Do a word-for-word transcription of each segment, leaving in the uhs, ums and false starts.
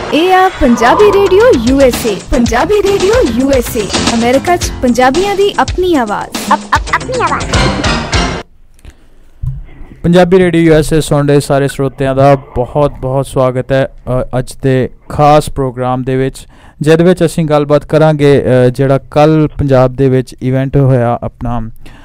ਇਹ ਆ Punjabi radio U S A. Punjabi radio U S A, ਅਮਰੀਕਾ 'ਚ ਪੰਜਾਬੀਆਂ ਦੀ ਆਪਣੀ ਆਵਾਜ਼। ਆਪਣੀ ਆਵਾਜ਼। Punjabi radio U S A ਸੁਣ ਰਹੇ ਸਾਰੇ ਸਰੋਤਿਆਂ ਦਾ ਬਹੁਤ ਬਹੁਤ ਸਵਾਗਤ ਹੈ ਅੱਜ ਦੇ ਖਾਸ ਪ੍ਰੋਗਰਾਮ ਦੇ ਵਿੱਚ, ਜਿਹਦੇ ਵਿੱਚ ਅਸੀਂ ਗੱਲਬਾਤ ਕਰਾਂਗੇ ਜਿਹੜਾ ਕੱਲ੍ਹ ਪੰਜਾਬ ਦੇ ਵਿੱਚ ਇਵੈਂਟ ਹੋਇਆ ਆਪਣਾ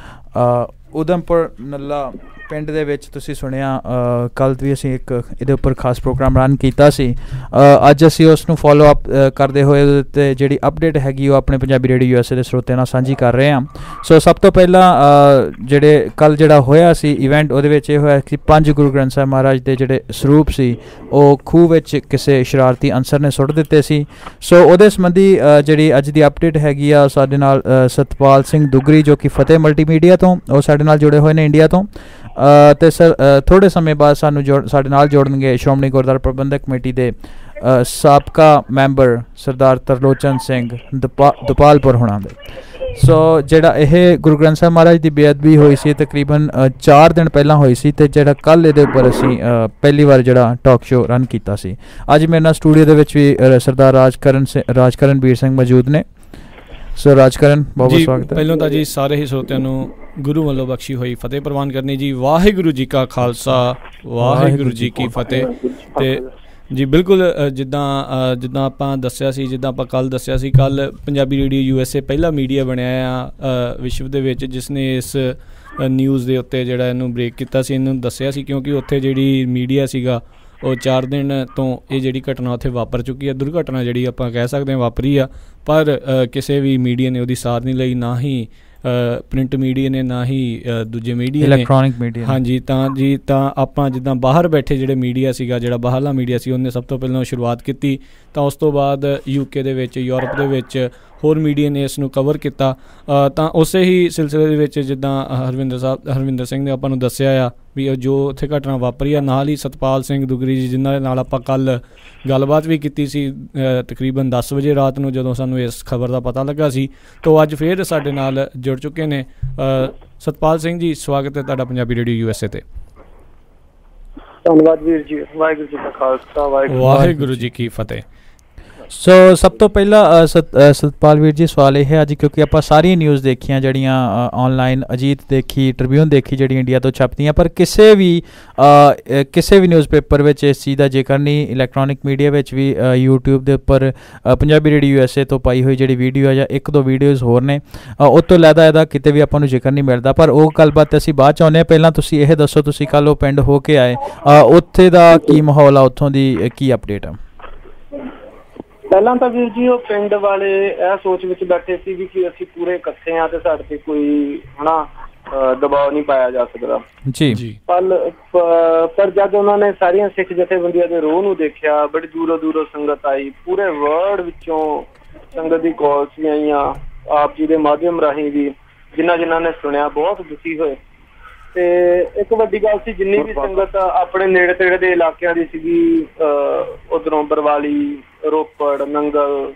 ਉਧਮਪੁਰ ਨੱਲਾ ਪਿੰਡ ਦੇ ਵਿੱਚ। ਤੁਸੀਂ ਸੁਣਿਆ ਕੱਲ੍ਹ ਵੀ ਅਸੀਂ ਇੱਕ ਇਹਦੇ ਉੱਪਰ ਖਾਸ ਪ੍ਰੋਗਰਾਮ ਰਨ ਕੀਤਾ ਸੀ। ਅੱਜ ਅਸੀਂ ਉਸ ਨੂੰ ਫੋਲੋ ਅਪ ਕਰਦੇ ਹੋਏ ਉਹਦੇ 'ਤੇ ਜਿਹੜੀ ਅਪਡੇਟ ਹੈਗੀ ਉਹ ਆਪਣੇ Punjabi radio U S A ਦੇ ਸਰੋਤਿਆਂ ਨਾਲ ਸਾਂਝੀ ਕਰ ਰਹੇ ਹਾਂ। ਸੋ ਸਭ ਤੋਂ ਪਹਿਲਾਂ ਜਿਹੜੇ ਕੱਲ੍ਹ ਜਿਹੜਾ ਹੋਇਆ ਸੀ ਇਵੈਂਟ, ਉਹਦੇ ਵਿੱਚ ਇਹ ਹੋਇਆ ਕਿ ਪੰਜ ਗੁਰੂ ਗ੍ਰੰਥ ਸਾਹਿਬ ਮਹਾਰਾਜ ਦੇ ਜਿਹੜੇ ਸਰੂਪ ਸੀ ਉਹ ਖੂਹ ਵਿੱਚ ਕਿਸੇ ਸ਼ਰਾਰਤੀ ਅਨਸਰ ਨੇ ਸੁੱਟ ਦਿੱਤੇ ਸੀ। ਸੋ ਉਹਦੇ ਸੰਬੰਧੀ ਜਿਹੜੀ ਅੱਜ ਦੀ ਅਪਡੇਟ ਹੈਗੀ ਆ, ਸਾਡੇ ਨਾਲ ਸਤਪਾਲ ਸਿੰਘ ਦੁਗਰੀ ਜੋ ਕਿ ਫਤਿਹ ਮਲਟੀਮੀਡੀਆ ਤੋਂ, ਉਹ ਸਾਡੇ ਨਾਲ ਜੁੜੇ ਹੋਏ ਨੇ ਇੰਡੀਆ ਤੋਂ। ਅਤੇ ਸਰ ਥੋੜ੍ਹੇ ਸਮੇਂ ਬਾਅਦ ਸਾਨੂੰ ਜੋੜ ਸਾਡੇ ਨਾਲ ਜੋੜਨਗੇ ਸ਼੍ਰੋਮਣੀ ਗੁਰਦੁਆਰਾ ਪ੍ਰਬੰਧਕ ਕਮੇਟੀ ਦੇ ਸਾਬਕਾ ਮੈਂਬਰ ਸਰਦਾਰ ਤਰਲੋਚਨ ਸਿੰਘ ਦੁਪਾ ਦੁਪਾਲਪੁਰ ਹੋਣਾ ਦੇ। ਸੋ ਜਿਹੜਾ ਇਹ ਗੁਰੂ ਗ੍ਰੰਥ ਸਾਹਿਬ ਮਹਾਰਾਜ ਦੀ ਬੇਅਦਬੀ ਹੋਈ ਸੀ ਤਕਰੀਬਨ ਚਾਰ ਦਿਨ ਪਹਿਲਾਂ ਹੋਈ ਸੀ, ਅਤੇ ਜਿਹੜਾ ਕੱਲ੍ਹ ਇਹਦੇ ਉੱਪਰ ਅਸੀਂ ਪਹਿਲੀ ਵਾਰ ਜਿਹੜਾ ਟਾਕ ਸ਼ੋਅ ਰਨ ਕੀਤਾ ਸੀ। ਅੱਜ ਮੇਰੇ ਨਾਲ ਸਟੂਡੀਓ ਦੇ ਵਿੱਚ ਵੀ ਸਰਦਾਰ ਰਾਜਕਰਨ ਸਿੰਘ ਰਾਜਕਰਨਵੀਰ ਸਿੰਘ ਮੌਜੂਦ ਨੇ। ਸੋ ਰਾਜਕਰਨ, ਬਹੁਤ ਬਹੁਤ ਸਵਾਗਤ ਹੈ। ਪਹਿਲਾਂ ਤਾਂ ਜੀ ਸਾਰੇ ਹੀ ਸਰੋਤਿਆਂ ਨੂੰ ਗੁਰੂ ਵੱਲੋਂ ਬਖਸ਼ੀ ਹੋਈ ਫਤਿਹ ਪ੍ਰਵਾਨ ਕਰਨੀ ਜੀ। ਵਾਹਿਗੁਰੂ ਜੀ ਕਾ ਖਾਲਸਾ, ਵਾਹਿਗੁਰੂ ਜੀ ਕੀ ਫਤਿਹ। ਅਤੇ ਜੀ ਬਿਲਕੁਲ ਜਿੱਦਾਂ ਜਿੱਦਾਂ ਆਪਾਂ ਦੱਸਿਆ ਸੀ, ਜਿੱਦਾਂ ਆਪਾਂ ਕੱਲ੍ਹ ਦੱਸਿਆ ਸੀ, ਕੱਲ੍ਹ Punjabi radio U S A ਪਹਿਲਾ ਮੀਡੀਆ ਬਣਿਆ ਆ ਵਿਸ਼ਵ ਦੇ ਵਿੱਚ ਜਿਸ ਨੇ ਇਸ ਨਿਊਜ਼ ਦੇ ਉੱਤੇ ਜਿਹੜਾ ਇਹਨੂੰ ਬ੍ਰੇਕ ਕੀਤਾ ਸੀ, ਇਹਨੂੰ ਦੱਸਿਆ ਸੀ, ਕਿਉਂਕਿ ਉੱਥੇ ਜਿਹੜੀ ਮੀਡੀਆ ਸੀਗਾ ਉਹ ਚਾਰ ਦਿਨ ਤੋਂ ਇਹ ਜਿਹੜੀ ਘਟਨਾ ਉੱਥੇ ਵਾਪਰ ਚੁੱਕੀ ਹੈ। ਦੁਰਘਟਨਾ ਜਿਹੜੀ ਆਪਾਂ ਕਹਿ ਸਕਦੇ ਹਾਂ ਵਾਪਰੀ ਆ, ਪਰ ਕਿਸੇ ਵੀ ਮੀਡੀਆ ਨੇ ਉਹਦੀ ਸਾਰ ਨਹੀਂ ਲਈ, ਨਾ ਹੀ ਪ੍ਰਿੰਟ ਮੀਡੀਆ ਨੇ, ਨਾ ਹੀ ਦੂਜੇ ਮੀਡੀਆ ਨੇ, ਇਲੈਕਟ੍ਰੋਨਿਕ ਮੀਡੀਆ। ਹਾਂਜੀ, ਤਾਂ ਜੀ ਤਾਂ ਆਪਾਂ ਜਿੱਦਾਂ ਬਾਹਰ ਬੈਠੇ ਜਿਹੜੇ ਮੀਡੀਆ ਸੀਗਾ, ਜਿਹੜਾ ਬਾਹਰਲਾ ਮੀਡੀਆ ਸੀ, ਉਹਨੇ ਸਭ ਤੋਂ ਪਹਿਲਾਂ ਸ਼ੁਰੂਆਤ ਕੀਤੀ। ਤਾਂ ਉਸ ਤੋਂ ਬਾਅਦ ਯੂਕੇ ਦੇ ਵਿੱਚ, ਯੂਰਪ ਦੇ ਵਿੱਚ ਹੋਰ ਮੀਡੀਆ ਨੇ ਇਸ ਨੂੰ ਕਵਰ ਕੀਤਾ। ਤਾਂ ਉਸੇ ਹੀ ਸਿਲਸਿਲੇ ਦੇ ਵਿੱਚ ਜਿੱਦਾਂ ਹਰਵਿੰਦਰ ਸਾਹਿਬ ਹਰਵਿੰਦਰ ਸਿੰਘ ਨੇ ਆਪਾਂ ਨੂੰ ਦੱਸਿਆ ਆ ਵੀ ਜੋ ਉੱਥੇ ਘਟਨਾ ਵਾਪਰੀ ਆ, ਨਾਲ ਹੀ ਸਤਪਾਲ ਸਿੰਘ ਦੁਗਰੀ ਜੀ ਜਿਨ੍ਹਾਂ ਦੇ ਨਾਲ ਆਪਾਂ ਕੱਲ੍ਹ ਗੱਲਬਾਤ ਵੀ ਕੀਤੀ ਸੀ ਤਕਰੀਬਨ ਦਸ ਵਜੇ ਰਾਤ ਨੂੰ, ਜਦੋਂ ਸਾਨੂੰ ਇਸ ਖਬਰ ਦਾ ਪਤਾ ਲੱਗਾ ਸੀ। ਤਾਂ ਅੱਜ ਫਿਰ ਸਾਡੇ ਨਾਲ ਜੁੜ ਚੁੱਕੇ ਨੇ। ਸਤਪਾਲ ਸਿੰਘ ਜੀ, ਸਵਾਗਤ ਹੈ ਤੁਹਾਡਾ Punjabi radio U S A 'ਤੇ। ਧੰਨਵਾਦ ਵੀਰ ਜੀ। ਵਾਹਿਗੁਰੂ ਜੀ ਕਾ ਖਾਲਸਾ, ਵਾਹਿਗੁਰੂ ਜੀ ਕੀ ਫਤਿਹ। ਸੋ ਸਭ ਤੋਂ ਪਹਿਲਾਂ ਸਤ ਸਤਪਾਲ ਵੀਰ ਜੀ, ਸਵਾਲ ਇਹ ਹੈ ਅੱਜ, ਕਿਉਂਕਿ ਆਪਾਂ ਸਾਰੀਆਂ ਨਿਊਜ਼ ਦੇਖੀਆਂ ਜਿਹੜੀਆਂ ਔਨਲਾਈਨ, ਅਜੀਤ ਦੇਖੀ, ਟ੍ਰਿਬਿਊਨ ਦੇਖੀ, ਜਿਹੜੀਆਂ ਇੰਡੀਆ ਤੋਂ ਛਪਦੀਆਂ, ਪਰ ਕਿਸੇ ਵੀ ਕਿਸੇ ਵੀ ਨਿਊਜ਼ਪੇਪਰ ਵਿੱਚ ਇਸ ਚੀਜ਼ ਦਾ ਜ਼ਿਕਰ ਨਹੀਂ। ਇਲੈਕਟ੍ਰੋਨਿਕ ਮੀਡੀਆ ਵਿੱਚ ਵੀ ਯੂਟਿਊਬ ਦੇ ਉੱਪਰ Punjabi radio U S A ਤੋਂ ਪਾਈ ਹੋਈ ਜਿਹੜੀ ਵੀਡੀਓ ਆ ਜਾਂ ਇੱਕ ਦੋ ਵੀਡੀਓਜ਼ ਹੋਰ ਨੇ, ਉਹ ਤੋਂ ਲੈਦਾ ਇਹਦਾ ਕਿਤੇ ਵੀ ਆਪਾਂ ਨੂੰ ਜ਼ਿਕਰ ਨਹੀਂ ਮਿਲਦਾ। ਪਰ ਉਹ ਗੱਲਬਾਤ ਅਸੀਂ ਬਾਅਦ 'ਚ ਆਉਂਦੇ ਹਾਂ। ਪਹਿਲਾਂ ਤੁਸੀਂ ਇਹ ਦੱਸੋ, ਤੁਸੀਂ ਕੱਲ੍ਹ ਉਹ ਪਿੰਡ ਹੋ ਕੇ ਆਏ, ਉੱਥੇ ਦਾ ਕੀ ਮਾਹੌਲ ਆ, ਉੱਥੋਂ ਦੀ ਕੀ ਅਪਡੇਟ ਆ? ਪਹਿਲਾਂ ਤਾਂ ਵੀਰ ਜੀ ਉਹ ਪਿੰਡ ਵਾਲੇ ਇਹ ਸੋਚ ਵਿੱਚ ਬੈਠੇ ਸੀ ਵੀ ਕਿ ਅਸੀਂ ਪੂਰੇ ਇਕੱਠੇ ਹਾਂ ਤੇ ਸਾਡੇ ਤੇ ਕੋਈ ਹਨਾ ਦਬਾਅ ਨਹੀਂ ਪਾਇਆ ਜਾ ਸਕਦਾ ਜੀ। ਪਰ ਪਰ ਜਦ ਉਹਨਾਂ ਨੇ ਸਾਰੀਆਂ ਸਿੱਖ ਜਥੇਬੰਦੀਆਂ ਦੇ ਰੋਹ ਨੂੰ ਦੇਖਿਆ, ਬੜੀ ਦੂਰੋਂ ਦੂਰੋਂ ਸੰਗਤ ਆਈ, ਪੂਰੇ ਵਰਲਡ ਵਿੱਚੋਂ ਸੰਗਤ ਦੀ ਕਾਲਸ ਵੀ ਆਈਆਂ, ਆਪ ਜੀ ਦੇ ਮਾਧਿਅਮ ਰਾਹੀਂ ਵੀ, ਜਿਨ੍ਹਾਂ ਜਿਨ੍ਹਾਂ ਨੇ ਸੁਣਿਆ ਬਹੁਤ ਦੁਖੀ ਹੋਏ। ਤੇ ਇੱਕ ਵੱਡੀ ਗੱਲ ਸੀ, ਜਿੰਨੀ ਵੀ ਸੰਗਤ ਆਪਣੇ ਨੇੜੇ ਤੇੜੇ ਦੇ ਇਲਾਕਿਆਂ ਦੀ ਸੀਗੀ, ਉੱਧਰੋਂ ਬਰਵਾਲੀ, ਰੋਪੜ, ਨੰਗਲ,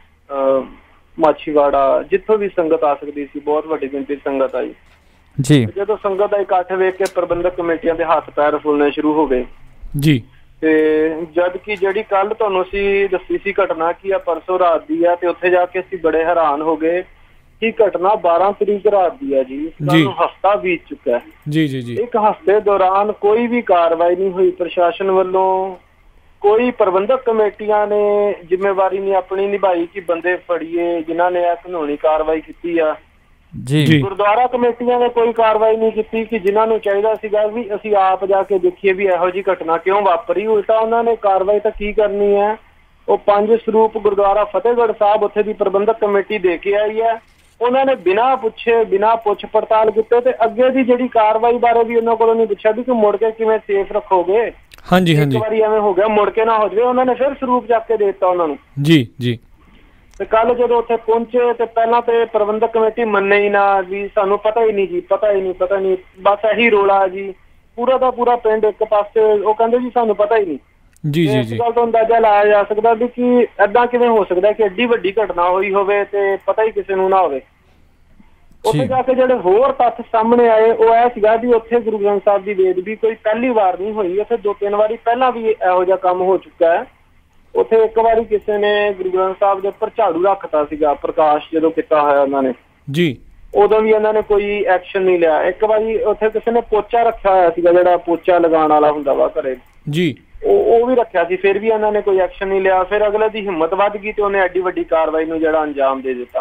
ਮਾਛੀਵਾੜਾ, ਜਿੱਥੋਂ ਵੀ ਸੰਗਤ ਆ ਸਕਦੀ ਸੀ, ਬਹੁਤ ਵੱਡੀ ਗਿਣਤੀ ਸੰਗਤ ਆਈ ਜੀ। ਜਦੋਂ ਸੰਗਤ ਦਾ ਇਕੱਠ ਵੇਖ ਕੇ ਪ੍ਰਬੰਧਕ ਕਮੇਟੀਆਂ ਦੇ ਹੱਥ ਪੈਰ ਫੁੱਲਣੇ ਸ਼ੁਰੂ ਹੋ ਗਏ ਜੀ। ਤੇ ਜਦ ਕਿ ਜਿਹੜੀ ਕੱਲ ਤੁਹਾਨੂੰ ਅਸੀਂ ਦੱਸੀ ਸੀ ਘਟਨਾ ਕੀ ਆ, ਪਰਸੋਂ ਰਾਤ ਦੀ ਆ, ਤੇ ਉੱਥੇ ਜਾ ਕੇ ਅਸੀਂ ਬੜੇ ਹੈਰਾਨ ਹੋ ਗਏ ਕਿ ਘਟਨਾ ਬਾਰਾਂ ਤਰੀਕ ਰਾਤ ਦੀ ਹੈ ਜੀ। ਸਾਨੂੰ ਹਫ਼ਤਾ ਬੀਤ ਚੁੱਕਾ ਹੈ ਜੀ ਜੀ ਜੀ ਇੱਕ ਹਫ਼ਤੇ ਦੌਰਾਨ ਕੋਈ ਵੀ ਕਾਰਵਾਈ ਨਹੀਂ ਹੋਈ ਪ੍ਰਸ਼ਾਸਨ ਵੱਲੋਂ। ਕੋਈ ਪ੍ਰਬੰਧਕ ਕਮੇਟੀਆਂ ਨੇ ਜ਼ਿੰਮੇਵਾਰੀ ਨਹੀਂ ਆਪਣੀ ਨਿਭਾਈ ਕਿ ਬੰਦੇ ਫੜੀਏ ਜਿਨ੍ਹਾਂ ਨੇ ਇਹ ਕਾਨੂੰਨੀ ਕਾਰਵਾਈ ਕੀਤੀ ਆ ਜੀ। ਗੁਰਦੁਆਰਾ ਕਮੇਟੀਆਂ ਨੇ ਕੋਈ ਕਾਰਵਾਈ ਨਹੀਂ ਕੀਤੀ ਕਿ ਜਿਨ੍ਹਾਂ ਨੂੰ ਚਾਹੀਦਾ ਸੀਗਾ ਵੀ ਅਸੀਂ ਆਪ ਜਾ ਕੇ ਦੇਖੀਏ ਵੀ ਇਹੋ ਜਿਹੀ ਘਟਨਾ ਕਿਉਂ ਵਾਪਰੀ। ਉਲਟਾ ਉਹਨਾਂ ਨੇ ਕਾਰਵਾਈ ਤਾਂ ਕੀ ਕਰਨੀ ਹੈ, ਉਹ ਪੰਜ ਸਰੂਪ ਗੁਰਦੁਆਰਾ ਫਤਿਹਗੜ੍ਹ ਸਾਹਿਬ ਉੱਥੇ ਦੀ ਪ੍ਰਬੰਧਕ ਕਮੇਟੀ ਦੇ ਕੇ ਆਈ ਹੈ। ਉਹਨਾਂ ਨੇ ਬਿਨਾਂ ਪੁੱਛੇ, ਬਿਨਾਂ ਪੁੱਛ ਪੜਤਾਲ ਕੀਤੇ ਤੇ ਅੱਗੇ ਦੀ ਜਿਹੜੀ ਕਾਰਵਾਈ ਬਾਰੇ ਵੀ ਉਹਨਾਂ ਕੋਲੋਂ ਨਹੀਂ ਪੁੱਛਿਆ ਵੀ ਕਿ ਮੁੜ ਕੇ ਕਿਵੇਂ ਸੇਫ ਰੱਖੋਗੇ। ਹਾਂਜੀ ਹਾਂਜੀ, ਇੱਕ ਵਾਰੀ ਐਵੇਂ ਹੋ ਗਿਆ ਮੁੜ ਕੇ ਨਾ ਹੋ ਜਾਵੇ, ਉਹਨਾਂ ਨੇ ਫਿਰ ਸਰੂਪ ਚੱਕ ਕੇ ਦੇ ਦਿੱਤਾ ਉਹਨਾਂ ਨੂੰ ਜੀ ਜੀ। ਤੇ ਕੱਲ ਜਦੋਂ ਉੱਥੇ ਪਹੁੰਚੇ ਤੇ ਪਹਿਲਾਂ ਤੇ ਪ੍ਰਬੰਧਕ ਕਮੇਟੀ ਮੰਨੇ ਹੀ ਨਾ ਜੀ, ਸਾਨੂੰ ਪਤਾ ਹੀ ਨਹੀਂ ਜੀ, ਪਤਾ ਹੀ ਨਹੀਂ ਪਤਾ ਨਹੀਂ ਬਸ ਇਹੀ ਰੋਲਾ ਜੀ। ਪੂਰਾ ਦਾ ਪੂਰਾ ਪਿੰਡ ਇੱਕ ਪਾਸੇ, ਉਹ ਕਹਿੰਦੇ ਜੀ ਸਾਨੂੰ ਪਤਾ ਹੀ ਨਹੀਂ ਜੀ ਜੀ। ਇਸ ਗੱਲ ਤੋਂ ਅੰਦਾਜ਼ਾ ਲਾਇਆ ਜਾ ਸਕਦਾ ਵੀ ਕਿ ਏਦਾਂ ਕਿਵੇਂ ਹੋ ਸਕਦਾ ਕਿ ਐਡੀ ਵੱਡੀ ਘਟਨਾ ਹੋਈ ਹੋਵੇ ਤੇ ਪਤਾ ਹੀ ਕਿਸੇ ਨੂੰ ਨਾ ਹੋਵੇ। ਉੱਥੇ ਜਾ ਕੇ ਜਿਹੜੇ ਹੋਰ ਤੱਥ ਸਾਹਮਣੇ ਆਏ ਉਹ ਇਹ ਸੀਗਾ ਵੀ ਉੱਥੇ ਗੁਰੂ ਗ੍ਰੰਥ ਸਾਹਿਬ ਦੀ ਬੇਅਦਬੀ ਕੋਈ ਪਹਿਲੀ ਵਾਰ ਨਹੀਂ ਹੋਈ, ਉੱਥੇ ਦੋ ਤਿੰਨ ਵਾਰੀ ਪਹਿਲਾਂ ਵੀ ਇਹੋ ਜਿਹਾ ਕੰਮ ਹੋ ਚੁੱਕਾ ਹੈ। ਉੱਥੇ ਇੱਕ ਵਾਰੀ ਕਿਸੇ ਨੇ ਗੁਰੂ ਗ੍ਰੰਥ ਸਾਹਿਬ ਦੇ ਉੱਪਰ ਝਾੜੂ ਰੱਖਤਾ ਸੀਗਾ, ਪ੍ਰਕਾਸ਼ ਜਦੋਂ ਕੀਤਾ ਹੋਇਆ ਉਹਨਾਂ ਨੇ ਜੀ, ਉਦੋਂ ਵੀ ਇਹਨਾਂ ਨੇ ਕੋਈ ਐਕਸ਼ਨ ਨਹੀਂ ਲਿਆ। ਇੱਕ ਵਾਰੀ ਉੱਥੇ ਕਿਸੇ ਨੇ ਪੋਚਾ ਰੱਖਿਆ ਹੋਇਆ ਸੀਗਾ, ਜਿਹੜਾ ਪੋਚਾ ਲਗਾਉਣ ਵਾਲਾ ਹੁੰਦਾ ਵਾ ਘਰੇ ਜੀ, ਉਹ ਉਹ ਵੀ ਰੱਖਿਆ ਸੀ, ਫਿਰ ਵੀ ਇਹਨਾਂ ਨੇ ਕੋਈ ਐਕਸ਼ਨ ਨਹੀਂ ਲਿਆ। ਫਿਰ ਅਗਲੇ ਦੀ ਹਿੰਮਤ ਵੱਧ ਗਈ ਤੇ ਉਹਨੇ ਐਡੀ ਵੱਡੀ ਕਾਰਵਾਈ ਨੂੰ ਜਿਹੜਾ ਅੰਜਾਮ ਦੇ ਦਿੱਤਾ।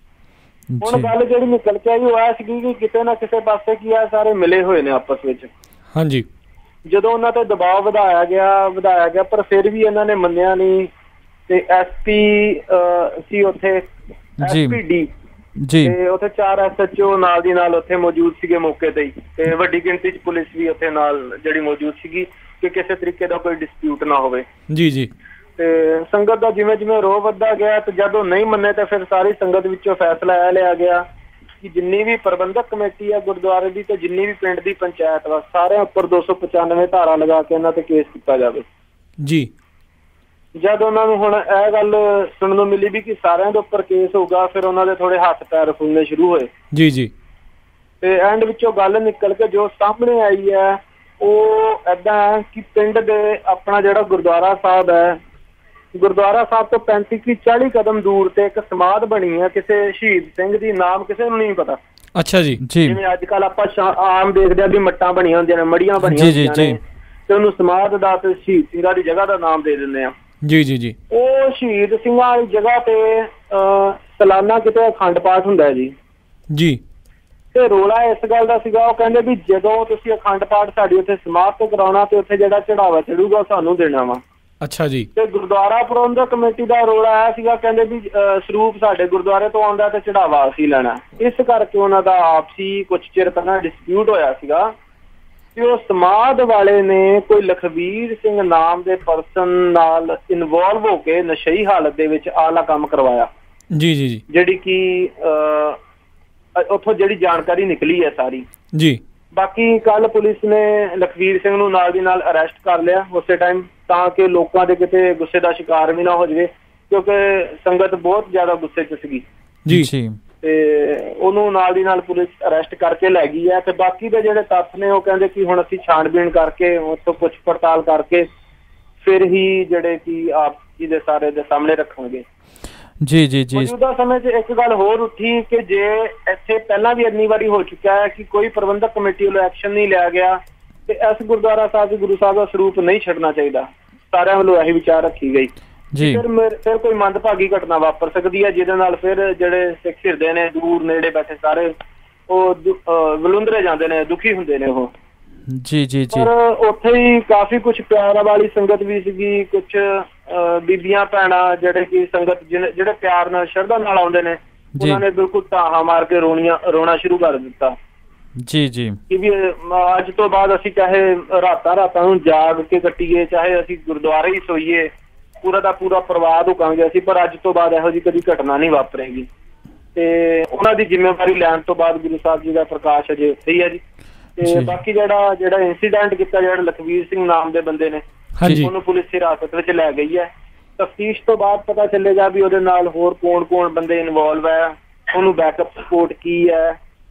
ਹੁਣ ਗੱਲ ਜਿਹੜੀ ਨਿਕਲ ਕੇ ਆਈ ਉਹ ਇਹ ਸੀਗੀ ਕਿ ਕਿਤੇ ਨਾ ਕਿਸੇ ਪਾਸੇ ਕੀ ਆ, ਸਾਰੇ ਮਿਲੇ ਹੋਏ ਨੇ ਆਪਸ ਵਿੱਚ। ਹਾਂਜੀ, ਜਦੋਂ ਉਹਨਾਂ ਤੇ ਦਬਾਅ ਵਧਾਇਆ ਗਿਆ ਵਧਾਇਆ ਗਿਆ ਪਰ ਫਿਰ ਵੀ ਇਹਨਾਂ ਨੇ ਮੰਨਿਆ ਨਹੀਂ। ਤੇ ਐਸ ਪੀ ਸੀ ਉੱਥੇ, ਐਸ ਪੀ ਡੀ ਜੀ, ਤੇ ਉੱਥੇ ਚਾਰ ਐਸ ਐਚ ਓ ਨਾਲ ਦੀ ਨਾਲ ਉੱਥੇ ਮੌਜੂਦ ਸੀਗੇ ਮੌਕੇ ਤੇ ਹੀ, ਤੇ ਵੱਡੀ ਗਿਣਤੀ ਚ ਪੁਲਿਸ ਵੀ ਉੱਥੇ ਨਾਲ ਜਿਹੜੀ ਮੌਜੂਦ ਸੀਗੀ ਕਿ ਕਿਸੇ ਤਰੀਕੇ ਦਾ ਕੋਈ ਡਿਸਪਿਊਟ ਨਾ ਹੋਵੇ। ਜੀ ਜੀ। ਤੇ ਸੰਗਤ ਦਾ ਜਿਵੇਂ ਜਿਵੇਂ ਰੋਹ ਵੱਧਦਾ ਗਿਆ ਤੇ ਜਦੋਂ ਨਹੀਂ ਮੰਨੇ ਤਾਂ ਫਿਰ ਸਾਰੀ ਸੰਗਤ ਵਿੱਚੋਂ ਫੈਸਲਾ ਇਹ ਲਿਆ ਗਿਆ ਕਿ ਜਿੰਨੀ ਵੀ ਪ੍ਰਬੰਧਕ ਕਮੇਟੀ ਆ ਗੁਰਦੁਆਰੇ ਦੀ ਤੇ ਜਿੰਨੀ ਵੀ ਪਿੰਡ ਦੀ ਪੰਚਾਇਤ ਵਾ, ਸਾਰਿਆਂ ਉੱਪਰ ਦੋ ਸੌ ਪਚਾਨਵੇਂ ਧਾਰਾ ਲਗਾ ਕੇ ਇਹਨਾਂ ਤੇ ਕੇਸ ਕੀਤਾ ਜਾਵੇ ਜੀ। ਜਦ ਉਹਨਾਂ ਨੂੰ ਹੁਣ ਇਹ ਗੱਲ ਸੁਣਨ ਨੂੰ ਮਿਲੀ ਵੀ ਕਿ ਸਾਰਿਆਂ ਦੇ ਉੱਪਰ ਕੇਸ ਹੋਊਗਾ, ਫਿਰ ਉਹਨਾਂ ਦੇ ਥੋੜੇ ਹੱਥ ਪੈਰ ਫੁੱਲਣੇ ਸ਼ੁਰੂ ਹੋਏ। ਜੀ ਜੀ। ਤੇ ਐਂਡ ਵਿੱਚੋਂ ਗੱਲ ਨਿਕਲ ਕੇ ਜੋ ਸਾਹਮਣੇ ਆਈ ਹੈ ਉਹ ਏਦਾਂ ਹੈ ਕਿ ਪਿੰਡ ਦੇ ਆਪਣਾ ਜਿਹੜਾ ਗੁਰਦੁਆਰਾ ਸਾਹਿਬ ਹੈ, ਗੁਰਦੁਆਰਾ ਸਾਹਿਬ ਤੋਂ ਪੈਂਤੀ ਕੀ ਚਾਲੀ ਕਦਮ ਦੂਰ ਤੇ ਇੱਕ ਸਮਾਧ ਬਣੀ ਹੈ ਕਿਸੇ ਸ਼ਹੀਦ ਸਿੰਘ ਦੀ, ਨਾਮ ਕਿਸੇ ਨੂੰ ਨਹੀਂ ਪਤਾ। ਅੱਛਾ ਜੀ। ਜਿਵੇਂ ਅੱਜ ਕੱਲ ਆਪਾਂ ਆਮ ਦੇਖਦੇ ਹਾਂ ਵੀ ਮੱਟਾਂ ਬਣੀਆਂ ਹੁੰਦੀਆਂ ਨੇ, ਮੜੀਆਂ ਬਣੀਆਂ ਹੁੰਦੀਆਂ ਨੇ, ਤੇ ਉਹਨੂੰ ਸਮਾਧ ਦਾ ਤੇ ਸ਼ਹੀਦ ਸਿੰਘਾਂ ਦੀ ਜਗ੍ਹਾ ਦਾ ਨਾਮ ਦੇ ਦਿੰਦੇ ਆ। ਜੀ ਜੀ ਜੀ। ਉਹ ਸ਼ਹੀਦ ਸਿੰਘਾਂ ਵਾਲੀ ਜਗ੍ਹਾ ਤੇ ਸਾਲਾਨਾ ਕਿਤੇ ਅਖੰਡ ਪਾਠ ਹੁੰਦਾ ਹੈ ਜੀ। ਜੀ। ਤੇ ਰੋਲਾ ਇਸ ਗੱਲ ਦਾ ਸੀਗਾ, ਉਹ ਕਹਿੰਦੇ ਵੀ ਜਦੋਂ ਤੁਸੀਂ ਅਖੰਡ ਪਾਠ ਸਾਡੀ ਉੱਥੇ ਸਮਾਧ ਤੇ ਕਰਾਉਣਾ ਤੇ ਉੱਥੇ ਜਿਹੜਾ ਚੜਾਵਾ ਚੜੂਗਾ ਸਾਨੂੰ ਦੇਣਾ ਵਾ। ਅੱਛਾ ਜੀ। ਤੇ ਗੁਰਦੁਆਰਾ ਪ੍ਰਬੰਧਕ ਕਮੇਟੀ ਦਾ ਰੋਲਾ ਆਇਆ ਸੀਗਾ, ਕਹਿੰਦੇ ਵੀ ਸਰੂਪ ਸਾਡੇ ਗੁਰਦੁਆਰੇ ਤੋਂ ਆਉਂਦਾ ਤੇ ਚੜਾਵਾ ਅਸੀਂ ਲੈਣਾ। ਇਸ ਕਰਕੇ ਉਹਨਾਂ ਦਾ ਆਪਸੀ ਕੁਛ ਚਿਰ ਪਹਿਲਾਂ ਡਿਸਪਿਊਟ ਹੋਇਆ ਸੀਗਾ ਕਿ ਉਹ ਸਮਾਧ ਵਾਲੇ ਨੇ ਕੋਈ ਲਖਵੀਰ ਸਿੰਘ ਨਾਮ ਦੇ ਪਰਸਨ ਨਾਲ ਇਨਵੋਲਵ ਹੋ ਕੇ ਨਸ਼ਈ ਹਾਲਤ ਦੇ ਵਿੱਚ ਆਲਾ ਕੰਮ ਕਰਵਾਇਆ। ਜੀ ਜੀ ਜੀ। ਜਿਹੜੀ ਕਿ ਉੱਥੋਂ ਜਿਹੜੀ ਜਾਣਕਾਰੀ ਨਿਕਲੀ ਹੈ ਸਾਰੀ। ਜੀ। ਬਾਕੀ ਕੱਲ ਪੁਲਿਸ ਨੇ ਲਖਵੀਰ ਸਿੰਘ ਨੂੰ ਨਾਲ ਦੀ ਨਾਲ ਅਰੈਸਟ ਕਰ ਲਿਆ ਉਸੇ ਟਾਈਮ, ਤਾਂ ਕਿ ਲੋਕਾਂ ਦੇ ਕਿਤੇ ਗੁੱਸੇ ਦਾ ਸ਼ਿਕਾਰ ਵੀ ਨਾ ਹੋ ਜਾਵੇ, ਕਿਉਂਕਿ ਸੰਗਤ ਬਹੁਤ ਜ਼ਿਆਦਾ ਗੁੱਸੇ 'ਚ ਸੀਗੀ। ਜੀ ਜੀ। ਤੇ ਉਹਨੂੰ ਨਾਲ ਦੀ ਨਾਲ ਪੁਲਿਸ ਅਰੈਸਟ ਕਰਕੇ ਲੈ ਗਈ ਹੈ। ਤੇ ਬਾਕੀ ਦੇ ਜਿਹੜੇ ਤੱਥ ਨੇ ਉਹ ਕਹਿੰਦੇ ਕਿ ਹੁਣ ਅਸੀਂ ਛਾਣਬੀਣ ਕਰਕੇ ਉੱਥੋਂ ਪੁੱਛ ਪੜਤਾਲ ਕਰਕੇ ਫਿਰ ਹੀ ਜਿਹੜੇ ਕਿ ਆਪ ਜੀ ਦੇ ਸਾਰੇ ਦੇ ਸਾਹਮਣੇ ਰੱਖਾਂਗੇ। ਜੀ ਜੀ ਜੀ। ਮੌਜੂਦਾ ਸਮੇਂ 'ਚ ਇੱਕ ਗੱਲ ਹੋਰ ਉੱਠੀ ਕਿ ਜੇ ਇੱਥੇ ਪਹਿਲਾਂ ਵੀ ਇੰਨੀ ਵਾਰੀ ਹੋ ਚੁੱਕਿਆ ਹੈ ਕਿ ਕੋਈ ਪ੍ਰਬੰਧਕ ਕਮੇਟੀ ਵੱਲੋਂ ਐਕਸ਼ਨ ਨਹੀਂ ਲਿਆ ਗਿਆ ਤੇ ਇਸ ਗੁਰਦੁਆਰਾ ਸਾਹਿਬ ਗੁਰੂ ਸਾਹਿਬ ਦਾ ਸਰੂਪ ਨਹੀਂ ਛੱਡਣਾ ਚਾਹੀਦਾ, ਸਾਰਿਆਂ ਵੱਲੋਂ ਇਹੀ ਵਿਚਾਰ ਰੱਖੀ ਗਈ। ਫਿਰ ਫਿਰ ਕੋਈ ਮੰਦਭਾਗੀ ਘਟਨਾ ਵਾਪਰ ਸਕਦੀ ਹੈ ਜਿਹਦੇ ਨਾਲ ਫਿਰ ਜਿਹੜੇ ਸਿੱਖ ਹਿਰਦੇ ਨੇ ਦੂਰ ਨੇੜੇ ਬੈਠੇ ਸਾਰੇ ਉਹ ਵਲੁੰਦਰੇ ਜਾਂਦੇ ਨੇ, ਦੁਖੀ ਹੁੰਦੇ ਨੇ ਉਹ। ਜੀ ਜੀ ਜੀ। ਪਰ ਉੱਥੇ ਹੀ ਕਾਫੀ ਕੁਛ ਪਿਆਰ ਵਾਲੀ ਸੰਗਤ ਵੀ ਸੀਗੀ, ਕੁਛ ਬੀਬੀਆਂ ਭੈਣਾਂ ਜਿਹੜੇ ਕਿ ਸੰਗਤ ਜਿਹੜੇ ਪਿਆਰ ਨਾਲ ਸ਼ਰਧਾ ਨਾਲ ਆਉਂਦੇ ਨੇ, ਉਹਨਾਂ ਨੇ ਬਿਲਕੁਲ ਧਾਹਾਂ ਮਾਰ ਕੇ ਰੋਣੀਆਂ ਰੋਣਾ ਸ਼ੁਰੂ ਕਰ ਦਿੱਤਾ। ਜੀ ਜੀ। ਕਿ ਵੀ ਅੱਜ ਤੋਂ ਬਾਅਦ ਅਸੀਂ ਚਾਹੇ ਰਾਤਾਂ ਰਾਤਾਂ ਨੂੰ ਜਾਗ ਕੇ ਕੱਟੀਏ, ਚਾਹੇ ਅਸੀਂ ਗੁਰਦੁਆਰੇ ਹੀ ਸੋਈਏ, ਪੂਰਾ ਦਾ ਪੂਰਾ ਪਰਵਾਹ ਰੁਕਾਂਗੇ ਅਸੀਂ, ਪਰ ਅੱਜ ਤੋਂ ਬਾਅਦ ਇਹੋ ਜਿਹੀ ਕਦੀ ਘਟਨਾ ਨਹੀਂ ਵਾਪਰੇਗੀ। ਤੇ ਉਹਨਾਂ ਦੀ ਜ਼ਿੰਮੇਵਾਰੀ ਲੈਣ ਤੋਂ ਬਾਅਦ ਗੁਰੂ ਸਾਹਿਬ ਜੀ ਦਾ ਪ੍ਰਕਾਸ਼ ਅਜੇ ਉੱਥੇ ਹੀ ਹੈ ਜੀ। ਤੇ ਬਾਕੀ ਜਿਹੜਾ ਜਿਹੜਾ ਇੰਸੀਡੈਂਟ ਕੀਤਾ ਜਿਹੜਾ ਲਖਵੀਰ ਸਿੰਘ ਨਾਮ ਦੇ ਬੰਦੇ ਨੇ, ਉਹਨੂੰ ਪੁਲਿਸ ਹਿਰਾਸਤ ਵਿੱਚ ਲੈ ਗਈ ਹੈ। ਤਫਤੀਸ਼ ਤੋਂ ਬਾਅਦ ਪਤਾ ਚੱਲੇਗਾ ਵੀ ਉਹਦੇ ਨਾਲ ਹੋਰ ਕੌਣ ਕੌਣ ਬੰਦੇ ਇਨਵੋਲਵ ਹੈ, ਉਹਨੂੰ ਬੈਕਅਪ ਸਪੋਰਟ ਕੀ ਹੈ,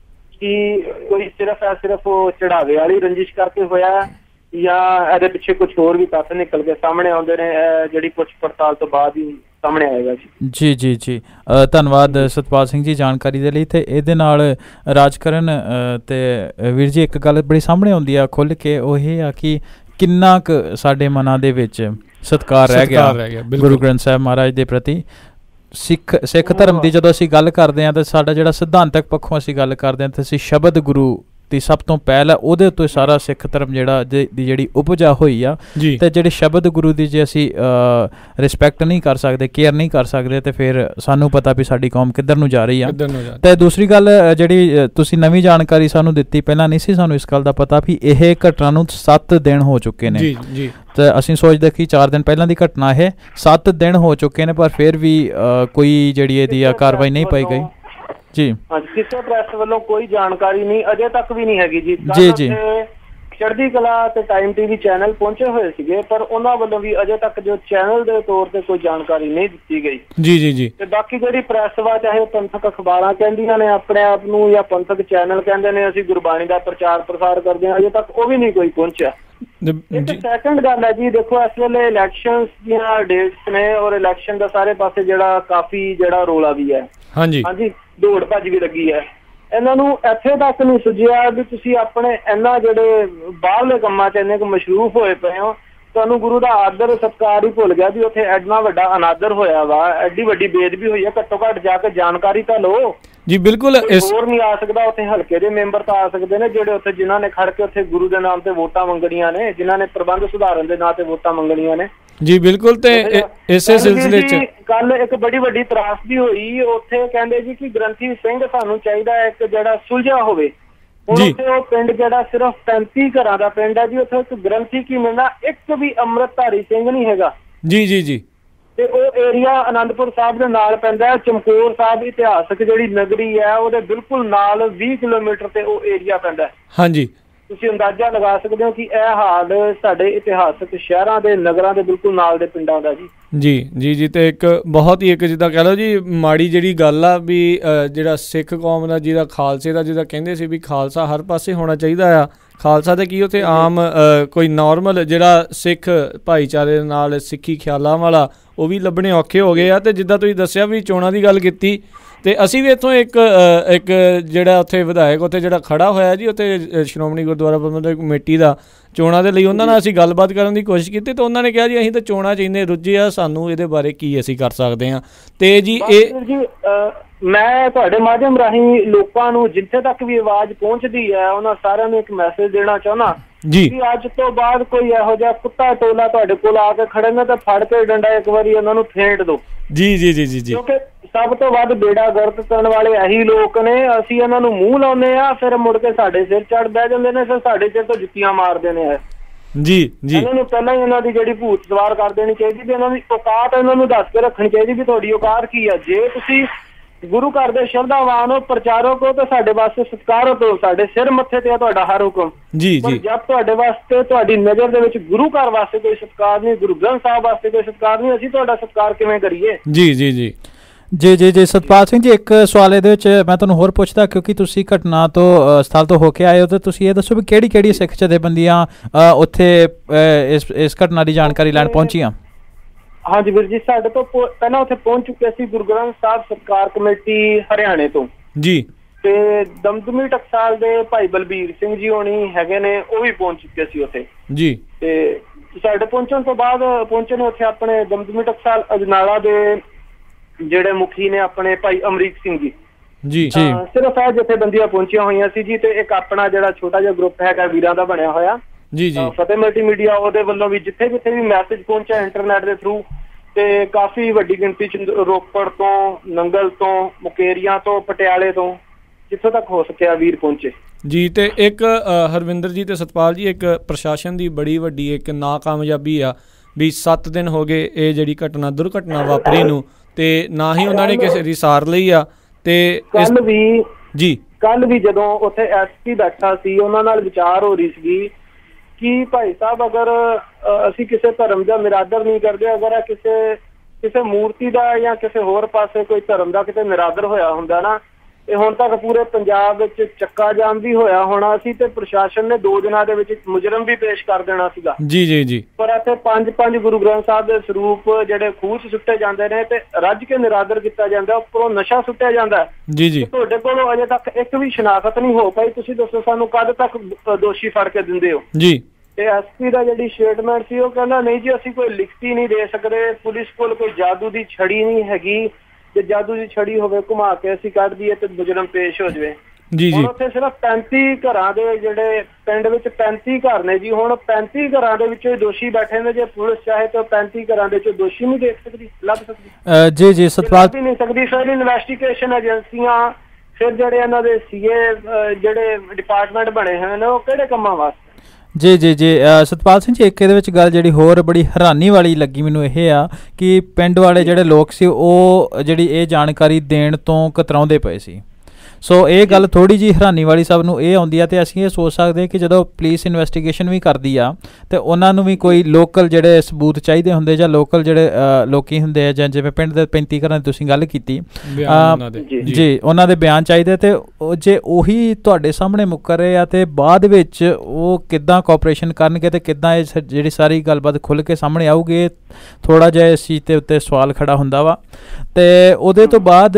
ਕਿ ਕੋਈ ਸਿਰਫ ਹੈ ਸਿਰਫ ਉਹ ਚੜਾਵੇ ਵਾਲੀ ਰੰਜਿਸ਼ ਕਰਕੇ ਹੋਇਆ ਜਾਂ ਇਹਦੇ ਪਿੱਛੇ ਕੁਝ ਹੋਰ ਵੀ ਤੱਥ ਨਿਕਲ ਕੇ ਸਾਹਮਣੇ ਆਉਂਦੇ ਨੇ, ਜਿਹੜੀ ਪੁੱਛ ਪੜਤਾਲ ਤੋਂ ਬਾਅਦ ਹੀ ਸਾਹਮਣੇ ਆਏਗਾ ਜੀ। ਜੀ ਜੀ ਜੀ। ਧੰਨਵਾਦ ਸਤਪਾਲ ਸਿੰਘ ਜੀ ਜਾਣਕਾਰੀ ਦੇ ਲਈ। ਤੇ ਇਹਦੇ ਨਾਲ ਰਾਜਕਰਨ ਤੇ ਵੀਰ ਜੀ ਇੱਕ ਗੱਲ ਬੜੀ ਸਾਹਮਣੇ ਆਉਂਦੀ ਆ ਖੁੱਲ੍ਹ ਕੇ, ਉਹ ਇਹ ਆ ਕਿ ਕਿੰਨਾ ਕੁ ਸਾਡੇ ਮਨਾਂ ਦੇ ਵਿੱਚ ਸਤਿਕਾਰ ਰਹਿ ਗਿਆ ਗੁਰੂ ਗ੍ਰੰਥ ਸਾਹਿਬ ਮਹਾਰਾਜ ਦੇ ਪ੍ਰਤੀ। ਸਿੱਖ ਸਿੱਖ ਧਰਮ ਦੀ ਜਦੋਂ ਅਸੀਂ ਗੱਲ ਕਰਦੇ ਹਾਂ ਤਾਂ ਸਾਡਾ ਜਿਹੜਾ ਸਿਧਾਂਤਕ ਪੱਖੋਂ ਅਸੀਂ ਗੱਲ ਕਰਦੇ ਹਾਂ ਤਾਂ ਅਸੀਂ ਸ਼ਬਦ ਗੁਰੂ ਦੀ ਸਭ ਤੋਂ ਪਹਿਲਾਂ ਉਹਦੇ ਉੱਤੇ ਸਾਰਾ ਸਿੱਖ ਧਰਮ ਜਿਹੜਾ ਦੀ ਜਿਹੜੀ ਉਪਜਾ ਹੋਈ ਆ, ਤੇ ਜਿਹੜੇ ਸ਼ਬਦ ਗੁਰੂ ਦੀ ਜੇ ਅਸੀਂ ਰਿਸਪੈਕਟ ਨਹੀਂ ਕਰ ਸਕਦੇ, ਕੇਅਰ ਨਹੀਂ ਕਰ ਸਕਦੇ, ਤੇ ਫਿਰ ਸਾਨੂੰ ਪਤਾ ਵੀ ਸਾਡੀ ਕੌਮ ਕਿੱਧਰ ਨੂੰ ਜਾ ਰਹੀ ਆ। ਤੇ ਦੂਸਰੀ ਗੱਲ ਜਿਹੜੀ ਤੁਸੀਂ ਨਵੀਂ ਜਾਣਕਾਰੀ ਸਾਨੂੰ ਦਿੱਤੀ, ਪਹਿਲਾਂ ਨਹੀਂ ਸੀ ਸਾਨੂੰ ਇਸ ਗੱਲ ਦਾ ਪਤਾ ਵੀ ਇਹ ਘਟਨਾ ਨੂੰ ਸੱਤ ਦਿਨ ਹੋ ਚੁੱਕੇ ਨੇ। ਤੇ ਅਸੀਂ ਸੋਚਦੇ ਕਿ ਚਾਰ ਦਿਨ ਪਹਿਲਾਂ ਦੀ ਘਟਨਾ ਇਹ, ਸੱਤ ਦਿਨ ਹੋ ਚੁੱਕੇ ਨੇ, ਪਰ ਫਿਰ ਵੀ ਕੋਈ ਜਿਹੜੀ ਇਹਦੀ ਕਾਰਵਾਈ ਨਹੀਂ ਪਾਈ ਗਈ। ਜੀ ਹਾਂਜੀ, ਕਿਸੇ ਪ੍ਰੈਸ ਵੱਲੋਂ ਕੋਈ ਜਾਣਕਾਰੀ ਨਹੀਂ ਅਜੇ ਤੱਕ ਵੀ ਨਹੀਂ ਹੈਗੀ ਜੀ। ਜੀ ਜੀ। ਚੜ੍ਹਦੀ ਕਲਾ ਤੇ ਟਾਈਮ ਟੀਵੀ ਚੈਨਲ ਪਹੁੰਚੇ ਹੋਏ ਸੀਗੇ, ਪਰ ਉਹਨਾਂ ਵੱਲੋਂ ਵੀ ਅਜੇ ਤੱਕ ਜੋ ਚੈਨਲ ਦੇ ਤੌਰ ਤੇ ਕੋਈ ਜਾਣਕਾਰੀ ਨਹੀਂ ਦਿੱਤੀ ਗਈ। ਜੀ ਜੀ ਜੀ ਤੇ ਬਾਕੀ ਜਿਹੜੀ ਪ੍ਰੈਸ ਵਾ, ਚਾਹੇ ਪੰਥਕ ਅਖਬਾਰਾਂ ਕਹਿੰਦੀਆਂ ਨੇ ਆਪਣੇ ਆਪ ਨੂੰ ਜਾਂ ਪੰਥਕ ਚੈਨਲ ਕਹਿੰਦੇ ਨੇ ਅਸੀਂ ਗੁਰਬਾਣੀ ਦਾ ਪ੍ਰਚਾਰ ਪ੍ਰਸਾਰ ਕਰਦੇ ਹਾਂ, ਅਜੇ ਤੱਕ ਉਹ ਵੀ ਨਹੀਂ ਕੋਈ ਪਹੁੰਚਿਆ। ਇੱਕ ਸੈਕੰਡ ਗੱਲ ਹੈ ਜੀ, ਦੇਖੋ ਇਸ ਵੇਲੇ ਇਲੈਕਸ਼ਨ ਦੀਆਂ ਡੇਟਸ ਨੇ ਔਰ ਇਲੈਕਸ਼ਨ ਦਾ ਸਾਰੇ ਪਾਸੇ ਜਿਹੜਾ ਕਾਫੀ ਜਿਹੜਾ ਰੌਲਾ ਵੀ ਹੈ, ਹਾਂਜੀ ਹਾਂਜੀ ਦੌੜ ਭੱਜ ਵੀ ਲੱਗੀ ਹੈ। ਇਹਨਾਂ ਨੂੰ ਇੱਥੇ ਤੱਕ ਨਹੀਂ ਸੁਝਿਆ ਵੀ ਤੁਸੀਂ ਆਪਣੇ ਇਹਨਾਂ ਜਿਹੜੇ ਬਾਹਰਲੇ ਕੰਮਾਂ 'ਚ ਇੰਨੇ ਕੁ ਮਸ਼ਰੂਫ ਹੋਏ ਪਏ ਹੋ, ਤੁਹਾਨੂੰ ਗੁਰੂ ਦਾ ਆਦਰ ਸਤਿਕਾਰ ਹੀ ਭੁੱਲ ਗਿਆ ਵੀ ਉੱਥੇ ਐਡਨਾ ਵੱਡਾ ਅਨਾਦਰ ਹੋਇਆ ਵਾ, ਐਡੀ ਵੱਡੀ ਬੇਅਦਬੀ ਹੋਈ ਹੈ, ਘੱਟੋ ਘੱਟ ਜਾ ਕੇ ਜਾਣਕਾਰੀ ਤਾਂ ਲਓ। ਜੀ ਬਿਲਕੁਲ, ਹੋਰ ਨਹੀਂ ਆ ਸਕਦਾ ਉੱਥੇ, ਹਲਕੇ ਦੇ ਮੈਂਬਰ ਤਾਂ ਆ ਸਕਦੇ ਨੇ ਜਿਹੜੇ ਉੱਥੇ ਜਿਨ੍ਹਾਂ ਨੇ ਖੜ ਕੇ ਉੱਥੇ ਗੁਰੂ ਦੇ ਨਾਮ ਤੇ ਵੋਟਾਂ ਮੰਗਣੀਆਂ ਨੇ, ਜਿਨ੍ਹਾਂ ਨੇ ਪ੍ਰਬੰਧ ਸੁਧਾਰਨ ਦੇ ਨਾਂ ਤੇ ਵੋਟਾਂ ਮੰਗਣੀਆਂ ਨੇ। ਜੀ ਬਿਲਕੁਲ, ਤੇ ਇਸੇ ਸਿਲਸਿਲੇ 'ਚ ਕੱਲ ਇੱਕ ਬੜੀ ਵੱਡੀ ਤਰਾਸਦੀ ਹੋਈ ਉੱਥੇ, ਕਹਿੰਦੇ ਜੀ ਕਿ ਗ੍ਰੰਥੀ ਸਿੰਘ ਸਾਨੂੰ ਚਾਹੀਦਾ ਹੈ ਇੱਕ ਜਿਹੜਾ ਸੁਲਝਿਆ ਹੋਵੇ। ਹੁਣ ਉੱਥੇ ਉਹ ਪਿੰਡ ਜਿਹੜਾ ਸਿਰਫ ਪੈਂਤੀ ਘਰਾਂ ਦਾ ਪਿੰਡ ਹੈ ਜੀ, ਉੱਥੇ ਇੱਕ ਗ੍ਰੰਥੀ ਕੀ ਮਿਲਣਾ, ਇੱਕ ਵੀ ਅੰਮ੍ਰਿਤਧਾਰੀ ਸਿੰਘ ਨਹੀਂ ਹੈਗਾ। ਜੀ ਜੀ ਜੀ ਤੇ ਉਹ ਏਰੀਆ ਅਨੰਦਪੁਰ ਸਾਹਿਬ ਦੇ ਨਾਲ ਪੈਂਦਾ ਹੈ। ਚਮਕੌਰ ਸਾਹਿਬ ਇਤਿਹਾਸਕ ਜਿਹੜੀ ਨਗਰੀ ਹੈ ਉਹਦੇ ਬਿਲਕੁਲ ਨਾਲ ਵੀਹ ਕਿਲੋਮੀਟਰ ਤੇ ਉਹ ਏਰੀਆ ਪੈਂਦਾ। ਹਾਂਜੀ, ਤੁਸੀਂ ਅੰਦਾਜ਼ਾ ਲਗਾ ਸਕਦੇ ਹੋ ਕਿ ਇਹ ਹਾਲ ਸਾਡੇ ਇਤਿਹਾਸਕ ਸ਼ਹਿਰਾਂ ਦੇ ਨਗਰਾਂ ਦੇ ਬਿਲਕੁਲ ਨਾਲ ਦੇ ਪਿੰਡਾਂ ਦਾ ਜੀ। ਜੀ ਜੀ ਜੀ ਤੇ ਇੱਕ ਬਹੁਤ ਹੀ ਇੱਕ ਜਿੱਦਾਂ ਕਹਿ ਲਓ ਜੀ ਮਾੜੀ ਜਿਹੜੀ ਗੱਲ ਆ ਵੀ ਜਿਹੜਾ ਸਿੱਖ ਕੌਮ ਦਾ, ਜਿਹਦਾ ਖਾਲਸੇ ਦਾ, ਜਿਹਦਾ ਕਹਿੰਦੇ ਸੀ ਵੀ ਖਾਲਸਾ ਹਰ ਪਾਸੇ ਹੋਣਾ ਚਾਹੀਦਾ ਆ, ਖਾਲਸਾ ਤੇ ਕੀ ਉੱਥੇ ਆਮ ਕੋਈ ਨਾਰਮਲ ਜਿਹੜਾ ਸਿੱਖ ਭਾਈਚਾਰੇ ਦੇ ਨਾਲ ਸਿੱਖੀ ਖਿਆਲਾਂ ਵਾਲਾ ਉਹ ਵੀ ਲੱਭਣੇ ਔਖੇ ਹੋ ਗਏ ਆ। ਤੇ ਜਿੱਦਾਂ ਤੁਸੀਂ ਦੱਸਿਆ ਵੀ ਚੋਣਾਂ ਦੀ ਗੱਲ ਕੀਤੀ, ਤੇ ਅਸੀਂ ਵੀ ਇੱਥੋਂ ਇੱਕ ਇੱਕ ਜਿਹੜਾ ਉੱਥੇ ਵਿਧਾਇਕ ਉੱਥੇ ਜਿਹੜਾ ਖੜਾ ਹੋਇਆ ਜੀ, ਉੱਥੇ ਸ਼੍ਰੋਮਣੀ ਗੁਰਦੁਆਰਾ ਪ੍ਰਬੰਧਕ ਕਮੇਟੀ ਦਾ ਚੋਣਾਂ ਦੇ ਲਈ ਉਹਨਾਂ ਨਾਲ ਅਸੀਂ ਗੱਲਬਾਤ ਕਰਨ ਦੀ ਕੋਸ਼ਿਸ਼ ਕੀਤੀ, ਤੇ ਉਹਨਾਂ ਨੇ ਕਿਹਾ ਜੀ ਅਸੀਂ ਤਾਂ ਚੋਣਾਂ 'ਚ ਇੰਨੇ ਰੁੱਝੇ ਆ, ਸਾਨੂੰ ਇਹਦੇ ਬਾਰੇ ਕੀ ਅਸੀਂ ਕਰ ਸਕਦੇ ਹਾਂ। ਤੇ ਜੀ ਇਹ ਜੀ ਮੈਂ ਤੁਹਾਡੇ ਮਾਧਿਅਮ ਰਾਹੀਂ ਲੋਕਾਂ ਨੂੰ ਜਿੱਥੇ ਤੱਕ ਵੀ ਆਵਾਜ਼ ਪਹੁੰਚਦੀ ਹੈ ਉਹਨਾਂ ਸਾਰਿਆਂ ਨੂੰ ਇੱਕ ਮੈਸੇਜ ਦੇਣਾ ਚਾਹੁੰਦਾ ਜੀ ਕਿ ਅੱਜ ਤੋਂ ਬਾਅਦ ਕੋਈ ਇਹੋ ਜਿਹਾ ਕੁੱਤਾ ਟੋਲਾ ਤੁਹਾਡੇ ਕੋਲ ਆ ਕੇ ਖੜੇ ਨੇ ਤਾਂ ਫੜ ਕੇ ਡੰਡਾ ਇੱਕ ਵਾਰੀ ਉਹਨਾਂ ਨੂੰ ਫੇਂਟ ਦਿਓ। ਜੀ ਜੀ ਜੀ ਜੀ ਜੀ ਕਿਉਂਕਿ ਸਭ ਤੋਂ ਵੱਧ ਬੇੜਾ ਗਰਕ ਕਰਨ ਵਾਲੇ ਇਹੀ ਲੋਕ ਨੇ। ਅਸੀਂ ਇਹਨਾਂ ਨੂੰ ਮੂੰਹ ਲਾਉਂਦੇ ਆ, ਫਿਰ ਮੁੜ ਕੇ ਸਾਡੇ ਸਿਰ ਚੜ ਬਹਿ ਜਾਂਦੇ ਨੇ, ਫਿਰ ਸਾਡੇ ਸਿਰ ਤੋਂ ਜੁੱਤੀਆਂ ਮਾਰਦੇ ਨੇ। ਜੀ ਜੀ ਇਹਨਾਂ ਨੂੰ ਪਹਿਲਾਂ ਹੀ ਇਹਨਾਂ ਦੀ ਜਿਹੜੀ ਭੂਤ ਸਵਾਰ ਕਰ ਦੇਣੀ ਚਾਹੀਦੀ ਵੀ ਇਹਨਾਂ ਦੀ ਔਕਾਤ ਇਹਨਾਂ ਨੂੰ ਦੱਸ ਕੇ ਰੱਖਣੀ ਚਾਹੀਦੀ ਵੀ ਤੁਹਾਡੀ ਔਕਾਤ ਕੀ ਆ। ਜੇ ਤੁਸੀਂ ਗੁਰੂ ਘਰ ਦੇ ਸ਼ਰਧਾਵਾਨ ਹੋ, ਪ੍ਰਚਾਰਕ ਹੋ, ਤਾਂ ਸਾਡੇ ਵਾਸਤੇ ਸਤਿਕਾਰਤ ਹੋ, ਸਾਡੇ ਸਿਰ ਮੱਥੇ ਤੇ ਆ ਤੁਹਾਡਾ ਹਰ ਹੁਕਮ। ਜੀ ਜੀ ਜਦ ਤੁਹਾਡੇ ਵਾਸਤੇ ਤੁਹਾਡੀ ਨਜ਼ਰ ਦੇ ਵਿੱਚ ਗੁਰੂ ਘਰ ਵਾਸਤੇ ਕੋਈ ਸਤਿਕਾਰ ਨਹੀਂ, ਗੁਰੂ ਗ੍ਰੰਥ ਸਾਹਿਬ ਵਾਸਤੇ ਕੋਈ ਸਤਿਕਾਰ ਨਹੀਂ, ਅਸੀਂ ਤੁਹਾਡਾ ਸਤਿਕਾਰ ਕਿਵੇਂ ਕਰੀਏ। ਜੀ ਜੀ ਜੀ ਜੀ ਜੀ ਜੀ ਸਤਪਾਲ ਸਿੰਘ ਜੀ, ਇੱਕ ਸਵਾਲ ਇਹਦੇ ਵਿੱਚ ਮੈਂ ਤੁਹਾਨੂੰ ਹੋਰ ਪੁੱਛਦਾ, ਕਿਉਂਕਿ ਤੁਸੀਂ ਘਟਨਾ ਤੋਂ ਸਥਲ ਤੋਂ ਹੋ ਕੇ ਆਏ ਹੋ, ਤੇ ਤੁਸੀਂ ਇਹ ਦੱਸੋ ਵੀ ਕਿਹੜੀ ਕਿਹੜੀ ਸਿੱਖ ਜਥੇਬੰਦੀਆਂ ਉੱਥੇ ਇਸ ਇਸ ਘਟਨਾ ਦੀ ਜਾਣਕਾਰੀ ਲੈਣ ਪਹੁੰਚੀਆਂ। ਹਾਂਜੀ ਵੀਰ ਜੀ, ਸਾਡੇ ਤੋਂ ਪਹਿਲਾਂ ਉੱਥੇ ਪਹੁੰਚ ਚੁੱਕੇ ਸੀ ਗੁਰੂ ਗ੍ਰੰਥ ਸਾਹਿਬ ਸਤਿਕਾਰ ਕਮੇਟੀ ਹਰਿਆਣੇ ਤੋਂ ਜੀ, ਤੇ ਦਮਦਮੀ ਟਕਸਾਲ ਦੇ ਭਾਈ ਬਲਬੀਰ ਸਿੰਘ ਜੀ ਹੋਣੀ ਹੈਗੇ ਨੇ, ਉਹ ਵੀ ਪਹੁੰਚ ਚੁੱਕੇ ਸੀ ਉੱਥੇ ਜੀ। ਤੇ ਸਾਡੇ ਪਹੁੰਚਣ ਤੋਂ ਬਾਅਦ ਪਹੁੰਚੇ ਨੇ ਉੱਥੇ ਆਪਣੇ ਦਮਦਮੀ ਟਕਸਾਲ ਅਜਨਾਲਾ ਦੇ ਜਿਹੜੇ ਮੁਖੀ ਨੇ ਆਪਣੇ ਭਾਈ ਅਮਰੀਕ ਸਿੰਘ ਜੀ ਜੀ ਜੀ ਸਿਰਫ ਇਹ ਜਥੇਬੰਦੀਆਂ ਪਹੁੰਚੀਆਂ ਹੋਈਆਂ ਸੀ ਜੀ। ਤੇ ਇੱਕ ਆਪਣਾ ਜਿਹੜਾ ਛੋਟਾ ਜਿਹਾ ਗਰੁੱਪ ਹੈਗਾ ਵੀਰਾਂ ਦਾ ਬਣਿਆ ਹੋਇਆ ਜੀ ਜੀ ਫਤਿਹ ਮਲਟੀਮੀਡੀਆ, ਉਹਦੇ ਵੱਲੋਂ ਵੀ ਜਿੱਥੇ ਜਿੱਥੇ ਵੀ ਮੈਸੇਜ ਪਹੁੰਚਿਆ ਇੰਟਰਨੈਟ ਦੇ ਥਰੂ, ਤੇ ਕਾਫੀ ਵੱਡੀ ਗਿਣਤੀ ਚ ਰੋਪੜ ਤੋਂ, ਨੰਗਲ ਤੋਂ, ਮੁਕੇਰੀਆਂ ਤੋਂ, ਪਟਿਆਲੇ ਤੋਂ, ਜਿੱਥੋਂ ਤੱਕ ਹੋ ਸਕਿਆ ਵੀਰ ਪਹੁੰਚੇ ਜੀ। ਤੇ ਇੱਕ ਹਰਵਿੰਦਰ ਜੀ ਤੇ ਸਤਪਾਲ ਜੀ, ਇੱਕ ਪ੍ਰਸ਼ਾਸਨ ਦੀ ਬੜੀ ਵੱਡੀ ਇੱਕ ਨਾਕਾਮਯਾਬੀ ਆ ਵੀ ਸੱਤ ਦਿਨ ਹੋ ਗਏ ਇਹ ਜਿਹੜੀ ਘਟਨਾ ਦੁਰਘਟਨਾ ਵਾਪਰੀ ਨੂੰ, ਤੇ ਨਾ ਹੀ ਉਹਨਾਂ ਨੇ ਕਿਸੇ ਦੀ ਸਾਰ ਲਈ ਆ। ਤੇ ਕੱਲ ਵੀ ਜੀ ਕੱਲ ਵੀ ਜਦੋਂ ਉੱਥੇ ਐਸ ਪੀ ਬੈਠਾ ਸੀ, ਉਹਨਾਂ ਨਾਲ ਵਿਚਾਰ ਹੋ ਰਹੀ ਸੀਗੀ ਕਿ ਭਾਈ ਸਾਹਿਬ ਅਗਰ ਅਸੀਂ ਕਿਸੇ ਧਰਮ ਦਾ ਨਿਰਾਦਰ ਨਹੀਂ ਕਰਦੇ, ਅਗਰ ਕਿਸੇ ਕਿਸੇ ਮੂਰਤੀ ਦਾ ਜਾਂ ਕਿਸੇ ਹੋਰ ਪਾਸੇ ਕੋਈ ਧਰਮ ਦਾ ਕਿਤੇ ਨਿਰਾਦਰ ਹੋਇਆ ਹੁੰਦਾ ਨਾ, ਤੇ ਹੁਣ ਤੱਕ ਪੂਰੇ ਪੰਜਾਬ ਵਿੱਚ ਚੱਕਾ ਜਾਮ ਵੀ ਹੋਇਆ ਹੋਣਾ ਸੀ, ਤੇ ਪ੍ਰਸ਼ਾਸਨ ਨੇ ਦੋ ਦਿਨਾਂ ਦੇ ਵਿੱਚ ਮੁਜਰਮ ਵੀ ਪੇਸ਼ ਕਰ ਦੇਣਾ ਸੀਗਾ ਜੀ ਜੀ ਜੀ। ਪਰ ਇੱਥੇ ਪੰਜ ਪੰਜ ਗੁਰੂ ਗ੍ਰੰਥ ਸਾਹਿਬ ਦੇ ਸਰੂਪ ਜਿਹੜੇ ਖੂਹ 'ਚ ਸੁੱਟੇ ਜਾਂਦੇ ਨੇ ਤੇ ਰੱਜ ਕੇ ਨਿਰਾਦਰ ਕੀਤਾ ਜਾਂਦਾ, ਉੱਪਰੋਂ ਨਸ਼ਾ ਸੁੱਟਿਆ ਜਾਂਦਾ ਜੀ ਜੀ। ਤੁਹਾਡੇ ਕੋਲੋਂ ਅਜੇ ਤੱਕ ਇੱਕ ਵੀ ਸ਼ਨਾਖਤ ਨਹੀਂ ਹੋ ਪਾਈ, ਤੁਸੀਂ ਦੱਸੋ ਸਾਨੂੰ ਕਦ ਤੱਕ ਦੋਸ਼ੀ ਫੜ ਕੇ ਦਿੰਦੇ ਹੋ ਜੀ। ਤੇ ਐਸ ਪੀ ਦਾ ਜਿਹੜੀ ਸਟੇਟਮੈਂਟ ਸੀ ਉਹ ਕਹਿੰਦਾ ਨਹੀਂ ਜੀ ਅਸੀਂ ਕੋਈ ਲਿਖਤੀ ਨਹੀਂ ਦੇ ਸਕਦੇ, ਪੁਲਿਸ ਕੋਲ ਕੋਈ ਜਾਦੂ ਦੀ ਛੜੀ ਨਹੀਂ ਹੈਗੀ, ਜੇ ਜਾਦੂ ਦੀ ਛੜੀ ਹੋਵੇ ਘੁਮਾ ਕੇ ਅਸੀਂ ਕੱਢ ਦਈਏ ਤੇ ਮੁਜਰਮ ਪੇਸ਼ ਹੋ ਜਾਵੇ ਜੀ ਜੀ। ਉੱਥੇ ਸਿਰਫ ਪੈਂਤੀ ਘਰਾਂ ਦੇ ਜਿਹੜੇ ਪਿੰਡ ਵਿੱਚ ਪੈਂਤੀ ਘਰ ਨੇ ਜੀ, ਹੁਣ ਪੈਂਤੀ ਘਰਾਂ ਦੇ ਵਿੱਚੋਂ ਦੋਸ਼ੀ ਬੈਠੇ ਨੇ, ਜੇ ਪੁਲਿਸ ਚਾਹੇ ਤਾਂ ਪੈਂਤੀ ਘਰਾਂ ਦੇ ਵਿੱਚੋਂ ਦੋਸ਼ੀ ਨਹੀਂ ਦੇਖ ਸਕਦੀ, ਲੱਭ ਸਕਦੀ ਜੀ ਜੀ ਸਤਪਾਲ ਨਹੀਂ ਸਕਦੀ। ਫਿਰ ਇਨਵੈਸਟੀਗੇਸ਼ਨ ਏਜੰਸੀਆਂ, ਫਿਰ ਜਿਹੜੇ ਇਹਨਾਂ ਦੇ ਸੀਏ ਜਿਹੜੇ ਡਿਪਾਰਟਮੈਂਟ ਬਣੇ ਹੋਏ ਨੇ, ਉਹ ਕਿਹੜੇ ਕੰਮਾਂ ਵਾਸਤੇ ਜੀ ਜੀ ਜੀ ਸਤਪਾਲ ਸਿੰਘ ਜੀ, ਇੱਕ ਇਹਦੇ ਵਿੱਚ ਗੱਲ ਜਿਹੜੀ ਹੋਰ ਬੜੀ ਹੈਰਾਨੀ ਵਾਲੀ ਲੱਗੀ ਮੈਨੂੰ ਇਹ ਆ ਕਿ ਪਿੰਡ ਵਾਲੇ ਜਿਹੜੇ ਲੋਕ ਸੀ ਉਹ ਜਿਹੜੀ ਇਹ ਜਾਣਕਾਰੀ ਦੇਣ ਤੋਂ ਕਤਰਾਉਂਦੇ ਪਏ ਸੀ। ਸੋ ਇਹ ਗੱਲ ਥੋੜ੍ਹੀ ਜਿਹੀ ਹੈਰਾਨੀ ਵਾਲੀ ਸਭ ਨੂੰ ਇਹ ਆਉਂਦੀ ਆ, ਅਤੇ ਅਸੀਂ ਇਹ ਸੋਚ ਸਕਦੇ ਹਾਂ ਕਿ ਜਦੋਂ ਪੁਲਿਸ ਇਨਵੈਸਟੀਗੇਸ਼ਨ ਵੀ ਕਰਦੀ ਆ ਅਤੇ ਉਹਨਾਂ ਨੂੰ ਵੀ ਕੋਈ ਲੋਕਲ ਜਿਹੜੇ ਸਬੂਤ ਚਾਹੀਦੇ ਹੁੰਦੇ, ਜਾਂ ਲੋਕਲ ਜਿਹੜੇ ਲੋਕੀ ਹੁੰਦੇ ਆ, ਜਾਂ ਜਿਵੇਂ ਪਿੰਡ ਦੇ ਪੈਂਤੀ ਘਰਾਂ ਦੀ ਤੁਸੀਂ ਗੱਲ ਕੀਤੀ ਜੀ, ਉਹਨਾਂ ਦੇ ਬਿਆਨ ਚਾਹੀਦੇ। ਅਤੇ ਜੇ ਉਹੀ ਤੁਹਾਡੇ ਸਾਹਮਣੇ ਮੁੱਕਰ ਰਹੇ ਆ ਅਤੇ ਬਾਅਦ ਵਿੱਚ ਉਹ ਕਿੱਦਾਂ ਕੋਆਪਰੇਸ਼ਨ ਕਰਨਗੇ ਅਤੇ ਕਿੱਦਾਂ ਇਹ ਜਿਹੜੀ ਸਾਰੀ ਗੱਲਬਾਤ ਖੁੱਲ੍ਹ ਕੇ ਸਾਹਮਣੇ ਆਊਗੀ, ਥੋੜ੍ਹਾ ਜਿਹਾ ਇਸ ਚੀਜ਼ ਦੇ ਉੱਤੇ ਸਵਾਲ ਖੜਾ ਹੁੰਦਾ ਵਾ। ਅਤੇ ਉਹਦੇ ਤੋਂ ਬਾਅਦ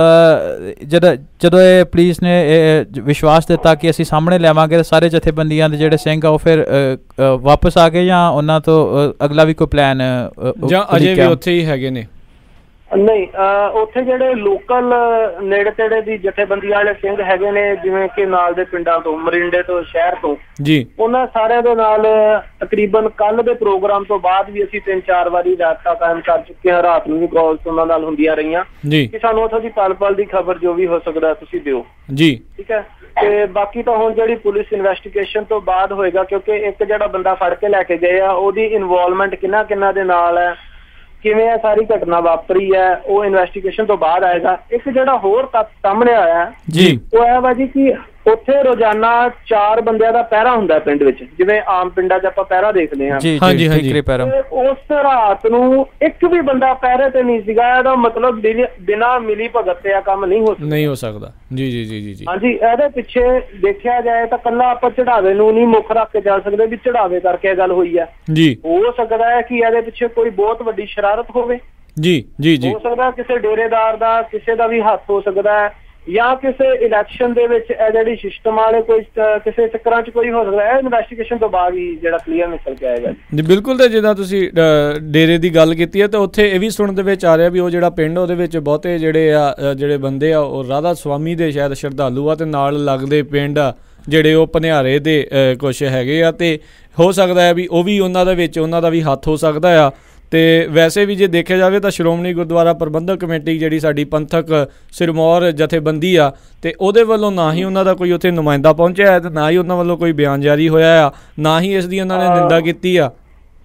ਜਦੋਂ ਜਦੋਂ ਇਹ ਪੁਲਿਸ ਨੇ ਇਹ ਵਿਸ਼ਵਾਸ ਦਿੱਤਾ ਕਿ ਅਸੀਂ ਸਾਹਮਣੇ ਲਿਆਵਾਂਗੇ, ਸਾਰੇ ਜਥੇਬੰਦੀਆਂ ਦੇ ਜਿਹੜੇ ਸਿੰਘ ਆ ਉਹ ਫਿਰ ਵਾਪਸ ਆ ਗਏ, ਜਾਂ ਉਹਨਾਂ ਤੋਂ ਅਗਲਾ ਵੀ ਕੋਈ ਪਲਾਨ ਜਾਂ ਅਜੇ ਵੀ ਉੱਥੇ ਹੀ ਹੈਗੇ ਨੇ? ਨਹੀਂ, ਉੱਥੇ ਜਿਹੜੇ ਲੋਕਲ ਨੇੜੇ ਤੇੜੇ ਦੀ ਜਥੇਬੰਦੀਆਂ ਵਾਲੇ ਸਿੰਘ ਹੈਗੇ ਨੇ, ਜਿਵੇਂ ਕਿ ਨਾਲ ਦੇ ਪਿੰਡਾਂ ਤੋਂ, ਮਰਿੰਡੇ ਤੋਂ, ਸ਼ਹਿਰ ਤੋਂ ਜੀ, ਉਹਨਾਂ ਸਾਰਿਆਂ ਦੇ ਨਾਲ ਤਕਰੀਬਨ ਕੱਲ ਦੇ ਪ੍ਰੋਗਰਾਮ ਤੋਂ ਬਾਅਦ ਵੀ ਅਸੀਂ ਤਿੰਨ ਚਾਰ ਵਾਰੀ ਰਾਬਤਾ ਕਾਇਮ ਕਰ ਚੁੱਕੇ ਹਾਂ। ਰਾਤ ਨੂੰ ਵੀ ਕਾਲਸ ਉਹਨਾਂ ਨਾਲ ਹੁੰਦੀਆਂ ਰਹੀਆਂ ਕਿ ਸਾਨੂੰ ਉੱਥੋਂ ਦੀ ਪਲ ਪਲ ਦੀ ਖਬਰ ਜੋ ਵੀ ਹੋ ਸਕਦਾ ਤੁਸੀਂ ਦਿਓ ਜੀ, ਠੀਕ ਹੈ। ਤੇ ਬਾਕੀ ਤਾਂ ਹੁਣ ਜਿਹੜੀ ਪੁਲਿਸ ਇਨਵੈਸਟੀਗੇਸ਼ਨ ਤੋਂ ਬਾਅਦ ਹੋਏਗਾ, ਕਿਉਂਕਿ ਇੱਕ ਜਿਹੜਾ ਬੰਦਾ ਫੜ ਕੇ ਲੈ ਕੇ ਗਏ ਆ ਉਹਦੀ ਇਨਵੋਲਵਮੈਂਟ ਕਿਹਨਾਂ ਕਿਹਨਾਂ ਦੇ ਨਾਲ ਹੈ, ਕਿਵੇਂ ਇਹ ਸਾਰੀ ਘਟਨਾ ਵਾਪਰੀ ਹੈ, ਉਹ ਇਨਵੈਸਟੀਗੇਸ਼ਨ ਤੋਂ ਬਾਅਦ ਆਏਗਾ। ਇੱਕ ਜਿਹੜਾ ਹੋਰ ਤੱਥ ਸਾਹਮਣੇ ਆਇਆ ਜੀ, ਉਹ ਇਹ ਵਾ ਜੀ ਕਿ ਉੱਥੇ ਰੋਜ਼ਾਨਾ ਚਾਰ ਬੰਦਿਆਂ ਦਾ ਪਹਿਰਾ ਹੁੰਦਾ ਪਿੰਡ ਵਿੱਚ, ਜਿਵੇਂ ਆਮ ਪਿੰਡਾਂ 'ਚ ਆਪਾਂ ਪਹਿਰਾ ਦੇਖਦੇ ਹਾਂ। ਹਾਂਜੀ ਹਾਂਜੀ। ਉਸ ਰਾਤ ਨੂੰ ਇੱਕ ਵੀ ਬੰਦਾ ਪਹਿਰੇ ਤੇ ਨਹੀਂ ਸੀਗਾ। ਇਹਦਾ ਮਤਲਬ ਬਿਨਾਂ ਮਿਲੀ ਭਗਤ ਤੇ ਆ ਕੰਮ ਨਹੀਂ ਹੋ ਸਕਦਾ, ਨਹੀਂ ਹੋ ਸਕਦਾ। ਜੀ ਜੀ ਜੀ ਜੀ ਹਾਂਜੀ। ਇਹਦੇ ਪਿੱਛੇ ਦੇਖਿਆ ਜਾਏ ਤਾਂ ਕੱਲਾ ਆਪਾਂ ਚੜਾਵੇ ਨੂੰ ਨਹੀਂ ਮੁੱਖ ਰੱਖ ਕੇ ਚੱਲ ਸਕਦੇ ਵੀ ਚੜਾਵੇ ਕਰਕੇ ਇਹ ਗੱਲ ਹੋਈ ਹੈ ਜੀ। ਹੋ ਸਕਦਾ ਹੈ ਕਿ ਇਹਦੇ ਪਿੱਛੇ ਕੋਈ ਬਹੁਤ ਵੱਡੀ ਸ਼ਰਾਰਤ ਹੋਵੇ ਜੀ ਜੀ ਜੀ। ਹੋ ਸਕਦਾ ਕਿਸੇ ਡੇਰੇਦਾਰ ਦਾ, ਕਿਸੇ ਦਾ ਵੀ ਹੱਥ ਹੋ ਸਕਦਾ ਹੈ, ਜਾਂ ਕਿਸੇ ਇਲੈਕਸ਼ਨ ਦੇ ਵਿੱਚ ਇਹ ਜਿਹੜੀ ਸਿਸਟਮ ਵਾਲੇ ਕੋਈ ਕਿਸੇ ਚੱਕਰਾਂ 'ਚ ਕੋਈ ਹੋ ਸਕਦਾ ਹੈ। ਇਨਵੈਸਟੀਗੇਸ਼ਨ ਤੋਂ ਬਾਅਦ ਹੀ ਜਿਹੜਾ ਕਲੀਅਰ ਨਿਕਲ ਕੇ ਆਏਗਾ ਜੀ। ਬਿਲਕੁਲ। ਤੇ ਜਿੱਦਾਂ ਤੁਸੀਂ ਡੇਰੇ ਦੀ ਗੱਲ ਕੀਤੀ ਹੈ ਤਾਂ ਉੱਥੇ ਇਹ ਵੀ ਸੁਣਨ ਦੇ ਵਿੱਚ ਆ ਰਿਹਾ ਵੀ ਉਹ ਜਿਹੜਾ ਪਿੰਡ ਉਹਦੇ ਵਿੱਚ ਬਹੁਤੇ ਜਿਹੜੇ ਆ ਜਿਹੜੇ ਬੰਦੇ ਆ ਉਹ ਰਾਧਾ ਸੁਆਮੀ ਦੇ ਸ਼ਾਇਦ ਸ਼ਰਧਾਲੂ ਆ, ਅਤੇ ਨਾਲ ਲੱਗਦੇ ਪਿੰਡ ਆ ਜਿਹੜੇ ਉਹ ਭਨਿਆਰੇ ਦੇ ਕੁਛ ਹੈਗੇ ਆ, ਅਤੇ ਹੋ ਸਕਦਾ ਹੈ ਵੀ ਉਹ ਵੀ ਉਹਨਾਂ ਦੇ ਵਿੱਚ ਉਹਨਾਂ ਦਾ ਵੀ ਹੱਥ ਹੋ ਸਕਦਾ ਆ। ਅਤੇ ਵੈਸੇ ਵੀ ਜੇ ਦੇਖਿਆ ਜਾਵੇ ਤਾਂ ਸ਼੍ਰੋਮਣੀ ਗੁਰਦੁਆਰਾ ਪ੍ਰਬੰਧਕ ਕਮੇਟੀ ਜਿਹੜੀ ਸਾਡੀ ਪੰਥਕ ਸਿਰਮੌਰ ਜਥੇਬੰਦੀ ਆ, ਅਤੇ ਉਹਦੇ ਵੱਲੋਂ ਨਾ ਹੀ ਉਹਨਾਂ ਦਾ ਕੋਈ ਉੱਥੇ ਨੁਮਾਇੰਦਾ ਪਹੁੰਚਿਆ ਹੈ, ਅਤੇ ਨਾ ਹੀ ਉਹਨਾਂ ਵੱਲੋਂ ਕੋਈ ਬਿਆਨ ਜਾਰੀ ਹੋਇਆ ਆ, ਨਾ ਹੀ ਇਸ ਦੀ ਉਹਨਾਂ ਨੇ ਨਿੰਦਾ ਕੀਤੀ ਆ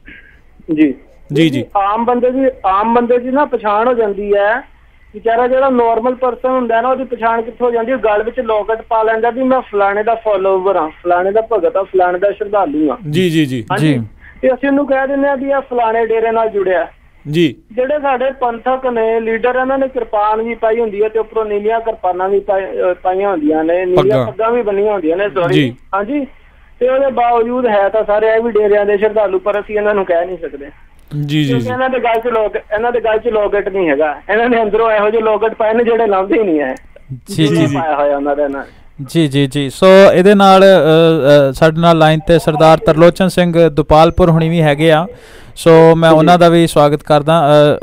ਜੀ ਜੀ ਜੀ। ਆਮ ਬੰਦੇ ਦੀ ਆਮ ਬੰਦੇ ਦੀ ਨਾ ਪਛਾਣ ਹੋ ਜਾਂਦੀ ਹੈ। ਵਿਚਾਰਾ ਜਿਹੜਾ ਨੋਰਮਲ ਪਰਸਨ ਹੁੰਦਾ ਨਾ, ਉਹਦੀ ਪਛਾਣ ਕਿੱਥੋਂ ਹੋ ਜਾਂਦੀ? ਗਲ ਵਿੱਚ ਲੋਕਟ ਪਾ ਲੈਂਦਾ ਵੀ ਮੈਂ ਫਲਾਣੇ ਦਾ ਫੋਲੋਵਰ ਹਾਂ, ਫਲਾਣੇ ਦਾ ਭਗਤ ਆ, ਫਲਾਣੇ ਦਾ ਸ਼ਰਧਾਲੂ ਹਾਂ ਜੀ ਜੀ ਜੀ ਜੀ। ਤੇ ਅਸੀਂ ਉਹਨੂੰ ਕਹਿ ਦਿੰਦੇ ਹਾਂ ਵੀ ਇਹ ਫਲਾਣੇ ਡੇਰੇ ਨਾਲ ਜੁੜਿਆ ਜੀ। ਜਿਹੜੇ ਸਾਡੇ ਪੰਥਕ ਨੇ ਲੀਡਰ, ਇਹਨਾਂ ਨੇ ਕਿਰਪਾਨ ਵੀ ਪਾਈ ਹੁੰਦੀ ਹੈ ਤੇ ਉੱਪਰੋਂ ਨੀਲੀਆਂ ਕਿਰਪਾਨਾਂ ਵੀ ਪਾਈਆਂ ਹੁੰਦੀਆਂ ਨੇ, ਨੀਲੀਆਂ ਪੱਗਾਂ ਵੀ ਬੰਨੀਆਂ ਹੁੰਦੀਆਂ ਨੇ, ਸੌਰੀ ਹਾਂਜੀ। ਤੇ ਉਹਦੇ ਬਾਵਜੂਦ ਹੈ ਤਾਂ ਸਾਰੇ ਇਹ ਵੀ ਡੇਰਿਆਂ ਦੇ ਸ਼ਰਧਾਲੂ, ਪਰ ਅਸੀਂ ਇਹਨਾਂ ਨੂੰ ਕਹਿ ਨਹੀਂ ਸਕਦੇ ਜੀ ਜੀ। ਇਹਨਾਂ ਦੇ ਗੱਲ 'ਚ ਲੋਕ ਇਹਨਾਂ ਦੇ ਗੱਲ 'ਚ ਲੋਕਟ ਨਹੀਂ ਹੈਗਾ। ਇਹਨਾਂ ਨੇ ਅੰਦਰੋਂ ਇਹੋ ਜਿਹੇ ਲੋਕਟ ਪਾਏ ਨੇ ਜਿਹੜੇ ਲਾਉਂਦੇ ਹੀ ਨਹੀਂ ਹੈ ਜੀ ਜੀ ਪਾਇਆ ਹੋਇਆ ਉਹਨਾਂ ਦੇ ਨਾਲ ਜੀ ਜੀ ਜੀ। ਸੋ ਇਹਦੇ ਨਾਲ ਸਾਡੇ ਨਾਲ ਲਾਈਨ 'ਤੇ ਸਰਦਾਰ ਤਰਲੋਚਨ ਸਿੰਘ ਦੁਪਾਲਪੁਰ ਹੁਣੀ ਵੀ ਹੈਗੇ ਆ, ਸੋ ਮੈਂ ਉਹਨਾਂ ਦਾ ਵੀ ਸਵਾਗਤ ਕਰਦਾ।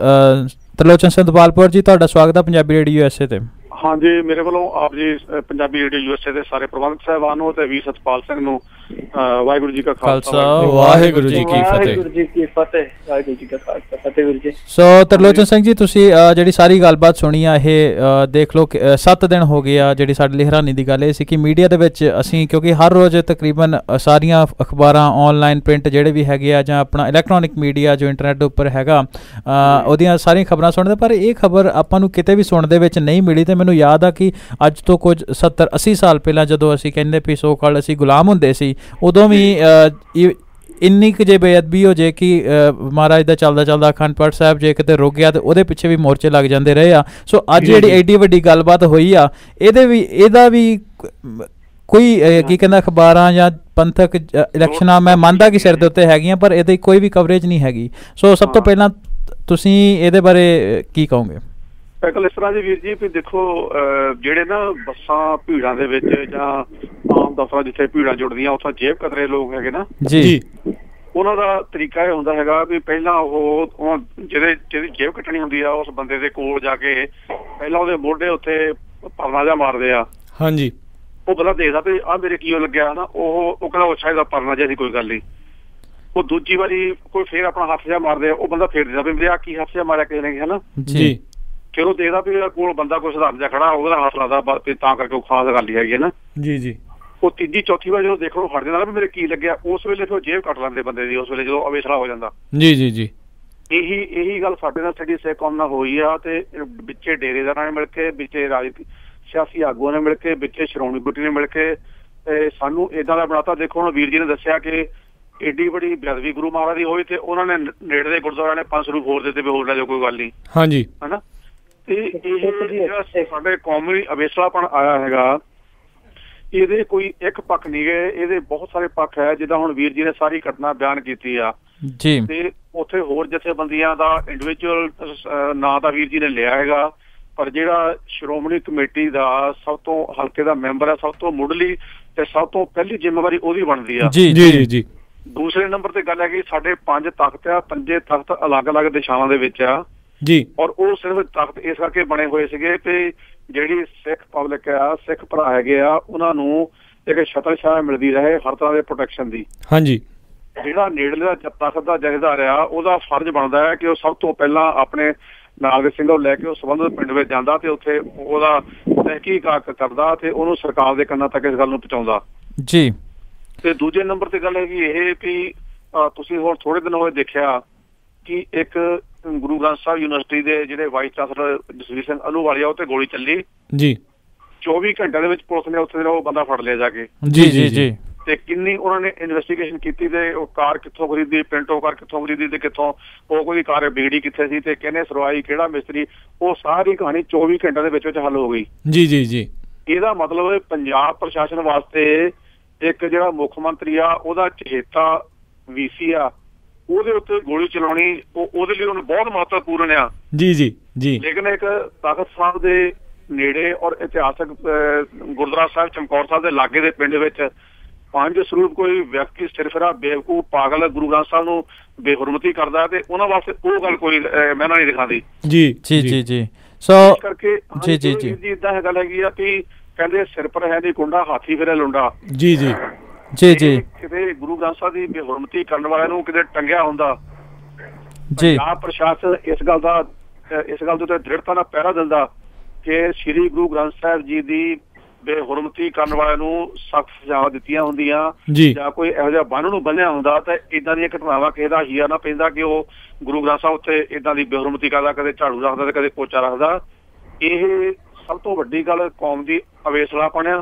ਤਰਲੋਚਨ ਸਿੰਘ ਦੁਪਾਲਪੁਰ ਜੀ, ਤੁਹਾਡਾ ਸਵਾਗਤ ਹੈ Punjabi radio U S A 'ਤੇ। ਹਾਂਜੀ, ਮੇਰੇ ਵੱਲੋਂ ਆਪ ਜੀ Punjabi radio U S A ਦੇ ਸਾਰੇ ਪ੍ਰਬੰਧਕ ਸਾਹਿਬਾਨ ਨੂੰ ਤੇ ਵੀ ਸਤਪਾਲ ਸਿੰਘ ਨੂੰ ਵਾਹਿਗੁਰੂ ਜੀ ਕਾ ਖਾਲਸਾ ਵਾਹਿਗੁਰੂ ਜੀ ਕੀ ਫਤਿਹ। ਵਾਹਿਗੁਰੂ ਜੀ ਕੀ ਫਤਿਹ। ਵਾਹਿਗੁਰੂ ਜੀ ਕਾ ਖਾਲਸਾ ਫਤਿਹ ਵੀਰ ਜੀ। ਸੋ ਤਰਲੋਚਨ ਸਿੰਘ ਜੀ, ਤੁਸੀਂ ਜਿਹੜੀ ਸਾਰੀ ਗੱਲਬਾਤ ਸੁਣੀ ਆ, ਇਹ ਦੇਖ ਲਓ ਕਿ ਸੱਤ ਦਿਨ ਹੋ ਗਏ ਆ। ਜਿਹੜੀ ਸਾਡੇ ਲਈ ਹੈਰਾਨੀ ਦੀ ਗੱਲ ਇਹ ਸੀ ਕਿ ਮੀਡੀਆ ਦੇ ਵਿੱਚ ਅਸੀਂ, ਕਿਉਂਕਿ ਹਰ ਰੋਜ਼ ਤਕਰੀਬਨ ਸਾਰੀਆਂ ਅਖਬਾਰਾਂ ਔਨਲਾਈਨ ਪ੍ਰਿੰਟ ਜਿਹੜੇ ਵੀ ਹੈਗੇ ਆ, ਜਾਂ ਆਪਣਾ ਇਲੈਕਟ੍ਰੋਨਿਕ ਮੀਡੀਆ ਜੋ ਇੰਟਰਨੈਟ ਉੱਪਰ ਹੈਗਾ, ਉਹਦੀਆਂ ਸਾਰੀਆਂ ਖਬਰਾਂ ਸੁਣਦੇ, ਪਰ ਇਹ ਖਬਰ ਆਪਾਂ ਨੂੰ ਕਿਤੇ ਵੀ ਸੁਣਨ ਦੇ ਵਿੱਚ ਨਹੀਂ ਮਿਲੀ। ਅਤੇ ਮੈਨੂੰ ਯਾਦ ਆ ਕਿ ਅੱਜ ਤੋਂ ਕੁਝ ਸੱਤਰ ਅੱਸੀ ਸਾਲ ਪਹਿਲਾਂ ਜਦੋਂ ਅਸੀਂ ਕਹਿੰਦੇ ਵੀ ਸੋ ਕਾਲ ਅਸੀਂ ਗੁਲਾਮ ਹੁੰਦੇ ਸੀ, ਉਦੋਂ ਵੀ ਇੰਨੀ ਕੁ ਜੇ ਬੇਅਦਬੀ ਹੋ ਜੇ ਕਿ ਮਹਾਰਾਜ ਦਾ ਚੱਲਦਾ ਚੱਲਦਾ ਅਖੰਡ ਪਾਠ ਸਾਹਿਬ ਜੇ ਕਿਤੇ ਰੁਕ ਗਿਆ, ਅਤੇ ਉਹਦੇ ਪਿੱਛੇ ਵੀ ਮੋਰਚੇ ਲੱਗ ਜਾਂਦੇ ਰਹੇ ਆ। ਸੋ ਅੱਜ ਜਿਹੜੀ ਐਡੀ ਵੱਡੀ ਗੱਲਬਾਤ ਹੋਈ ਆ, ਇਹਦੇ ਵੀ ਇਹਦਾ ਵੀ ਕੋਈ ਕੀ ਕਹਿੰਦਾ ਅਖਬਾਰਾਂ ਜਾਂ ਪੰਥਕ ਇਲੈਕਸ਼ਨਾਂ, ਮੈਂ ਮੰਨਦਾ ਕਿ ਸਿਰ ਦੇ ਉੱਤੇ ਹੈਗੀਆਂ, ਪਰ ਇਹਦੀ ਕੋਈ ਵੀ ਕਵਰੇਜ ਨਹੀਂ ਹੈਗੀ। ਸੋ ਸਭ ਤੋਂ ਪਹਿਲਾਂ ਤੁਸੀਂ ਇਹਦੇ ਬਾਰੇ ਕੀ ਕਹੋਗੇ? ਗੱਲ ਇਸ ਤਰ੍ਹਾਂ ਜੀ ਵੀਰ ਜੀ, ਵੀ ਦੇਖੋ ਜਿਹੜੇ ਨਾ ਬੱਸਾਂ ਭੀੜਾਂ ਦੇ ਵਿੱਚ ਜਾਂ ਆਮ ਦਫ਼ਤਰਾਂ ਜਿੱਥੇ ਭੀੜਾਂ ਜੁੜਦੀਆਂ, ਉੱਥੋਂ ਜੇਬ ਕਤਰੇ ਲੋਕ ਹੈਗੇ ਨਾ ਜੀ, ਉਹਨਾਂ ਦਾ ਤਰੀਕਾ ਇਹ ਹੁੰਦਾ ਹੈਗਾ ਵੀ ਪਹਿਲਾਂ ਉਹ ਜਿਹਦੇ ਜਿਹਦੀ ਜੇਬ ਕੱਟਣੀ ਹੁੰਦੀ ਆ, ਉਸ ਬੰਦੇ ਦੇ ਕੋਲ ਜਾ ਕੇ ਪਹਿਲਾਂ ਉਹਦੇ ਮੋਢੇ ਉੱਤੇ ਪਰਨਾ ਜਿਹਾ ਮਾਰਦੇ ਆ। ਹਾਂਜੀ। ਉਹ ਬੰਦਾ ਦੇਖਦਾ ਵੀ ਆਹ ਮੇਰੇ ਕੀ ਲੱਗਿਆ ਨਾ, ਉਹ ਉਹ ਕਹਿੰਦਾ ਅੱਛਾ ਇਹਦਾ ਪਰਨਾ ਜਿਹਾ, ਕੋਈ ਗੱਲ ਨਹੀਂ। ਉਹ ਦੂਜੀ ਵਾਰੀ ਕੋਈ ਫੇਰ ਆਪਣਾ ਹੱਥ ਜਿਹਾ ਮਾਰਦੇ ਆ, ਉਹ ਬੰਦਾ ਫੇਰ ਦੇਖਦਾ ਵੀ ਮੇਰੇ ਆ ਕੀ ਹੱਥ ਜਿਹਾ ਮਾਰਿਆ ਕਿਸੇ ਨੇ, ਹਨਾ ਜੀ। ਫਿਰ ਉਹ ਦੇਖਦਾ ਵੀ ਕੋਲ ਬੰਦਾ ਕੋਈ ਸਧਾਰਨ ਜਿਹਾ ਖੜਾ, ਉਹਦਾ ਹੱਥ ਲੱਗਦਾ, ਤਾਂ ਕਰਕੇ ਉਹ ਖਾਸ ਗੱਲ ਹੀ ਹੈਗੀ ਹੈ ਨਾ ਜੀ ਜੀ। ਉਹ ਤੀਜੀ ਚੌਥੀ ਵਾਰ ਜਦੋਂ ਦੇਖਣ ਨੂੰ ਹਟ ਜਾਂਦਾ ਵੀ ਮੇਰੇ ਕੀ ਲੱਗਿਆ, ਉਸ ਵੇਲੇ ਫਿਰ ਜੇਬ ਕੱਟ ਲੈਂਦੇ ਬੰਦੇ ਦੀ, ਉਸ ਵੇਲੇ ਜਦੋਂ ਅਵੇਸਲਾ ਹੋ ਜਾਂਦਾ ਜੀ ਜੀ ਜੀ। ਇਹੀ ਇਹੀ ਗੱਲ ਸਾਡੇ ਨਾਲ ਸਾਡੀ ਸਿੱਖ ਕੌਮ ਨਾਲ ਹੋਈ ਆ, ਤੇ ਵਿੱਚੇ ਡੇਰੇਦਾਰਾਂ ਨਾਲ ਮਿਲ ਕੇ, ਵਿੱਚੇ ਰਾਜਨੀਤੀ ਸਿਆਸੀ ਆਗੂਆਂ ਨੇ ਮਿਲ ਕੇ, ਵਿੱਚ ਸ਼੍ਰੋਮਣੀ ਕਮੇਟੀ ਨੇ ਮਿਲ ਕੇ ਤੇ ਸਾਨੂੰ ਏਦਾਂ ਦਾ ਬਣਾਤਾ। ਦੇਖੋ ਹੁਣ ਵੀਰ ਜੀ ਨੇ ਦੱਸਿਆ ਕਿ ਏਡੀ ਬੜੀ ਬੇਅਦਬੀ ਗੁਰੂ ਮਹਾਰਾਜ ਦੀ ਹੋਈ ਤੇ ਉਹਨਾਂ ਨੇ ਨੇੜੇ ਦੇ ਗੁਰਦੁਆਰਿਆਂ ਨੇ ਪੰਜ ਸੌ ਰੁਪਏ ਹੋਰ ਦਿੱਤੇ ਵੀ ਹੋਰ ਲੈ ਜਾਓ, ਕੋਈ ਗੱਲ ਨਹੀਂ। ਹਾਂਜੀ, ਹਨਾ। ਤੇ ਇਹ ਜਿਹੜਾ ਸਾਡੇ ਕੌਮੀ ਅਵੇਸਲਾਪਣ ਆਇਆ ਹੈਗਾ, ਇਹਦੇ ਕੋਈ ਇੱਕ ਪੱਖ ਨਹੀਂ ਗਏ, ਇਹਦੇ ਬਹੁਤ ਸਾਰੇ ਪੱਖ ਹੈ। ਜਿੱਦਾਂ ਹੁਣ ਵੀਰ ਜੀ ਨੇ ਸਾਰੀ ਘਟਨਾ ਬਿਆਨ ਕੀਤੀ ਆ ਜੀ, ਤੇ ਉੱਥੇ ਹੋਰ ਜਥੇਬੰਦੀਆਂ ਦਾ ਇੰਡੀਵਿਜੂਅਲ ਨਾਂ ਤਾਂ ਵੀਰ ਜੀ ਨੇ ਲਿਆ ਹੈਗਾ, ਪਰ ਜਿਹੜਾ ਸ਼੍ਰੋਮਣੀ ਕਮੇਟੀ ਦਾ ਸਭ ਤੋਂ ਹਲਕੇ ਦਾ ਮੈਂਬਰ ਹੈ, ਸਭ ਤੋਂ ਮੁੱਢਲੀ ਤੇ ਸਭ ਤੋਂ ਪਹਿਲੀ ਜ਼ਿੰਮੇਵਾਰੀ ਉਹਦੀ ਬਣਦੀ ਆ। ਜੀ ਜੀ ਜੀ। ਦੂਸਰੇ ਨੰਬਰ ਤੇ ਗੱਲ ਹੈ ਕਿ ਸਾਡੇ ਪੰਜ ਤਖਤ ਆ, ਪੰਜੇ ਤਖਤ ਅਲੱਗ-ਅਲੱਗ ਦਿਸ਼ਾਵਾਂ ਦੇ ਵਿੱਚ ਆ ਜੀ, ਔਰ ਉਹ ਸਿਰਫ ਤਖਤ ਇਸ ਕਰਕੇ ਬਣੇ ਹੋਏ ਸੀਗੇ ਕਿ ਜਿਹੜੀ ਸਿੱਖ ਪਬਲਿਕ ਆ, ਸਿੱਖ ਭਰਾ ਹੈਗੇ ਆ, ਉਹਨਾਂ ਨੂੰ ਇੱਕ ਛਤਰ ਛਾਇਆ ਮਿਲਦੀ ਰਹੇ ਹਰ ਤਰ੍ਹਾਂ ਦੇ ਪ੍ਰੋਟੈਕਸ਼ਨ ਦੀ। ਹਾਂਜੀ। ਜਿਹੜਾ ਨੇੜਲੇ ਦਾ ਤਖਤ ਦਾ ਜਥੇਦਾਰ ਆ, ਉਹਦਾ ਫਰਜ਼ ਬਣਦਾ ਹੈ ਕਿ ਉਹ ਸਭ ਤੋਂ ਪਹਿਲਾਂ ਆਪਣੇ ਨਾਲ ਦੇ ਸਿੰਘਾਂ ਨੂੰ ਲੈ ਕੇ ਉਹ ਸੰਬੰਧਿਤ ਪਿੰਡ ਵਿੱਚ ਜਾਂਦਾ ਤੇ ਉੱਥੇ ਉਹਦਾ ਤਹਿਕੀਕਾਤ ਕਰਦਾ ਤੇ ਉਹਨੂੰ ਸਰਕਾਰ ਦੇ ਕੰਨਾਂ ਤੱਕ ਇਸ ਗੱਲ ਨੂੰ ਪਹੁੰਚਾਉਂਦਾ ਜੀ। ਤੇ ਦੂਜੇ ਨੰਬਰ ਤੇ ਗੱਲ ਹੈਗੀ ਇਹ ਵੀ ਤੁਸੀਂ ਹੁਣ ਥੋੜੇ ਦਿਨ ਹੋਏ ਦੇਖਿਆ ਕਿ ਇੱਕ ਗੁਰੂ ਗ੍ਰੰਥ ਸਾਹਿਬ ਯੂਨੀਵਰਸਿਟੀ ਦੇ ਜਿਹੜੇ ਵਾਈਸ ਚਾਂਸਲਰ ਜਸਵੀਰ ਸਿੰਘ ਅਲੂਵਾਲੀਆ, ਉਹ ਤੇ ਗੋਲੀ ਚੱਲੀ ਜੀ। ਚੌਵੀ ਘੰਟਿਆਂ ਦੇ ਵਿੱਚ ਪੁਲਿਸ ਨੇ ਉੱਥੇ ਉਹ ਬੰਦਾ ਫੜ ਲਿਆ ਜਾ ਕੇ। ਜੀ ਜੀ ਜੀ। ਤੇ ਕਿੰਨੀ ਉਹਨਾਂ ਨੇ ਇਨਵੈਸਟੀਗੇਸ਼ਨ ਕੀਤੀ ਤੇ ਉਹ ਕਾਰ ਕਿੱਥੋਂ ਖਰੀਦੀ, ਪਿੰਟੋ ਕਾਰ ਕਿੱਥੋਂ ਖਰੀਦੀ ਤੇ ਕਿੱਥੋਂ ਉਹ ਕੋਈ ਕਾਰ ਵਿਗੜੀ ਕਿੱਥੇ ਸੀ ਤੇ ਕਿਹਨੇ ਸਰਵਾਈ, ਕਿਹੜਾ ਮਿਸਤਰੀ, ਉਹ ਸਾਰੀ ਕਹਾਣੀ ਚੌਵੀ ਘੰਟਿਆਂ ਦੇ ਵਿੱਚ ਵਿੱਚ ਹੱਲ ਹੋ ਗਈ। ਜੀ ਜੀ ਜੀ। ਇਹਦਾ ਮਤਲਬ ਪੰਜਾਬ ਪ੍ਰਸ਼ਾਸਨ ਵਾਸਤੇ ਇੱਕ ਜਿਹੜਾ ਮੁੱਖ ਮੰਤਰੀ ਆ, ਉਹਦਾ ਚਹੇਤਾ ਵੀਸੀ ਆ, ਉਹਦੇ ਉੱਤੇ ਗੋਲੀ ਚਲਾਉਣੀ ਉਹ ਉਹਦੇ ਲਈ ਉਹਨੂੰ ਬਹੁਤ ਮਹੱਤਵਪੂਰਨ ਆ। ਜੀ ਜੀ ਜੀ। ਲੇਕਿਨ ਇੱਕ ਤਖਤ ਸਾਹਿਬ ਦੇ ਨੇੜੇ ਔਰ ਇਤਿਹਾਸਕ ਗੁਰਦੁਆਰਾ ਸਾਹਿਬ ਚਮਕੌਰ ਸਾਹਿਬ ਦੇ ਲਾਗੇ ਦੇ ਪਿੰਡ ਵਿੱਚ ਪੰਜ ਸਰੂਪ ਕੋਈ ਵਿਅਕਤੀ ਸਿਰਫਿਰਾ ਬੇਵਕੂਫ ਪਾਗਲ ਗੁਰੂ ਗ੍ਰੰਥ ਸਾਹਿਬ ਨੂੰ ਬੇਹੁਰਮਤੀ ਕਰਦਾ ਤੇ ਉਹਨਾਂ ਵਾਸਤੇ ਉਹ ਗੱਲ ਕੋਈ ਮੈਂ ਨਹੀਂ ਦਿਖਾਉਂਦੀ। ਜੀ ਜੀ ਜੀ ਜੀ। ਸੋ ਕਰਕੇ ਜੀ ਜੀ ਜੀ ਇਦਾਂ ਗੱਲ ਹੈਗੀ ਆ ਕਿ ਕਹਿੰਦੇ ਸਿਰ ਪਰ ਹੈ ਦੀ ਕੁੰਡਾ, ਹਾਥੀ ਫਿਰੇ ਲੁੰਡਾ। ਜੀ ਜੀ ਜੀ ਜੀ। ਕਿਤੇ ਗੁਰੂ ਗ੍ਰੰਥ ਸਾਹਿਬ ਦੀ ਬੇਹੁਰਮਤੀ ਕਰਨ ਵਾਲਿਆਂ ਨੂੰ ਕਿਤੇ ਟੰਗਿਆ ਹੁੰਦਾ ਜੀ, ਪੰਜਾਬ ਪ੍ਰਸ਼ਾਸਨ ਇਸ ਗੱਲ ਦਾ ਇਸ ਗੱਲ ਦੇ ਉੱਤੇ ਦ੍ਰਿੜਤਾ ਨਾਲ ਪਹਿਰਾ ਦਿੰਦਾ ਕਿ ਸ੍ਰੀ ਗੁਰੂ ਗ੍ਰੰਥ ਸਾਹਿਬ ਜੀ ਦੀ ਬੇਹੁਰਮਤੀ ਕਰਨ ਵਾਲਿਆਂ ਨੂੰ ਸਖਤ ਸਜ਼ਾਵਾਂ ਦਿੱਤੀਆਂ ਹੁੰਦੀਆਂ ਜਾਂ ਕੋਈ ਇਹੋ ਜਿਹਾ ਬੰਨ ਨੂੰ ਬੰਨਿਆ ਹੁੰਦਾ ਤਾਂ ਏਦਾਂ ਦੀਆਂ ਘਟਨਾਵਾਂ ਕਿਸੇ ਦਾ ਹੀਆ ਨਾ ਪੈਂਦਾ ਕਿ ਉਹ ਗੁਰੂ ਗ੍ਰੰਥ ਸਾਹਿਬ ਉੱਤੇ ਏਦਾਂ ਦੀ ਬੇਹੁਰਮਤੀ ਕਰਦਾ, ਕਦੇ ਝਾੜੂ ਰੱਖਦਾ ਤੇ ਕਦੇ ਪੋਚਾ ਰੱਖਦਾ। ਇਹ ਸਭ ਤੋਂ ਵੱਡੀ ਗੱਲ ਕੌਮ ਦੀ ਅਵੇਸਲਾਪਣ ਆ।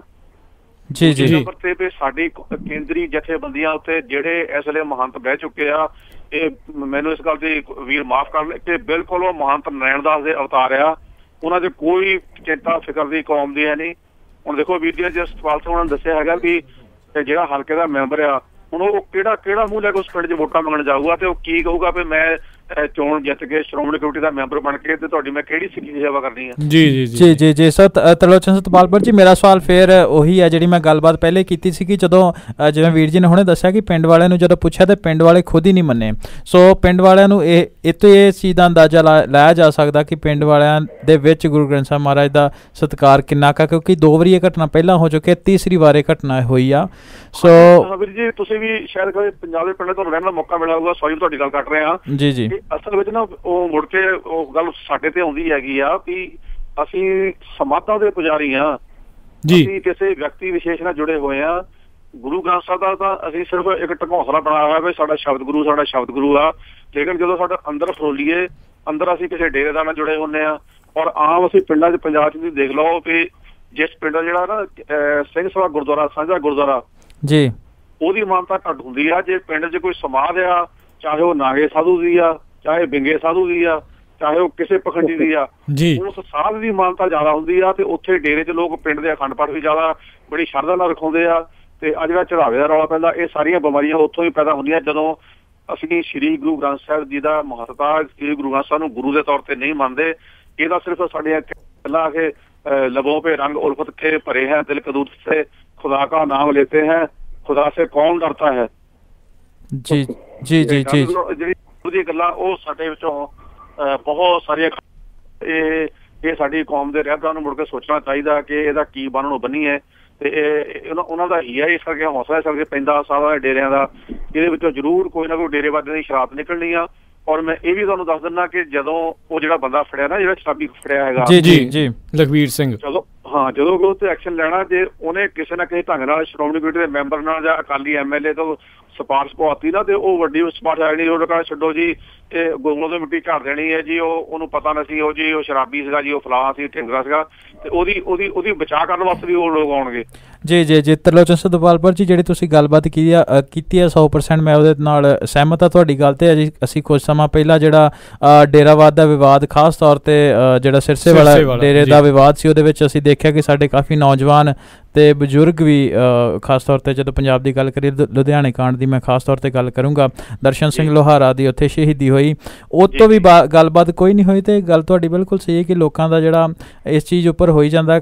ਜੀ ਜੀ। ਨੰਬਰ ਤੇ ਵੀ ਸਾਡੀ ਕੇਂਦਰੀ ਜਥੇਬੰਦੀਆਂ ਉੱਤੇ ਜਿਹੜੇ ਇਸ ਵੇਲੇ ਮਹੰਤ ਬਹਿ ਚੁੱਕੇ ਆ, ਇਹ ਮੈਨੂੰ ਇਸ ਗੱਲ ਦੀ ਵੀਰ ਮਾਫ ਕਰ ਲੈ ਕਿ ਬਿਲਕੁਲ ਉਹ ਮਹੰਤ ਨੈਣ ਦਾਸ ਦੇ ਅਵਤਾਰ ਆ। ਉਹਨਾਂ 'ਚ ਕੋਈ ਚਿੰਤਾ ਫਿਕਰ ਦੀ ਕੌਮ ਦੀ ਹੈ ਨਹੀਂ। ਹੁਣ ਦੇਖੋ ਵੀਰ ਜੀ ਜਿਸ ਸਵਾਲ ਤੋਂ ਉਹਨਾਂ ਨੇ ਦੱਸਿਆ ਹੈਗਾ ਵੀ ਜਿਹੜਾ ਹਲਕੇ ਦਾ ਮੈਂਬਰ ਆ, ਹੁਣ ਉਹ ਕਿਹੜਾ ਕਿਹੜਾ ਮੂੰਹ ਲੈ ਕੇ ਉਸ ਪਿੰਡ 'ਚ ਵੋਟਾਂ ਮੰਗਣ ਜਾਊਗਾ ਤੇ ਉਹ ਕੀ ਕਹੂਗਾ ਵੀ ਮੈਂ ਚੋਣ ਜਿੱਤ ਕੇ ਸ਼੍ਰੋਮਣੀ ਕਮੇਟੀ ਦਾ ਮੈਂਬਰ ਬਣ ਕੇ ਤੇ ਤੁਹਾਡੀ ਮੈਂ ਕਿਹੜੀ ਸਿੱਖੀ ਦੀ ਸੇਵਾ ਕਰਨੀ ਹੈ। ਜੀ ਜੀ ਜੀ ਜੀ ਜੀ। ਸਰ ਤਰਲੋਚਨ ਸਤਪਾਲਪੁਰ ਜੀ, ਮੇਰਾ ਸਵਾਲ ਫੇਰ ਉਹੀ ਹੈ ਜਿਹੜੀ ਮੈਂ ਗੱਲਬਾਤ ਪਹਿਲੇ ਕੀਤੀ ਸੀ ਕਿ ਜਦੋਂ ਜਿਵੇਂ ਵੀਰ ਜੀ ਨੇ ਹੁਣੇ ਦੱਸਿਆ ਕਿ ਪਿੰਡ ਵਾਲਿਆਂ ਨੂੰ ਜਦੋਂ ਪੁੱਛਿਆ ਤੇ ਪਿੰਡ ਵਾਲੇ ਖੁਦ ਹੀ ਨਹੀਂ ਮੰਨੇ। ਸੋ ਪਿੰਡ ਵਾਲਿਆਂ ਨੂੰ ਇਹ ਇਹ ਤੋਂ ਇਹ ਚੀਜ਼ ਦਾ ਅੰਦਾਜ਼ਾ ਲਾਇਆ ਜਾ ਸਕਦਾ ਕਿ ਪਿੰਡ ਵਾਲਿਆਂ ਦੇ ਵਿੱਚ ਗੁਰੂ ਗ੍ਰੰਥ ਸਾਹਿਬ ਮਹਾਰਾਜ ਦਾ ਸਤਿਕਾਰ ਕਿੰਨਾ ਕੁ, ਕਿਉਂਕਿ ਦੋ ਵਾਰੀ ਇਹ ਘਟਨਾ ਪਹਿਲਾਂ ਹੋ ਚੁੱਕੀ ਹੈ, ਤੀਸਰੀ ਵਾਰ ਇਹ ਘਟਨਾ ਹੋਈ ਆ। ਸੋ ਵੀਰ ਜੀ ਤੁਸੀਂ ਵੀ ਸ਼ਾਇਦ ਕਦੇ ਪੰਜਾਬ ਦੇ ਪਿੰਡ ਤੁਹਾਨੂੰ ਰਹਿਣ ਦਾ ਮੌਕਾ ਮਿਲਿਆ ਹੋਊਗਾ। ਸੌਰੀ ਤੁਹਾਡੀ ਗੱਲ ਕੱਟ ਰਹੇ ਹਾਂ। ਜੀ ਜੀ। ਅਸਲ ਵਿੱਚ ਨਾ ਉਹ ਮੁੜ ਕੇ ਉਹ ਗੱਲ ਸਾਡੇ ਤੇ ਆਉਂਦੀ ਹੈਗੀ ਆ ਵੀ ਅਸੀਂ ਸਮਾਧਾਂ ਦੇ ਪੁਜਾਰੀ ਆ, ਅਸੀਂ ਕਿਸੇ ਵਿਅਕਤੀ ਵਿਸ਼ੇਸ਼ ਨਾਲ ਜੁੜੇ ਹੋਏ ਆ। ਗੁਰੂ ਗ੍ਰੰਥ ਸਾਹਿਬ ਦਾ ਤਾਂ ਅਸੀਂ ਸਿਰਫ ਇੱਕ ਢਕੌਂਸਲਾ ਬਣਾਇਆ ਹੋਇਆ ਵੀ ਸਾਡਾ ਸ਼ਬਦ ਗੁਰੂ ਸਾਡਾ ਸ਼ਬਦ ਗੁਰੂ ਆ, ਲੇਕਿਨ ਜਦੋਂ ਸਾਡਾ ਅੰਦਰ ਫਰੋਲੀਏ ਅੰਦਰ ਅਸੀਂ ਕਿਸੇ ਡੇਰੇ ਨਾਲ ਜੁੜੇ ਹੁੰਦੇ ਆ। ਔਰ ਆਮ ਅਸੀਂ ਪਿੰਡਾਂ 'ਚ ਪੰਜਾਬ 'ਚ ਵੀ ਦੇਖ ਲਓ ਕਿ ਜਿਸ ਪਿੰਡ ਜਿਹੜਾ ਨਾ ਸਿੰਘ ਸਭਾ ਗੁਰਦੁਆਰਾ ਸਾਂਝਾ ਗੁਰਦੁਆਰਾ ਜੀ, ਉਹਦੀ ਮਾਨਤਾ ਘੱਟ ਹੁੰਦੀ ਆ। ਜੇ ਪਿੰਡ 'ਚ ਕੋਈ ਸਮਾਧ ਆ, ਚਾਹੇ ਉਹ ਨਾਗੇ ਸਾਧੂ ਦੀ ਆ, ਚਾਹੇ ਬਿੰਗੇ ਸਾਧੂ ਦੀ ਆ, ਚਾਹੇ ਉਹ ਕਿਸੇ ਪਖੰਡੀ ਦੀ ਆ, ਉਸ ਸਾਧ ਦੀ ਮਾਨਤਾ ਜ਼ਿਆਦਾ ਹੁੰਦੀ ਆ ਤੇ ਉੱਥੇ ਡੇਰੇ 'ਚ ਲੋਕ ਪਿੰਡ ਦੇ ਅਖੰਡ ਪਾਠ ਵੀ ਜ਼ਿਆਦਾ ਬੜੀ ਸ਼ਰਧਾ ਨਾਲ ਰਖਾਉਂਦੇ ਆ। ਤੇ ਆ ਜਿਹੜਾ ਚੜਾਵੇ ਦਾ ਰੌਲਾ ਪੈਂਦਾ, ਇਹ ਸਾਰੀਆਂ ਬਿਮਾਰੀਆਂ ਉੱਥੋਂ ਹੀ ਪੈਦਾ ਹੁੰਦੀਆਂ ਜਦੋਂ ਅਸੀਂ ਸ੍ਰੀ ਗੁਰੂ ਗ੍ਰੰਥ ਸਾਹਿਬ ਜੀ ਦਾ ਮਹੱਤਤਾ, ਸ੍ਰੀ ਗੁਰੂ ਗ੍ਰੰਥ ਸਾਹਿਬ ਨੂੰ ਗੁਰੂ ਦੇ ਤੌਰ ਤੇ ਨਹੀਂ ਮੰਨਦੇ। ਇਹਦਾ ਸਿਰਫ ਸਾਡੀਆਂ ਗੱਲਾਂ ਕਿ ਲਬੋਂ पे रंग उल्फत के भरे हैं, दिल कदूत से खुदा का नाम लेते हैं, खुदा से कौन डरता है। जी जी जी जी। ਜਿਹੜੀ ਗੱਲਾਂ ਉਹ ਸਾਡੇ ਵਿੱਚੋਂ ਬਹੁਤ ਸਾਰੀਆਂ ਇਹ ਇਹ ਸਾਡੀ ਕੌਮ ਦੇ ਰਹਿਬਰਾਂ ਨੂੰ ਮੁੜ ਕੇ ਸੋਚਣਾ ਚਾਹੀਦਾ ਕਿ ਇਹਦਾ ਕੀ ਬਣਨ ਨੂੰ ਬੰਨੀਏ। ਤੇ ਇਹ ਉਹਨਾਂ ਦਾ ਹੀ ਹੈ, ਇਸ ਕਰਕੇ ਹੌਸਲਾ ਇਸ ਕਰਕੇ ਪੈਂਦਾ ਸਾਰਾ ਡੇਰਿਆਂ ਦਾ। ਇਹਦੇ ਵਿੱਚੋਂ ਜ਼ਰੂਰ ਕੋਈ ਨਾ ਕੋਈ ਡੇਰੇਬਾਜ਼ਾਂ ਦੀ ਸ਼ਰਾਰਤ ਨਿਕਲਣੀ ਆ। ਔਰ ਮੈਂ ਇਹ ਵੀ ਤੁਹਾਨੂੰ ਦੱਸ ਦਿੰਦਾ ਕਿ ਜਦੋਂ ਉਹ ਜਿਹੜਾ ਬੰਦਾ ਫੜਿਆ ਨਾ, ਜਿਹੜਾ ਸ਼ਰਾਬੀ ਫੜਿਆ ਹੈਗਾ ਜੀ ਜੀ ਜੀ ਲਖਵੀਰ ਸਿੰਘ, ਚਲੋ ਹਾਂ, ਜਦੋਂ ਉਹ ਤੇ ਐਕਸ਼ਨ ਲੈਣਾ, ਜੇ ਉਹਨੇ ਕਿਸੇ ਨਾ ਕਿਸੇ ਢੰਗ ਨਾਲ ਸ਼੍ਰੋਮਣੀ ਕਮੇਟੀ ਦੇ ਮੈਂਬਰ ਨਾਲ ਜਾਂ ਅਕਾਲੀ ਐਮ ਐਲ ਏ ਤੋਂ ਸਪਾਰਸ਼ ਪਵਾਤੀ ਨਾ ਤੇ ਉਹ ਵੱਡੀ ਸਪਾਰਸ਼ ਆ ਜਾਣੀ। ਉਹ ਕਹਿੰਦਾ ਛੱਡੋ ਜੀ ਇਹ ਗੋਗਲੋਂ ਤੋਂ ਮਿੱਟੀ ਘਰ ਦੇਣੀ ਹੈ ਜੀ, ਉਹ ਉਹਨੂੰ ਪਤਾ ਨਹੀਂ ਸੀ ਉਹ ਜੀ ਉਹ ਸ਼ਰਾਬੀ ਸੀਗਾ ਜੀ, ਉਹ ਫਲਾਣਾ ਸੀ, ਢਿੰਗਰਾ ਸੀਗਾ, ਤੇ ਉਹਦੀ ਉਹਦੀ ਉਹਦੀ ਬਚਾਅ ਕਰਨ ਵਾਸਤੇ ਵੀ ਉਹ ਲੋਕ ਆਉਣਗੇ। ਜੀ ਜੀ ਜੀ ਤਰਲੋਚਨ ਸਤਪਾਲਪੁਰ ਜੀ, ਜਿਹੜੀ ਤੁਸੀਂ ਗੱਲਬਾਤ ਕੀਤੀ ਆ ਕੀਤੀ ਹੈ ਸੌ ਪਰਸੈਂਟ ਮੈਂ ਉਹਦੇ ਨਾਲ ਸਹਿਮਤ ਹਾਂ ਤੁਹਾਡੀ ਗੱਲ 'ਤੇ। ਅਜੀ ਅਸੀਂ ਕੁਝ ਸਮਾਂ ਪਹਿਲਾਂ ਜਿਹੜਾ ਡੇਰਾਵਾਦ ਦਾ ਵਿਵਾਦ, ਖਾਸ ਤੌਰ 'ਤੇ ਜਿਹੜਾ ਸਿਰਸੇ ਵਾਲਾ ਡੇਰੇ ਦਾ ਵਿਵਾਦ ਸੀ, ਉਹਦੇ ਵਿੱਚ ਅਸੀਂ ਦੇਖਿਆ ਕਿ ਸਾਡੇ ਕਾਫੀ ਨੌਜਵਾਨ ਅਤੇ ਬਜ਼ੁਰਗ ਵੀ ਖਾਸ ਤੌਰ 'ਤੇ ਜਦੋਂ ਪੰਜਾਬ ਦੀ ਗੱਲ ਕਰੀਏ, ਲੁਧਿਆਣੇ ਕਾਂਡ ਦੀ ਮੈਂ ਖਾਸ ਤੌਰ 'ਤੇ ਗੱਲ ਕਰੂੰਗਾ, ਦਰਸ਼ਨ ਸਿੰਘ ਲੋਹਾਰਾ ਦੀ ਉੱਥੇ ਸ਼ਹੀਦੀ ਹੋਈ, ਉਹ ਤੋਂ ਵੀ ਬਾ ਗੱਲਬਾਤ ਕੋਈ ਨਹੀਂ ਹੋਈ। ਅਤੇ ਗੱਲ ਤੁਹਾਡੀ ਬਿਲਕੁਲ ਸਹੀ ਹੈ ਕਿ ਲੋਕਾਂ ਦਾ ਜਿਹੜਾ ਇਸ ਚੀਜ਼ ਉੱਪਰ ਹੋਈ ਜਾਂਦਾ,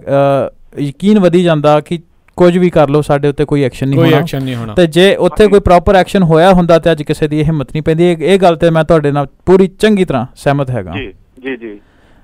ਯਕੀਨ ਵਧੀ ਜਾਂਦਾ ਕਿ ਕੁਝ ਵੀ ਕਰ ਲਓ ਸਾਡੇ ਉੱਤੇ ਕੋਈ ਐਕਸ਼ਨ ਨਹੀਂ ਹੋਣਾ, ਐਕਸ਼ਨ ਨਹੀਂ ਹੋਣਾ। ਤੇ ਜੇ ਉੱਥੇ ਕੋਈ ਪ੍ਰੋਪਰ ਐਕਸ਼ਨ ਹੋਇਆ ਹੁੰਦਾ ਤੇ ਅੱਜ ਕਿਸੇ ਦੀ ਹਿੰਮਤ ਨਹੀਂ ਪੈਂਦੀ। ਇਹ ਗੱਲ ਤੇ ਮੈਂ ਤੁਹਾਡੇ ਨਾਲ ਪੂਰੀ ਚੰਗੀ ਤਰ੍ਹਾਂ ਸਹਿਮਤ ਹੈਗਾ। ਜੀ ਜੀ ਜੀ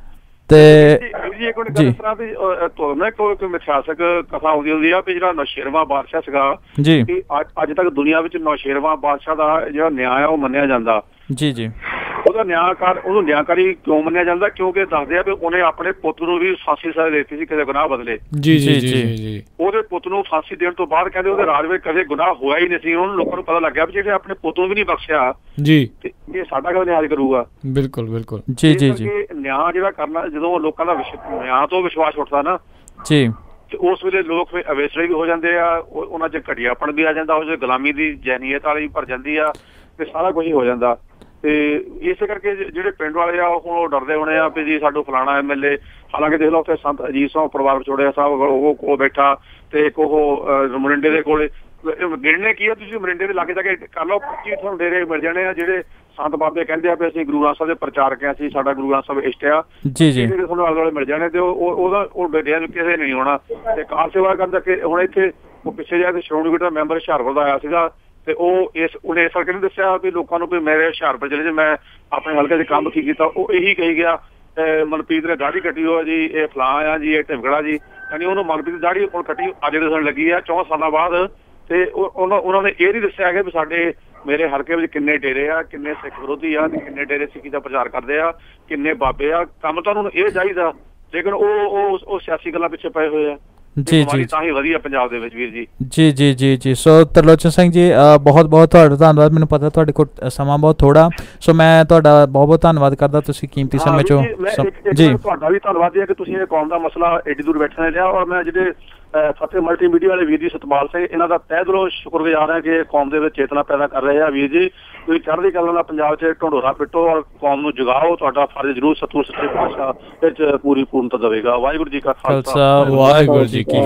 ਤੇ ਜੀ ਇੱਕ ਮਿੰਟ ਇਸ ਤਰ੍ਹਾਂ ਵੀ ਤੁਹਾਨੂੰ ਕੋਈ ਮਿਥਿਹਾਸਕ ਕਥਾ ਆਉਂਦੀ ਹੁੰਦੀ ਆ ਵੀ ਜਿਹੜਾ ਨੌਸ਼ੇਰਵਾਂ ਬਾਦਸ਼ਾਹ ਸੀਗਾ ਜੀ, ਅੱਜ ਤੱਕ ਦੁਨੀਆ ਵਿੱਚ ਨੌਸ਼ੇਰਵਾਂ ਬਾਦਸ਼ਾਹ ਦਾ ਜਿਹੜਾ ਨਿਆਂ ਆ ਉਹ ਮੰਨਿਆ ਜਾਂਦਾ। ਜੀ ਜੀ ਉਹਦਾ ਨਿਆਂਕਾਰ ਉਹਨੂੰ ਨਿਆਂਕਾਰੀ ਕਿਉਂ ਮੰਨਿਆ ਜਾਂਦਾ? ਕਿਉਂਕਿ ਦੱਸਦੇ ਆ ਵੀ ਉਹਨੇ ਆਪਣੇ ਪੁੱਤ ਨੂੰ ਵੀ ਫਾਂਸੀ ਸਜ਼ਾ ਦਿੱਤੀ ਸੀ ਕਿਸੇ ਗੁਨਾਹ ਬਦਲੇ। ਜੀ ਜੀ ਜੀ ਜੀ ਉਹਦੇ ਪੁੱਤ ਨੂੰ ਫਾਂਸੀ ਦੇਣ ਤੋਂ ਬਾਅਦ ਕਹਿੰਦੇ ਉਹਦੇ ਰਾਜ ਵਿੱਚ ਕਦੇ ਗੁਨਾਹ ਹੋਇਆ ਹੀ ਨਹੀਂ ਸੀ। ਉਹਨੂੰ ਲੋਕਾਂ ਨੂੰ ਪਤਾ ਲੱਗਿਆ ਵੀ ਜਿਹੜੇ ਆਪਣੇ ਪੁੱਤ ਨੂੰ ਵੀ ਨਹੀਂ ਬਖਸ਼ਿਆ ਜੀ ਤੇ ਇਹ ਸਾਡਾ ਕਦੇ ਨਿਆਂ ਕਰੂਗਾ। ਬਿਲਕੁਲ ਬਿਲਕੁਲ ਜੀ ਜੀ ਜੀ ਨਿਆਂ ਜਿਹੜਾ ਕਰਨਾ, ਜਦੋਂ ਲੋਕਾਂ ਦਾ ਨਿਆਂ ਤੋਂ ਵਿਸ਼ਵਾਸ ਉੱਠਦਾ ਨਾ ਜੀ, ਤੇ ਉਸ ਵੇਲੇ ਲੋਕ ਫਿਰ ਅਵੇਸਲੇ ਵੀ ਹੋ ਜਾਂਦੇ ਆ, ਉਹਨਾਂ 'ਚ ਘਟੀਆਪਣ ਵੀ ਆ ਜਾਂਦਾ, ਉਹ 'ਚ ਗੁਲਾਮੀ ਦੀ ਜੈਨੀਅਤ ਵਾਲੀ ਭਰ ਜਾਂਦੀ ਆ ਤੇ ਸਾਰਾ ਕੁਝ ਹੀ ਹੋ ਜਾਂਦਾ। ਤੇ ਇਸੇ ਕਰਕੇ ਜਿਹੜੇ ਪਿੰਡ ਵਾਲੇ ਆ ਹੁਣ ਉਹ ਡਰਦੇ ਹੋਣੇ ਆ ਵੀ ਜੀ ਸਾਡੂ ਫਲਾਣਾ ਐਮ ਐਲ ਏ, ਹਾਲਾਂਕਿ ਦੇਖ ਲਓ ਉੱਥੇ ਸੰਤ ਅਜੀਤ ਸਿੰਘ ਪਰਿਵਾਰ ਵਿਛੋੜਿਆ ਸਾਹਿਬ ਉਹ ਕੋਲ ਬੈਠਾ ਤੇ ਇੱਕ ਉਹ ਮਰਿੰਡੇ ਦੇ ਕੋਲੇ ਗਿਣਨੇ ਕੀ ਆ, ਤੁਸੀਂ ਮਰਿੰਡੇ ਦੇ ਲਾਗੇ ਜਾ ਕੇ ਕਰ ਲਓ, ਪੱਚੀ ਤੁਹਾਨੂੰ ਡੇਰੇ ਮਿਲ ਜਾਣੇ ਆ ਜਿਹੜੇ ਸੰਤ ਬਾਬੇ ਕਹਿੰਦੇ ਆ ਵੀ ਅਸੀਂ ਗੁਰੂ ਗ੍ਰੰਥ ਸਾਹਿਬ ਦੇ ਪ੍ਰਚਾਰਕ ਆ, ਅਸੀਂ ਸਾਡਾ ਗੁਰੂ ਗ੍ਰੰਥ ਸਾਹਿਬ ਇਸ਼ਟ ਆ ਜੀ ਜੀ, ਤੁਹਾਨੂੰ ਆਲੇ ਦੁਆਲੇ ਮਿਲ ਜਾਣੇ ਤੇ ਉਹਦਾ ਉਹ ਡੇਰਿਆਂ ਨੂੰ ਕਿਸੇ ਨਹੀਂ ਹੋਣਾ। ਤੇ ਕਾਰ ਸੇਵਾ ਕਰਨ ਕਿ ਹੁਣ ਇੱਥੇ ਉਹ ਪਿੱਛੇ ਜਾ ਕੇ ਸ਼੍ਰੋਮਣੀ ਕਮੇਟੀ ਦਾ ਮੈਂਬਰ ਹੁਸ਼ਿਆਰਪੁਰ ਦਾ ਆਇਆ ਸੀਗਾ ਤੇ ਉਹ ਇਸ ਉਹਨੇ ਇਸ ਕਰਕੇ ਨਹੀਂ ਦੱਸਿਆ ਵੀ ਲੋਕਾਂ ਨੂੰ ਵੀ ਮੇਰੇ ਹੁਸ਼ਿਆਰਪੁਰ ਜ਼ਿਲ੍ਹੇ 'ਚ ਮੈਂ ਆਪਣੇ ਹਲਕੇ 'ਚ ਕੰਮ ਕੀ ਕੀਤਾ, ਉਹ ਇਹੀ ਕਹੀ ਗਿਆ ਮਨਪ੍ਰੀਤ ਨੇ ਦਾੜੀ ਕੱਟੀ ਹੋ ਜੀ, ਇਹ ਫਲਾਂ ਆ ਜੀ, ਇਹ ਢਿਮਕੜਾ ਜੀ, ਯਾਨੀ ਉਹਨੂੰ ਮਨਪ੍ਰੀਤ ਦੀ ਦਾੜੀ ਹੁਣ ਕੱਟੀ ਅੱਜ ਦੱਸਣ ਲੱਗੀ ਆ ਚੌਂ ਸਾਲਾਂ ਬਾਅਦ। ਤੇ ਉਹਨਾਂ ਨੇ ਇਹ ਨਹੀਂ ਦੱਸਿਆ ਕਿ ਵੀ ਸਾਡੇ ਮੇਰੇ ਹਲਕੇ ਵਿੱਚ ਕਿੰਨੇ ਡੇਰੇ ਆ, ਕਿੰਨੇ ਸਿੱਖ ਵਿਰੋਧੀ ਆ, ਕਿੰਨੇ ਡੇਰੇ ਸਿੱਖੀ ਦਾ ਪ੍ਰਚਾਰ ਕਰਦੇ ਆ, ਕਿੰਨੇ ਬਾਬੇ ਆ। ਕੰਮ ਤਾਂ ਉਹਨੂੰ ਇਹ ਚਾਹੀਦਾ, ਲੇਕਿਨ ਉਹ ਉਹ ਸਿਆਸੀ ਗੱਲਾਂ ਪਿੱਛੇ ਪਏ ਹੋਏ ਆ। ਜੀ ਜੀ ਤਾਂ ਹੀ ਵਧੀਆ ਪੰਜਾਬ ਦੇ ਵਿੱਚ ਵੀਰ ਜੀ। ਜੀ ਜੀ ਜੀ ਜੀ ਸੋ ਤਰਲੋਚਨ ਸਿੰਘ ਜੀ ਬਹੁਤ ਬਹੁਤ ਤੁਹਾਡਾ ਧੰਨਵਾਦ। ਮੈਨੂੰ ਪਤਾ ਤੁਹਾਡੇ ਕੋਲ ਸਮਾਂ ਬਹੁਤ ਥੋੜਾ, ਸੋ ਮੈਂ ਤੁਹਾਡਾ ਬਹੁਤ ਬਹੁਤ ਧੰਨਵਾਦ ਕਰਦਾ, ਤੁਸੀਂ ਕੀਮਤੀ ਸਮੇਂ ਚੋਂ ਜੀ। ਤੁਹਾਡਾ ਵੀ ਧੰਨਵਾਦ ਹੈ ਕਿ ਤੁਸੀਂ ਇਹ ਕੌਮ ਦਾ ਮਸਲਾ ਏਡੀ ਦੂਰ ਬੈਠੇ ਲਿਆ, ਔਰ ਮੈਂ ਜਿਹੜੇ ਫਤਿਹ ਮਲਟੀਮੀਡੀਆ ਵਾਲੇ ਵੀਰ ਜੀ ਸਤਪਾਲ ਸਿੰਘ, ਇਹਨਾਂ ਦਾ ਤਹਿ ਦਿਲੋਂ ਸ਼ੁਕਰਗੁਜ਼ਾਰ ਹਾਂ ਕਿ ਕੌਮ ਦੇ ਵਿੱਚ ਚੇਤਨਾ ਪੈਦਾ ਕਰ ਰਹੇ ਆ। ਵੀਰ ਜੀ ਤੁਸੀਂ ਚੜ੍ਹਦੀ ਕਲਾ ਨਾਲ ਪੰਜਾਬ 'ਚ ਢੰਡੋਰਾ ਪਿੱਟੋ ਔਰ ਕੌਮ ਨੂੰ ਜਗਾਓ, ਤੁਹਾਡਾ ਫਰਜ਼ ਜ਼ਰੂਰ ਸਤਿਗੁਰ ਸੱਚੇ ਪਾਤਸ਼ਾਹ ਵਿੱਚ ਪੂਰੀ ਪੂਰਨਤਾ ਦੇਵੇਗਾ। ਵਾਹਿਗੁਰੂ ਜੀ ਕਾ ਖਾਲਸਾ, ਵਾਹਿਗੁਰੂ ਜੀ ਕੀ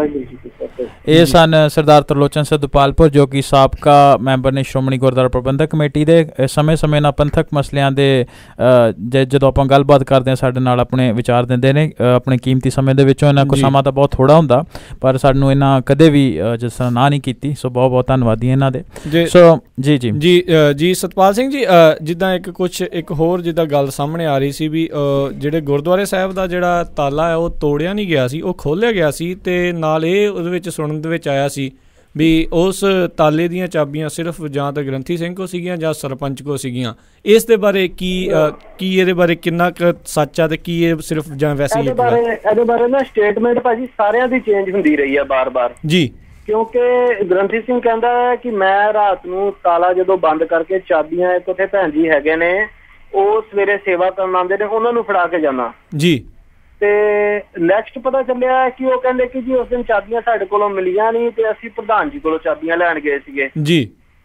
ਫਤਿਹ। ਇਹ ਸਨ ਸਰਦਾਰ ਤਰਲੋਚਨ ਸਤਪਾਲਪੁਰ, ਜੋ ਕਿ ਸਾਬਕਾ ਮੈਂਬਰ ਨੇ ਸ਼੍ਰੋਮਣੀ ਗੁਰਦੁਆਰਾ ਪ੍ਰਬੰਧਕ ਕਮੇਟੀ ਦੇ। ਸਮੇਂ ਸਮੇਂ ਨਾਲ ਪੰਥਕ ਮਸਲਿਆਂ ਦੇ ਜਦੋਂ ਆਪਾਂ ਗੱਲਬਾਤ ਕਰਦੇ ਹਾਂ ਸਾਡੇ ਨਾਲ ਆਪਣੇ ਵਿਚਾਰ ਦਿੰਦੇ ਨੇ ਆਪਣੇ ਕੀਮਤੀ ਸਮੇਂ ਦੇ ਵਿੱਚੋਂ। ਇਹਨਾਂ ਕੋਲ ਸਮਾਂ ਤਾਂ ਬਹੁਤ ਥੋੜ੍ਹਾ ਹੁੰਦਾ, ਪਰ ਸਾਨੂੰ ਇਹਨਾਂ ਕਦੇ ਵੀ ਜਿਸ ਤਰ੍ਹਾਂ ਨਾ ਨਹੀਂ ਕੀਤੀ, ਸੋ ਬਹੁਤ ਬਹੁਤ ਧੰਨਵਾਦੀ ਇਹਨਾਂ ਦੇ। ਸੋ ਜੀ ਜੀ ਜੀ ਜੀ ਸਤਪਾਲ ਸਿੰਘ ਜੀ, ਜਿੱਦਾਂ ਇੱਕ ਕੁਛ ਇੱਕ ਹੋਰ ਜਿੱਦਾਂ ਗੱਲ ਸਾਹਮਣੇ ਆ ਰਹੀ ਸੀ ਵੀ ਜਿਹੜੇ ਗੁਰਦੁਆਰੇ ਸਾਹਿਬ ਦਾ ਜਿਹੜਾ ਤਾਲਾ ਹੈ ਉਹ ਤੋੜਿਆ ਨਹੀਂ ਗਿਆ ਸੀ, ਉਹ ਖੋਲ੍ਹਿਆ ਗਿਆ ਸੀ, ਤੇ ਨਾਲ ਇਹ ਉਹਦੇ ਵਿੱਚ ਸੁਣਨ ਦੇ ਵਿੱਚ ਆਇਆ ਸੀ ਵੀ ਉਸ ਤਾਲੇ ਦੀਆਂ ਚਾਬੀਆਂ ਸਿਰਫ ਜਾਂ ਤਾਂ ਗ੍ਰੰਥੀ ਸਿੰਘ ਕੋ ਸੀਗੀਆਂ ਜਾਂ ਸਰਪੰਚ ਕੋ ਸੀਗੀਆਂ। ਇਸ ਦੇ ਬਾਰੇ ਕੀ ਕੀ ਇਹਦੇ ਬਾਰੇ ਕਿੰਨਾ ਕੁ ਸੱਚ ਆ ਤੇ ਕੀ ਇਹ ਸਿਰਫ ਜਾਂ ਵੈਸੇ ਹੀ? ਇਹਦੇ ਬਾਰੇ ਇਹਦੇ ਬਾਰੇ ਨਾ ਸਟੇਟਮੈਂਟ ਭਾਜੀ ਸਾਰਿਆਂ ਦੀ ਚੇਂਜ ਹੁੰਦੀ ਰਹੀ ਆ ਬਾਰ-ਬਾਰ ਜੀ, ਕਿਉਂਕਿ ਗ੍ਰੰਥੀ ਸਿੰਘ ਕਹਿੰਦਾ ਹੈ ਕਿ ਮੈਂ ਰਾਤ ਨੂੰ ਤਾਲਾ ਜਦੋਂ ਬੰਦ ਕਰਕੇ ਚਾਬੀਆਂ ਇੱਕ ਉੱਥੇ ਭੈਣ ਜੀ ਹੈਗੇ ਨੇ ਉਹ ਸਵੇਰੇ ਸੇਵਾ ਕਰਨ ਆਉਂਦੇ ਨੇ, ਉਹਨਾਂ ਨੂੰ ਫੜਾ ਕੇ ਜਾਣਾ ਜੀ। ਤੇ ਨੈਕਸਟ ਪਤਾ ਚੱਲਿਆ ਕਿ ਉਹ ਕਹਿੰਦੇ ਕਿ ਜੀ ਉਸ ਦਿਨ ਚਾਬੀਆਂ ਸਾਡੇ ਕੋਲੋਂ ਮਿਲੀਆਂ ਨਹੀਂ ਤੇ ਅਸੀਂ ਪ੍ਰਧਾਨ ਜੀ ਕੋਲੋਂ ਚਾਬੀਆਂ ਲੈਣ ਗਏ ਸੀਗੇ ਜੀ।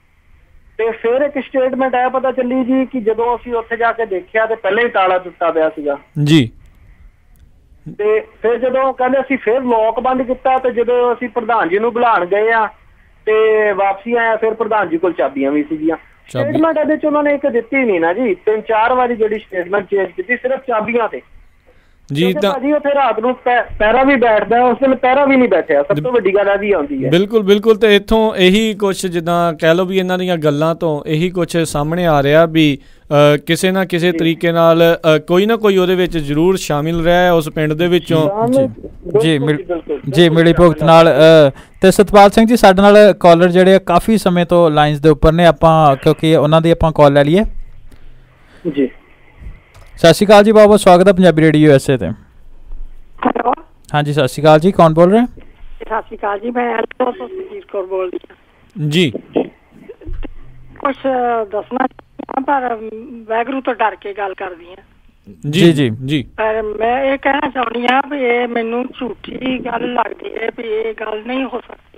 ਤੇ ਫਿਰ ਇੱਕ ਸਟੇਟਮੈਂਟ ਆਇਆ ਪਤਾ ਚੱਲੀ ਜੀ ਕਿ ਜਦੋਂ ਅਸੀਂ ਉੱਥੇ ਜਾ ਕੇ ਦੇਖਿਆ ਤੇ ਪਹਿਲਾਂ ਹੀ ਤਾਲਾ ਟੁੱਟਾ ਪਿਆ ਸੀਗਾ ਜੀ। ਤੇ ਫਿਰ ਜਦੋਂ ਕਹਿੰਦੇ ਅਸੀਂ ਫਿਰ ਲੋਕ ਬੰਦ ਕੀਤਾ ਤੇ ਜਦੋਂ ਅਸੀਂ ਪ੍ਰਧਾਨ ਜੀ ਨੂੰ ਬੁਲਾਉਣ ਗਏ ਆ ਤੇ ਵਾਪਸੀ ਆਇਆ ਫਿਰ ਪ੍ਰਧਾਨ ਜੀ ਕੋਲ ਚਾਬੀਆਂ ਵੀ ਸੀਗੀਆਂ। ਸਟੇਟਮੈਂਟ ਇਹਦੇ ਚ ਉਹਨਾਂ ਨੇ ਇੱਕ ਦਿੱਤੀ ਨਹੀਂ ਨਾ ਜੀ, ਤਿੰਨ ਚਾਰ ਵਾਰੀ ਜਿਹੜੀ ਸਟੇਟਮੈਂਟ ਚੇਂਜ ਕੀਤੀ ਸਿਰਫ ਚਾਬੀਆਂ ਤੇ ਜੀ। ਤਾਂ ਜੀ ਉੱਥੇ ਰਾਤ ਨੂੰ ਪਹਿਰਾ ਵੀ ਬੈਠਦਾ, ਉਸ ਦਿਨ ਪਹਿਰਾ ਵੀ ਨਹੀਂ ਬੈਠਿਆ। ਸਭ ਤੋਂ ਵੱਡੀ ਗੱਲ ਆਦੀ ਆਉਂਦੀ ਹੈ। ਬਿਲਕੁਲ ਬਿਲਕੁਲ। ਤੇ ਇੱਥੋਂ ਇਹੀ ਕੁਛ ਜਿੱਦਾਂ ਕਹਿ ਲਓ ਵੀ ਇਹਨਾਂ ਦੀਆਂ ਗੱਲਾਂ ਤੋਂ ਇਹੀ ਕੁਛ ਸਾਹਮਣੇ ਆ ਰਿਹਾ ਵੀ ਕਿਸੇ ਨਾ ਕਿਸੇ ਤਰੀਕੇ ਨਾਲ ਕੋਈ ਨਾ ਕੋਈ ਉਹਦੇ ਵਿੱਚ ਜ਼ਰੂਰ ਸ਼ਾਮਿਲ ਰਿਹਾ ਉਸ ਪਿੰਡ ਦੇ ਵਿੱਚੋਂ ਜੀ ਜੀ ਮਿਲੀ ਭੁਗਤ ਨਾਲ। ਤੇ ਸਤਪਾਲ ਸਿੰਘ ਜੀ ਸਾਡੇ ਨਾਲ ਕਾਲਰ ਜਿਹੜੇ ਕਾਫੀ ਸਮੇਂ ਤੋਂ ਲਾਈਨਸ ਦੇ ਉੱਪਰ ਨੇ, ਆਪਾਂ ਕਿਉਂਕਿ ਉਹਨਾਂ ਦੀ ਆਪਾਂ ਕਾਲ ਲੈ ਲਈਏ ਜੀ। ਸਤਿ ਸ਼੍ਰੀ ਅਕਾਲ ਜੀ, ਬਹੁਤ ਬਹੁਤ ਸਵਾਗਤ ਹੈ Punjabi radio U S A ਤੇ। ਹੈਲੋ ਹਾਂਜੀ ਸਤਿ ਸ਼੍ਰੀ ਅਕਾਲ ਜੀ, ਕੌਣ ਬੋਲ ਰਹੇ? ਸਤਿ ਸ਼੍ਰੀ ਅਕਾਲ ਜੀ, ਮੈਂ ਸੁਰਜੀਤ ਕੌਰ ਬੋਲ ਰਹੀ ਹਾਂ ਜੀ। ਕੁਝ ਦੱਸਣਾ ਪਰ ਵੈਗਰੂ ਤੋਂ ਡਰ ਕੇ ਗੱਲ ਕਰਦੀ ਆ। ਜੀ ਜੀ ਜੀ ਪਰ ਮੈਂ ਇਹ ਕਹਿਣਾ ਚਾਹੁੰਦੀ ਹਾਂ ਵੀ ਇਹ ਮੈਨੂੰ ਝੂਠੀ ਗੱਲ ਲੱਗਦੀ ਹੈ ਵੀ ਇਹ ਗੱਲ ਨਹੀਂ ਹੋ ਸਕਦੀ।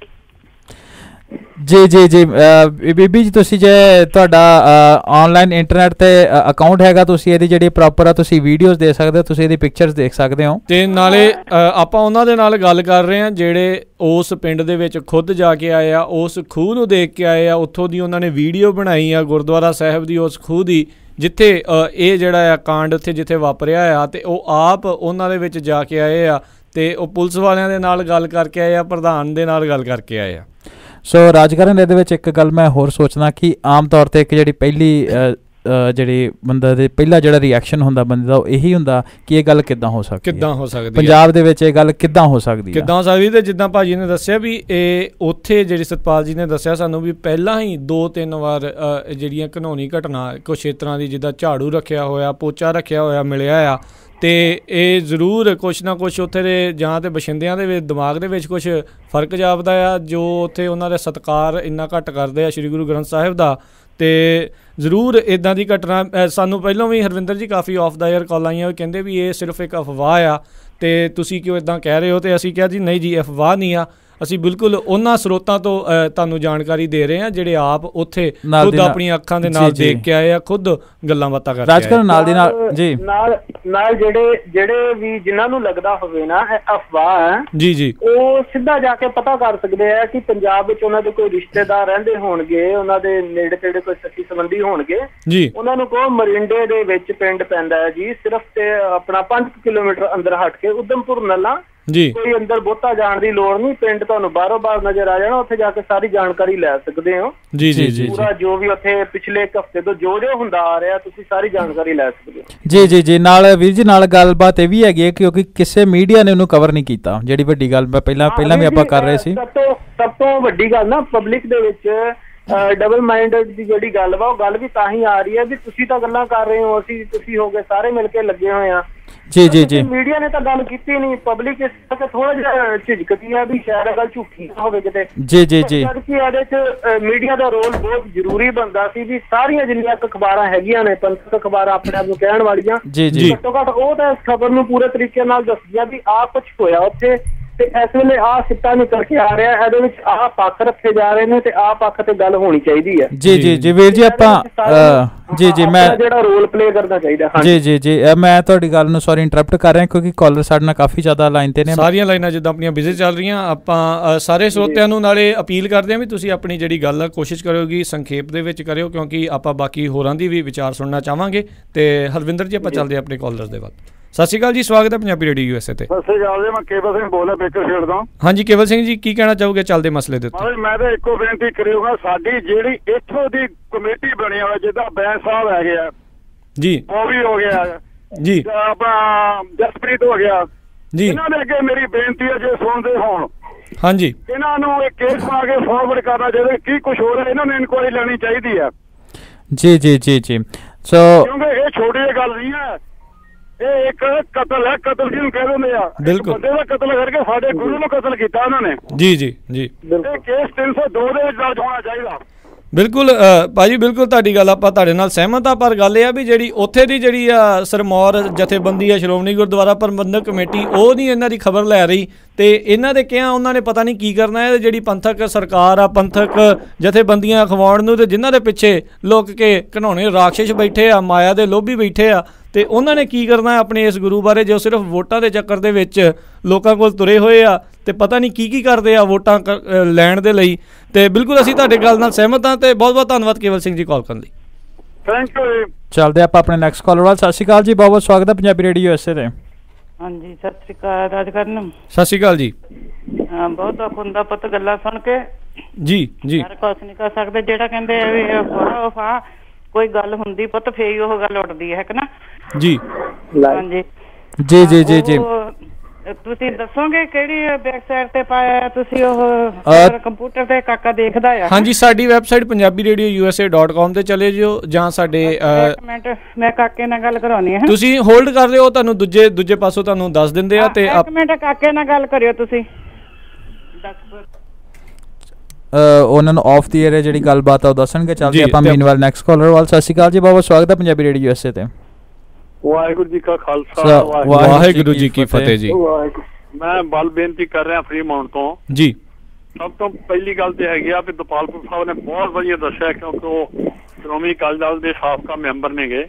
ਜੀ ਜੀ ਜੀ ਬੀਬੀ ਜੀ, ਤੁਸੀਂ ਜੇ ਤੁਹਾਡਾ ਆਨਲਾਈਨ ਇੰਟਰਨੈਟ ਤੇ ਅਕਾਊਂਟ ਹੈਗਾ, ਤੁਸੀਂ ਇਹਦੀ ਜਿਹੜੀ ਪ੍ਰੋਪਰ ਆ ਤੁਸੀਂ ਵੀਡੀਓਜ਼ ਦੇਖ ਸਕਦੇ ਹੋ, ਤੁਸੀਂ ਇਹਦੀ ਪਿਕਚਰਸ ਦੇਖ ਸਕਦੇ ਹੋ। ਤੇ ਨਾਲੇ ਆਪਾਂ ਉਹਨਾਂ ਦੇ ਨਾਲ ਗੱਲ ਕਰ ਰਹੇ ਹਾਂ ਜਿਹੜੇ ਉਸ ਪਿੰਡ ਦੇ ਵਿੱਚ ਖੁਦ ਜਾ ਕੇ ਆਏ ਆ, ਉਸ ਖੂਹ ਨੂੰ ਦੇਖ ਕੇ ਆਏ ਆ, ਉੱਥੋਂ ਦੀ ਉਹਨਾਂ ਨੇ ਵੀਡੀਓ ਬਣਾਈ ਆ ਗੁਰਦੁਆਰਾ ਸਾਹਿਬ ਦੀ, ਉਸ ਖੂਹ ਦੀ ਜਿੱਥੇ ਇਹ ਜਿਹੜਾ ਆ ਕਾਂਡ ਉੱਥੇ ਜਿੱਥੇ ਵਾਪਰਿਆ ਆ, ਤੇ ਉਹ ਆਪ ਉਹਨਾਂ ਦੇ ਵਿੱਚ ਜਾ ਕੇ ਆਏ ਆ ਤੇ ਉਹ ਪੁਲਿਸ ਵਾਲਿਆਂ ਦੇ ਨਾਲ ਗੱਲ ਕਰਕੇ ਆਏ ਆ, ਪ੍ਰਧਾਨ ਦੇ ਨਾਲ ਗੱਲ ਕਰਕੇ ਆਏ ਆ। ਸੋ ਰਾਜਕਰਨ ਇਹਦੇ ਵਿੱਚ ਇੱਕ ਗੱਲ ਮੈਂ ਹੋਰ ਸੋਚਦਾ ਕਿ ਆਮ ਤੌਰ 'ਤੇ ਇੱਕ ਜਿਹੜੀ ਪਹਿਲੀ ਜਿਹੜੀ ਬੰਦਾ ਦੇ ਪਹਿਲਾ ਜਿਹੜਾ ਰਿਐਕਸ਼ਨ ਹੁੰਦਾ ਬੰਦੇ ਦਾ ਉਹ ਇਹੀ ਹੁੰਦਾ ਕਿ ਇਹ ਗੱਲ ਕਿੱਦਾਂ ਹੋ ਸਕਦੀ ਕਿੱਦਾਂ ਹੋ ਸਕਦੀ ਪੰਜਾਬ ਦੇ ਵਿੱਚ ਇਹ ਗੱਲ ਕਿੱਦਾਂ ਹੋ ਸਕਦੀ ਕਿੱਦਾਂ ਹੋ ਸਕਦੀ ਤੇ ਜਿੱਦਾਂ ਭਾਜੀ ਨੇ ਦੱਸਿਆ ਵੀ ਇਹ ਉੱਥੇ ਜਿਹੜੀ ਸਤਪਾਲ ਜੀ ਨੇ ਦੱਸਿਆ ਸਾਨੂੰ ਵੀ ਪਹਿਲਾਂ ਹੀ ਦੋ ਤਿੰਨ ਵਾਰ ਜਿਹੜੀਆਂ ਘਿਨੌਣੀ ਘਟਨਾ ਕੁਛ ਇਸ ਤਰ੍ਹਾਂ ਦੀ ਜਿੱਦਾਂ ਝਾੜੂ ਰੱਖਿਆ ਹੋਇਆ, ਪੋਚਾ ਰੱਖਿਆ ਹੋਇਆ ਮਿਲਿਆ ਆ, ਤੇ ਇਹ ਜ਼ਰੂਰ ਕੁਛ ਨਾ ਕੁਛ ਉੱਥੇ ਦੇ ਜਾਂ ਤਾਂ ਬਸ਼ਿੰਦਿਆਂ ਦੇ ਵਿੱਚ ਦਿਮਾਗ ਦੇ ਵਿੱਚ ਕੁਛ ਫਰਕ ਜਾਪਦਾ ਆ, ਜੋ ਉੱਥੇ ਉਹਨਾਂ ਦੇ ਸਤਿਕਾਰ ਇੰਨਾ ਘੱਟ ਕਰਦੇ ਆ ਸ਼੍ਰੀ ਗੁਰੂ ਗ੍ਰੰਥ ਸਾਹਿਬ ਦਾ। ਤੇ ਜ਼ਰੂਰ ਇੱਦਾਂ ਦੀ ਘਟਨਾ ਸਾਨੂੰ ਪਹਿਲਾਂ ਵੀ ਹਰਵਿੰਦਰ ਜੀ ਕਾਫੀ ਆਫ ਦਾ ਏਅਰ ਕਾਲ ਆਈਆਂ, ਉਹ ਕਹਿੰਦੇ ਵੀ ਇਹ ਸਿਰਫ ਇੱਕ ਅਫਵਾਹ ਆ ਤੇ ਤੁਸੀਂ ਕਿਉਂ ਇੱਦਾਂ ਕਹਿ ਰਹੇ ਹੋ, ਤੇ ਅਸੀਂ ਕਿਹਾ ਜੀ ਨਹੀਂ ਜੀ ਅਫਵਾਹ ਨਹੀਂ ਆ, ਅਸੀਂ ਬਿਲਕੁਲ ਉਹਨਾਂ ਸਰੋਤਾਂ ਤੋਂ ਤੁਹਾਨੂੰ ਜਾਣਕਾਰੀ ਦੇ ਰਹੇ ਹਾਂ ਜਿਹੜੇ ਆਪ ਉੱਥੇ ਖੁਦ ਆਪਣੀਆਂ ਅੱਖਾਂ ਦੇ ਨਾਲ ਦੇਖ ਕੇ ਆਏ ਆ, ਖੁਦ ਗੱਲਾਂ ਬਾਤਾਂ ਕਰਦੇ ਰਾਜਕਰਨ ਨਾਲ ਦੀ ਨਾਲ ਜੀ ਨਾਲ ਨਾਲ ਜਿਹੜੇ ਜਿਹੜੇ ਵੀ ਜਿਨ੍ਹਾਂ ਨੂੰ ਲੱਗਦਾ ਹੋਵੇ ਨਾ ਇਹ ਅਫਵਾਹ ਹੈ ਜੀ ਜੀ ਉਹ ਸਿੱਧਾ ਜਾ ਕੇ ਪਤਾ ਕਰ ਸਕਦੇ ਆ ਕਿ ਪੰਜਾਬ ਵਿੱਚ ਉਹਨਾਂ ਦੇ ਕੋਈ ਰਿਸ਼ਤੇਦਾਰ ਰਹਿੰਦੇ ਹੋਣਗੇ, ਉਹਨਾਂ ਦੇ ਨੇੜੇ ਤੇੜੇ ਕੋਈ ਸੱਗੀ ਸੰਬੰਧੀ ਹੋਣਗੇ ਜੀ, ਉਹਨਾਂ ਨੂੰ ਕਹੋ ਮਰਿੰਡੇ ਦੇ ਵਿੱਚ ਪਿੰਡ ਪੈਂਦਾ ਹੈ ਜੀ, ਸਿਰਫ ਤੇ ਆਪਣਾ ਪੰਜ ਕਿਲੋਮੀਟਰ ਅੰਦਰ ਹਟ ਕੇ ਉਦਮਪੁਰ ਨੱਲਾ ਜੀ, ਕੋਈ ਅੰਦਰ ਬਹੁਤਾ ਜਾਣ ਦੀ ਲੋੜ ਨਹੀਂ, ਪਿੰਡ ਤੁਹਾਨੂੰ ਬਾਹਰੋਂ ਬਾਹਰ ਨਜ਼ਰ ਆ ਜਾਣਾ, ਉੱਥੇ ਜਾ ਕੇ ਸਾਰੀ ਜਾਣਕਾਰੀ ਲੈ ਸਕਦੇ ਹੋ ਜੀ ਜੀ ਜੀ ਪੂਰਾ ਜੋ ਵੀ ਉੱਥੇ ਪਿਛਲੇ ਇੱਕ ਹਫ਼ਤੇ ਤੋਂ ਜੋ ਜੋ ਹੁੰਦਾ ਆ ਰਿਹਾ ਤੁਸੀਂ ਸਾਰੀ ਜਾਣਕਾਰੀ ਲੈ ਸਕਦੇ ਹੋ। ਜੀ ਜੀ ਜੀ ਨਾਲ ਵੀਰ ਜੀ ਨਾਲ ਗੱਲਬਾਤ ਇਹ ਵੀ ਹੈਗੀ ਹੈ ਕਿਉਂਕਿ ਕਿਸੇ ਮੀਡੀਆ ਨੇ ਉਹਨੂੰ ਕਵਰ ਨਹੀਂ ਕੀਤਾ, ਜਿਹੜੀ ਵੱਡੀ ਗੱਲ ਮੈਂ ਪਹਿਲਾਂ ਪਹਿਲਾਂ ਵੀ ਆਪਾਂ ਕਰ ਰਹੇ ਸੀ। ਸਭ ਤੋਂ ਸਭ ਤੋਂ ਵੱਡੀ ਗੱਲ ਨਾ ਪਬਲਿਕ ਦੇ ਵਿੱਚ ਡਬਲ ਮਾਈਂਡਡ ਦੀ ਜਿਹੜੀ ਗੱਲ ਵਾ ਉਹ ਗੱਲ ਵੀ ਤਾਂ ਹੀ ਆ ਰਹੀ ਹੈ ਵੀ ਤੁਸੀਂ ਤਾਂ ਗੱਲਾਂ ਕਰ ਰਹੇ ਹੋ, ਅਸੀਂ ਤੁਸੀਂ ਹੋ ਗਏ ਸਾਰੇ ਮਿਲ ਕੇ ਲੱਗੇ ਹੋਏ ਆ ਜੀ ਜੀ ਜੀ ਮੀਡੀਆ ਨੇ ਤਾਂ ਗੱਲ ਕੀਤੀ ਨਹੀਂ, ਪਬਲਿਕ ਇਸ ਕਰਕੇ ਥੋੜਾ ਜਿਹਾ ਝਿਜਕਦੀ ਹੈ ਵੀ ਸ਼ਾਇਦ ਗੱਲ ਝੂਠੀ ਨਾ ਹੋਵੇ ਕਿਤੇ ਜੀ ਜੀ ਜੀ ਕਿ ਇਹਦੇ ਚ ਮੀਡੀਆ ਦਾ ਰੋਲ ਬਹੁਤ ਜ਼ਰੂਰੀ ਬਣਦਾ ਸੀ ਵੀ ਸਾਰੀਆਂ ਜਿੰਨੀਆਂ ਅਖਬਾਰਾਂ ਹੈਗੀਆਂ ਨੇ ਪੰਥਕ ਅਖਬਾਰਾਂ ਆਪਣੇ ਆਪ ਨੂੰ ਕਹਿਣ ਵਾਲੀਆਂ ਘੱਟੋ ਘੱਟ ਉਹ ਤਾਂ ਇਸ ਖਬਰ ਨੂੰ ਪੂਰੇ ਤਰੀਕੇ ਨਾਲ ਦੱਸਦੀਆਂ ਵੀ ਆਹ ਕੁਛ ਹੋਇਆ ਉੱਥੇ ਤੇ ਇਸ ਵੇਲੇ ਆਹ ਸਿੱਟਾ ਨਿਕਲ ਕੇ ਆ ਰਿਹਾ, ਇਹਦੇ ਵਿੱਚ ਆਹ ਪੱਖ ਰੱਖੇ ਜਾ ਰਹੇ ਨੇ ਤੇ ਆਹ ਪੱਖ ਤੇ ਗੱਲ ਹੋਣੀ ਚਾਹੀਦੀ ਹੈ। ਜੀ ਜੀ ਜੀ ਵੀਰ ਜੀ ਆਪਾਂ ਜੀ ਜੀ ਮੈਂ ਜਿਹੜਾ ਰੋਲ ਪਲੇ ਕਰਨਾ ਚਾਹੀਦਾ। ਜੀ ਜੀ ਜੀ ਮੈਂ ਤੁਹਾਡੀ ਗੱਲ ਨੂੰ ਸੌਰੀ ਇੰਟਰਪਟ ਕਰ ਰਿਹਾ ਕਿਉਂਕਿ ਕਾਲਰ ਸਾਡੇ ਨਾਲ ਕਾਫੀ ਜ਼ਿਆਦਾ ਲਾਈਨ ਤੇ ਨੇ, ਸਾਰੀਆਂ ਲਾਈਨਾਂ ਜਿੱਦਾਂ ਆਪਣੀਆਂ ਬਿਜ਼ੀ ਚੱਲ ਰਹੀਆਂ। ਆਪਾਂ ਸਾਰੇ ਸਰੋਤਿਆਂ ਨੂੰ ਨਾਲੇ ਅਪੀਲ ਕਰਦੇ ਹਾਂ ਵੀ ਤੁਸੀਂ ਆਪਣੀ ਜਿਹੜੀ ਗੱਲ ਆ ਕੋਸ਼ਿਸ਼ ਕਰਿਓਗੀ ਸੰਖੇਪ ਦੇ ਵਿੱਚ ਕਰਿਓ ਕਿਉਂਕਿ ਆਪਾਂ ਬਾਕੀ ਹੋਰਾਂ ਦੀ ਵੀ ਵਿਚਾਰ ਸੁਣਨਾ ਚਾਹਾਂਗੇ। ਤੇ ਹਰਵਿੰਦਰ ਜੀ ਆਪਾਂ ਚੱਲਦੇ ਆਪਣੇ ਕਾਲਰਸ ਦੇ ਵੱਲ। ਸਤਿ ਸ਼੍ਰੀ ਅਕਾਲ ਜੀ, ਸਵਾਗਤ ਹੈ ਪੰਜਾਬੀ ਰੇਡੀਓ ਯੂਐਸਏ ਤੇ। ਸਤਿ ਸ਼੍ਰੀ ਅਕਾਲ ਜੀ, ਮੈਂ ਕੇਵਲ ਸਿੰਘ ਬੋਲ ਰਿਹਾ ਬੇਕਰਫੀਲਡ ਤੋਂ। ਹਾਂਜੀ ਕੇਵਲ ਸਿੰਘ ਜੀ, ਕੀ ਕਹਿਣਾ ਚਾਹੋਗੇ ਚੱਲਦੇ ਮਸਲੇ ਦੇ ਉੱਤੇ? ਮੈਂ ਤਾਂ ਇੱਕੋ ਬੇਨਤੀ ਕਰੂੰਗਾ, ਸਾਡੀ ਜਿਹੜੀ ਇੱਥੋਂ ਦੀ ਕਮੇਟੀ ਬਣੀ ਹੋਈ ਜਿੱਦਾਂ ਬੈਂਸ ਸਾਹਿਬ ਹੈਗੇ ਆ ਜੀ, ਉਹ ਵੀ ਹੋ ਗਿਆ ਜੀ, ਆਪਣਾ ਜਸਪ੍ਰੀਤ ਹੋ ਗਿਆ ਜੀ, ਇਹਨਾਂ ਦੇ ਅੱਗੇ ਮੇਰੀ ਬੇਨਤੀ ਹੈ ਜੇ ਸੁਣਦੇ ਹੋਣ ਹਾਂਜੀ ਇਹਨਾਂ ਨੂੰ ਇਹ ਕੇਸ ਪਾ ਕੇ ਫਾਰਵਰਡ ਕਰਨਾ ਚਾਹੀਦਾ, ਕੀ ਕੁਛ ਹੋ ਰਿਹਾ ਇਹਨਾਂ ਨੂੰ ਇਨਕੁਆਇਰੀ ਲੈਣੀ ਚਾਹੀਦੀ ਹੈ। ਜੀ ਜੀ ਜੀ ਜੀ ਸੋ ਕਿਉਂਕਿ ਇਹ ਛੋਟੀ ਜਿਹੀ ਗੱਲ ਨਹੀਂ ਹੈ, ਇਹ ਇੱਕ ਕਤਲ ਹੈ, ਕਤਲ ਜਿਹਨੂੰ ਕਹਿ ਦਿੰਦੇ ਆ, ਬਿਲਕੁਲ ਬੰਦੇ ਦਾ ਕਤਲ ਕਰਕੇ ਸਾਡੇ ਗੁਰੂ ਨੂੰ ਕਤਲ ਕੀਤਾ ਉਹਨਾਂ ਨੇ। ਜੀ ਜੀ ਜੀ ਇਹ ਕੇਸ ਤਿੰਨ ਸੌ ਦੋ ਦੇ ਵਿੱਚ ਦਰਜ ਹੋਣਾ ਚਾਹੀਦਾ। ਬਿਲਕੁਲ ਭਾਜੀ, ਬਿਲਕੁਲ ਤੁਹਾਡੀ ਗੱਲ ਆਪਾਂ ਤੁਹਾਡੇ ਨਾਲ ਸਹਿਮਤ ਆ, ਪਰ ਗੱਲ ਇਹ ਆ ਵੀ ਜਿਹੜੀ ਉੱਥੇ ਦੀ ਜਿਹੜੀ ਆ ਸਰਮੌਰ ਜਥੇਬੰਦੀ ਆ ਸ਼੍ਰੋਮਣੀ ਗੁਰਦੁਆਰਾ ਪ੍ਰਬੰਧਕ ਕਮੇਟੀ ਉਹ ਨਹੀਂ ਇਹਨਾਂ ਦੀ ਖਬਰ ਲੈ ਰਹੀ ਤੇ ਇਹਨਾਂ ਦੇ ਕਿਹਾ ਉਹਨਾਂ ਨੇ ਪਤਾ ਨਹੀਂ ਕੀ ਕਰਨਾ ਹੈ। ਜਿਹੜੀ ਪੰਥਕ ਸਰਕਾਰ ਆ, ਪੰਥਕ ਜਥੇਬੰਦੀਆਂ ਅਖਵਾਉਣ ਨੂੰ ਤੇ ਜਿਨ੍ਹਾਂ ਦੇ ਪਿੱਛੇ ਲੁੱਕ ਕੇ ਘਿਨੌਣੇ ਰਾਖਸ਼ ਬੈਠੇ ਆ, ਮਾਇਆ ਦੇ ਲੋਭੀ ਬੈਠੇ ਆ, ਤੇ ਉਹਨਾਂ ਨੇ ਕੀ ਕਰਨਾ ਹੈ ਆਪਣੇ ਇਸ ਗੁਰੂ ਬਾਰੇ ਜੋ ਸਿਰਫ ਵੋਟਾਂ ਦੇ ਚੱਕਰ ਦੇ ਵਿੱਚ ਲੋਕਾਂ ਕੋਲ ਤੁਰੇ ਹੋਏ ਆ ਤੇ ਪਤਾ ਨਹੀਂ ਕੀ ਕੀ ਕਰਦੇ ਆ ਵੋਟਾਂ ਲੈਣ ਦੇ ਲਈ। ਤੇ ਬਿਲਕੁਲ ਅਸੀਂ ਤੁਹਾਡੇ ਗੱਲ ਨਾਲ ਸਹਿਮਤ ਹਾਂ ਤੇ ਬਹੁਤ ਬਹੁਤ ਧੰਨਵਾਦ ਕੇਵਲ ਸਿੰਘ ਜੀ ਕਾਲ ਕਰਨ ਲਈ। Thank you. ਚੱਲਦੇ ਆਪਾਂ ਆਪਣੇ ਨੈਕਸਟ ਕਾਲਰ ਵੱਲ। ਸਤਿ ਸ਼੍ਰੀ ਅਕਾਲ ਜੀ, ਬਹੁਤ ਬਹੁਤ ਸਵਾਗਤ ਹੈ ਪੰਜਾਬੀ ਰੇਡੀਓ ਯੂਐਸਏ ਤੇ। ਹਾਂਜੀ ਸਤਿ ਸ਼੍ਰੀ ਅਕਾਲ ਰਾਜਕਰਨ। ਸਤਿ ਸ਼੍ਰੀ ਅਕਾਲ ਜੀ। ਹਾਂ ਬਹੁਤ ਦੁੱਖ ਹੁੰਦਾ ਪੁੱਤ ਗੱਲਾਂ ਸੁਣ ਕੇ। ਜੀ ਜੀ ਕੁਛ ਨਹੀਂ ਕਰ ਸਕਦੇ, ਜਿਹੜਾ ਕਹਿੰਦੇ ਵੀ ਅਫਵਾਹ ਕੋਈ ਗੱਲ ਹੁੰਦੀ ਪੁੱਤ ਫੇਰ ਉਹ ਗੱਲ ਉੱਡਦੀ ਹੈ ਕਿ ਨਾ ਜੀ। ਹਾਂਜੀ ਜੀ ਜੀ ਜੀ ਜੀ ਤੁਸੀਂ ਦੱਸੋਗੇ ਕਿਹੜੀ ਵੈਬਸਾਈਟ ਤੇ ਪਾਇਆ ਤੁਸੀਂ ਉਹ ਕੰਪਿਊਟਰ ਤੇ ਕਾਕਾ ਦੇਖਦਾ ਆ? ਹਾਂਜੀ ਸਾਡੀ website Punjabi radio U S A dot com ਤੇ ਚਲੇ ਜਿਓ ਜਾਂ ਸਾਡੇ ਇੱਕ ਮਿੰਟ ਮੈਂ ਕਾਕੇ ਨਾਲ ਗੱਲ ਕਰਾਉਣੀ ਹੈ। ਤੁਸੀਂ ਹੋਲਡ ਕਰ ਲਿਓ, ਤੁਹਾਨੂੰ ਦੂਜੇ ਦੂਜੇ ਪਾਸੋਂ ਤੁਹਾਨੂੰ ਦੱਸ ਦਿੰਦੇ ਆ। ਤੇ ਇੱਕ ਮਿੰਟ ਕਾਕੇ ਨਾਲ ਗੱਲ ਕਰਿਓ ਤੁਸੀਂ। ਉਹਨਾਂ ਨੂੰ ਆਫ ਦੀ ਏਅਰ ਜਿਹੜੀ ਗੱਲਬਾਤ ਆ ਉਹ ਦੱਸਣਗੇ। ਚੱਲਦੇ ਆਪਾਂ ਮੀਨਵਾਲ ਨੈਕਸਟ ਕਾਲਰ ਵੱਲ। ਸਤਿ ਸ਼੍ਰੀ ਅਕਾਲ ਜੀ, ਬਹੁਤ ਸਵਾਗਤ ਹੈ Punjabi radio U S A ਤੇ। ਵਾਹਿਗੁਰੂ ਜੀ ਕਾ ਖਾਲਸਾ ਵਾਹਿਗੁਰੂ ਜੀ ਕੀ ਫਤਿਹ ਜੀ। ਮੈਂ ਬਲ ਬੇਨਤੀ ਕਰ ਰਿਹਾ ਫਰੀਮਾਉਂਟ ਤੋਂ ਜੀ। ਸਭ ਤੋਂ ਪਹਿਲੀ ਗੱਲ ਤੇ ਹੈਗੀ ਆ ਵੀ ਦਪਾਲਪੁਰ ਸਾਹਿਬ ਨੇ ਬਹੁਤ ਵਧੀਆ ਦੱਸਿਆ, ਕਿਉਂਕਿ ਉਹ ਸ਼੍ਰੋਮਣੀ ਅਕਾਲੀ ਦਲ ਦੇ ਸਾਬਕਾ ਮੈਂਬਰ ਨੇਗੇ।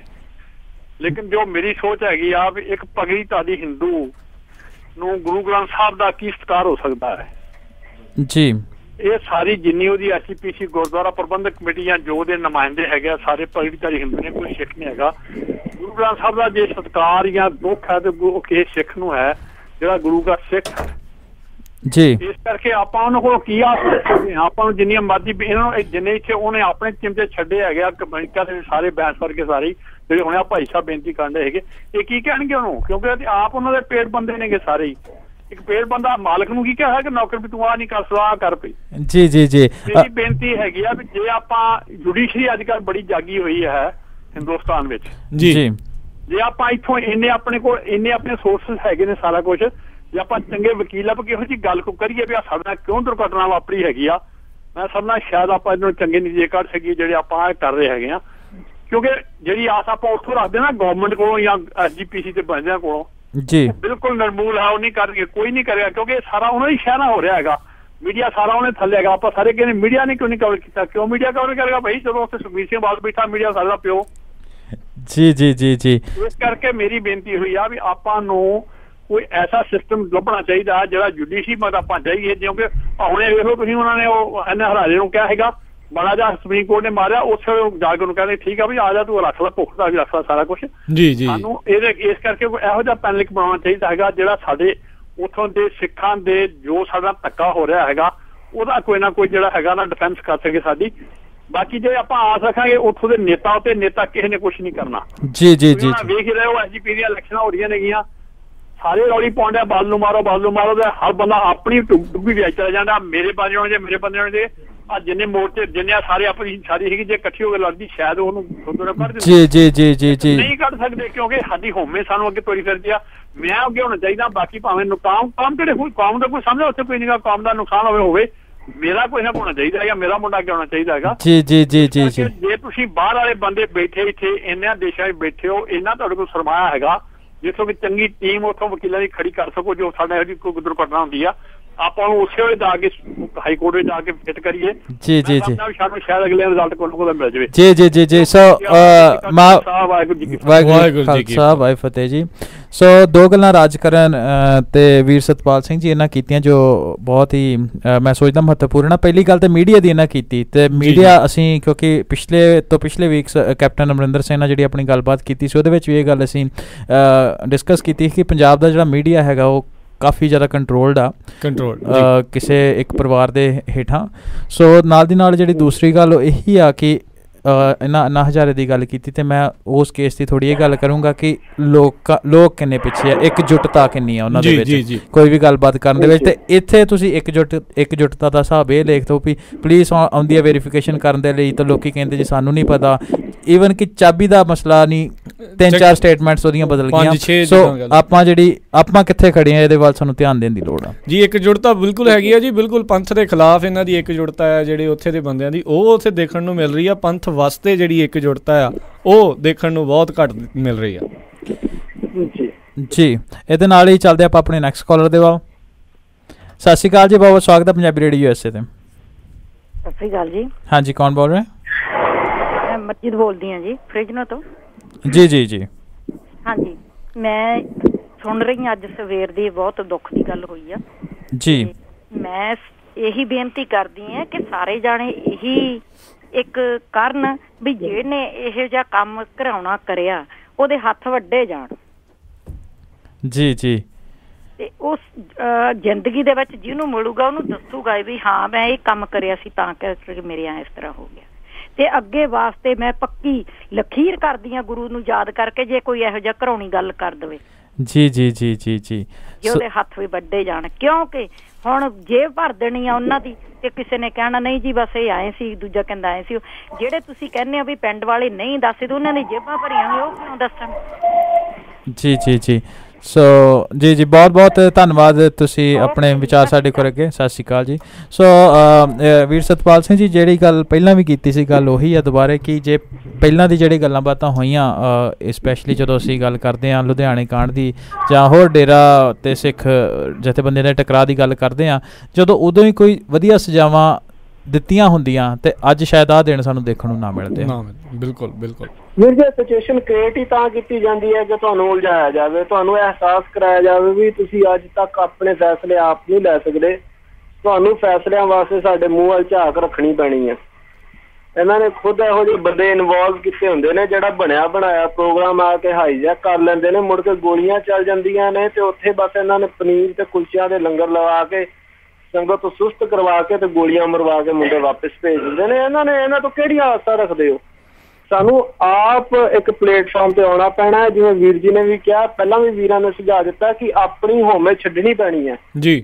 ਲੇਕਿਨ ਜੋ ਮੇਰੀ ਸੋਚ ਹੈਗੀ ਆ ਵੀ ਇੱਕ ਪਗੜੀ ਧਾਰੀ ਹਿੰਦੂ ਨੂੰ ਗੁਰੂ ਗ੍ਰੰਥ ਸਾਹਿਬ ਦਾ ਕੀ ਸਤਿਕਾਰ ਹੋ ਸਕਦਾ ਹੈ ਜੀ। ਇਹ ਸਾਰੀ ਜਿੰਨੀ ਉਹਦੀ ਐਸ ਜੀ ਪੀ ਸੀ ਗੁਰਦੁਆਰਾ ਪ੍ਰਬੰਧਕ ਕਮੇਟੀ ਜਾਂ ਜੋ ਦੇ ਨੁਮਾਇੰਦੇ ਹੈਗੇ ਸਾਰੇ ਪਗੜੀ ਧਾਰੀ ਹਿੰਦੂ ਨੇ, ਕੋਈ ਸਿੱਖ ਨਹੀਂ ਹੈਗਾ। ਗੁਰੂ ਗ੍ਰੰਥ ਸਾਹਿਬ ਦਾ ਜੇ ਸਤਿਕਾਰ ਜਾਂ ਦੁੱਖ ਹੈ ਤੇ ਉਹ ਕਿਸੇ ਸਿੱਖ ਨੂੰ ਹੈ ਜਿਹੜਾ ਗੁਰੂ ਦਾ ਸਿੱਖ ਹੈ ਜੀ। ਇਸ ਕਰਕੇ ਆਪਾਂ ਉਹਨਾਂ ਕੋਲ ਕੀ ਆਸ ਸਕਦੇ ਹਾਂ? ਆਪਾਂ ਨੂੰ ਜਿੰਨੀਆਂ ਮਰਜ਼ੀ ਇਹਨਾਂ ਨੂੰ ਜਿੰਨੇ ਇੱਥੇ ਉਹਨੇ ਆਪਣੇ ਚਿਮਟੇ ਛੱਡੇ ਹੈਗੇ ਆ ਕਮੇਟੀਆਂ ਦੇ ਸਾਰੇ ਬੈਂਸ ਕਰਕੇ ਸਾਰੇ ਜਿਹੜੇ ਹੁਣ ਆ ਭਾਈ ਸਾਹਿਬ ਬੇਨਤੀ ਕਰਦੇ ਹੈਗੇ, ਇਹ ਕੀ ਕਹਿਣਗੇ ਉਹਨੂੰ? ਕਿਉਂਕਿ ਆਪ ਉਹਨਾਂ ਦੇ ਪੇਟ ਬੰਦੇ ਨੇਗੇ ਸਾਰੇ ਹੀ। ਇੱਕ ਪੇਟ ਬੰਦਾ ਮਾਲਕ ਨੂੰ ਕੀ ਕਿਹਾ ਕਿ ਨੌਕਰ ਵੀ ਤੂੰ ਆ ਨਹੀਂ ਕਰ ਸਲਾਹ ਕਰ ਪਈ। ਜੀ ਜੀ ਜੀ ਮੇਰੀ ਬੇਨਤੀ ਹੈਗੀ ਆ ਵੀ ਜੇ ਆਪਾਂ ਜੁਡੀਸ਼ਰੀ ਅੱਜ ਕੱਲ੍ਹ ਬੜੀ ਜਾਗੀ ਹੋਈ ਹੈ ਹਿੰਦੁਸਤਾਨ ਵਿੱਚ ਜੀ, ਜੇ ਆਪਾਂ ਇੱਥੋਂ ਇੰਨੇ ਆਪਣੇ ਕੋਲ ਇੰਨੇ ਆਪਣੇ ਸੋਰਸਿਸ ਹੈਗੇ ਨੇ ਸਾਰਾ ਕੁਛ, ਜੇ ਆਪਾਂ ਚੰਗੇ ਵਕੀਲ ਆਪਾਂ ਕਿਹੋ ਜਿਹੀ ਗੱਲ ਕੋ ਕਰੀਏ ਵੀ ਆ ਸਾਡੇ ਨਾਲ ਕਿਉਂ ਦੁਰਘਟਨਾ ਵਾਪਰੀ ਹੈਗੀ ਆ, ਮੈਂ ਸਭ ਨਾਲ ਸ਼ਾਇਦ ਆਪਾਂ ਇਹਨੂੰ ਚੰਗੇ ਨਤੀਜੇ ਕੱਢ ਸਕੀਏ ਜਿਹੜੇ ਆਪਾਂ ਕਰ ਰਹੇ ਹੈਗੇ ਆ। ਕਿਉਂਕਿ ਜਿਹੜੀ ਆਸ ਆਪਾਂ ਉੱਥੋਂ ਰੱਖਦੇ ਨਾ ਗਵਰਨਮੈਂਟ ਕੋਲੋਂ ਜਾਂ ਐਸ ਜੀ ਪੀ ਸੀ ਤੇ ਬੰਦਿਆਂ ਕੋਲੋਂ ਜੀ, ਬਿਲਕੁਲ ਨਿਰਮੂਲ ਹੈ ਉਹ ਨਹੀਂ ਕਰਨਗੇ, ਕੋਈ ਨਹੀਂ ਕਰੇਗਾ। ਕਿਉਂਕਿ ਸਾਰਾ ਉਹਨਾਂ ਦੀ ਸ਼ਹਿਰਾ ਹੋ ਰਿਹਾ ਹੈਗਾ, ਮੀਡੀਆ ਸਾਰਾ ਉਹਨੇ ਥੱਲੇ ਹੈਗਾ। ਆਪਾਂ ਸਾਰੇ ਕਹਿੰਦੇ ਮੀਡੀਆ ਨੇ ਕਿਉਂ ਨਹੀਂ ਕਵਰ ਕੀਤਾ? ਕਿਉਂ ਮੀਡੀਆ ਕਵਰ ਕਰੇਗਾ ਭਾਈ ਜਦੋਂ ਉੱਥੇ ਸੁਖਬੀਰ ਸਿੰਘ ਬਾਦਲ ਬੈਠਾ ਮੀਡੀਆ ਸਾਡਾ ਪਿਓ। ਜੀ ਜੀ ਜੀ ਜੀ ਇਸ ਕਰਕੇ ਮੇਰੀ ਬੇਨਤੀ ਹੋਈ ਆ ਵੀ ਆਪਾਂ ਨੂੰ ਕੋਈ ਐਸਾ ਸਿਸਟਮ ਲੱਭਣਾ ਚਾਹੀਦਾ ਜਿਹੜਾ ਜੁਡੀਸ਼ਰੀ ਮਤ ਆਪਾਂ ਚਾਹੀਏ। ਕਿਉਂਕਿ ਹੁਣੇ ਵੇਖੋ ਤੁਸੀਂ ਉਹਨਾਂ ਨੇ ਉਹ ਇਹਨੇ ਹਰਾਰੇ ਨੂੰ ਕਿਹਾ ਹੈਗਾ ਬੜਾ ਜਿਹਾ ਸੁਪਰੀਮ ਕੋਰਟ ਨੇ ਮਾਰਿਆ, ਉੱਥੇ ਜਾ ਕੇ ਉਹਨੂੰ ਕਹਿੰਦੇ ਠੀਕ ਆ ਵੀ ਆ ਜਾ ਤੂੰ ਰੱਖ ਲੈ, ਭੁੱਖ ਦਾ ਵੀ ਰੱਖ ਲੈ ਸਾਰਾ ਕੁਛ ਜੀ ਜੀ। ਸਾਨੂੰ ਇਹਦੇ ਇਸ ਕਰਕੇ ਇਹੋ ਜਿਹਾ ਪੈਨਲਿਕ ਬਣਾਉਣਾ ਚਾਹੀਦਾ ਹੈਗਾ ਜਿਹੜਾ ਸਾਡੇ ਉੱਥੋਂ ਦੇ ਸਿੱਖਾਂ ਦੇ ਜੋ ਸਾਡਾ ਧੱਕਾ ਹੋ ਰਿਹਾ ਹੈਗਾ ਉਹਦਾ ਕੋਈ ਨਾ ਕੋਈ ਜਿਹੜਾ ਹੈਗਾ ਨਾ ਡਿਫੈਂਸ ਕਰ ਸਕੇ ਸਾਡੀ। ਬਾਕੀ ਜੇ ਆਪਾਂ ਆਸ ਰੱਖਾਂਗੇ ਉੱਥੋਂ ਦੇ ਨੇਤਾ ਉੱਤੇ ਨੇਤਾ ਕਿਸੇ ਨੇ ਕੁਛ ਨਹੀਂ ਕਰਨਾ। ਜੀ ਜੀ ਜੀ ਵੇਖ ਹੀ ਰਹੇ ਹੋ ਐਸ ਜੀ ਪੀ ਦੀਆਂ ਇਲੈਕਸ਼ਨਾਂ ਹੋ ਰਹੀਆਂ ਨੇਗੀਆਂ, ਸਾਰੇ ਰੌਲੀ ਪਾਉਂਦੇ ਬਾਲ ਨੂੰ ਮਾਰੋ ਬਾਲ ਨੂੰ ਮਾਰੋ, ਤੇ ਹਰ ਬੰਦਾ ਆਪਣੀ ਡੁੱਬੀ ਵਿੱਚ ਚਲਾ ਜਾਂਦਾ। ਮੇਰੇ ਬੰਦੇ ਹੋਣੇ ਜੇ ਮੇਰੇ ਬੰਦੇ ਹੋਣੇ ਜੇ ਆ ਜਿੰਨੇ ਮੋਰਚੇ ਜਿੰਨੇ ਸਾਰੇ ਆਪਣੀ ਸਾਰੀ ਹੈਗੀ ਜੇ ਇਕੱਠੀ ਹੋ ਕੇ ਲੜਦੀ ਸ਼ਾਇਦ ਉਹਨੂੰ ਕੱਢ ਦਿੰਦੇ। ਜੀ ਜੀ ਜੀ ਜੀ ਜੀ ਨਹੀਂ ਕੱਢ ਸਕਦੇ ਕਿਉਂਕਿ ਸਾਡੀ ਹੋਮੇ ਸਾਨੂੰ ਅੱਗੇ ਤੋਰੀ ਫਿਰਦੀ ਆ। ਮੈਂ ਅੱਗੇ ਹੋਣਾ ਚਾਹੀਦਾ, ਬਾਕੀ ਭਾਵੇਂ ਨੁਕਾਮ ਕੰਮ ਕਿਹੜੇ ਕੋਈ ਕੌਮ ਦਾ ਕੋਈ ਸਮਝੋ ਉੱਥੇ ਕੋਈ ਨਹੀਂ ਕੌਮ ਦਾ ਨੁਕਸਾਨ ਹੋਵੇ ਹੋਵੇ ਮੇਰਾ ਕੋਈ ਨਾ ਹੋਣਾ ਚਾਹੀਦਾ ਹੈਗਾ, ਮੇਰਾ ਮੁੰਡਾ ਅੱਗੇ ਹੋਣਾ ਚਾਹੀਦਾ ਹੈਗਾ। ਜੀ ਜੀ ਜੀ ਜੀ ਜੀ ਜੇ ਤੁਸੀਂ ਬਾਹਰ ਵਾਲੇ ਬੰਦੇ ਬੈਠੇ ਇੱਥੇ ਇਹਨਾਂ ਦੇਸ਼ਾਂ 'ਚ ਬੈਠੇ ਹੋ, ਇਹਨਾਂ ਤੁਹਾਡੇ ਕੋਲ ਸਰਮਾਇਆ ਹੈਗਾ ਜਿੱਥੋਂ ਕਿ ਚੰਗੀ ਟੀਮ ਉੱਥੋਂ ਵਕੀਲਾਂ ਦੀ ਖੜੀ ਕਰ ਸਕੋ। ਜੋ ਸਾਡੇ ਇਹੋ ਜਿਹੀ ਕੋਈ ਦੁਰਘਟਨਾ ਹੁੰਦੀ ਆ ਆਪਾਂ ਨੂੰ ਉਸੇ ਵੇਲੇ ਜਾ ਕੇ ਹਾਈ ਕੋਰਟ ਵਿੱਚ ਜਾ ਕੇ ਫਿੱਟ ਕਰੀਏ। ਜੀ ਜੀ ਜੀ ਸਾਨੂੰ ਸ਼ਾਇਦ ਅਗਲੇ ਰਿਜ਼ਲਟ ਕੋਲ ਕੋਲ ਮਿਲ ਜਾਵੇ। ਜੀ ਜੀ ਜੀ ਜੀ ਸੋ ਵਾਹਿਗੁਰੂ ਜੀ ਕੀ ਖਾਲਸਾ ਵਾਹਿ ਫਤਿਹ ਜੀ। ਸੋ ਦੋ ਗੱਲਾਂ ਰਾਜ ਕਰਨ ਤੇ ਵੀਰ ਸਤਪਾਲ ਸਿੰਘ ਜੀ ਇਹਨਾਂ ਕੀਤੀਆਂ ਜੋ ਬਹੁਤ ਹੀ ਮੈਂ ਸੋਚਦਾ ਮਹੱਤਵਪੂਰਨ ਆ। ਪਹਿਲੀ ਗੱਲ ਤੇ ਮੀਡੀਆ ਦੀ ਇਹਨਾਂ ਕੀਤੀ ਤੇ ਮੀਡੀਆ ਅਸੀਂ ਕਿਉਂਕਿ ਪਿਛਲੇ ਤੋਂ ਪਿਛਲੇ ਵੀਕ ਕੈਪਟਨ ਅਮਰਿੰਦਰ ਸਿੰਘ ਨਾਲ ਜਿਹੜੀ ਆਪਣੀ ਗੱਲਬਾਤ ਕੀਤੀ ਸੀ ਉਹਦੇ ਵਿੱਚ ਵੀ ਇਹ ਗੱਲ ਅਸੀਂ ਡਿਸਕਸ ਕੀਤੀ ਕਿ ਪੰਜਾਬ ਦਾ ਜਿਹੜਾ ਮੀਡੀਆ ਹੈਗਾ ਉਹ ਕਾਫੀ ਜ਼ਿਆਦਾ ਕੰਟਰੋਲਡ ਆ ਕੰਟਰੋਲ ਕਿਸੇ ਇੱਕ ਪਰਿਵਾਰ ਦੇ ਹੇਠਾਂ। ਸੋ ਨਾਲ ਦੀ ਨਾਲ ਜਿਹੜੀ ਦੂਸਰੀ ਗੱਲ ਉਹ ਇਹੀ ਆ ਕਿ ਇਹਨਾਂ ਅੰਨਾ ਹਜ਼ਾਰੇ ਦੀ ਗੱਲ ਕੀਤੀ ਤੇ ਮੈਂ ਉਸ ਕੇਸ ਦੀ ਥੋੜ੍ਹੀ ਇਹ ਗੱਲ ਕਰੂੰਗਾ ਕਿ ਲੋਕ ਲੋਕ ਕਿੰਨੇ ਪਿੱਛੇ ਆ, ਇੱਕਜੁੱਟਤਾ ਕਿੰਨੀ ਆ ਉਹਨਾਂ ਦੇ ਵਿੱਚ ਕੋਈ ਵੀ ਗੱਲਬਾਤ ਕਰਨ ਦੇ ਵਿੱਚ। ਤੇ ਇੱਥੇ ਤੁਸੀਂ ਇੱਕਜੁੱਟ ਇੱਕਜੁੱਟਤਾ ਦਾ ਹਿਸਾਬ ਇਹ ਲਿਖ ਦਿਓ ਵੀ ਪਲੀਜ਼ ਆਉਂਦੀ ਹੈ ਵੈਰੀਫਿਕੇਸ਼ਨ ਕਰਨ ਦੇ ਲਈ, ਤਾਂ ਲੋਕੀ ਕਹਿੰਦੇ ਜੀ ਸਾਨੂੰ ਨਹੀਂ ਪਤਾ। ਈਵਨ ਕਿ ਚਾਬੀ ਦਾ ਮਸਲਾ ਨਹੀਂ, ਤਿੰਨ ਚਾਰ ਸਟੇਟਮੈਂਟਸ ਉਹਦੀਆਂ ਬਦਲ ਗਈਆਂ। ਸੋ ਆਪਾਂ ਜਿਹੜੀ ਆਪਾਂ ਕਿੱਥੇ ਖੜੇ ਆ ਇਹਦੇ ਵੱਲ ਸਾਨੂੰ ਧਿਆਨ ਦੇਣ ਦੀ ਲੋੜ ਆ ਜੀ। ਇੱਕਜੁੱਟਤਾ ਬਿਲਕੁਲ ਹੈਗੀ ਆ ਜੀ, ਬਿਲਕੁਲ ਪੰਥ ਦੇ ਖਿਲਾਫ ਇਹਨਾਂ ਦੀ ਇੱਕਜੁੱਟਤਾ ਹੈ ਜਿਹੜੇ ਉੱਥੇ ਦੇ ਬੰਦਿਆਂ ਦੀ, ਉਹ ਉੱਥੇ ਦੇਖਣ ਨੂੰ ਮਿਲ ਰਹੀ ਆ। ਪੰਥ ਵਾਸਤੇ ਜਿਹੜੀ ਇੱਕਜੁੱਟਤਾ ਆ ਉਹ ਦੇਖਣ ਨੂੰ ਬਹੁਤ ਘੱਟ ਮਿਲ ਰਹੀ ਆ ਜੀ। ਇਹਦੇ ਨਾਲ ਹੀ ਚੱਲਦੇ ਆਪਾਂ ਆਪਣੇ ਨੈਕਸਟ ਕਾਲਰ ਦੇ ਵੱਲ। ਸਤਿ ਸ਼੍ਰੀ ਅਕਾਲ ਜੀ, ਬਹੁਤ ਸਵਾਗਤ ਹੈ Punjabi radio U S A ਤੇ। ਸਤਿ ਸ਼੍ਰੀ ਅਕਾਲ ਜੀ। ਹਾਂਜੀ ਕੌਣ ਬੋਲ ਰਿਹਾ? ਮੈਂ ਮਰਜੀਤ ਬੋਲਦੀ ਹਾਂ ਜੀ ਫਰਿਜਨੋ ਤੋਂ। ਜੀ ਜੀ ਜੀ ਹਾਂਜੀ ਮੈਂ ਸੁਣ ਰਹੀ ਹਾਂ ਅੱਜ ਸਵੇਰ ਦੀ ਬਹੁਤ ਦੁੱਖ ਦੀ ਗੱਲ ਹੋਈ ਆ ਜੀ। ਮੈਂ ਇਹੀ ਬੇਨਤੀ ਕਰਦੀ ਹਾਂ ਕਿ ਸਾਰੇ ਜਾਣੇ ਇਹੀ ਇੱਕ ਕਰਨ ਵੀ ਜਿਹਨੇ ਇਹੋ ਜਿਹਾ ਕੰਮ ਕਰਾਉਣਾ ਕਰਿਆ ਉਹਦੇ ਹੱਥ ਵੱਡੇ ਜਾਣ ਜੀ ਜੀ। ਤੇ ਉਸ ਜ਼ਿੰਦਗੀ ਦੇ ਵਿੱਚ ਜਿਹਨੂੰ ਮਿਲੂਗਾ ਉਹਨੂੰ ਦੱਸੂਗਾ ਵੀ ਹਾਂ ਮੈਂ ਇਹ ਕੰਮ ਕਰਿਆ ਸੀ ਤਾਂ ਕਰਕੇ ਮੇਰੇ ਆ ਇਸ ਤਰ੍ਹਾਂ ਹੋ ਗਿਆ। ਤੇ ਅੱਗੇ ਵਾਸਤੇ ਮੈਂ ਪੱਕੀ ਲਖੀਰ ਕਰਦੀ ਹਾਂ ਗੁਰੂ ਨੂੰ ਯਾਦ ਕਰਕੇ ਜੇ ਕੋਈ ਇਹੋ ਜਿਹਾ ਘਰਾਉਣੀ ਗੱਲ ਕਰ ਦੇਵੇ। ਜੀ ਜੀ ਜੀ ਜੀ ਜੀ ਜੇ ਉਹਦੇ ਹੱਥ ਵੀ ਵੱਡੇ ਜਾਣ, ਕਿਉਂਕਿ ਹੁਣ ਜੇਬ ਭਰ ਦੇਣੀ ਆ ਉਹਨਾਂ ਦੀ ਤੇ ਕਿਸੇ ਨੇ ਕਹਿਣਾ ਨਹੀਂ ਜੀ ਬਸ ਇਹ ਆਏ ਸੀ, ਦੂਜਾ ਕਹਿੰਦਾ ਆਏ ਸੀ। ਜਿਹੜੇ ਤੁਸੀਂ ਕਹਿੰਦੇ ਹੋ ਵੀ ਪਿੰਡ ਵਾਲੇ ਨਹੀਂ ਦੱਸਦੇ ਉਹਨਾਂ ਨੇ ਜੇਬਾਂ ਭਰੀਆਂ ਹੋਈਆਂ ਉਹ ਕਿਉਂ ਦੱਸਣ? ਜੀ ਜੀ ਜੀ ਸੋ ਜੀ ਜੀ ਬਹੁਤ ਬਹੁਤ ਧੰਨਵਾਦ, ਤੁਸੀਂ ਆਪਣੇ ਵਿਚਾਰ ਸਾਡੇ ਕੋਲ ਰੱਖੇ। ਸਤਿ ਸ਼੍ਰੀ ਅਕਾਲ ਜੀ। ਸੋ ਵੀਰ ਸਤਪਾਲ ਸਿੰਘ ਜੀ, ਜਿਹੜੀ ਗੱਲ ਪਹਿਲਾਂ ਵੀ ਕੀਤੀ ਸੀ ਗੱਲ ਉਹੀ ਆ ਦੁਬਾਰੇ, ਕਿ ਜੇ ਪਹਿਲਾਂ ਦੀ ਜਿਹੜੀ ਗੱਲਾਂ ਬਾਤਾਂ ਹੋਈਆਂ, ਸਪੈਸ਼ਲੀ ਜਦੋਂ ਅਸੀਂ ਗੱਲ ਕਰਦੇ ਹਾਂ ਲੁਧਿਆਣੇ ਕਾਂਡ ਦੀ ਜਾਂ ਹੋਰ ਡੇਰਾ ਅਤੇ ਸਿੱਖ ਜਥੇਬੰਦੀਆਂ ਦੇ ਟਕਰਾਅ ਦੀ ਗੱਲ ਕਰਦੇ ਹਾਂ, ਜਦੋਂ ਉਦੋਂ ਹੀ ਕੋਈ ਵਧੀਆ ਸਜ਼ਾਵਾਂ ਦਿੱਤੀਆਂ ਹੁੰਦੀਆਂ ਤੇ ਅੱਜ ਸ਼ਾਇਦ ਆਹ ਦਿਨ ਸਾਨੂੰ ਦੇਖਣ ਨੂੰ ਨਾ ਮਿਲਦੇ। ਬਿਲਕੁਲ ਬਿਲਕੁਲ ਵੀਰ ਜੀ, ਸਿਚੁਏਸ਼ਨ ਕ੍ਰੀਏਟ ਹੀ ਤਾਂ ਕੀਤੀ ਜਾਂਦੀ ਹੈ ਕਿ ਤੁਹਾਨੂੰ ਉਲਝਾਇਆ ਜਾਵੇ, ਤੁਹਾਨੂੰ ਅਹਿਸਾਸ ਕਰਾਇਆ ਜਾਵੇ ਵੀ ਤੁਸੀਂ ਅੱਜ ਤੱਕ ਆਪਣੇ ਫੈਸਲੇ ਆਪ ਨਹੀਂ ਲੈ ਸਕਦੇ, ਤੁਹਾਨੂੰ ਫੈਸਲਿਆਂ ਵਾਸਤੇ ਸਾਡੇ ਮੂੰਹ ਵੱਲ ਝਾਕ ਰੱਖਣੀ ਪੈਣੀ ਹੈ। ਇਹਨਾਂ ਨੇ ਖੁਦ ਇਹੋ ਜਿਹੇ ਬੰਦੇ ਇਨਵੋਲਵ ਕੀਤੇ ਹੁੰਦੇ ਨੇ, ਜਿਹੜਾ ਬਣਿਆ ਬਣਾਇਆ ਪ੍ਰੋਗਰਾਮ ਆ ਕੇ ਹਾਈਜੈਕ ਕਰ ਲੈਂਦੇ ਨੇ, ਮੁੜ ਕੇ ਗੋਲੀਆਂ ਚੱਲ ਜਾਂਦੀਆਂ ਨੇ ਤੇ ਉੱਥੇ ਬਸ ਇਹਨਾਂ ਨੇ ਪਨੀਰ ਤੇ ਕੁਲਚਿਆਂ ਦੇ ਲੰਗਰ ਲਗਾ ਕੇ ਸੰਗਤ ਤੋਂ ਸੁਸਤ ਕਰਵਾ ਕੇ ਤੇ ਗੋਲੀਆਂ ਮਰਵਾ ਕੇ ਮੁੰਡੇ ਵਾਪਸ ਭੇਜ ਦਿੰਦੇ ਨੇ। ਇਹਨਾਂ ਨੇ ਇਹਨਾਂ ਤੋਂ ਕਿਹੜੀਆਂ ਆਸਾਂ ਰੱਖਦੇ ਹੋ? ਸਾਨੂੰ ਆਪ ਇੱਕ ਪਲੇਟਫਾਰਮ ਤੇ ਆਉਣਾ ਪੈਣਾ ਹੈ, ਜਿਵੇਂ ਵੀਰ ਜੀ ਨੇ ਵੀ ਕਿਹਾ, ਪਹਿਲਾਂ ਵੀ ਵੀਰਾਂ ਨੇ ਸੁਝਾਅ ਦਿੱਤਾ ਕਿ ਆਪਣੀ ਹੋਮੇ ਛੱਡਣੀ ਪੈਣੀ ਹੈ ਜੀ।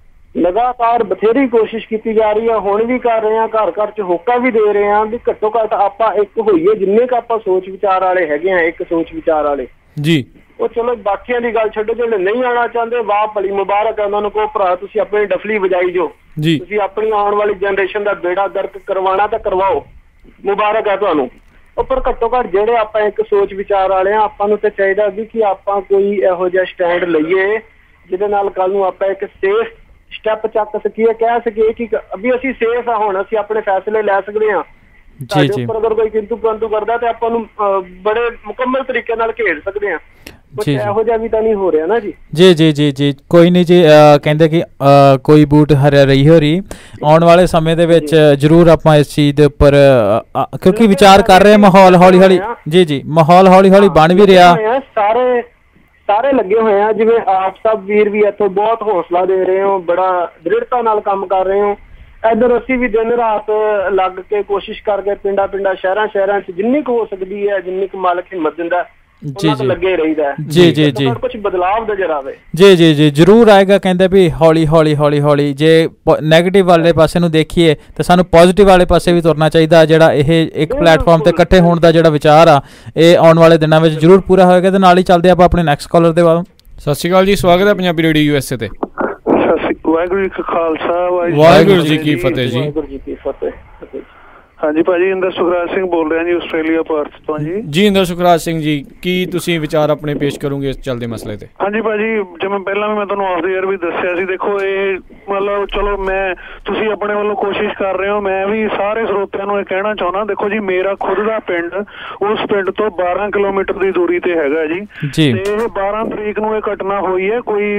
ਲਗਾਤਾਰ ਬਥੇਰੀ ਕੋਸ਼ਿਸ਼ ਕੀਤੀ ਜਾ ਰਹੀ ਹੈ, ਹੁਣ ਵੀ ਕਰ ਰਹੇ ਹਾਂ, ਘਰ ਘਰ ਚ ਹੋਕਾ ਵੀ ਦੇ ਰਹੇ ਹਾਂ ਵੀ ਘੱਟੋ ਘੱਟ ਆਪਾਂ ਇੱਕ ਹੋਈਏ, ਜਿੰਨੇ ਕੁ ਆਪਾਂ ਸੋਚ ਵਿਚਾਰ ਵਾਲੇ ਹੈਗੇ ਆ, ਇੱਕ ਸੋਚ ਵਿਚਾਰ ਵਾਲੇ ਜੀ। ਉਹ ਚਲੋ ਬਾਕੀਆਂ ਦੀ ਗੱਲ ਛੱਡੋ, ਜਿਹੜੇ ਨਹੀਂ ਆਉਣਾ ਚਾਹੁੰਦੇ ਵਾਹ ਭਲੀ ਮੁਬਾਰਕ ਹੈ ਉਹਨਾਂ ਨੂੰ, ਕਹੋ ਭਰਾ ਤੁਸੀਂ ਆਪਣੀ ਡਫਲੀ ਵਜਾਈ ਜੋ, ਤੁਸੀਂ ਆਪਣੀ ਆਉਣ ਵਾਲੀ ਜਨਰੇਸ਼ਨ ਦਾ ਬੇੜਾ ਗਰਕ ਕਰਵਾਉਣਾ ਤਾਂ ਕਰਵਾਓ, ਮੁਬਾਰਕ ਹੈ ਤੁਹਾਨੂੰ। ਉਹ ਪਰ ਘੱਟੋ ਘੱਟ ਜਿਹੜੇ ਆਪਾਂ ਇੱਕ ਸੋਚ ਵਿਚਾਰ ਵਾਲੇ ਆ, ਆਪਾਂ ਨੂੰ ਤਾਂ ਚਾਹੀਦਾ ਵੀ ਕਿ ਆਪਾਂ ਕੋਈ ਇਹੋ ਜਿਹਾ ਸਟੈਂਡ ਲਈਏ ਜਿਹਦੇ ਨਾਲ ਕੱਲ ਨੂੰ ਆਪਾਂ ਇੱਕ ਸੇਫ ਸਟੈਪ ਚੱਕ ਸਕੀਏ, ਕਹਿ ਸਕੀਏ ਕਿ ਵੀ ਅਸੀਂ ਸੇਫ ਆ, ਹੁਣ ਅਸੀਂ ਆਪਣੇ ਫੈਸਲੇ ਲੈ ਸਕਦੇ ਹਾਂ। ਸਾਡੇ ਉੱਪਰ ਅਗਰ ਕੋਈ ਕਿੰਤੂ ਪਰੰਤੂ ਕਰਦਾ ਤੇ ਆਪਾਂ ਨੂੰ ਬੜੇ ਮੁਕੰਮਲ ਤਰੀਕੇ ਨਾਲ ਖੇਡ ਸਕਦੇ ਹਾਂ। ਇਹੋ ਜਿਹਾ ਵੀ ਤਾਂ ਨਹੀਂ ਹੋ ਰਿਹਾ ਨਾ ਜੀ। ਜੀ ਜੀ ਜੀ ਜੀ ਕੋਈ ਨਹੀਂ ਜੀ, ਕਹਿੰਦੇ ਕਿ ਕੋਈ ਬੂਟ ਹਰਿਆ ਰਹੀ ਹੋ ਰਹੀ, ਆਉਣ ਵਾਲੇ ਸਮੇਂ ਦੇ ਵਿੱਚ ਜ਼ਰੂਰ ਆਪਾਂ ਇਸ ਚੀਜ਼ ਦੇ ਉੱਪਰ, ਕਿਉਂਕਿ ਵਿਚਾਰ ਕਰ ਰਹੇ ਮਾਹੌਲ ਹੌਲੀ ਹੌਲੀ, ਜੀ ਜੀ ਮਾਹੌਲ ਹੌਲੀ ਹੌਲੀ ਬਣ ਵੀ ਰਿਹਾ, ਸਾਰੇ ਸਾਰੇ ਲੱਗੇ ਹੋਏ ਆ। ਜਿਵੇਂ ਆਪ ਸਭ ਵੀਰ ਵੀ ਇੱਥੋਂ ਬਹੁਤ ਹੌਸਲਾ ਦੇ ਰਹੇ ਹੋ, ਬੜਾ ਦ੍ਰਿੜਤਾ ਨਾਲ ਕੰਮ ਕਰ ਰਹੇ ਹੋ। ਇੱਧਰ ਅਸੀਂ ਵੀ ਦਿਨ ਰਾਤ ਲੱਗ ਕੇ ਕੋਸ਼ਿਸ਼ ਕਰਕੇ ਪਿੰਡਾਂ ਪਿੰਡਾਂ ਸ਼ਹਿਰਾਂ ਸ਼ਹਿਰਾਂ 'ਚ ਜਿੰਨੀ ਕੁ ਹੋ ਸਕਦੀ ਹੈ, ਜਿੰਨੀ ਕੁ ਮਾਲਕ ਹਿੰਮਤ ਦਿੰਦਾ ਲੱਗੇ ਰਹੀਦਾ ਜੀ ਜੀ ਜੀ ਕੁਝ ਬਦਲਾਵ ਨਜ਼ਰ ਆਵੇ। ਜੀ ਜੀ ਜੀ ਜ਼ਰੂਰ ਆਏਗਾ। ਕਹਿੰਦੇ ਵੀ ਹੌਲੀ ਹੌਲੀ ਹੌਲੀ ਹੌਲੀ ਜੇ ਨੈਗੇਟਿਵ ਵਾਲੇ ਪਾਸੇ ਨੂੰ ਦੇਖੀਏ ਤਾਂ ਸਾਨੂੰ ਪੋਜ਼ਿਟਿਵ ਵਾਲੇ ਪਾਸੇ ਵੀ ਤੁਰਨਾ ਚਾਹੀਦਾ। ਜਿਹੜਾ ਇਹ ਇੱਕ ਪਲੇਟਫਾਰਮ ਤੇ ਇਕੱਠੇ ਹੋਣ ਦਾ ਜਿਹੜਾ ਵਿਚਾਰ ਆ, ਇਹ ਆਉਣ ਵਾਲੇ ਦਿਨਾਂ ਵਿੱਚ ਜ਼ਰੂਰ ਪੂਰਾ ਹੋਏਗਾ। ਤੇ ਨਾਲ ਹੀ ਚੱਲਦੇ ਆਪਾਂ ਆਪਣੇ ਨੈਕਸਟ ਕਾਲਰ ਦੇ ਵੱਲ। ਸਤਿ ਸ਼੍ਰੀ ਅਕਾਲ ਜੀ, ਸਵਾਗਤ ਹੈ Punjabi radio U S A ਤੇ। ਵਾਹਿਗੁਰੂ ਜੀ ਕਾ ਖਾਲਸਾ, ਵਾਹਿਗੁਰੂ ਜੀ ਕੀ ਫਤਿਹ ਜੀ। ਵਾਹਿਗੁਰੂ ਜੀ ਕੀ ਫਤਿਹ। ਹਾਂਜੀ ਭਾਜੀ, ਇੰਦਰ ਸੁਖਰਾਜ ਸਿੰਘ ਬੋਲ ਰਿਹਾ ਜੀ, ਆਸਟ੍ਰੇਲੀਆ ਪਰਥ ਤੋਂ ਜੀ। ਜੀ ਇੰਦਰ ਸੁਖਰਾਜ ਸਿੰਘ ਜੀ, ਕੀ ਤੁਸੀਂ ਵਿਚਾਰ ਆਪਣੇ ਪੇਸ਼ ਕਰੋਗੇ ਇਸ ਚੱਲਦੇ ਮਸਲੇ ਤੇ? ਹਾਂਜੀ ਭਾਜੀ, ਜਿਵੇਂ ਪਹਿਲਾਂ ਵੀ ਮੈਂ ਤੁਹਾਨੂੰ ਆਫ ਦ ਏਅਰ ਵੀ ਦੱਸਿਆ ਸੀ, ਦੇਖੋ ਇਹ ਮਤਲਬ ਚਲੋ ਮੈਂ ਤੁਸੀਂ ਆਪਣੇ ਵੱਲੋਂ ਕੋਸ਼ਿਸ਼ ਕਰ ਰਹੇ ਹੋ, ਮੈਂ ਵੀ ਸਾਰੇ ਸਰੋਤਿਆਂ ਨੂੰ ਇਹ ਕਹਿਣਾ ਚਾਹੁੰਦਾ, ਦੇਖੋ ਜੀ ਮੇਰਾ ਖੁਦ ਦਾ ਪਿੰਡ ਉਸ ਪਿੰਡ ਤੋਂ ਬਾਰਾਂ ਕਿਲੋਮੀਟਰ ਦੀ ਦੂਰੀ ਤੇ ਹੈਗਾ ਜੀ, ਤੇ ਇਹ ਬਾਰਾਂ ਤਰੀਕ ਨੂੰ ਇਹ ਘਟਨਾ ਹੋਈ ਹੈ। ਕੋਈ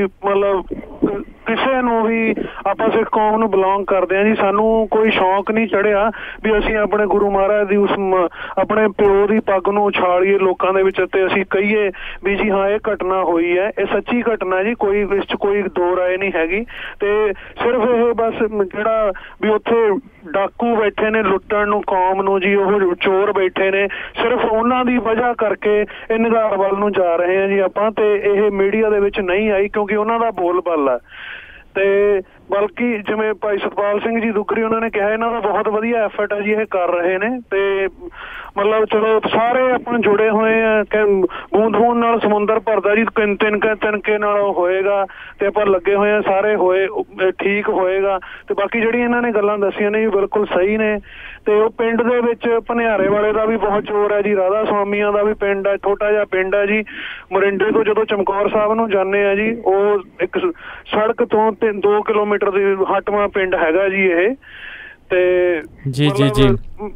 ਮਤਲਬ ਕਿਸੇ ਨੂੰ ਵੀ ਆਪਾਂ ਸਿੱਖ ਕੌਮ ਨੂੰ ਬਿਲੋਂਗ ਕਰਦੇ ਹਾਂ ਜੀ, ਸਾਨੂੰ ਕੋਈ ਸ਼ੌਕ ਨਹੀਂ ਚੜਿਆ ਵੀ ਅਸੀਂ ਆਪਣੇ ਗੁਰੂ ਮਹਾਰਾਜ ਦੀ ਉਸ ਆਪਣੇ ਪਿਓ ਦੀ ਪੱਗ ਨੂੰ ਉਛਾਲੀਏ ਲੋਕਾਂ ਦੇ ਵਿੱਚ ਤੇ ਅਸੀਂ ਕਹੀਏ ਵੀ ਜੀ ਹਾਂ ਇਹ ਘਟਨਾ ਹੋਈ ਹੈ, ਇਹ ਸੱਚੀ ਘਟਨਾ ਜੀ, ਕੋਈ ਇਸ 'ਚ ਕੋਈ ਦੋ ਰਾਏ ਨਹੀਂ ਹੈਗੀ। ਤੇ ਸਿਰਫ ਇਹ ਬਸ ਜਿਹੜਾ ਵੀ ਉੱਥੇ ਡਾਕੂ ਬੈਠੇ ਨੇ ਲੁੱਟਣ ਨੂੰ ਕੌਮ ਨੂੰ ਜੀ, ਉਹ ਚੋਰ ਬੈਠੇ ਨੇ, ਸਿਰਫ ਉਹਨਾਂ ਦੀ ਵਜ੍ਹਾ ਕਰਕੇ ਇਹ ਨਿਗਾਰ ਵੱਲ ਨੂੰ ਜਾ ਰਹੇ ਹਾਂ ਜੀ ਆਪਾਂ, ਤੇ ਇਹ ਮੀਡੀਆ ਦੇ ਵਿੱਚ ਨਹੀਂ ਆਈ ਕਿਉਂਕਿ ਉਹਨਾਂ ਦਾ ਬੋਲ ਬਾਲਾ। ਤੇ ਬਲਕਿ ਜਿਵੇਂ ਭਾਈ ਸਤਪਾਲ ਸਿੰਘ ਜੀ ਦੁੱਗਰੀ ਉਹਨਾਂ ਨੇ ਕਿਹਾ, ਇਹਨਾਂ ਦਾ ਬਹੁਤ ਵਧੀਆ ਐਫਰਟ ਹੈ ਜੀ, ਇਹ ਕਰ ਰਹੇ ਨੇ। ਤੇ ਮਤਲਬ ਚਲੋ ਸਾਰੇ ਆਪਾਂ ਜੁੜੇ ਹੋਏ ਆ, ਬੂੰਦ ਬੂੰਦ ਨਾਲ ਸਮੁੰਦਰ ਭਰਦਾ ਜੀ, ਤਿੰਨ ਤਿੰਨ ਤਿੰਨਕੇ ਨਾਲ ਹੋਏਗਾ, ਤੇ ਆਪਾਂ ਲੱਗੇ ਹੋਏ ਆ ਸਾਰੇ, ਹੋਏ ਠੀਕ ਹੋਏਗਾ। ਤੇ ਬਾਕੀ ਜਿਹੜੀਆਂ ਇਹਨਾਂ ਨੇ ਗੱਲਾਂ ਦੱਸੀਆਂ ਨੇ ਜੀ ਬਿਲਕੁਲ ਸਹੀ ਨੇ। ਤੇ ਉਹ ਪਿੰਡ ਦੇ ਵਿੱਚ ਭਨਿਆਰੇ ਵਾਲੇ ਦਾ ਵੀ ਬਹੁਤ ਜ਼ੋਰ ਹੈ ਜੀ, ਰਾਧਾ ਸਵਾਮੀਆਂ ਦਾ ਵੀ ਪਿੰਡ ਹੈ, ਛੋਟਾ ਜਿਹਾ ਪਿੰਡ ਹੈ ਜੀ। ਮੋਰਿੰਡੇ ਤੋਂ ਜਦੋਂ ਚਮਕੌਰ ਸਾਹਿਬ ਨੂੰ ਜਾਂਦੇ ਆ ਜੀ, ਉਹ ਇੱਕ ਸੜਕ ਤੋਂ ਤਿੰਨ ਦੋ ਕਿਲੋਮੀਟਰ ਦੀ ਹਟਵਾਂ ਪਿੰਡ ਹੈਗਾ ਜੀ ਇਹ। ਤੇ ਜੀ ਜੀ ਜੀ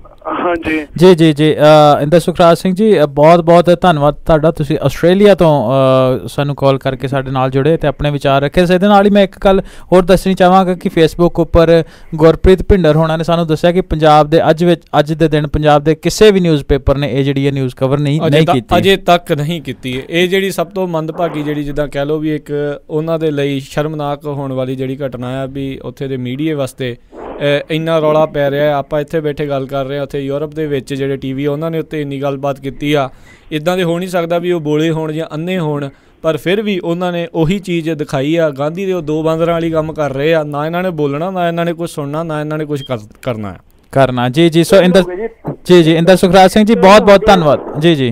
ਹਾਂਜੀ ਜੀ ਜੀ ਜੀ ਇੰਦਰ ਸੁਖਰਾਜ ਸਿੰਘ ਜੀ, ਬਹੁਤ ਬਹੁਤ ਧੰਨਵਾਦ ਤੁਹਾਡਾ, ਤੁਸੀਂ ਆਸਟ੍ਰੇਲੀਆ ਤੋਂ ਸਾਨੂੰ ਕਾਲ ਕਰਕੇ ਸਾਡੇ ਨਾਲ ਜੁੜੇ ਤੇ ਆਪਣੇ ਵਿਚਾਰ ਰੱਖੇ। ਇਸ ਦੇ ਨਾਲ ਹੀ ਮੈਂ ਇੱਕ ਗੱਲ ਹੋਰ ਦੱਸਣੀ ਚਾਹਾਂਗਾ ਕਿ ਫੇਸਬੁੱਕ ਉੱਪਰ ਗੁਰਪ੍ਰੀਤ ਭਿੰਡਰ ਹੋਣਾ ਨੇ ਸਾਨੂੰ ਦੱਸਿਆ ਕਿ ਪੰਜਾਬ ਦੇ ਅੱਜ ਵਿੱਚ ਅੱਜ ਦੇ ਦਿਨ ਪੰਜਾਬ ਦੇ ਕਿਸੇ ਵੀ ਨਿਊਜ਼ ਪੇਪਰ ਨੇ ਇਹ ਜਿਹੜੀ ਹੈ ਨਿਊਜ਼ ਕਵਰ ਨਹੀਂ ਨਹੀਂ ਕੀਤੀ, ਅਜੇ ਤੱਕ ਨਹੀਂ ਕੀਤੀ। ਇਹ ਜਿਹੜੀ ਸਭ ਤੋਂ ਮੰਦਭਾਗੀ ਜਿਹੜੀ ਜਿੱਦਾਂ ਕਹਿ ਲਓ ਵੀ ਇੱਕ ਉਹਨਾਂ ਦੇ ਲਈ ਸ਼ਰਮਨਾਕ ਹੋਣ ਵਾਲੀ ਜਿਹੜੀ ਘਟਨਾ ਆ ਵੀ ਉੱਥੇ ਦੇ ਮੀਡੀਆ ਵਾਸਤੇ ਇੰਨਾ ਰੌਲਾ ਪੈ ਰਿਹਾ। ਆਪਾਂ ਇੱਥੇ ਬੈਠੇ ਗੱਲ ਕਰ ਰਹੇ ਹਾਂ, ਉੱਥੇ ਯੂਰਪ ਦੇ ਵਿੱਚ ਜਿਹੜੇ ਟੀ ਵੀ ਉਹਨਾਂ ਨੇ ਉੱਤੇ ਇੰਨੀ ਗੱਲਬਾਤ ਕੀਤੀ ਆ। ਇੱਦਾਂ ਦੇ ਹੋ ਨਹੀਂ ਸਕਦਾ ਵੀ ਉਹ ਬੋਲੇ ਹੋਣ ਜਾਂ ਅੰਨੇ ਹੋਣ, ਪਰ ਫਿਰ ਵੀ ਉਹਨਾਂ ਨੇ ਉਹੀ ਚੀਜ਼ ਦਿਖਾਈ ਆ। ਗਾਂਧੀ ਦੇ ਉਹ ਦੋ ਬਾਂਦਰਾਂ ਵਾਲੀ ਕੰਮ ਕਰ ਰਹੇ ਆ, ਨਾ ਇਹਨਾਂ ਨੇ ਬੋਲਣਾ, ਨਾ ਇਹਨਾਂ ਨੇ ਕੁਛ ਸੁਣਨਾ, ਨਾ ਇਹਨਾਂ ਨੇ ਕੁਛ ਕਰਨਾ ਕਰਨਾ। ਜੀ ਜੀ ਸੋ ਇੰਦਰ ਜੀ ਜੀ ਇੰਦਰ ਸੁਖਰਾਜ ਸਿੰਘ ਜੀ ਬਹੁਤ ਬਹੁਤ ਧੰਨਵਾਦ। ਜੀ ਜੀ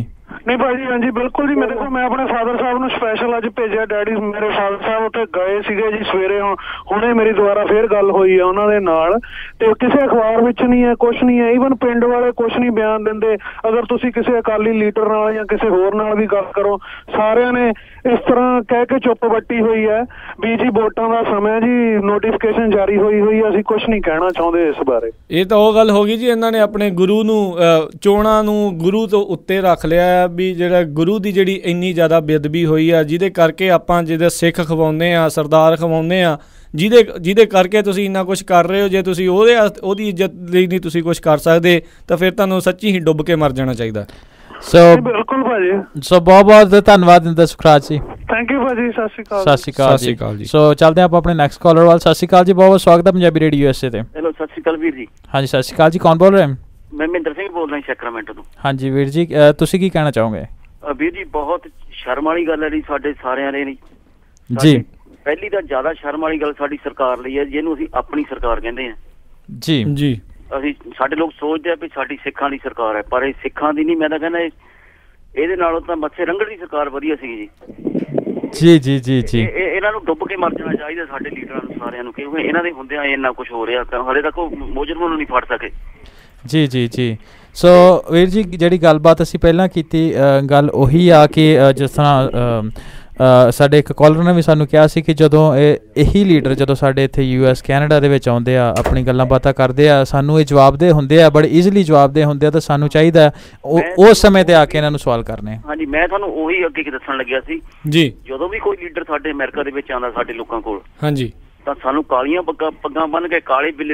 ਨਹੀਂ ਭਾਜੀ, ਹਾਂਜੀ ਬਿਲਕੁਲ ਜੀ। ਮੇਰੇ ਕੋਲ ਮੈਂ ਆਪਣੇ ਫਾਦਰ ਸਾਹਿਬ ਨੂੰ ਸਪੈਸ਼ਲ ਅੱਜ ਭੇਜਿਆ। ਡੈਡੀ ਮੇਰੇ ਫਾਦਰ ਸਾਹਿਬ ਉੱਥੇ ਗਏ ਸੀਗੇ ਜੀ ਸਵੇਰੇ, ਹੁਣੇ ਮੇਰੀ ਦੁਬਾਰਾ ਫੇਰ ਗੱਲ ਹੋਈ ਆ ਉਹਨਾਂ ਦੇ ਨਾਲ, ਤੇ ਕਿਸੇ ਅਖਬਾਰ ਵਿੱਚ ਨਹੀਂ ਹੈ, ਕੁਛ ਨਹੀਂ ਹੈ। ਈਵਨ ਪਿੰਡ ਵਾਲੇ ਕੁਛ ਨਹੀਂ ਬਿਆਨ ਦਿੰਦੇ। ਅਗਰ ਤੁਸੀਂ ਕਿਸੇ ਅਕਾਲੀ ਲੀਡਰ ਨਾਲ ਜਾਂ ਕਿਸੇ ਹੋਰ ਨਾਲ ਵੀ ਗੱਲ ਕਰੋ, ਸਾਰਿਆਂ ਨੇ ਇਸ ਤਰ੍ਹਾਂ ਕਹਿ ਕੇ ਚੁੱਪ ਵੱਟੀ ਹੋਈ ਹੈ ਵੀ ਜੀ ਵੋਟਾਂ ਦਾ ਸਮਾਂ ਜੀ, ਨੋਟੀਫਿਕੇਸ਼ਨ ਜਾਰੀ ਹੋਈ ਹੋਈ, ਅਸੀਂ ਕੁਛ ਨਹੀਂ ਕਹਿਣਾ ਚਾਹੁੰਦੇ ਇਸ ਬਾਰੇ। ਇਹ ਤਾਂ ਉਹ ਗੱਲ ਹੋ ਗਈ ਜੀ, ਇਹਨਾਂ ਨੇ ਆਪਣੇ ਗੁਰੂ ਨੂੰ, ਚੋਣਾਂ ਨੂੰ ਗੁਰੂ ਤੋਂ ਉੱਤੇ ਰੱਖ ਲਿਆ ਵੀ ਜਿਹੜਾ ਗੁਰੂ ਦੀ ਜਿਹੜੀ ਇੰਨੀ ਜ਼ਿਆਦਾ ਬੇਅਦਬੀ ਹੋਈ ਆ, ਜਿਹਦੇ ਕਰਕੇ ਆਪਾਂ ਜਿਹਦੇ ਸਿੱਖ ਖਵਾਉਂਦੇ ਆ, ਸਰਦਾਰ ਖਵਾਉਂਦੇ ਆ, ਜਿਹਦੇ ਜਿਹਦੇ ਕਰਕੇ ਤੁਸੀਂ ਇੰਨਾ ਕੁਛ ਕਰ ਰਹੇ ਹੋ, ਜੇ ਤੁਸੀਂ ਉਹਦੇ ਉਹਦੀ ਇੱਜ਼ਤ ਲਈ ਨਹੀਂ ਤੁਸੀਂ ਕੁਛ ਕਰ ਸਕਦੇ ਤਾਂ ਫਿਰ ਤੁਹਾਨੂੰ ਸੱਚੀ ਹੀ ਡੁੱਬ ਕੇ ਮਰ ਜਾਣਾ ਚਾਹੀਦਾ। ਸੋ ਬਿਲਕੁਲ ਭਾਜੀ, ਸੋ ਬਹੁਤ ਬਹੁਤ ਧੰਨਵਾਦ ਇੰਦਰ ਸੁਖਰਾਜ ਜੀ। ਥੈਂਕ ਯੂ ਭਾਜੀ, ਸਤਿ ਸ਼੍ਰੀ ਅਕਾਲ। ਸਤਿ ਸ਼੍ਰੀ ਅਕਾਲ ਜੀ। ਸੋ ਚੱਲਦੇ ਆਪਾਂ ਆਪਣੇ ਨੈਕਸਟ ਕਾਲਰ ਵੱਲ। ਸਤਿ ਸ਼੍ਰੀ ਅਕਾਲ ਜੀ, ਬਹੁਤ ਬਹੁਤ ਸਵਾਗਤ ਹੈ ਪੰਜਾਬੀ ਰੇਡੀਓ ਯੂਐਸਏ ਤੇ। ਹੈਲੋ, ਸਤਿ ਸ਼੍ਰੀ ਅਕਾਲ ਵੀਰ ਜੀ। ਹਾਂਜੀ ਸਤਿ ਸ਼੍ਰੀ ਅਕਾਲ ਜੀ, ਕੌਣ ਬੋਲ ਰਹੇ? ਮੈਂ ਮਹਿੰਦਰ ਸਿੰਘ ਬੋਲ ਰਿਹਾ ਸੈਕਰਾਮੈਂਟੋ ਤੋਂ। ਹਾਂਜੀ ਵੀਰ ਜੀ, ਤੁਸੀਂ ਕੀ ਕਹਿਣਾ ਚਾਹੋਗੇ? ਵੀਰ ਜੀ ਬਹੁਤ ਸ਼ਰਮ ਵਾਲੀ ਗੱਲ ਹੈ ਜੀ ਸਾਡੇ ਸਾਰਿਆਂ ਲਈ ਜੀ। ਪਹਿਲੀ ਤਾਂ ਜ਼ਿਆਦਾ ਸ਼ਰਮ ਵਾਲੀ ਗੱਲ ਸਾਡੀ ਸਰਕਾਰ ਲਈ ਹੈ, ਜਿਹਨੂੰ ਅਸੀਂ ਆਪਣੀ ਸਰਕਾਰ ਕਹਿੰਦੇ ਹਾਂ ਜੀ ਜੀ। ਅਸੀਂ ਸਾਡੇ ਲੋਕ ਸੋਚਦੇ ਆ ਵੀ ਸਾਡੀ ਸਿੱਖਾਂ ਦੀ ਸਰਕਾਰ ਹੈ, ਪਰ ਇਹ ਸਿੱਖਾਂ ਦੀ ਨਹੀਂ। ਮੈਂ ਤਾਂ ਕਹਿੰਦਾ ਇਹਦੇ ਨਾਲੋਂ ਤਾਂ ਮੱਥੇ ਰੰਗੜ ਦੀ ਸਰਕਾਰ ਵਧੀਆ ਸੀ ਜੀ। ਜੀ ਜੀ ਜੀ ਜੀ। ਇਹਨਾਂ ਨੂੰ ਡੁੱਬ ਕੇ ਮਰ ਜਾਣਾ ਚਾਹੀਦਾ ਸਾਡੇ ਲੀਡਰਾਂ ਨੂੰ ਸਾਰਿਆਂ ਨੂੰ, ਕਿਉਂਕਿ ਇਹਨਾਂ ਦੇ ਹੁੰਦਿਆਂ ਇੰਨਾ ਕੁਛ ਹੋ ਰਿਹਾ, ਹਾਲੇ ਤੱਕ ਉਹ ਮੁਜਰਮਾਂ ਨੂੰ ਨਹੀਂ ਫੜ ਸਕੇ। ਜੀ ਜੀ ਜੀ। ਸੋ ਵੀਰ ਜੀ, ਜਿਹੜੀ ਗੱਲਬਾਤ ਅਸੀਂ ਪਹਿਲਾਂ ਕੀਤੀ, ਗੱਲ ਉਹੀ ਆ ਕਿ ਜਿਸ ਤਰ੍ਹਾਂ ਸਾਡੇ ਇੱਕ ਕਾਲਰ ਨੇ ਵੀ ਸਾਨੂੰ ਕਿਹਾ ਸੀ ਕਿ ਜਦੋਂ ਇਹ ਇਹੀ ਲੀਡਰ ਜਦੋਂ ਸਾਡੇ ਇੱਥੇ ਯੂ ਐਸ ਕੈਨੇਡਾ ਦੇ ਵਿੱਚ ਆਉਂਦੇ ਆ, ਆਪਣੀ ਗੱਲਾਂ ਬਾਤਾਂ ਕਰਦੇ ਆ, ਸਾਨੂੰ ਇਹ ਜਵਾਬਦੇਹ ਹੁੰਦੇ ਆ, ਬੜੇ ਈਜ਼ੀਲੀ ਜਵਾਬਦੇਹ ਹੁੰਦੇ ਆ, ਤਾਂ ਸਾਨੂੰ ਚਾਹੀਦਾ ਉਸ ਸਮੇਂ ਤੇ ਆ ਕੇ ਇਹਨਾਂ ਨੂੰ ਸਵਾਲ ਕਰਨੇ। ਹਾਂਜੀ, ਮੈਂ ਤੁਹਾਨੂੰ ਉਹੀ ਅੱਗੇ ਦੱਸਣ ਲੱਗਿਆ ਸੀ ਜੀ। ਜਦੋਂ ਵੀ ਕੋਈ ਲੀਡਰ ਸਾਡੇ ਅਮਰੀਕਾ ਦੇ ਵਿੱਚ ਆਉਂਦਾ ਸਾਡੇ ਲੋਕਾਂ ਕੋਲ, ਹਾਂਜੀ, ਤਾਂ ਸਾਨੂੰ ਕਾਲੀਆਂ ਪੱਗਾਂ ਪੱਗਾਂ ਬੰਨ ਕੇ ਕਾਲੇ ਬਿੱਲੇ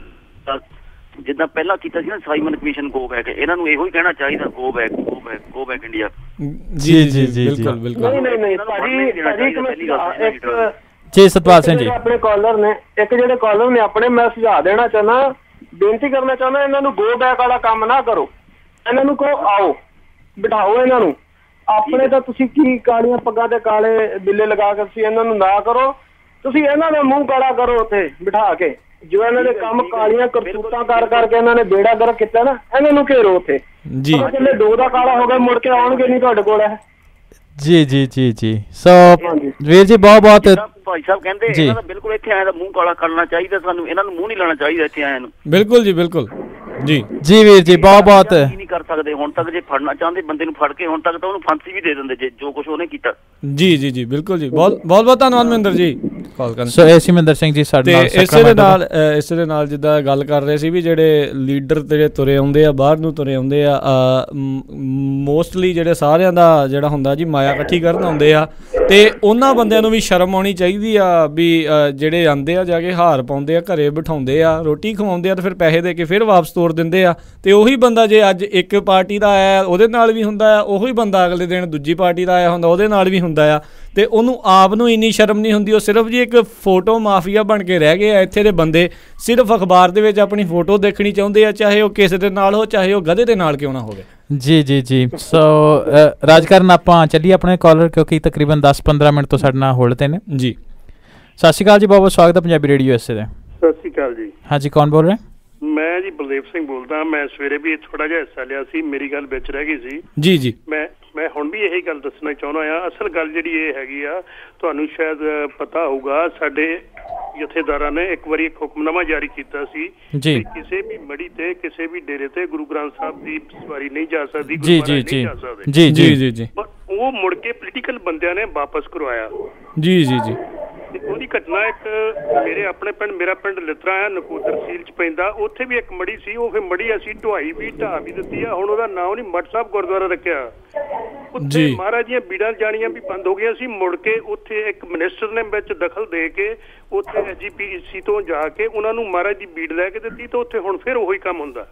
ਜਿੱਦਾਂ ਪਹਿਲਾਂ ਕੀਤਾ ਸੀ ਨਾ ਸਾਈਮਨ ਕਮਿਸ਼ਨ, ਗੋ ਬੈਕ, ਇਹਨਾਂ ਨੂੰ ਇਹੋ ਹੀ ਕਹਿਣਾ ਚਾਹੀਦਾ, go back go back go back India. ਜੀ ਜੀ ਜੀ ਬਿਲਕੁਲ ਬਿਲਕੁਲ। ਨਹੀਂ ਨਹੀਂ ਨਹੀਂ ਭਾਜੀ, ਭਾਜੀ ਜੀ ਸਤਪਾਲ ਸਿੰਘ ਜੀ ਆਪਣੇ ਕਾਲਰ ਨੇ, ਇੱਕ ਜਿਹੜੇ ਕਾਲਰ ਨੇ ਆਪਣੇ, ਮੈਂ ਸੁਝਾਅ ਦੇਣਾ ਚਾਹੁੰਦਾ, ਬੇਨਤੀ ਕਰਨਾ ਚਾਹੁੰਦਾ, ਇਹਨਾਂ ਨੂੰ ਗੋ ਬੈਕ ਵਾਲਾ ਕੰਮ ਨਾ ਕਰੋ। ਇਹਨਾਂ ਨੂੰ ਕਹੋ ਆਓ, ਬਿਠਾਓ ਇਹਨਾਂ ਨੂੰ। ਆਪਣੇ ਤਾਂ ਤੁਸੀਂ ਕੀ ਕਾਲੀਆਂ ਪੱਗਾਂ ਤੇ ਕਾਲੇ ਬਿੱਲੇ ਲਗਾ ਕੇ ਤੁਸੀਂ ਇਹਨਾਂ ਨੂੰ ਨਾ ਕਰੋ, ਤੁਸੀਂ ਇਹਨਾਂ ਦਾ ਮੂੰਹ ਕਾਲਾ ਕਰੋ ਉੱਥੇ ਬਿਠਾ ਕੇ। ਜੋ ਇਹਨਾਂ ਦੇ ਕੰਮ ਕਾਲੀਆਂ ਕਰਤੂਤਾਂ ਕਰ ਕਰਕੇ ਇਹਨਾਂ ਨੇ ਬੇੜਾ ਗਰਕ ਕੀਤਾ ਨਾ, ਇਹਨਾਂ ਨੂੰ ਘੇਰੋ ਉੱਥੇ ਜੀ। ਚੱਲੇ ਦੋ ਦਾ ਕਾਲਾ ਹੋ ਗਿਆ, ਮੁੜ ਕੇ ਆਉਣਗੇ ਨਹੀਂ ਤੁਹਾਡੇ ਕੋਲ। ਜੀ ਜੀ ਜੀ ਜੀ। ਸੋ ਵੀਰ ਜੀ ਬਹੁਤ ਬਹੁਤ ਭਾਈ ਸਾਹਿਬ ਕਹਿੰਦੇ ਇਹਨਾਂ ਦਾ ਬਿਲਕੁਲ ਇੱਥੇ ਆਇਆ ਦਾ ਮੂੰਹ ਕਾਲਾ ਕਰਨਾ ਚਾਹੀਦਾ, ਸਾਨੂੰ ਇਹਨਾਂ ਨੂੰ ਮੂੰਹ ਨਹੀਂ ਲਾਉਣਾ ਚਾਹੀਦਾ ਇੱਥੇ ਆਇਆ ਨੂੰ। ਬਿਲਕੁਲ ਜੀ ਬਿਲਕੁਲ ਜੀ ਜੀ ਵੀਰ ਜੀ ਬਹੁਤ ਬਹੁਤ ਨਹੀਂ ਕਰ ਸਕਦੇ ਹੁਣ ਤੱਕ। ਜੇ ਫੜਨਾ ਚਾਹੁੰਦੇ ਬੰਦੇ ਨੂੰ ਫੜ ਕੇ ਹੁਣ ਤੱਕ ਤਾਂ ਉਹਨੂੰ ਫਾਂਸੀ ਵੀ ਦੇ ਦਿੰਦੇ ਜੇ ਜੋ ਕੁਝ ਉਹਨੇ ਕੀਤਾ। ਜੀ ਜੀ ਜੀ ਬਿਲਕੁਲ ਜੀ। ਬਹੁਤ ਬਹੁਤ ਬਹੁਤ ਧੰਨਵਾਦ ਮਹਿੰਦਰ ਜੀ ਕਾਲ ਕਰਨ। ਸੋ ਐਸੀ ਮਹਿੰਦਰ ਸਿੰਘ ਜੀ ਸਾਡੇ ਨਾਲ ਇਸੇ ਦੇ ਨਾਲ ਇਸੇ ਦੇ ਨਾਲ ਜਿੱਦਾਂ ਗੱਲ ਕਰ ਰਹੇ ਸੀ ਵੀ ਜਿਹੜੇ ਲੀਡਰ ਜਿਹੜੇ ਤੁਰੇ ਆਉਂਦੇ ਆ, ਬਾਹਰ ਨੂੰ ਤੁਰੇ ਆਉਂਦੇ ਆ, ਮੋਸਟਲੀ ਜਿਹੜੇ ਸਾਰਿਆਂ ਦਾ ਜਿਹੜਾ ਹੁੰਦਾ ਜੀ ਮਾਇਆ ਇਕੱਠੀ ਕਰਨ ਆਉਂਦੇ ਆ, ਤੇ ਉਹਨਾਂ ਬੰਦਿਆਂ ਨੂੰ ਵੀ ਸ਼ਰਮ ਆਉਣੀ ਚਾਹੀਦੀ ਆ ਵੀ ਜਿਹੜੇ ਆਉਂਦੇ ਆ ਜਾ ਕੇ ਹਾਰ ਪਾਉਂਦੇ ਆ, ਘਰੇ ਬਿਠਾਉਂਦੇ ਆ, ਰੋਟੀ ਖਵਾਉਂਦੇ ਆ, ਤੇ ਫਿਰ ਪੈਸੇ ਦੇ ਕੇ ਫਿਰ ਵਾਪਸ ਤੋੜ ਦਿੰਦੇ ਆ। ਤੇ ਉਹੀ ਬੰਦਾ ਜੇ ਅੱਜ ਇੱਕ ਪਾਰਟੀ ਦਾ ਆਇਆ ਉਹਦੇ ਨਾਲ ਵੀ ਹੁੰਦਾ ਆ, ਉਹੀ ਬੰਦਾ ਅਗਲੇ ਦਿਨ ਦੂਜੀ ਪਾਰਟੀ ਦਾ ਆਇਆ ਹੁੰਦਾ ਉਹਦੇ ਨਾਲ ਵੀ ਹੁੰਦਾ ਆ, ਤੇ ਉਹਨੂੰ ਆਪ ਨੂੰ ਇੰਨੀ ਸ਼ਰਮ ਨਹੀਂ ਹੁੰਦੀ। ਉਹ ਸਿਰਫ ਜੀ ਇੱਕ ਫੋਟੋ ਮਾਫੀਆ ਬਣ ਕੇ ਰਹਿ ਗਏ ਆ। ਇੱਥੇ ਦੇ ਬੰਦੇ ਸਿਰਫ ਅਖਬਾਰ ਦੇ ਵਿੱਚ ਆਪਣੀ ਫੋਟੋ ਦੇਖਣੀ ਚਾਹੁੰਦੇ ਆ, ਚਾਹੇ ਉਹ ਕਿਸੇ ਦੇ ਨਾਲ ਹੋ, ਚਾਹੇ ਉਹ ਗਧੇ ਦੇ ਨਾਲ ਕਿਉਂ ਨਾ ਹੋਵੇ। ਜੀ ਜੀ ਜੀ। ਸੋ ਰਾਜਕਰਨ ਆਪਾਂ ਚੱਲੀਏ ਆਪਣੇ ਕਾਲਰ, ਕਿਉਂਕਿ ਤਕਰੀਬਨ ਦਸ ਪੰਦਰਾਂ ਮਿੰਟ ਤੋਂ ਸਾਡੇ ਨਾਲ ਹੋਲਡ ਤੇ ਨੇ ਜੀ। ਸਤਿ ਸ਼੍ਰੀ ਅਕਾਲ ਜੀ, ਬਹੁਤ ਬਹੁਤ ਸਵਾਗਤ ਹੈ ਪੰਜਾਬੀ ਰੇਡੀਓ ਐਸ ਏ ਦੇ। ਸਤਿ ਸ਼੍ਰੀ ਅਕਾਲ ਜੀ। ਹਾਂਜੀ ਕੌਣ ਬੋਲ ਰਿਹਾ? ਮੈਂ ਜੀ ਬਲਦੇਵ ਸਿੰਘ ਬੋਲਦਾ। ਮੈਂ ਸਵੇਰੇ ਵੀ ਥੋੜਾ ਜਿਹਾ ਹਿੱਸਾ ਲਿਆ ਸੀ, ਮੇਰੀ ਗੱਲ ਵਿੱਚ ਰਹਿ ਗਈ ਸੀ। ਜੀ ਜੀ। ਮੈਂ ਮੈਂ ਹੁਣ ਵੀ ਇਹੀ ਗੱਲ ਦੱਸਣਾ ਚਾਹੁੰਦਾ ਆ। ਅਸਲ ਗੱਲ ਜਿਹੜੀ ਇਹ ਹੈਗੀ ਆ, ਤੁਹਾਨੂੰ ਸ਼ਾਇਦ ਪਤਾ ਹੋਊਗਾ, ਸਾਡੇ ਜਥੇਦਾਰਾਂ ਨੇ ਇੱਕ ਵਾਰੀ ਇੱਕ ਹੁਕਮਨਾਮਾ ਜਾਰੀ ਕੀਤਾ ਸੀ ਕਿ ਕਿਸੇ ਵੀ ਮੜੀ ਤੇ ਕਿਸੇ ਵੀ ਡੇਰੇ ਤੇ ਗੁਰੂ ਗ੍ਰੰਥ ਸਾਹਿਬ ਦੀ ਸਵਾਰੀ ਨਹੀਂ ਜਾ ਸਕਦੀ, ਜੀ ਜੀ ਜੀ ਜੀ ਜੀ ਜੀ ਜੀ। ਉਹ ਮੁੜ ਕੇ ਪੋਲੀਟੀਕਲ ਬੰਦਿਆਂ ਨੇ ਵਾਪਸ ਕਰਵਾਇਆ। ਜੀ ਜੀ ਜੀ। ਉਹਦੀ ਘਟਨਾ ਇੱਕ ਮੇਰੇ ਆਪਣੇ ਪਿੰਡ, ਮੇਰਾ ਪਿੰਡ ਲਿਤਰਾ ਆ, ਨਕੋਦਰ ਤਹਿਸੀਲ ਚ ਪੈਂਦਾ, ਉੱਥੇ ਵੀ ਇੱਕ ਮੜੀ ਸੀ। ਉਹ ਫਿਰ ਮੜੀ ਅਸੀਂ ਢੁਆਈ ਵੀ ਢਾਹ ਵੀ ਦਿੱਤੀ ਆ। ਹੁਣ ਉਹਦਾ ਨਾਂ ਉਹਨੇ ਮੱਠ ਸਾਹਿਬ ਗੁਰਦੁਆਰਾ ਰੱਖਿਆ। ਉੱਥੇ ਮਹਾਰਾਜ ਦੀਆਂ ਬੀੜਾਂ ਜਾਣੀਆਂ ਵੀ ਬੰਦ ਹੋ ਗਈਆਂ ਸੀ। ਮੁੜ ਕੇ ਉੱਥੇ ਇੱਕ ਮਿਨਿਸਟਰ ਨੇ ਵਿੱਚ ਦਖਲ ਦੇ ਕੇ ਉੱਥੇ ਐਸ ਜੀ ਪੀ ਸੀ ਤੋਂ ਜਾ ਕੇ ਉਹਨਾਂ ਨੂੰ ਮਹਾਰਾਜ ਦੀ ਬੀੜ ਲੈ ਕੇ ਦਿੱਤੀ, ਤੇ ਉੱਥੇ ਹੁਣ ਫਿਰ ਉਹੀ ਕੰਮ ਹੁੰਦਾ।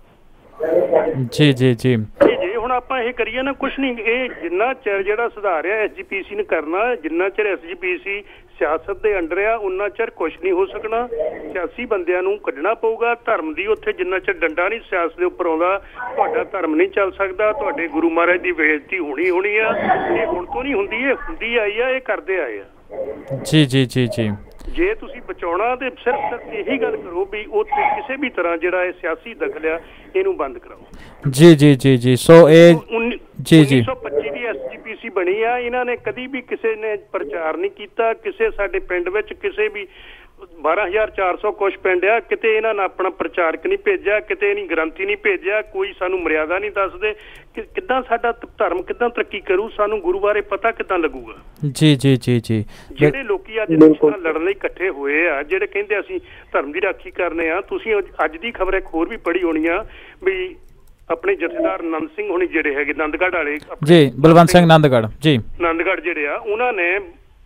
ਜੀ ਜੀ ਜੀ। ਜੇ ਹੁਣ ਆਪਾਂ ਇਹ ਕਰੀਏ ਨਾ, ਕੁਛ ਨਹੀਂ, ਇਹ ਜਿੰਨਾ ਚਿਰ ਜਿਹੜਾ ਸੁਧਾਰ ਆ ਐਸ ਜੀ ਪੀ ਸੀ ਨੇ ਕਰਨਾ, ਜਿੰਨਾ ਚਿਰ ਐਸ ਜੀ ਪੀ ਸੀ ਸਿਆਸਤ ਦੇ ਅੰਡਰ ਆ, ਉਨਾ ਚਿਰ ਕੁਛ ਨਹੀਂ ਹੋ ਸਕਣਾ। ਸਿਆਸੀ ਬੰਦਿਆਂ ਨੂੰ ਕੱਢਣਾ ਪਊਗਾ। ਧਰਮ ਦੀ ਉੱਥੇ ਜਿੰਨਾ ਚਿਰ ਡੰਡਾ ਨਹੀਂ ਸਿਆਸਤ ਦੇ ਉੱਪਰ ਆਉਂਦਾ, ਤੁਹਾਡਾ ਧਰਮ ਨਹੀਂ ਚੱਲ ਸਕਦਾ। ਤੁਹਾਡੇ ਗੁਰੂ ਮਹਾਰਾਜ ਦੀ ਬੇਇੱਜ਼ਤੀ ਹੋਣੀ ਹੋਣੀ ਆ। ਇਹ ਹੁਣ ਤੋਂ ਨਹੀਂ ਹੁੰਦੀ, ਇਹ ਹੁੰਦੀ ਆਈ ਆ, ਇਹ ਕਰਦੇ ਆਏ ਆ। ਜੀ ਜੀ ਜੀ ਜੀ। ਜੇ ਤੁਸੀਂ ਬਚਾਉਣਾ ਤੇ ਸਿਰਫ ਸਿਰਫ ਇਹੀ ਗੱਲ ਕਰੋ ਵੀ ਉਹ ਕਿਸੇ ਵੀ ਤਰ੍ਹਾਂ ਜਿਹੜਾ ਇਹ ਸਿਆਸੀ ਦਖਲ ਆ ਇਹਨੂੰ ਬੰਦ ਕਰਾਓ। ਜੀ ਜੀ ਜੀ ਜੀ ਸੋ ਇਹ ਜੀ ਜੀ ਉੱਨੀ ਸੌ ਪੱਚੀ ਦੀ ਐਸ ਜੀ ਪੀ ਸੀ ਬਣੀ ਆ, ਇਹਨਾਂ ਨੇ ਕਦੀ ਵੀ ਕਿਸੇ ਨੇ ਪ੍ਰਚਾਰ ਨਹੀਂ ਕੀਤਾ, ਕਿਸੇ ਸਾਡੇ ਪਿੰਡ ਵਿੱਚ ਕਿਸੇ ਵੀ ਬਾਰਾਂ ਹਜ਼ਾਰ ਚਾਰ ਸੌ ਕੁਛ ਪਿੰਡ ਆ, ਕਿਤੇ ਇਹਨਾਂ ਨੇ ਆਪਣਾ ਪ੍ਰਚਾਰਕ ਨਹੀਂ ਭੇਜਿਆ, ਕਿਤੇ ਨਹੀਂ ਗ੍ਰੰਥੀ ਨਹੀਂ ਭੇਜਿਆ, ਕੋਈ ਸਾਨੂੰ ਮਰਿਆਦਾ ਨਹੀਂ ਦੱਸਦੇ ਕਿ ਕਿੱਦਾਂ ਸਾਡਾ ਧਰਮ ਕਿੱਦਾਂ ਤਰੱਕੀ ਕਰੂ, ਸਾਨੂੰ ਗੁਰੂ ਬਾਰੇ ਪਤਾ ਕਿੱਦਾਂ ਲੱਗੂਗਾ। ਜੀ ਜੀ ਜੀ ਜੀ ਜਿਹੜੇ ਲੋਕੀ ਅੱਜ ਇਲੈਕਸ਼ਨਾਂ ਲੜਨ ਲਈ ਇਕੱਠੇ ਹੋਏ ਆ, ਜਿਹੜੇ ਕਹਿੰਦੇ ਅਸੀਂ ਧਰਮ ਦੀ ਰਾਖੀ ਕਰਨੇ ਆ, ਤੁਸੀਂ ਅੱਜ ਦੀ ਖਬਰ ਇੱਕ ਹੋਰ ਵੀ ਪੜ੍ਹੀ ਹੋਣੀ ਆ ਵੀ ਆਪਣੇ ਜਥੇਦਾਰ ਆਨੰਦ ਸਿੰਘ ਹੋਣੀ ਜਿਹੜੇ ਹੈਗੇ ਆਨੰਦਗੜ੍ਹ ਵਾਲੇ, ਜੀ ਬਲਵੰਤ ਸਿੰਘ ਆਨੰਦਗੜ੍ਹ, ਜੀ ਆਨੰਦਗੜ੍ਹ ਜਿਹੜੇ ਆ, ਉਹਨਾਂ ਨੇ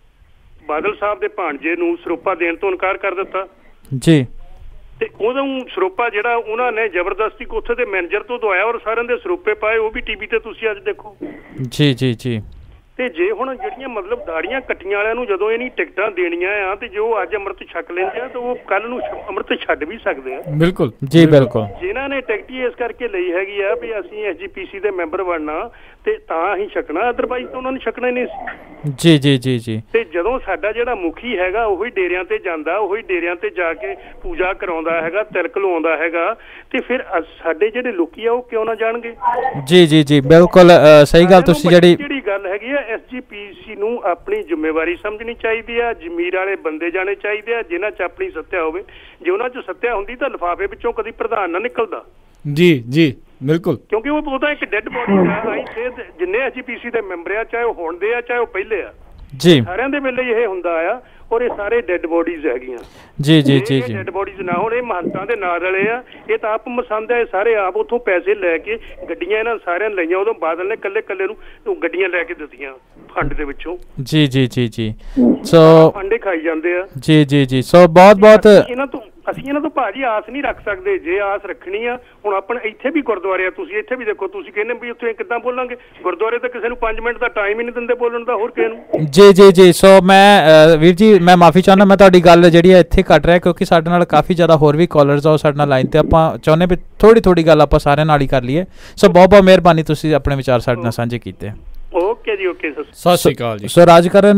ਬਾਦਲ ਸਾਹਿਬ ਦੇ ਭਾਣਜੇ ਨੂੰ ਸਰੋਪਾ ਦੇਣ ਤੋਂ ਇਨਕਾਰ ਕਰ ਦਿੱਤਾ ਜੀ, ਤੇ ਉਦੋਂ ਸਰੋਪਾ ਜਿਹੜਾ ਉਹਨਾਂ ਨੇ ਜ਼ਬਰਦਸਤੀ ਉੱਥੇ ਦੇ ਮੈਨੇਜਰ ਤੋਂ ਦਵਾਇਆ ਔਰ ਸਾਰਿਆਂ ਦੇ ਸਰੋਪੇ ਪਾਏ, ਉਹ ਵੀ ਟੀਵੀ ਤੇ ਤੁਸੀਂ ਅੱਜ ਦੇਖੋ। ਜੀ ਜੀ ਜੀ ਤੇ ਜੇ ਹੁਣ ਜਿਹੜੀਆਂ ਮਤਲਬ ਦਾੜੀਆਂ ਕੱਟੀਆਂ ਵਾਲਿਆਂ ਨੂੰ ਜਦੋਂ ਇਹਨੀ ਟਿਕਟਾਂ ਦੇਣੀਆਂ ਆ ਤੇ ਜੋ ਅੱਜ ਅੰਮ੍ਰਿਤ ਛਕ ਲੈਂਦੇ ਆ ਤਾਂ ਉਹ ਕੱਲ ਨੂੰ ਅੰਮ੍ਰਿਤ ਛੱਡ ਵੀ ਸਕਦੇ ਆ। ਬਿਲਕੁਲ ਜੀ ਬਿਲਕੁਲ। ਜਿਨ੍ਹਾਂ ਨੇ ਟਿਕਟ ਹੀ ਇਸ ਕਰਕੇ ਲਈ ਹੈਗੀ ਆ ਵੀ ਅਸੀਂ ਐਸ ਜੀ ਪੀ ਸੀ ਦੇ ਮੈਂਬਰ ਬਣਨਾ ਤੇ ਤਾਂ ਅਸੀਂ ਛਕਣਾ, ਅਦਰਵਾਈਜ਼ ਤਾਂ ਉਹਨਾਂ ਨੇ ਛਕਣਾ ਹੀ ਨਹੀਂ ਸੀ। ਜੀ ਜੀ ਜੀ ਜੀ ਤੇ ਜਦੋਂ ਸਾਡਾ ਜਿਹੜਾ ਮੁਖੀ ਹੈਗਾ ਉਹੀ ਡੇਰਿਆਂ ਤੇ ਜਾਂਦਾ, ਉਹੀ ਡੇਰਿਆਂ ਤੇ ਜਾ ਕੇ ਪੂਜਾ ਕਰਾਉਂਦਾ ਹੈਗਾ, ਤਿਲਕ ਲਵਾਉਂਦਾ ਹੈਗਾ, ਤੇ ਫਿਰ ਸਾਡੇ ਜਿਹੜੇ ਲੋਕੀ ਆ ਉਹ ਕਿਉਂ ਨਾ ਜਾਣਗੇ। ਜੀ ਜੀ ਜੀ ਬਿਲਕੁਲ ਸਹੀ ਗੱਲ ਤੁਸੀਂ ਜਿਹੜੀ ਜਿਹੜੀ ਗੱਲ ਹੈਗੀ ਆ ਐਸ ਜੀ ਪੀ ਸੀ ਨੂੰ ਆਪਣੀ ਜ਼ਿੰਮੇਵਾਰੀ ਸਮਝਣੀ ਚਾਹੀਦੀ ਆ, ਜ਼ਮੀਰ ਵਾਲੇ ਬੰਦੇ ਜਾਣੇ ਚਾਹੀਦੇ ਆ ਜਿਨ੍ਹਾਂ 'ਚ ਆਪਣੀ ਸੱਤਿਆ ਹੋਵੇ। ਜੇ ਉਹਨਾਂ 'ਚ ਸੱਤਿਆ ਹੁੰਦੀ ਤਾਂ ਲਿਫਾਫੇ ਵਿੱਚੋਂ ਕਦੀ ਪ੍ਰਧਾਨ ਨਾ ਨਿਕਲਦਾ। ਜੀ ਜੀ ਬਿਲਕੁਲ, ਕਿਉਂਕਿ ਉਹ ਉਹਦਾ ਇੱਕ ਡੈਡ ਬੋਡੀ ਆ। ਅਸੀਂ ਜਿੰਨੇ ਐਸ ਜੀ ਪੀ ਸੀ ਦੇ ਮੈਂਬਰ ਆ, ਚਾਹੇ ਉਹ ਹੁਣ ਦੇ ਆ ਚਾਹੇ ਉਹ ਪਹਿਲੇ ਆ, ਜੀ ਸਾਰਿਆਂ ਦੇ ਵੇਲੇ ਇਹ ਹੁੰਦਾ ਆ ਔਰ ਇਹ ਸਾਰੇ ਡੈਡ ਬੋਡੀਜ਼ ਹੈਗੀਆਂ। ਜੀ ਜੀ ਜੀ ਜੀ ਡੈਡ ਬੋਡੀਜ਼ ਨਾ ਹੋਣ, ਇਹ ਮਹੰਤਾਂ ਦੇ ਨਾਲ ਰਲੇ ਆ, ਇਹ ਤਾਂ ਆਪ ਮਸੰਦ ਆ, ਇਹ ਸਾਰੇ ਆਪ ਉੱਥੋਂ ਪੈਸੇ ਲੈ ਕੇ ਗੱਡੀਆਂ ਇਹਨਾਂ ਸਾਰਿਆਂ ਨੇ ਲਈਆਂ। ਉਦੋਂ ਬਾਦਲ ਨੇ ਕੱਲੇ ਕੱਲੇ ਨੂੰ ਗੱਡੀਆਂ ਲੈ ਕੇ ਦਿੱਤੀਆਂ ਫੰਡ ਦੇ ਵਿੱਚੋਂ। ਜੀ ਜੀ ਜੀ ਜੀ ਸੋ ਫੰਡੇ ਖਾਈ ਜਾਂਦੇ ਆ। ਜੀ ਜੀ ਜੀ ਸੋ ਬਹੁਤ ਬਹੁਤ ਇਹਨਾਂ ਤੋਂ ਅਸੀਂ ਇਹਨਾਂ ਤੋਂ ਭਾਜੀ ਆਸ ਨਹੀਂ ਰੱਖ ਸਕਦੇ। ਜੇ ਆਸ ਰੱਖਣੀ ਆ, ਹੁਣ ਆਪਣੇ ਇੱਥੇ ਵੀ ਗੁਰਦੁਆਰੇ ਆ, ਤੁਸੀਂ ਇੱਥੇ ਵੀ ਦੇਖੋ, ਤੁਸੀਂ ਕਹਿੰਦੇ ਵੀ ਉੱਥੇ ਕਿੱਦਾਂ ਬੋਲਾਂਗੇ, ਗੁਰਦੁਆਰੇ ਤਾਂ ਕਿਸੇ ਨੂੰ ਪੰਜ ਮਿੰਟ ਦਾ ਟਾਈਮ ਹੀ ਨਹੀਂ ਦਿੰਦੇ ਬੋਲਣ ਦਾ, ਹੋਰ ਕਿਸੇ ਨੂੰ। ਜੀ ਜੀ ਜੀ ਸੋ ਮੈਂ ਵੀਰ ਜੀ ਮੈਂ ਮਾਫੀ ਚਾਹੁੰਦਾ, ਮੈਂ ਤੁਹਾਡੀ ਗੱਲ ਜਿਹੜੀ ਹੈ ਇੱਥੇ ਕੱਟ ਰਿਹਾ ਕਿਉਂਕਿ ਸਾਡੇ ਨਾਲ ਕਾਫੀ ਜ਼ਿਆਦਾ ਹੋਰ ਵੀ ਕਾਲਰਸ ਆ ਉਹ ਸਾਡੇ ਨਾਲ ਲਾਈਨ ਤੇ, ਆਪਾਂ ਚਾਹੁੰਦੇ ਵੀ ਥੋੜੀ ਥੋੜੀ ਗੱਲ ਆਪਾਂ ਸਾਰਿਆਂ ਨਾਲ ਹੀ ਕਰ ਲਈਏ। ਸੋ ਬਹੁਤ ਬਹੁਤ ਮਿਹਰਬਾਨੀ, ਤੁਸੀਂ ਆਪਣੇ ਵਿਚਾਰ ਸਾਡੇ ਨਾਲ ਸਾਂਝੇ ਕੀਤੇ। ਓਕੇ ਜੀ, ਓਕੇ, ਸਤਿ ਸ਼੍ਰੀ ਅਕਾਲ ਜੀ। ਸੋ ਰਾਜਕਰਨ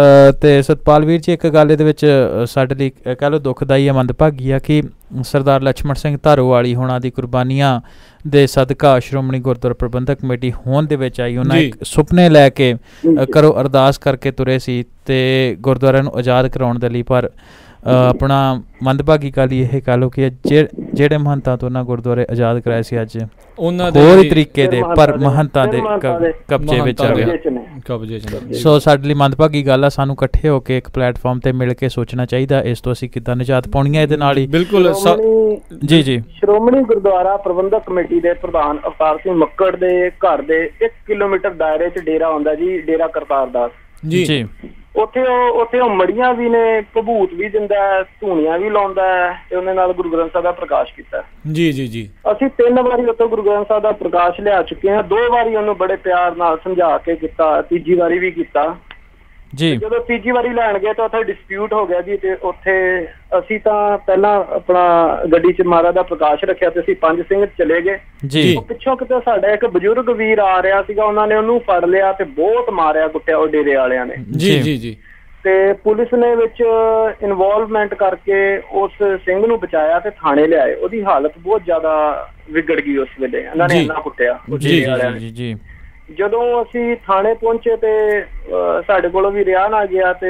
ਤੇ ਸਤਪਾਲ ਵੀਰ ਜੀ, ਇੱਕ ਗੱਲ ਇਹਦੇ ਵਿੱਚ ਸਾਡੇ ਲਈ ਕਹਿ ਲਓ ਦੁਖਦਾਈ ਹੈ, ਮੰਦਭਾਗੀ ਆ ਕਿ ਸਰਦਾਰ ਲਛਮਣ ਸਿੰਘ ਧਾਰੋਵਾਲੀ ਹੋਣਾ ਦੀ ਕੁਰਬਾਨੀਆਂ ਦੇ ਸਦਕਾ ਸ਼੍ਰੋਮਣੀ ਗੁਰਦੁਆਰਾ ਪ੍ਰਬੰਧਕ ਕਮੇਟੀ ਹੋਂਦ ਦੇ ਵਿੱਚ ਆਈ। ਉਹਨਾਂ ਇੱਕ ਸੁਪਨੇ ਲੈ ਕੇ ਕਰੋ ਅਰਦਾਸ ਕਰਕੇ ਤੁਰੇ ਸੀ ਤੇ ਗੁਰਦੁਆਰਿਆਂ ਨੂੰ ਆਜ਼ਾਦ ਕਰਾਉਣ ਦੇ ਲਈ, ਪਰ ਆਪਣਾ ਮੰਦਭਾਗੀ ਗੱਲ ਇਹ ਕਹਿ ਲਓ ਕਿ ਜਿਹੜੇ ਮਹੰਤਾਂ ਤੋਂ ਉਹਨਾਂ ਗੁਰਦੁਆਰੇ ਆਜ਼ਾਦ ਕਰਾਏ ਸੀ ਅੱਜ ਉਹਨਾਂ ਦੇ ਹੋਰ ਤਰੀਕੇ ਦੇ ਪਰ ਮਹੰਤਾਂ ਦੇ ਕਬਜ਼ੇ ਵਿੱਚ ਆ ਗਿਆ। ਸੋ ਸਾਡੇ ਲਈ ਮੰਦਭਾਗੀ ਗੱਲ ਆ, ਸਾਨੂੰ ਇਕੱਠੇ ਹੋ ਕੇ ਇੱਕ ਪਲੇਟਫਾਰਮ ਤੇ ਮਿਲ ਕੇ ਸੋਚਣਾ ਚਾਹੀਦਾ ਇਸ ਤੋਂ ਅਸੀਂ ਕਿੱਦਾਂ ਨਿਜਾਤ ਪਾਉਣੀ ਹੈ ਇਹਦੇ ਨਾਲ ਹੀ। ਬਿਲਕੁਲ ਜੀ ਜੀ ਸ਼੍ਰੋਮਣੀ ਗੁਰਦੁਆਰਾ ਪ੍ਰਬੰਧਕ ਕਮੇਟੀ ਦੇ ਪ੍ਰਧਾਨ ਅਵਤਾਰ ਸਿੰਘ ਮੱਕੜ ਦੇ ਘਰ ਦੇ ਇੱਕ ਕਿਲੋਮੀਟਰ ਦਾਇਰੇ 'ਚ ਡੇਰਾ ਆਉਂਦਾ ਜੀ, ਡੇਰਾ ਕਰਤਾਰ ਦਾਸ ਜੀ ਜੀ। ਉੱਥੇ ਉਹ ਉੱਥੇ ਉਹ ਮੜੀਆਂ ਵੀ ਨੇ, ਭਬੂਤ ਵੀ ਦਿੰਦਾ, ਧੂਣੀਆਂ ਵੀ ਲਾਉਂਦਾ ਤੇ ਉਹਨੇ ਨਾਲ ਗੁਰੂ ਗ੍ਰੰਥ ਸਾਹਿਬ ਦਾ ਪ੍ਰਕਾਸ਼ ਕੀਤਾ। ਜੀ ਜੀ ਜੀ ਅਸੀਂ ਤਿੰਨ ਵਾਰੀ ਉੱਥੋਂ ਗੁਰੂ ਗ੍ਰੰਥ ਸਾਹਿਬ ਦਾ ਪ੍ਰਕਾਸ਼ ਲਿਆ ਚੁੱਕੇ ਹਾਂ, ਦੋ ਵਾਰੀ ਉਹਨੂੰ ਬੜੇ ਪਿਆਰ ਨਾਲ ਸਮਝਾ ਕੇ ਕੀਤਾ, ਤੀਜੀ ਵਾਰੀ ਵੀ ਕੀਤਾ ਜੀ। ਜਦੋਂ ਤੀਜੀ ਵਾਰੀ ਲੈਣ ਗਏ ਤਾਂ ਉੱਥੇ ਡਿਸਪਿਊਟ ਹੋ ਗਿਆ ਜੀ, ਤੇ ਉੱਥੇ ਅਸੀਂ ਤਾਂ ਪਹਿਲਾਂ ਆਪਣਾ ਗੱਡੀ 'ਚ ਮਹਾਰਾਜ ਦਾ ਪ੍ਰਕਾਸ਼ ਰੱਖਿਆ ਤੇ ਅਸੀਂ ਪੰਜ ਸਿੰਘ ਚਲੇ ਗਏ ਜੀ। ਪਿੱਛੋਂ ਕਿਤੇ ਸਾਡਾ ਇੱਕ ਬਜ਼ੁਰਗ ਵੀਰ ਆ ਰਿਹਾ ਸੀਗਾ, ਉਹਨਾਂ ਨੇ ਉਹਨੂੰ ਫੜ ਲਿਆ ਤੇ ਬਹੁਤ ਮਾਰਿਆ ਕੁੱਟਿਆ ਉਹ ਡੇਰੇ ਵਾਲਿਆਂ ਨੇ ਜੀ ਜੀ ਜੀ। ਤੇ ਪੁਲਿਸ ਨੇ ਵਿੱਚ ਇਨਵੋਲਵਮੈਂਟ ਕਰਕੇ ਉਸ ਸਿੰਘ ਨੂੰ ਬਚਾਇਆ ਤੇ ਥਾਣੇ ਲਿਆਏ। ਉਹਦੀ ਹਾਲਤ ਬਹੁਤ ਜ਼ਿਆਦਾ ਵਿਗੜ ਗਈ ਉਸ ਵੇਲੇ, ਇਹਨਾਂ ਨੇ ਇੰਨਾ ਕੁੱਟਿਆ ਡੇਰੇ ਵਾਲਿਆਂ ਨੇ ਜੀ। ਜਦੋਂ ਅਸੀਂ ਥਾਣੇ ਪਹੁੰਚੇ ਤੇ ਸਾਡੇ ਕੋਲੋਂ ਵੀ ਰਿਹਾ ਨਾ ਗਿਆ ਤੇ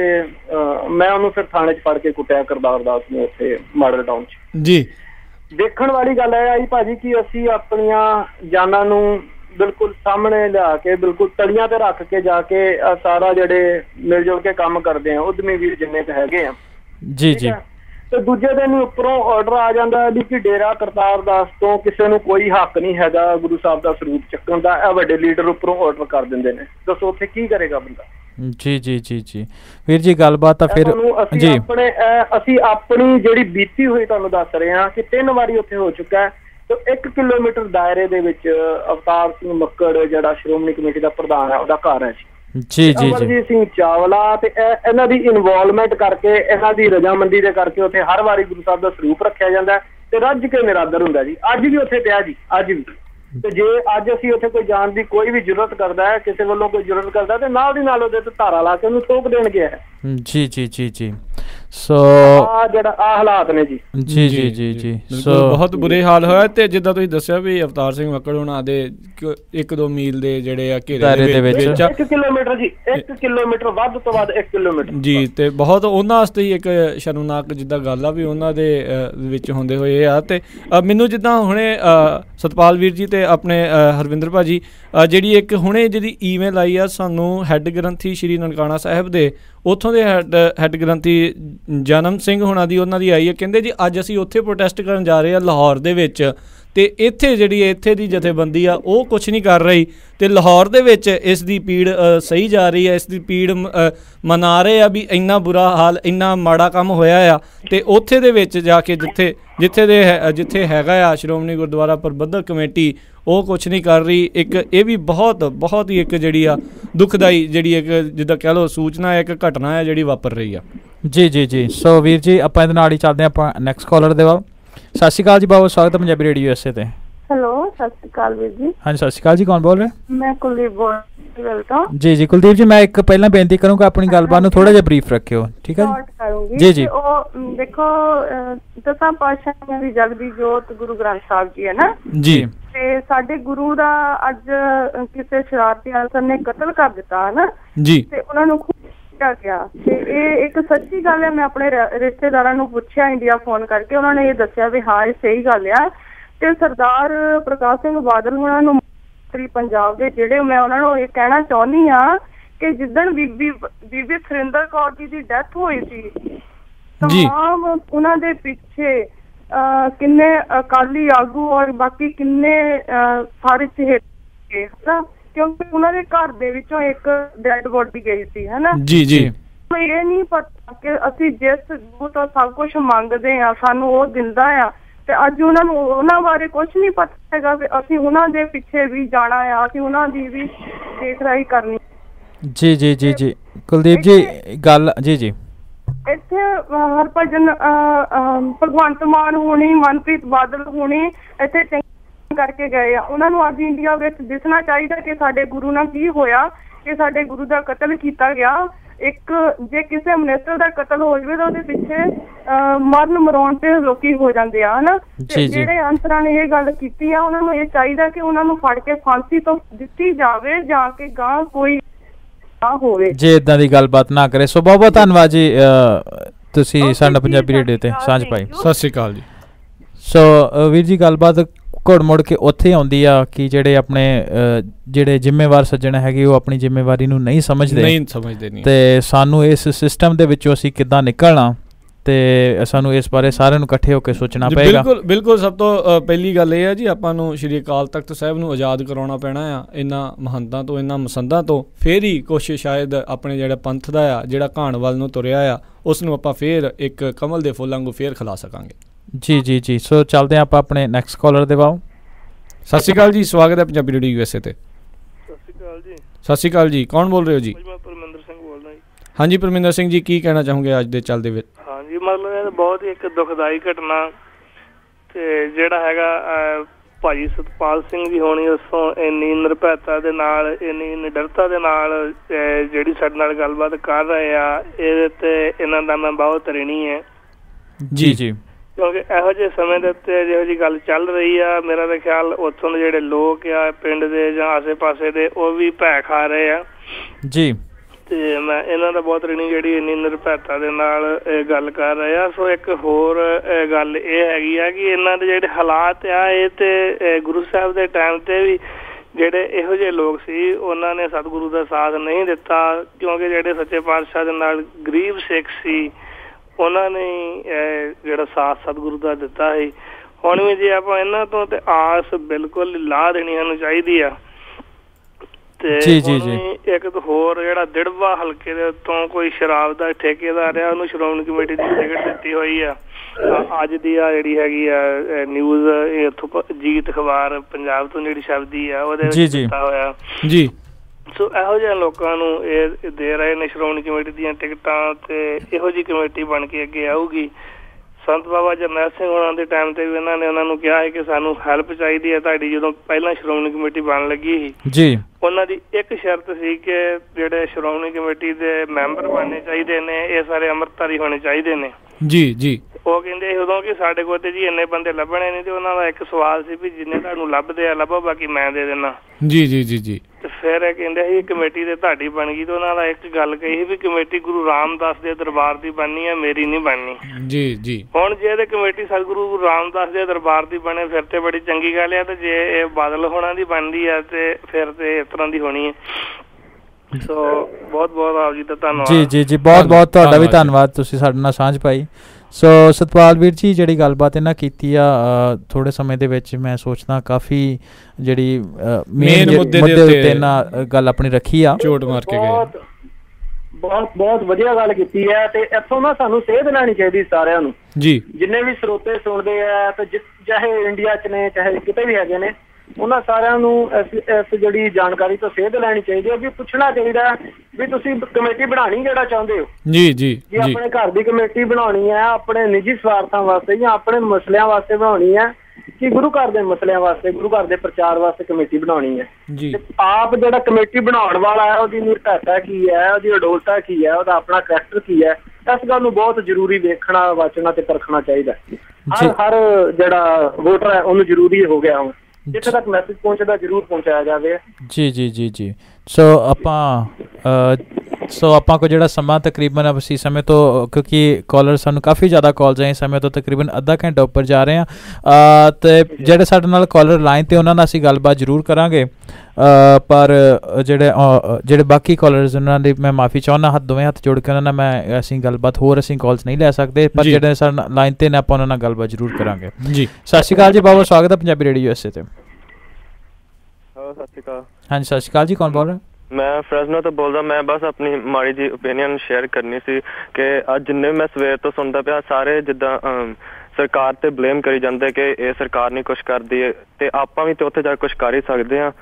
ਮੈਂ ਉਹਨੂੰ ਫਿਰ ਥਾਣੇ 'ਚ ਫੜ ਕੇ ਕੁੱਟਿਆ, ਕਰਤਾਰ ਦਾਸ ਨੂੰ, ਉੱਥੇ ਮਾਡਲ ਟਾਊਨ 'ਚ ਜੀ। ਦੇਖਣ ਵਾਲੀ ਗੱਲ ਇਹ ਆਈ ਭਾਜੀ ਕਿ ਅਸੀਂ ਆਪਣੀਆਂ ਜਾਨਾਂ ਨੂੰ ਬਿਲਕੁਲ ਸਾਹਮਣੇ ਲਿਆ ਕੇ, ਬਿਲਕੁਲ ਤਲੀਆਂ ਤੇ ਰੱਖ ਕੇ ਜਾ ਕੇ ਸਾਰਾ ਜਿਹੜੇ ਮਿਲ ਜੁਲ ਕੇ ਕੰਮ ਕਰਦੇ ਆ ਉਦਮੀ ਵੀਰ ਜਿੰਨੇ ਕੁ ਹੈਗੇ ਆ ਜੀ ਜੀ। ਤੇ ਦੂਜੇ ਦਿਨ ਹੀ ਉੱਪਰੋਂ ਆਰਡਰ ਆ ਜਾਂਦਾ ਵੀ ਕਿ ਡੇਰਾ ਕਰਤਾਰ ਦਾਸ ਤੋਂ ਕਿਸੇ ਨੂੰ ਕੋਈ ਹੱਕ ਨਹੀਂ ਹੈਗਾ ਗੁਰੂ ਸਾਹਿਬ ਦਾ ਸਰੂਪ ਚੱਕਣ ਦਾ। ਇਹ ਵੱਡੇ ਲੀਡਰ ਉੱਪਰੋਂ ਆਰਡਰ ਕਰ ਦਿੰਦੇ ਨੇ, ਦੱਸੋ ਉੱਥੇ ਕੀ ਕਰੇਗਾ ਬੰਦਾ। ਜੀ ਜੀ ਜੀ ਜੀ ਵੀਰ ਜੀ, ਗੱਲਬਾਤ ਤਾਂ ਫਿਰ ਜੀ ਆਪਣੇ ਅਸੀਂ ਆਪਣੀ ਜਿਹੜੀ ਬੀਤੀ ਹੋਈ ਤੁਹਾਨੂੰ ਦੱਸ ਰਹੇ ਹਾਂ ਕਿ ਤਿੰਨ ਵਾਰੀ ਉੱਥੇ ਹੋ ਚੁੱਕਾ ਹੈ। ਤੇ ਇੱਕ ਕਿਲੋਮੀਟਰ ਦਾਇਰੇ ਦੇ ਵਿੱਚ ਅਵਤਾਰ ਸਿੰਘ ਮੱਕੜ ਜਿਹੜਾ ਸ਼੍ਰੋਮਣੀ ਕਮੇਟੀ ਦਾ ਪ੍ਰਧਾਨ ਹੈ, ਉਹਦਾ ਘਰ ਹੈ ਜੀ ਜੀ ਜੀ। ਅਮਰਜੀਤ ਸਿੰਘ ਚਾਵਲਾ ਤੇ ਇਹਨਾਂ ਦੀ ਇਨਵੋਲਵਮੈਂਟ ਕਰਕੇ, ਇਹਨਾਂ ਦੀ ਰਜਾਮੰਦੀ ਦੇ ਕਰਕੇ ਉੱਥੇ ਹਰ ਵਾਰੀ ਗੁਰੂ ਸਾਹਿਬ ਦਾ ਸਰੂਪ ਰੱਖਿਆ ਜਾਂਦਾ ਤੇ ਰੱਜ ਕੇ ਨਿਰਾਦਰ ਹੁੰਦਾ ਜੀ। ਅੱਜ ਵੀ ਉੱਥੇ ਪਿਆ ਜੀ, ਅੱਜ ਵੀ। ਤੇ ਜੇ ਅੱਜ ਅਸੀਂ ਉੱਥੇ ਕੋਈ ਜਾਣ ਦੀ ਕੋਈ ਵੀ ਜ਼ਰੂਰਤ ਕਰਦਾ ਹੈ, ਕਿਸੇ ਵੱਲੋਂ ਕੋਈ ਜ਼ਰੂਰਤ ਕਰਦਾ ਤੇ ਨਾਲ ਦੀ ਨਾਲ ਉਹਦੇ ਤੇ ਧਾਰਾ ਲਾ ਕੇ ਉਹਨੂੰ ਠੋਕ ਦੇਣਗੇ। ਜੀ ਜੀ ਜੀ ਜੀ ਸੋ ਆ ਜਿਹੜਾ ਆ ਹਾਲਾਤ ਨੇ ਜੀ ਜੀ ਜੀ ਜੀ ਜੀ ਸੋ ਬਹੁਤ ਬੁਰੇ ਹਾਲ ਹੋਇਆ। ਤੇ ਜਿੱਦਾਂ ਤੁਸੀਂ ਦੱਸਿਆ ਵੀ ਅਵਤਾਰ ਸਿੰਘ ਮੱਕੜ ਉਹਨਾਂ ਦੇ ਇੱਕ ਦੋ ਮੀਲ ਦੇ ਜਿਹੜੇ ਆ ਘੇਰੇ ਦੇ ਵਿੱਚ ਇੱਕ ਕਿਲੋਮੀਟਰ ਜੀ ਇੱਕ ਕਿਲੋਮੀਟਰ ਵੱਧ ਤੋਂ ਵੱਧ ਇੱਕ ਕਿਲੋਮੀਟਰ ਜੀ। ਤੇ ਬਹੁਤ ਉਹਨਾਂ ਵਾਸਤੇ ਹੀ ਇੱਕ ਸ਼ਰਮਨਾਕ ਜਿੱਦਾਂ ਗੱਲ ਆ ਵੀ ਉਹਨਾਂ ਦੇ ਵਿੱਚ ਹੁੰਦੇ ਹੋਏ ਆ। ਤੇ ਮੈਨੂੰ ਜਿੱਦਾਂ ਹੁਣੇ ਸਤਪਾਲ ਵੀਰ ਜੀ ਤੇ ਆਪਣੇ ਹਰਵਿੰਦਰ ਭਾਜੀ ਜਿਹੜੀ ਇੱਕ ਹੁਣੇ ਜਿਹੜੀ ਈਮੇਲ ਆਈ ਆ ਸਾਨੂੰ ਹੈੱਡ ਗ੍ਰੰਥੀ ਸ਼੍ਰੀ ਨਨਕਾਣਾ ਸਾਹਿਬ ਦੇ ਉੱਥੋਂ ਦੇ ਹੈੱਡ ਹੈੱਡ ਗ੍ਰੰਥੀ ਜਨਮ ਸਿੰਘ ਹੋਣਾ ਦੀ ਉਹਨਾਂ ਦੀ ਆਈ ਹੈ। ਕਹਿੰਦੇ ਜੀ ਅੱਜ ਅਸੀਂ ਉੱਥੇ ਪ੍ਰੋਟੈਸਟ ਕਰਨ ਜਾ ਰਹੇ ਹਾਂ ਲਾਹੌਰ ਦੇ ਵਿੱਚ, ਅਤੇ ਇੱਥੇ ਜਿਹੜੀ ਇੱਥੇ ਦੀ ਜਥੇਬੰਦੀ ਆ ਉਹ ਕੁਛ ਨਹੀਂ ਕਰ ਰਹੀ, ਅਤੇ ਲਾਹੌਰ ਦੇ ਵਿੱਚ ਇਸ ਦੀ ਪੀੜ ਸਹੀ ਜਾ ਰਹੀ ਹੈ, ਇਸ ਦੀ ਪੀੜ ਮਨਾ ਰਹੇ ਆ ਵੀ ਇੰਨਾ ਬੁਰਾ ਹਾਲ ਇੰਨਾ ਮਾੜਾ ਕੰਮ ਹੋਇਆ ਆ। ਅਤੇ ਉੱਥੇ ਦੇ ਵਿੱਚ ਜਾ ਕੇ ਜਿੱਥੇ ਜਿੱਥੇ ਦੇ ਜਿੱਥੇ ਹੈਗਾ ਆ ਸ਼੍ਰੋਮਣੀ ਗੁਰਦੁਆਰਾ ਪ੍ਰਬੰਧਕ ਕਮੇਟੀ ਉਹ ਕੁਛ ਨਹੀਂ ਕਰ ਰਹੀ। ਇੱਕ ਇਹ ਵੀ ਬਹੁਤ ਬਹੁਤ ਹੀ ਇੱਕ ਜਿਹੜੀ ਆ ਦੁਖਦਾਈ ਜਿਹੜੀ ਇੱਕ ਜਿੱਦਾਂ ਕਹਿ ਲਓ ਸੂਚਨਾ ਹੈ, ਇੱਕ ਘਟਨਾ ਹੈ ਜਿਹੜੀ ਵਾਪਰ ਰਹੀ ਆ। ਜੀ ਜੀ ਜੀ ਸੋ ਵੀਰ ਜੀ ਆਪਾਂ ਇਹਦੇ ਨਾਲ ਹੀ ਚੱਲਦੇ ਹਾਂ ਆਪਾਂ ਨੈਕਸਟ ਕਾਲਰ ਦੇ ਵੱਲ। ਸਤਿ ਸ਼੍ਰੀ ਅਕਾਲ ਜੀ, ਬਹੁਤ ਸਵਾਗਤ ਹੈ Punjabi radio U S A ਤੇ। ਹੈਲੋ ਸਤਿ ਸ਼੍ਰੀ ਅਕਾਲ ਵੀਰ ਜੀ। ਹਾਂਜੀ ਸਤਿ ਸ਼੍ਰੀ ਅਕਾਲ ਜੀ, ਕੌਣ ਬੋਲ ਰਹੇ? ਮੈਂ ਕੁਲਦੀਪ ਬੋਲ ਰਹੀ। ਜੀ ਜੀ ਕੁਲਦੀਪ ਜੀ, ਮੈਂ ਇੱਕ ਪਹਿਲਾਂ ਬੇਨਤੀ ਕਰੂੰਗਾ ਆਪਣੀ ਗੱਲਬਾਤ ਨੂੰ ਥੋੜਾ ਜਿਹਾ ਬਰੀਫ ਰੱਖਿਓ, ਠੀਕ ਹੈ ਜੀ? ਜੀ ਜੀ ਉਹ ਦੇਖੋ ਦਸਾਂ ਪਾਤਸ਼ਾਹਾਂ ਦੀ ਜਗਦੀ ਜੋਤ ਗੁਰੂ ਗ੍ਰੰਥ ਸਾਹਿਬ ਜੀ ਹੈ ਨਾ ਜੀ, ਤੇ ਸਾਡੇ ਗੁਰੂ ਦਾ ਅੱਜ ਕਿਸੇ ਸ਼ਰਾਰਤੀ ਅਨਸਰ ਨੇ ਕਤਲ ਕਰ ਦਿੱਤਾ ਹੈ ਨਾ ਜੀ, ਤੇ ਉਹਨਾਂ ਨੂੰ ਗਿਆ। ਤੇ ਇਹ ਇੱਕ ਸੱਚੀ ਗੱਲ ਹੈ। ਮੈਂ ਆਪਣੇ ਰਿਸ਼ਤੇਦਾਰਾਂ ਨੂੰ ਪੁੱਛਿਆ ਇੰਡੀਆ ਫੋਨ ਕਰਕੇ, ਉਹਨਾਂ ਨੇ ਇਹ ਦੱਸਿਆ ਵੀ ਹਾਂ ਇਹ ਸਹੀ ਗੱਲ ਆ। ਤੇ ਸਰਦਾਰ ਪ੍ਰਕਾਸ਼ ਸਿੰਘ ਬਾਦਲ ਉਹਨਾਂ ਨੂੰ ਮੰਤਰੀ ਪੰਜਾਬ ਦੇ ਜਿਹੜੇ, ਮੈਂ ਉਹਨਾਂ ਨੂੰ ਇਹ ਕਹਿਣਾ ਚਾਹੁੰਦੀ ਹਾਂ ਕਿ ਜਿੱਦਣ ਬੀਬੀ ਬੀਬੀ ਸੁਰਿੰਦਰ ਕੌਰ ਜੀ ਦੀ ਡੈਥ ਹੋਈ ਸੀ ਤਮਾਮ ਉਹਨਾਂ ਦੇ ਪਿੱਛੇ ਕਿੰਨੇ ਅਕਾਲੀ ਆਗੂ ਔਰ ਬਾਕੀ ਕਿੰਨੇ ਸਾਰੇ ਚਹੇਤੇ ਹਨਾ, ਕਿਉਂਕਿ ਉਹਨਾਂ ਦੇ ਘਰ ਦੇ ਵਿੱਚੋਂ ਇੱਕ ਡੈਡ ਬੋਡੀ ਗਈ ਸੀ ਹਨਾ। ਜੀ ਜੀ ਇਹ ਨਹੀਂ ਪਤਾ ਕਿ ਅਸੀਂ ਜਿਸ ਗੁਰੂ ਤੋਂ ਸਭ ਕੁਛ ਮੰਗਦੇ ਹਾਂ ਸਾਨੂੰ ਉਹ ਦਿੰਦਾ ਆ, ਤੇ ਅੱਜ ਉਹਨਾਂ ਨੂੰ ਉਹਨਾਂ ਬਾਰੇ ਕੁਛ ਨਹੀਂ ਪਤਾ ਹੈਗਾ ਵੀ ਅਸੀਂ ਉਹਨਾਂ ਦੇ ਪਿੱਛੇ ਵੀ ਜਾਣਾ ਆ, ਅਸੀਂ ਉਹਨਾਂ ਦੀ ਵੀ ਦੇਖ ਰੇਖ ਕਰਨੀ। ਜੀ ਜੀ ਜੀ ਜੀ ਕੁਲਦੀਪ ਜੀ ਗੱਲ ਜੀ ਜੀ ਇੱਥੇ ਹਰਭਜਨ ਭਗਵੰਤ ਮਾਨ ਹੋਣੀ, ਮਨਪ੍ਰੀਤ ਬਾਦਲ ਹੋਣੀ ਇੱਥੇ ਕਰਕੇ ਗਏ ਆ। ਉਹਨਾਂ ਨੂੰ ਅੱਜ ਇੰਡੀਆ ਵਿੱਚ ਦਿਸਣਾ ਚਾਹੀਦਾ ਕਿ ਸਾਡੇ ਗੁਰੂ ਨਾਲ ਕੀ ਹੋਇਆ, ਕਿ ਸਾਡੇ ਗੁਰੂ ਦਾ ਕਤਲ ਕੀਤਾ ਗਿਆ। ਇੱਕ ਜੇ ਕਿਸੇ ਮਿਨਿਸਟਰ ਦਾ ਕਤਲ ਹੋ ਜਾਵੇ ਤਾਂ ਉਹਦੇ ਪਿੱਛੇ ਮਰਨ ਮਰਾਉਣ ਤੇ ਲੋਕੀ ਹੋ ਜਾਂਦੇ ਆ ਹਨਾ। ਤੇ ਜਿਹੜੇ ਅਨਸਰਾਂ ਨੇ ਇਹ ਗੱਲ ਕੀਤੀ ਆ ਉਹਨਾਂ ਨੂੰ ਇਹ ਚਾਹੀਦਾ ਕਿ ਉਹਨਾਂ ਨੂੰ ਫੜ ਕੇ ਫਾਂਸੀ ਤੋਂ ਦਿੱਤੀ ਜਾਵੇ ਜਾਂ ਕਿ ਗਾਂ ਕੋਈ ਨਾ ਹੋਵੇ ਜੇ ਇਦਾਂ ਦੀ ਗੱਲਬਾਤ ਨਾ ਕਰੇ। ਸੋ ਬਹੁਤ ਬਹੁਤ ਧੰਨਵਾਦ ਜੀ, ਤੁਸੀਂ ਸਾਡਾ ਪੰਜਾਬੀ ਰੇਡੀਓ ਤੇ ਸਾਂਝ ਪਾਈ। ਸਤਿ ਸ਼੍ਰੀ ਅਕਾਲ ਜੀ। ਸੋ ਵੀਰ ਜੀ ਗੱਲਬਾਤ ਘੁੜ ਮੁੜ ਕੇ ਉੱਥੇ ਆਉਂਦੀ ਆ ਕਿ ਜਿਹੜੇ ਆਪਣੇ ਜਿਹੜੇ ਜ਼ਿੰਮੇਵਾਰ ਸੱਜਣ ਹੈਗੇ ਉਹ ਆਪਣੀ ਜ਼ਿੰਮੇਵਾਰੀ ਨੂੰ ਨਹੀਂ ਸਮਝਦੇ ਨਹੀਂ ਸਮਝਦੇ ਨਹੀਂ ਤੇ ਸਾਨੂੰ ਇਸ ਸਿਸਟਮ ਦੇ ਵਿੱਚੋਂ ਅਸੀਂ ਕਿੱਦਾਂ ਨਿਕਲਣਾ ਤੇ ਸਾਨੂੰ ਇਸ ਬਾਰੇ ਸਾਰਿਆਂ ਨੂੰ ਇਕੱਠੇ ਹੋ ਕੇ ਸੋਚਣਾ ਪਏਗਾ। ਬਿਲਕੁਲ ਬਿਲਕੁਲ ਸਭ ਤੋਂ ਪਹਿਲੀ ਗੱਲ ਇਹ ਹੈ ਜੀ ਆਪਾਂ ਨੂੰ ਸ਼੍ਰੀ ਅਕਾਲ ਤਖਤ ਸਾਹਿਬ ਨੂੰ ਆਜ਼ਾਦ ਕਰਾਉਣਾ ਪੈਣਾ ਆ ਇਹਨਾਂ ਮਹੰਤਾਂ ਤੋਂ, ਇਹਨਾਂ ਮਸੰਦਾਂ ਤੋਂ। ਫਿਰ ਹੀ ਕੁਛ ਸ਼ਾਇਦ ਆਪਣੇ ਜਿਹੜਾ ਪੰਥ ਦਾ ਆ ਜਿਹੜਾ ਘਾਣ ਵੱਲ ਨੂੰ ਤੁਰਿਆ ਆ ਉਸ ਨੂੰ ਆਪਾਂ ਫਿਰ ਇੱਕ ਕਮਲ ਦੇ ਫੁੱਲਾਂ ਵਾਂਗੂ ਫਿਰ ਖਿਲਾ ਸਕਾਂਗੇ। ਜੀ ਜੀ ਜੀ ਸੋ ਚੱਲਦੇ ਹਾਂ ਆਪਾਂ ਆਪਣੇ ਨੈਕਸਟ ਕਾਲਰ ਦੇ ਵੱਲ। ਸਤਿ ਸ਼੍ਰੀ ਅਕਾਲ ਜੀ, ਸਵਾਗਤ ਹੈ Punjabi radio U S A ਤੇ। ਸਤਿ ਸ਼੍ਰੀ ਅਕਾਲ ਜੀ। ਸਤਿ ਸ਼੍ਰੀ ਅਕਾਲ ਜੀ, ਕੌਣ ਬੋਲ ਰਹੇ ਹੋ ਜੀ? ਮੈਂ ਪਰਮਿੰਦਰ ਸਿੰਘ ਬੋਲਦਾ ਜੀ। ਹਾਂਜੀ ਪਰਮਿੰਦਰ ਸਿੰਘ ਜੀ, ਕੀ ਕਹਿਣਾ ਚਾਹੋਗੇ ਅੱਜ ਦੇ ਚੱਲਦੇ ਵਿੱਚ? ਹਾਂਜੀ ਮਤਲਬ ਇਹ ਬਹੁਤ ਹੀ ਇੱਕ ਦੁਖਦਾਈ ਘਟਨਾ, ਤੇ ਜਿਹੜਾ ਹੈਗਾ ਭਾਈ ਸਤਪਾਲ ਸਿੰਘ ਜੀ ਹੋਣੀ ਉਸੋਂ ਇੰਨੀ ਨਿਰਭੈਤਾ ਦੇ ਨਾਲ ਇੰਨੀ ਨਿਡਰਤਾ ਦੇ ਨਾਲ ਜਿਹੜੀ ਸਾਡੇ ਨਾਲ ਗੱਲਬਾਤ ਕਰ ਰਹੇ ਆ, ਇਹਦੇ ਤੇ ਇਹਨਾਂ ਦਾ ਮੈਂ ਬਹੁਤ ਰਿਣੀ ਹੈ ਜੀ ਜੀ, ਕਿਉਂਕਿ ਇਹੋ ਜਿਹੇ ਸਮੇਂ ਦੇ ਉੱਤੇ ਜਿਹੋ ਜਿਹੀ ਗੱਲ ਚੱਲ ਰਹੀ ਆ, ਮੇਰਾ ਤਾਂ ਖਿਆਲ ਉੱਥੋਂ ਦੇ ਜਿਹੜੇ ਲੋਕ ਆ ਪਿੰਡ ਦੇ ਜਾਂ ਆਸੇ ਪਾਸੇ ਦੇ ਉਹ ਵੀ ਭੈ ਖਾ ਰਹੇ ਆ ਜੀ। ਤੇ ਮੈਂ ਇਹਨਾਂ ਦਾ ਬਹੁਤ ਰਿਣੀ ਜਿਹੜੀ ਇੰਨੀ ਨਿਰਭੈਤਾ ਦੇ ਨਾਲ ਇਹ ਗੱਲ ਕਰ ਰਹੇ ਆ। ਸੋ ਇੱਕ ਹੋਰ ਗੱਲ ਇਹ ਹੈਗੀ ਆ ਕਿ ਇਹਨਾਂ ਦੇ ਜਿਹੜੇ ਹਾਲਾਤ ਆ ਇਹ ਤੇ ਗੁਰੂ ਸਾਹਿਬ ਦੇ ਟਾਈਮ ਤੇ ਵੀ ਜਿਹੜੇ ਇਹੋ ਜਿਹੇ ਲੋਕ ਸੀ ਉਹਨਾਂ ਨੇ ਸਤਿਗੁਰੂ ਦਾ ਸਾਥ ਨਹੀਂ ਦਿੱਤਾ, ਕਿਉਂਕਿ ਜਿਹੜੇ ਸੱਚੇ ਪਾਤਸ਼ਾਹ ਦੇ ਨਾਲ ਗਰੀਬ ਸਿੱਖ ਸੀ ਉਹਨਾਂ ਨੇ ਜਿਹੜਾ ਸਾਥ ਸਤਿਗੁਰੂ ਦਾ ਦਿੱਤਾ ਸੀ। ਹੁਣ ਵੀ ਜੇ ਆਪਾਂ ਇਹਨਾਂ ਤੋਂ ਤੇ ਆਸ ਬਿਲਕੁਲ ਲਾ ਦੇਣੀ ਸਾਨੂੰ ਚਾਹੀਦੀ ਆ। ਤੇ ਇੱਕ ਹੋਰ ਜਿਹੜਾ ਦਿੜਵਾ ਹਲਕੇ ਦੇ ਉੱਤੋਂ ਕੋਈ ਸ਼ਰਾਬ ਦਾ ਠੇਕੇਦਾਰ ਆ, ਉਹਨੂੰ ਸ਼੍ਰੋਮਣੀ ਕਮੇਟੀ ਦੀ ਟਿਕਟ ਦਿੱਤੀ ਹੋਈ ਆ। ਅੱਜ ਦੀ ਆ ਜਿਹੜੀ ਹੈਗੀ ਆ ਨਿਊਜ਼ ਇੱਥੋਂ ਜੀਤ ਅਖਬਾਰ ਪੰਜਾਬ ਤੋਂ ਜਿਹੜੀ ਛਪਦੀ ਆ ਉਹਦੇ ਵਿੱਚ ਦਿੱਤਾ ਹੋਇਆ ਜੀ। ਸੋ ਇਹੋ ਜਿਹੇ ਲੋਕਾਂ ਨੂੰ ਇਹ ਦੇ ਰਹੇ ਨੇ ਸ਼੍ਰੋਮਣੀ ਕਮੇਟੀ ਦੀਆਂ ਟਿਕਟਾਂ, ਤੇ ਇਹੋ ਜਿਹੀ ਕਮੇਟੀ ਬਣ ਕੇ ਅੱਗੇ ਆਊਗੀ। ਸੰਤ ਬਾਬਾ ਜਰਨੈਲ ਸਿੰਘ ਹੋਰਾਂ ਦੇ ਟਾਈਮ ਤੇ ਵੀ ਇਹਨਾਂ ਨੇ ਉਹਨਾਂ ਨੂੰ ਕਿਹਾ ਹੈ ਕਿ ਸਾਨੂੰ ਹੈਲਪ ਚਾਹੀਦੀ ਹੈ ਤੁਹਾਡੀ, ਜਦੋਂ ਪਹਿਲਾਂ ਸ਼੍ਰੋਮਣੀ ਕਮੇਟੀ ਬਣ ਲੱਗੀ ਸੀ ਜੀ, ਉਹਨਾਂ ਦੀ ਇੱਕ ਸ਼ਰਤ ਸੀ ਕਿ ਜਿਹੜੇ ਸ਼੍ਰੋਮਣੀ ਕਮੇਟੀ ਦੇ ਮੈਂਬਰ ਬਣਨੇ ਚਾਹੀਦੇ ਨੇ ਇਹ ਸਾਰੇ ਅੰਮ੍ਰਿਤਧਾਰੀ ਹੋਣੇ ਚਾਹੀਦੇ ਨੇ। ਜੀ ਜੀ ਉਹ ਕਹਿੰਦੇ ਉਦੋਂ ਕਿ ਸਾਡੇ ਕੋਲ ਤੇ ਜੀ ਇੰਨੇ ਬੰਦੇ ਲੱਭਣੇ ਨਹੀਂ, ਤੇ ਉਹਨਾਂ ਦਾ ਇੱਕ ਸਵਾਲ ਸੀ ਵੀ ਜਿੰਨੇ ਤੁਹਾਨੂੰ ਲੱਭਦੇ ਆ ਲੱਭੋ, ਬਾਕੀ ਮੈਂ ਦੇ ਦੇਣਾ। ਜੀ ਜੀ ਜੀ ਜੀ ਤੇ ਫਿਰ ਇਹ ਕਹਿੰਦੇ ਸੀ ਕਮੇਟੀ ਤੇ ਤੁਹਾਡੀ ਬਣ ਗਈ, ਤੇ ਉਹਨਾਂ ਦਾ ਇੱਕ ਗੱਲ ਕਹੀ ਵੀ ਕਮੇਟੀ ਗੁਰੂ ਰਾਮਦਾਸ ਦੇ ਦਰਬਾਰ ਦੀ ਬਣਨੀ ਹੈ, ਮੇਰੀ ਨਹੀਂ ਬਣਨੀ। ਜੀ ਜੀ ਹੁਣ ਜੇ ਇਹ ਕਮੇਟੀ ਸਤਿਗੁਰੂ ਗੁਰੂ ਰਾਮਦਾਸ ਦੇ ਦਰਬਾਰ ਦੀ ਬਣੇ ਫਿਰ ਤੇ ਬੜੀ ਚੰਗੀ ਗੱਲ ਹੈ, ਤੇ ਜੇ ਇਹ ਬਾਦਲ ਹੋਣਾ ਦੀ ਬਣਦੀ ਹੈ ਤੇ ਫਿਰ ਤੇ ਇਸ ਤਰ੍ਹਾਂ ਦੀ ਹੋਣੀ ਹੈ। ਸੋ ਬਹੁਤ ਬਹੁਤ ਆਪ ਜੀ ਦਾ ਧੰਨਵਾਦ। ਜੀ ਜੀ ਜੀ ਬਹੁਤ ਬਹੁਤ ਤੁਹਾਡਾ ਵੀ ਧੰਨਵਾਦ, ਤੁਸੀਂ ਸਾਡੇ ਨਾਲ ਸਾਂਝ ਪਾਈ। ਸੋ ਸਤਪਾਲ ਵੀਰ ਜੀ ਜਿਹੜੀ ਗੱਲਬਾਤ ਇਹਨਾਂ ਕੀਤੀ ਆ ਥੋੜ੍ਹੇ ਸਮੇਂ ਦੇ ਵਿੱਚ ਮੈਂ ਸੋਚਦਾ ਕਾਫੀ ਜਿਹੜੀ ਮੇਨ ਮੁੱਦੇ ਦੇ ਉੱਤੇ ਇਹਨਾਂ ਗੱਲ ਆਪਣੀ ਰੱਖੀ ਆ, ਝੋਟ ਮਾਰ ਕੇ ਗਏ। ਬਹੁਤ ਬਹੁਤ ਵਧੀਆ ਗੱਲ ਕੀਤੀ ਹੈ, ਤੇ ਇੱਥੋਂ ਨਾ ਸਾਨੂੰ ਸੇਧ ਲੈਣੀ ਚਾਹੀਦੀ ਸਾਰਿਆਂ ਨੂੰ ਜੀ, ਜਿੰਨੇ ਵੀ ਸਰੋਤੇ ਸੁਣਦੇ ਆ ਤੇ ਚਾਹੇ ਇੰਡੀਆ 'ਚ ਨੇ ਚਾਹੇ ਕਿਤੇ ਵੀ ਹੈਗੇ ਨੇ, ਉਹਨਾਂ ਸਾਰਿਆਂ ਨੂੰ ਇਸ ਜਿਹੜੀ ਜਾਣਕਾਰੀ ਤੋਂ ਸੇਧ ਲੈਣੀ ਚਾਹੀਦੀ ਹੈ ਵੀ ਪੁੱਛਣਾ ਚਾਹੀਦਾ ਵੀ ਤੁਸੀਂ ਕਮੇਟੀ ਬਣਾਉਣੀ ਕਿਹੜਾ ਚਾਹੁੰਦੇ ਹੋ। ਜੀ ਜੀ ਜੀ ਆਪਣੇ ਘਰ ਦੀ ਕਮੇਟੀ ਬਣਾਉਣੀ ਹੈ, ਆਪਣੇ ਨਿੱਜੀ ਸਵਾਰਥਾਂ ਵਾਸਤੇ ਜਾਂ ਆਪਣੇ ਮਸਲਿਆਂ ਵਾਸਤੇ ਬਣਾਉਣੀ ਹੈ, ਕਿ ਗੁਰੂ ਘਰ ਦੇ ਮਸਲਿਆਂ ਵਾਸਤੇ ਗੁਰੂ ਘਰ ਦੇ ਪ੍ਰਚਾਰ ਵਾਸਤੇ ਕਮੇਟੀ ਬਣਾਉਣੀ ਹੈ। ਜੀ ਆਪ ਜਿਹੜਾ ਕਮੇਟੀ ਬਣਾਉਣ ਵਾਲਾ ਹੈ ਉਹਦੀ ਨਿਰਭੈਤਾ ਕੀ ਹੈ, ਉਹਦੀ ਅਡੋਲਤਾ ਕੀ ਹੈ, ਉਹਦਾ ਆਪਣਾ ਕਰੈਕਟਰ ਕੀ ਹੈ, ਇਸ ਗੱਲ ਨੂੰ ਬਹੁਤ ਜ਼ਰੂਰੀ ਵੇਖਣਾ ਵਾਚਣਾ ਤੇ ਪਰਖਣਾ ਚਾਹੀਦਾ। ਹਰ ਹਰ ਜਿਹੜਾ ਵੋਟਰ ਹੈ ਉਹਨੂੰ ਜ਼ਰੂਰੀ ਹੋ ਗਿਆ ਹੁਣ ਜਿੱਥੇ ਤੱਕ ਮੈਸੇਜ ਪਹੁੰਚਦਾ ਜ਼ਰੂਰ ਪਹੁੰਚਾਇਆ ਜਾਵੇ। ਜੀ ਜੀ ਜੀ ਜੀ ਸੋ ਆਪਾਂ ਸੋ ਆਪਾਂ ਕੋ ਜਿਹੜਾ ਸਮਾਂ ਤਕਰੀਬਨ ਅਸੀਂ ਸਮੇਂ ਤੋਂ ਕਿਉਂਕਿ ਕਾਲਰ ਸਾਨੂੰ ਕਾਫੀ ਜ਼ਿਆਦਾ ਕਾਲਸ ਆਏ ਸਮੇਂ ਤੋਂ ਤਕਰੀਬਨ ਅੱਧਾ ਘੰਟਾ ਉੱਪਰ ਜਾ ਰਹੇ ਹਾਂ, ਅਤੇ ਜਿਹੜੇ ਸਾਡੇ ਨਾਲ ਕਾਲਰ ਲਾਈਨ 'ਤੇ ਉਹਨਾਂ ਨਾਲ ਅਸੀਂ ਗੱਲਬਾਤ ਜ਼ਰੂਰ ਕਰਾਂਗੇ, ਪਰ ਜਿਹੜੇ ਜਿਹੜੇ ਬਾਕੀ ਕਾਲਰਸ ਉਹਨਾਂ ਦੀ ਮੈਂ ਮਾਫੀ ਚਾਹੁੰਦਾ, ਹੱਥ ਦੋਵੇਂ ਹੱਥ ਜੋੜ ਕੇ ਉਹਨਾਂ ਨਾਲ ਮੈਂ ਅਸੀਂ ਗੱਲਬਾਤ ਹੋਰ ਅਸੀਂ ਕਾਲਸ ਨਹੀਂ ਲੈ ਸਕਦੇ, ਪਰ ਜਿਹੜੇ ਸਾਡੇ ਲਾਈਨ 'ਤੇ ਨੇ ਆਪਾਂ ਉਹਨਾਂ ਨਾਲ ਗੱਲਬਾਤ ਜ਼ਰੂਰ ਕਰਾਂਗੇ। ਜੀ ਸਤਿ ਸ਼੍ਰੀ ਅਕਾਲ ਜੀ ਬਾਬਾ, ਸਵਾਗਤ ਹੈ Punjabi radio U S A 'ਤੇ। ਸਤਿ ਸ਼੍ਰੀ ਅਕਾਲ। ਹਾਂਜੀ ਸਤਿ ਸ਼੍ਰੀ ਅਕਾਲ ਜੀ, ਕੌਣ ਬੋਲ ਰਿਹਾ? ਮੈਂ ਫਰੈਜ਼ਨੋ ਤੋਂ ਬੋਲਦਾ। ਮੈਂ ਬਸ ਆਪਣੀ ਮਾੜੀ ਜੀ ਓਪੀਨੀਅਨ ਸ਼ੇਅਰ ਕਰਨੀ ਸੀ ਕਿ ਅੱਜ ਜਿੰਨੇ ਮੈਂ ਸਵੇਰ ਤੋਂ ਸੁਣਦਾ ਪਿਆ ਸਾਰੇ ਜਿੱਦਾਂ ਸਰਕਾਰ ਤੇ ਬਲੇਮ ਕਰੀ ਜਾਂਦੇ ਕਿ ਇਹ ਸਰਕਾਰ ਨਹੀਂ ਕੁਛ ਕਰਦੀ ਹੈ, ਤੇ ਆਪਾਂ ਵੀ ਤੇ ਉੱਥੇ ਜਾ ਕੇ ਕੁਛ ਕਰ ਹੀ ਸਕਦੇ ਹਾਂ।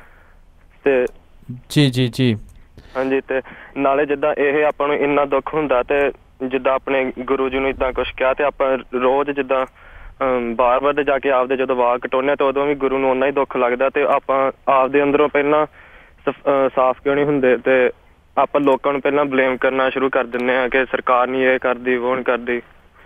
ਤੇ ਜੀ ਜੀ ਜੀ ਹਾਂਜੀ, ਤੇ ਨਾਲੇ ਜਿੱਦਾਂ ਇਹ ਆਪਾਂ ਨੂੰ ਇੰਨਾ ਦੁੱਖ ਹੁੰਦਾ ਤੇ ਜਿੱਦਾਂ ਆਪਣੇ ਗੁਰੂ ਜੀ ਨੂੰ ਇੱਦਾਂ ਕੁਛ ਕਿਹਾ, ਤੇ ਆਪਾਂ ਰੋਜ਼ ਜਿੱਦਾਂ ਬਾਰ ਬਾਰ ਜਾ ਕੇ ਆਪਦੇ ਜਦੋਂ ਵਾਲ ਕਟਾਉਂਦੇ ਤਾਂ ਉਦੋਂ ਵੀ ਗੁਰੂ ਨੂੰ ਓਨਾ ਹੀ ਦੁੱਖ ਲੱਗਦਾ, ਤੇ ਆਪਾਂ ਆਪਦੇ ਅੰਦਰੋਂ ਪਹਿਲਾਂ ਸਾਫ਼ ਕਿਉਂ ਨਹੀਂ ਹੁੰਦੇ, ਤੇ ਆਪਾਂ ਲੋਕਾਂ ਨੂੰ ਪਹਿਲਾਂ ਬਲੇਮ ਕਰਨਾ ਸ਼ੁਰੂ ਕਰ ਦਿੰਦੇ ਹਾਂ ਕਿ ਸਰਕਾਰ ਨਹੀਂ ਇਹ ਕਰਦੀ ਉਹ ਨਹੀਂ ਕਰਦੀ,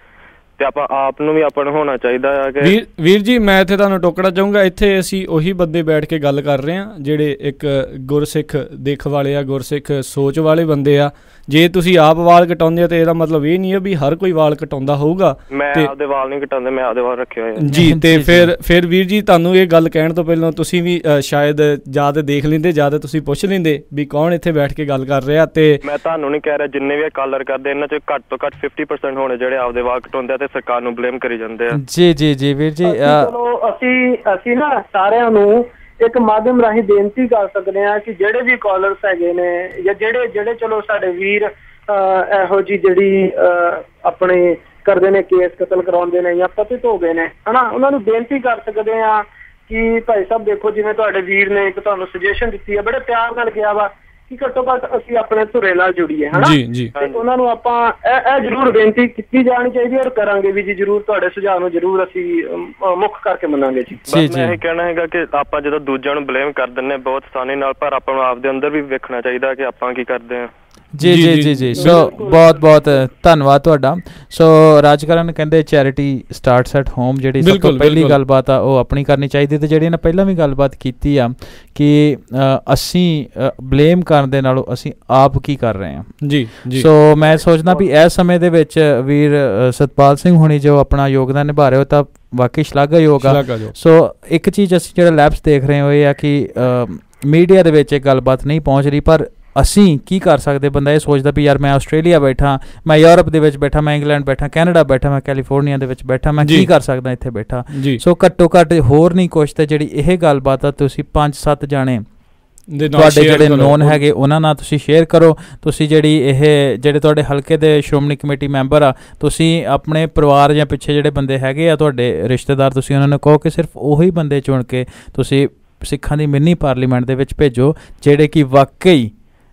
ਤੇ ਆਪਾਂ ਆਪ ਨੂੰ ਵੀ ਆਪਾਂ ਨੂੰ ਹੋਣਾ ਚਾਹੀਦਾ ਆ ਕਿ ਵੀਰ ਵੀਰ ਜੀ ਮੈਂ ਇੱਥੇ ਤੁਹਾਨੂੰ ਟੋਕਣਾ ਚਾਹੂੰਗਾ, ਇੱਥੇ ਅਸੀਂ ਉਹੀ ਬੰਦੇ ਬੈਠ ਕੇ ਗੱਲ ਕਰ ਰਹੇ ਹਾਂ ਜਿਹੜੇ ਇੱਕ ਗੁਰਸਿੱਖ ਦੇਖ ਵਾਲੇ ਆ, ਗੁਰਸਿੱਖ ਸੋਚ ਵਾਲੇ ਬੰਦੇ ਆ। ਜੇ ਤੁਸੀਂ ਆਪ ਵਾਲ ਕਟਾਉਂਦੇ ਹੋ ਤੇ ਇਹਦਾ ਮਤਲਬ ਇਹ ਨਹੀਂ ਹੈ ਵੀ ਹਰ ਕੋਈ ਵਾਲ ਕਟਾਉਂਦਾ ਹੋਊਗਾ। ਮੈਂ ਆਪਦੇ ਵਾਲ ਨਹੀਂ ਕਟਾਉਂਦੇ, ਮੈਂ ਆਪਦੇ ਵਾਲ ਰੱਖੇ ਹੋਏ ਜੀ। ਤੇ ਫਿਰ ਫਿਰ ਵੀਰ ਜੀ ਤੁਹਾਨੂੰ ਇਹ ਗੱਲ ਕਹਿਣ ਤੋਂ ਪਹਿਲਾਂ ਤੁਸੀਂ ਵੀ ਸ਼ਾਇਦ ਜਾਂ ਤਾਂ ਦੇਖ ਲੈਂਦੇ ਜਾਂ ਤਾਂ ਤੁਸੀਂ ਪੁੱਛ ਲੈਂਦੇ ਵੀ ਕੌਣ ਇੱਥੇ ਬੈਠ ਕੇ ਗੱਲ ਕਰ ਰਿਹਾ। ਤੇ ਮੈਂ ਤੁਹਾਨੂੰ ਨਹੀਂ ਕਹਿ ਰਿਹਾ, ਜਿੰਨੇ ਵੀ ਕਾਲਰ ਕਰਦੇ ਇਹਨਾਂ ਚ ਘੱਟ ਤੋਂ ਘੱਟ ਫਿਫਟੀ ਪਰਸੈਂਟ ਹੋਣੇ ਜਿਹੜੇ ਆਪਦੇ ਵਾਲ ਕਟਾਉਂਦੇ ਆ ਤੇ ਸਰਕਾਰ ਨੂੰ ਬਲੇਮ ਕਰੀ ਜਾਂਦੇ ਆ। ਜੀ ਜੀ ਜੀ ਵੀਰ ਜੀ ਚਲੋ ਅਸੀਂ ਅਸੀਂ ਨਾ ਸਾਰਿਆਂ ਨੂੰ ਇੱਕ ਮਾਧਿਅਮ ਰਾਹੀਂ ਬੇਨਤੀ ਕਰ ਸਕਦੇ ਹਾਂ ਕਿ ਜਿਹੜੇ ਵੀ ਕਾਲਰਸ ਹੈਗੇ ਨੇ ਜਾਂ ਜਿਹੜੇ ਜਿਹੜੇ ਚਲੋ ਸਾਡੇ ਵੀਰ ਇਹੋ ਜਿਹੀ ਜਿਹੜੀ ਆਪਣੇ ਕਰਦੇ ਨੇ ਕੇਸ ਕਤਲ ਕਰਾਉਂਦੇ ਨੇ ਜਾਂ ਪਤਿਤ ਹੋ ਗਏ ਨੇ ਹਨਾ, ਉਹਨਾਂ ਨੂੰ ਬੇਨਤੀ ਕਰ ਸਕਦੇ ਹਾਂ ਕਿ ਭਾਈ ਸਾਹਿਬ ਦੇਖੋ ਜਿਵੇਂ ਤੁਹਾਡੇ ਵੀਰ ਨੇ ਇੱਕ ਤੁਹਾਨੂੰ ਸੁਜੈਸ਼ਨ ਦਿੱਤੀ ਹੈ, ਬੜੇ ਪਿਆਰ ਨਾਲ ਕਿਹਾ ਵਾ ਕਿ ਘੱਟੋ ਘੱਟ ਅਸੀਂ ਆਪਣੇ ਧੁਰੇ ਨਾਲ ਜੁੜੀਏ ਹਨਾ। ਜੀ ਜੀ ਉਹਨਾਂ ਨੂੰ ਆਪਾਂ ਇਹ ਇਹ ਜ਼ਰੂਰ ਬੇਨਤੀ ਕੀਤੀ ਜਾਣੀ ਚਾਹੀਦੀ ਹੈ ਔਰ ਕਰਾਂਗੇ ਵੀ ਜੀ ਜ਼ਰੂਰ, ਤੁਹਾਡੇ ਸੁਝਾਅ ਨੂੰ ਜ਼ਰੂਰ ਅਸੀਂ ਮੁੱਖ ਕਰਕੇ ਮੰਨਾਂਗੇ ਜੀ। ਬਸ ਮੈਂ ਇਹ ਕਹਿਣਾ ਹੈਗਾ ਕਿ ਆਪਾਂ ਜਦੋਂ ਦੂਜਿਆਂ ਨੂੰ ਬਲੇਮ ਕਰ ਦਿੰਦੇ ਬਹੁਤ ਆਸਾਨੀ ਨਾਲ, ਪਰ ਆਪਾਂ ਨੂੰ ਆਪਦੇ ਅੰਦਰ ਵੀ ਵੇਖਣਾ ਚਾਹੀਦਾ ਕਿ ਆਪਾਂ ਕੀ ਕਰਦੇ ਹਾਂ। ਜੀ ਜੀ ਜੀ ਜੀ ਸੋ ਬਹੁਤ ਬਹੁਤ ਧੰਨਵਾਦ ਤੁਹਾਡਾ। ਸੋ ਰਾਜਕਰਨ ਕਹਿੰਦੇ ਚੈਰਿਟੀ ਸਟਾਰਟਸ ਐਟ ਹੋਮ, ਜਿਹੜੀ ਸਭ ਤੋਂ ਪਹਿਲੀ ਗੱਲਬਾਤ ਆ ਉਹ ਆਪਣੀ ਕਰਨੀ ਚਾਹੀਦੀ, ਤੇ ਜਿਹੜੀ ਇਹਨਾਂ ਪਹਿਲਾਂ ਵੀ ਗੱਲਬਾਤ ਕੀਤੀ ਆ ਕਿ ਅਸੀਂ ਬਲੇਮ ਕਰਨ ਦੇ ਨਾਲੋਂ ਅਸੀਂ ਆਪ ਕੀ ਕਰ ਰਹੇ ਹਾਂ। ਜੀ ਜੀ ਸੋ ਮੈਂ ਸੋਚਦਾ ਵੀ ਇਸ ਸਮੇਂ ਦੇ ਵਿੱਚ ਵੀਰ ਸਤਪਾਲ ਸਿੰਘ ਹੋਣੀ ਜੋ ਆਪਣਾ ਯੋਗਦਾਨ ਨਿਭਾ ਰਹੇ ਹੋ ਤਾਂ ਵਾਕਈ ਸ਼ਲਾਘਾਯੋਗ ਆ। ਸੋ ਇੱਕ ਚੀਜ਼ ਅਸੀਂ ਜਿਹੜਾ ਲੈਬਸ ਦੇਖ ਰਹੇ ਹੋ ਇਹ ਆ ਕਿ ਮੀਡੀਆ ਦੇ ਵਿੱਚ ਇਹ ਗੱਲਬਾਤ ਨਹੀਂ ਪਹੁੰਚ ਰਹੀ, ਪਰ ਅਸੀਂ ਕੀ ਕਰ ਸਕਦੇ। ਬੰਦਾ ਇਹ ਸੋਚਦਾ ਵੀ ਯਾਰ ਮੈਂ ਆਸਟ੍ਰੇਲੀਆ ਬੈਠਾ, ਮੈਂ ਯੂਰਪ ਦੇ ਵਿੱਚ ਬੈਠਾ, ਮੈਂ ਇੰਗਲੈਂਡ ਬੈਠਾ, ਕੈਨੇਡਾ ਬੈਠਾ, ਮੈਂ ਕੈਲੀਫੋਰਨੀਆ ਦੇ ਵਿੱਚ ਬੈਠਾ, ਮੈਂ ਕੀ ਕਰ ਸਕਦਾ ਇੱਥੇ ਬੈਠਾ। ਸੋ ਘੱਟੋ ਘੱਟ ਹੋਰ ਨਹੀਂ ਕੁਛ ਤੇ ਜਿਹੜੀ ਇਹ ਗੱਲਬਾਤ ਆ ਤੁਸੀਂ ਪੰਜ ਸੱਤ ਜਾਣੇ ਤੁਹਾਡੇ ਜਿਹੜੇ ਨੋਨ ਹੈਗੇ ਉਹਨਾਂ ਨਾਲ ਤੁਸੀਂ ਸ਼ੇਅਰ ਕਰੋ। ਤੁਸੀਂ ਜਿਹੜੀ ਇਹ ਜਿਹੜੇ ਤੁਹਾਡੇ ਹਲਕੇ ਦੇ ਸ਼੍ਰੋਮਣੀ ਕਮੇਟੀ ਮੈਂਬਰ ਆ, ਤੁਸੀਂ ਆਪਣੇ ਪਰਿਵਾਰ ਜਾਂ ਪਿੱਛੇ ਜਿਹੜੇ ਬੰਦੇ ਹੈਗੇ ਆ ਤੁਹਾਡੇ ਰਿਸ਼ਤੇਦਾਰ, ਤੁਸੀਂ ਉਹਨਾਂ ਨੂੰ ਕਹੋ ਕਿ ਸਿਰਫ ਉਹੀ ਬੰਦੇ ਚੁਣ ਕੇ ਤੁਸੀਂ ਸਿੱਖਾਂ ਦੀ ਮਿੰਨੀ ਪਾਰਲੀਮੈਂਟ ਦੇ ਵਿੱਚ ਭੇਜੋ ਜਿਹੜੇ ਕਿ ਵਾਕਈ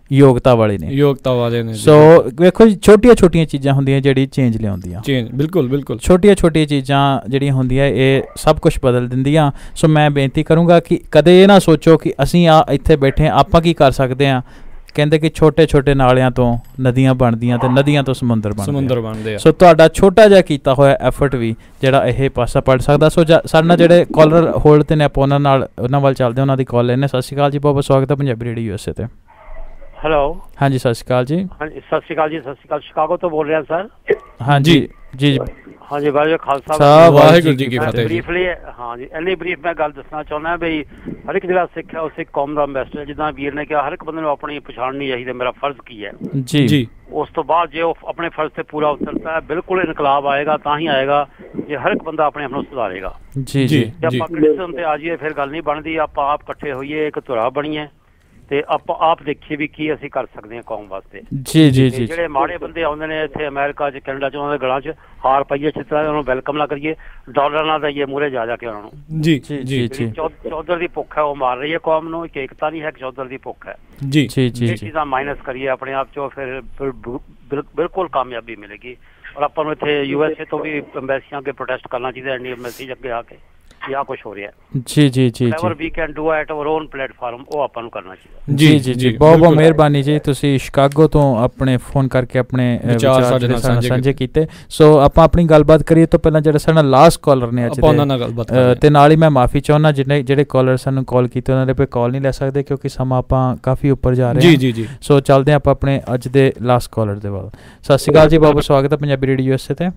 ਯੋਗਤਾ ਵਾਲੇ ਨੇ ਯੋਗਤਾ ਵਾਲੇ ਨੇ ਸੋ ਵੇਖੋ ਜੀ ਛੋਟੀਆਂ ਛੋਟੀਆਂ ਚੀਜ਼ਾਂ ਹੁੰਦੀਆਂ ਜਿਹੜੀ ਚੇਂਜ ਲਿਆਉਂਦੀਆਂ ਚੇਂਜ ਬਿਲਕੁਲ ਬਿਲਕੁਲ ਛੋਟੀਆਂ ਛੋਟੀਆਂ ਚੀਜ਼ਾਂ ਜਿਹੜੀਆਂ ਹੁੰਦੀਆਂ ਇਹ ਸਭ ਕੁਝ ਬਦਲ ਦਿੰਦੀਆਂ ਸੋ ਮੈਂ ਬੇਨਤੀ ਕਰੂੰਗਾ ਕਿ ਕਦੇ ਇਹ ਨਾ ਸੋਚੋ ਕਿ ਅਸੀਂ ਆ ਇੱਥੇ ਬੈਠੇ ਆਪਾਂ ਕੀ ਕਰ ਸਕਦੇ ਹਾਂ ਕਹਿੰਦੇ ਕਿ ਛੋਟੇ ਛੋਟੇ ਨਾਲਿਆਂ ਤੋਂ ਨਦੀਆਂ ਬਣਦੀਆਂ ਤੇ ਨਦੀਆਂ ਤੋਂ ਸਮੁੰਦਰ ਬਣਦੇ ਸਮੁੰਦਰ ਬਣਦੇ ਆ ਸੋ ਤੁਹਾਡਾ ਛੋਟਾ ਜਿਹਾ ਕੀਤਾ ਹੋਇਆ ਐਫਰਟ ਵੀ ਜਿਹੜਾ ਇਹ ਪਾਸਾ ਪੜ ਸਕਦਾ ਸੋ ਸਾਡੇ ਨਾਲ ਜਿਹੜੇ ਕਾਲਰ ਹੋਲਡ ਤੇ ਨੇ ਆਪਾਂ ਉਹਨਾਂ ਨਾਲ ਉਹਨਾਂ ਵੱਲ ਚੱਲਦੇ ਉਹਨਾਂ ਦੀ ਕਾਲ ਲੈਣੇ ਸਤਿ ਸ਼੍ਰੀ ਅਕਾਲ ਜੀ ਬਹੁਤ ਬਹੁਤ ਸਵਾਗਤ ਹੈ ਪੰਜਾਬੀ ਰੇਡੀਓ ਯੂਐਸਏ ਤੇ ਹੈਲੋ ਹਾਂਜੀ ਸਤਿ ਸ਼੍ਰੀ ਅਕਾਲ ਜੀ ਹਾਂਜੀ ਸਤਿ ਸ਼੍ਰੀ ਅਕਾਲ ਜੀ ਸਤਿ ਸ਼੍ਰੀ ਅਕਾਲ ਸ਼ਿਕਾਗੋ ਤੋਂ ਬੋਲ ਰਿਹਾ ਸਰ ਹਾਂਜੀ ਜੀ ਹਾਂਜੀ ਵਾਹਿਗੁਰੂ ਖਾਲਸਾ ਵਾਹਿਗੁਰੂ ਜੀ ਕੀ ਫਤਿਹ ਬਰੀਫਲੀ ਹਾਂਜੀ ਇੰਨੀ ਬਰੀਫ ਮੈਂ ਗੱਲ ਦੱਸਣਾ ਚਾਹੁੰਦਾ ਬਈ ਹਰ ਇੱਕ ਜਿਹੜਾ ਸਿੱਖ ਹੈ ਉਹ ਸਿੱਖ ਕੌਮ ਦਾ ਅੰਬੈਸਡਰ ਜਿੱਦਾਂ ਵੀਰ ਨੇ ਕਿਹਾ ਹਰ ਇੱਕ ਬੰਦੇ ਨੂੰ ਆਪਣੀ ਪਛਾਣਨੀ ਚਾਹੀਦੀ ਮੇਰਾ ਫਰਜ਼ ਕੀ ਹੈ ਜੀ ਜੀ ਉਸ ਤੋਂ ਬਾਅਦ ਜੇ ਉਹ ਆਪਣੇ ਫਰਜ਼ ਤੇ ਪੂਰਾ ਉਤਰਦਾ ਹੈ ਬਿਲਕੁਲ ਇਨਕਲਾਬ ਆਏਗਾ ਤਾਂ ਹੀ ਆਏਗਾ ਜੇ ਹਰ ਇੱਕ ਬੰਦਾ ਆਪਣੇ ਆਪ ਨੂੰ ਸੁਧਾਰੇਗਾ ਜੀ ਜੀ ਜੇ ਆਪਾਂ ਕ੍ਰਿਸਚਨ ਤੇ ਆ ਜਾਈਏ ਫਿਰ ਗੱਲ ਨਹੀਂ ਬਣਦੀ ਆਪਾਂ ਆਪ ਇਕੱਠੇ ਹੋਈਏ ਇੱਕ ਧੁਰਾ ਬਣੀਏ ਤੇ ਆਪਾਂ ਆਪ ਦੇਖੀਏ ਵੀ ਕੀ ਅਸੀਂ ਕਰ ਸਕਦੇ ਹਾਂ ਕੌਮ ਵਾਸਤੇ ਜੀ ਜੀ ਜੀ ਜਿਹੜੇ ਮਾੜੇ ਬੰਦੇ ਆਉਂਦੇ ਨੇ ਇੱਥੇ ਅਮਰੀਕਾ 'ਚ ਕੈਨੇਡਾ 'ਚ ਉਹਨਾਂ ਦੇ ਗਲਾਂ 'ਚ ਹਾਰ ਪਾਈਏ ਅੱਛੀ ਤਰ੍ਹਾਂ ਉਹਨਾਂ ਨੂੰ ਵੈਲਕਮ ਨਾ ਕਰੀਏ ਡਾਲਰ ਨਾ ਦਈਏ ਮੂਹਰੇ ਜਾ ਜਾ ਕੇ ਉਹਨਾਂ ਨੂੰ ਜੀ ਜੀ ਜੀ ਚੌਧਰ ਦੀ ਭੁੱਖ ਹੈ ਉਹ ਮਾਰ ਰਹੀ ਹੈ ਕੌਮ ਨੂੰ ਇੱਕ ਏਕਤਾ ਨਹੀਂ ਹੈ ਚੌਧਰ ਦੀ ਭੁੱਖ ਹੈ ਜੀ ਜੀ ਜੀ ਇਹ ਚੀਜ਼ਾਂ ਮਾਈਨਸ ਕਰੀਏ ਆਪਣੇ ਆਪ 'ਚੋਂ ਫਿਰ ਬਿਲਕੁਲ ਕਾਮਯਾਬੀ ਮਿਲੇਗੀ ਔਰ ਆਪਾਂ ਨੂੰ ਇੱਥੇ ਯੂ ਐਸ ਏ ਤੋਂ ਵੀ ਅੰਬੈਸੀਆਂ ਅੱਗੇ ਪ੍ਰੋਟੈਸਟ ਕਰਨਾ ਚਾਹੀਦਾ ਇੰਡੀਅਨ ਅੰਬੈਸੀ ਅੱਗੇ ਆ ਕੇ ਆ ਕੁਛ ਹੋ ਰਿਹਾ ਜੀ ਜੀ ਜੀ whatever we can do at our own platform ਉਹ ਆਪਾਂ ਨੂੰ ਕਰਨਾ ਚਾਹੀਦਾ ਜੀ ਜੀ ਜੀ ਬਹੁਤ ਬਹੁਤ ਮਿਹਰਬਾਨੀ ਜੀ ਤੁਸੀਂ ਸ਼ਿਕਾਗੋ ਤੋਂ ਆਪਣੇ ਫੋਨ ਕਰਕੇ ਆਪਣੇ ਵਿਚਾਰ ਸਾਡੇ ਨਾਲ ਸਾਂਝੇ ਕੀਤੇ ਸੋ ਆਪਾਂ ਆਪਣੀ ਗੱਲਬਾਤ ਕਰੀਏ ਤੋਂ ਪਹਿਲਾਂ ਜਿਹੜਾ ਸਾਡਾ ਲਾਸਟ ਕਾਲਰ ਨੇ ਅੱਜ ਦੇ ਤੇ ਨਾਲ ਹੀ ਮੈਂ ਮਾਫੀ ਚਾਹੁੰਦਾ ਜਿਹਨੇ ਜਿਹੜੇ ਕਾਲਰ ਸਾਨੂੰ ਕਾਲ ਕੀਤੇ ਉਹਨਾਂ ਦੇ ਪੇ ਕਾਲ ਨਹੀਂ ਲੈ ਸਕਦੇ ਕਿਉਂਕਿ ਸਮਾਂ ਆਪਾਂ ਕਾਫੀ ਉੱਪਰ ਜਾ ਰਹੇ ਹਾਂ ਜੀ ਜੀ ਜੀ ਸੋ ਚੱਲਦੇ ਆਪਾਂ ਆਪਣੇ ਅੱਜ ਦੇ ਲਾਸਟ ਕਾਲਰ ਦੇ ਵੱਲ ਸਤਿ ਸ਼੍ਰੀ ਅਕਾਲ ਜੀ ਬਹੁਤ ਬਹੁਤ ਸਵਾਗਤ ਹੈ ਪੰਜਾਬੀ ਰੇਡੀਓ ਯੂਐਸਏ ਤੇ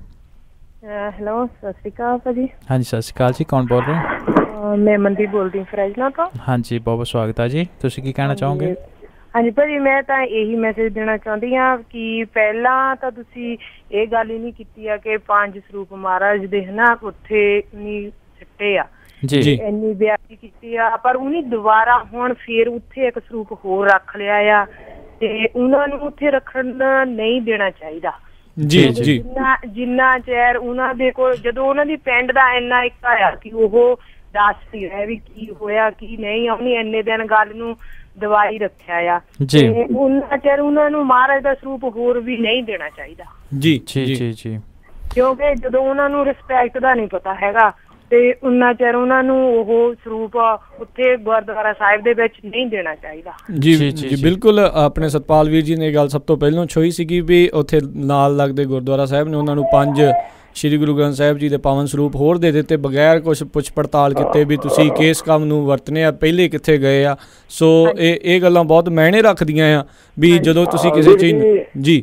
ਹੈਲੋ ਸਤਿ ਸ਼੍ਰੀ ਅਕਾਲ ਭਾਜੀ ਹਾਂਜੀ ਸਤਿ ਸ਼੍ਰੀ ਅਕਾਲ ਜੀ ਕੌਣ ਬੋਲ ਰਹੇ ਮੈਂ ਮਨਦੀਪ ਬੋਲਦੀ ਫਰੈਜਨਾ ਤੋਂ ਹਾਂਜੀ ਬਹੁਤ ਬਹੁਤ ਸਵਾਗਤ ਹੈ ਜੀ ਤੁਸੀਂ ਕੀ ਕਹਿਣਾ ਚਾਹੋਗੇ ਹਾਂਜੀ ਭਾਜੀ ਮੈਂ ਤਾਂ ਇਹੀ ਮੈਸੇਜ ਦੇਣਾ ਚਾਹੁੰਦੀ ਹਾਂ ਕਿ ਪਹਿਲਾਂ ਤਾਂ ਤੁਸੀਂ ਇਹ ਗੱਲ ਹੀ ਨਹੀਂ ਕੀਤੀ ਆ ਕਿ ਪੰਜ ਸਰੂਪ ਮਹਾਰਾਜ ਦੇ ਹਨਾ ਉੱਥੇ ਨਹੀਂ ਸਿੱਟੇ ਆ ਜੀ ਇੰਨੀ ਬਿਆਨੀ ਕੀਤੀ ਆ ਪਰ ਉਹਨੇ ਦੁਬਾਰਾ ਹੁਣ ਫੇਰ ਉੱਥੇ ਇੱਕ ਸਰੂਪ ਹੋਰ ਰੱਖ ਲਿਆ ਆ ਤੇ ਉਹਨਾਂ ਨੂੰ ਉੱਥੇ ਰੱਖਣ ਨਹੀਂ ਦੇਣਾ ਚਾਹੀਦਾ ਜੀ ਜੀ ਜਿੰਨਾ ਜਿੰਨਾ ਚਿਰ ਉਹਨਾਂ ਦੇ ਕੋਲ ਜਦੋਂ ਉਹਨਾਂ ਦੀ ਪਿੰਡ ਦਾ ਇੰਨਾ ਇੱਕ ਆਇਆ ਕਿ ਉਹ ਦੱਸਦੀ ਹੈ ਵੀ ਕੀ ਹੋਇਆ ਕੀ ਨਹੀਂ ਉਹਨੇ ਇੰਨੇ ਦਿਨ ਗੱਲ ਨੂੰ ਦਵਾਈ ਰੱਖਿਆ ਆ ਜੀ ਉਹਨਾਂ ਚਿਰ ਉਹਨਾਂ ਨੂੰ ਮਹਾਰਾਜ ਦਾ ਸਰੂਪ ਹੋਰ ਵੀ ਨਹੀਂ ਦੇਣਾ ਚਾਹੀਦਾ ਜੀ ਜੀ ਜੀ ਜੀ ਕਿਉਂਕਿ ਜਦੋਂ ਉਹਨਾਂ ਨੂੰ ਰਿਸਪੈਕਟ ਦਾ ਨਹੀਂ ਪਤਾ ਹੈਗਾ ਤੇ ਉਹਨਾਂ ਚਿਰ ਉਹਨਾਂ ਨੂੰ ਉਹ ਸਰੂਪ ਉੱਥੇ ਗੁਰਦੁਆਰਾ ਸਾਹਿਬ ਦੇ ਵਿੱਚ ਨਹੀਂ ਦੇਣਾ ਚਾਹੀਦਾ ਜੀ ਜੀ ਬਿਲਕੁਲ ਆਪਣੇ ਸਤਪਾਲ ਵੀਰ ਜੀ ਨੇ ਗੱਲ ਸਭ ਤੋਂ ਪਹਿਲਾਂ ਛੋਈ ਸੀਗੀ ਵੀ ਉੱਥੇ ਨਾਲ ਲੱਗਦੇ ਗੁਰਦੁਆਰਾ ਸਾਹਿਬ ਨੇ ਉਹਨਾਂ ਨੂੰ ਪੰਜ ਸ਼੍ਰੀ ਗੁਰੂ ਗ੍ਰੰਥ ਸਾਹਿਬ ਜੀ ਦੇ ਪਾਵਨ ਸਰੂਪ ਹੋਰ ਦੇ ਦਿੱਤੇ ਬਗੈਰ ਕੁਛ ਪੁੱਛ ਪੜਤਾਲ ਕੀਤੇ ਵੀ ਤੁਸੀਂ ਕਿਸ ਕੰਮ ਨੂੰ ਵਰਤਨੇ ਆ ਪਹਿਲੇ ਕਿੱਥੇ ਗਏ ਆ ਸੋ ਇਹ ਇਹ ਗੱਲਾਂ ਬਹੁਤ ਮਾਇਨੇ ਰੱਖਦੀਆਂ ਆ ਵੀ ਜਦੋਂ ਤੁਸੀਂ ਕਿਸੇ ਚੀਜ਼ ਜੀ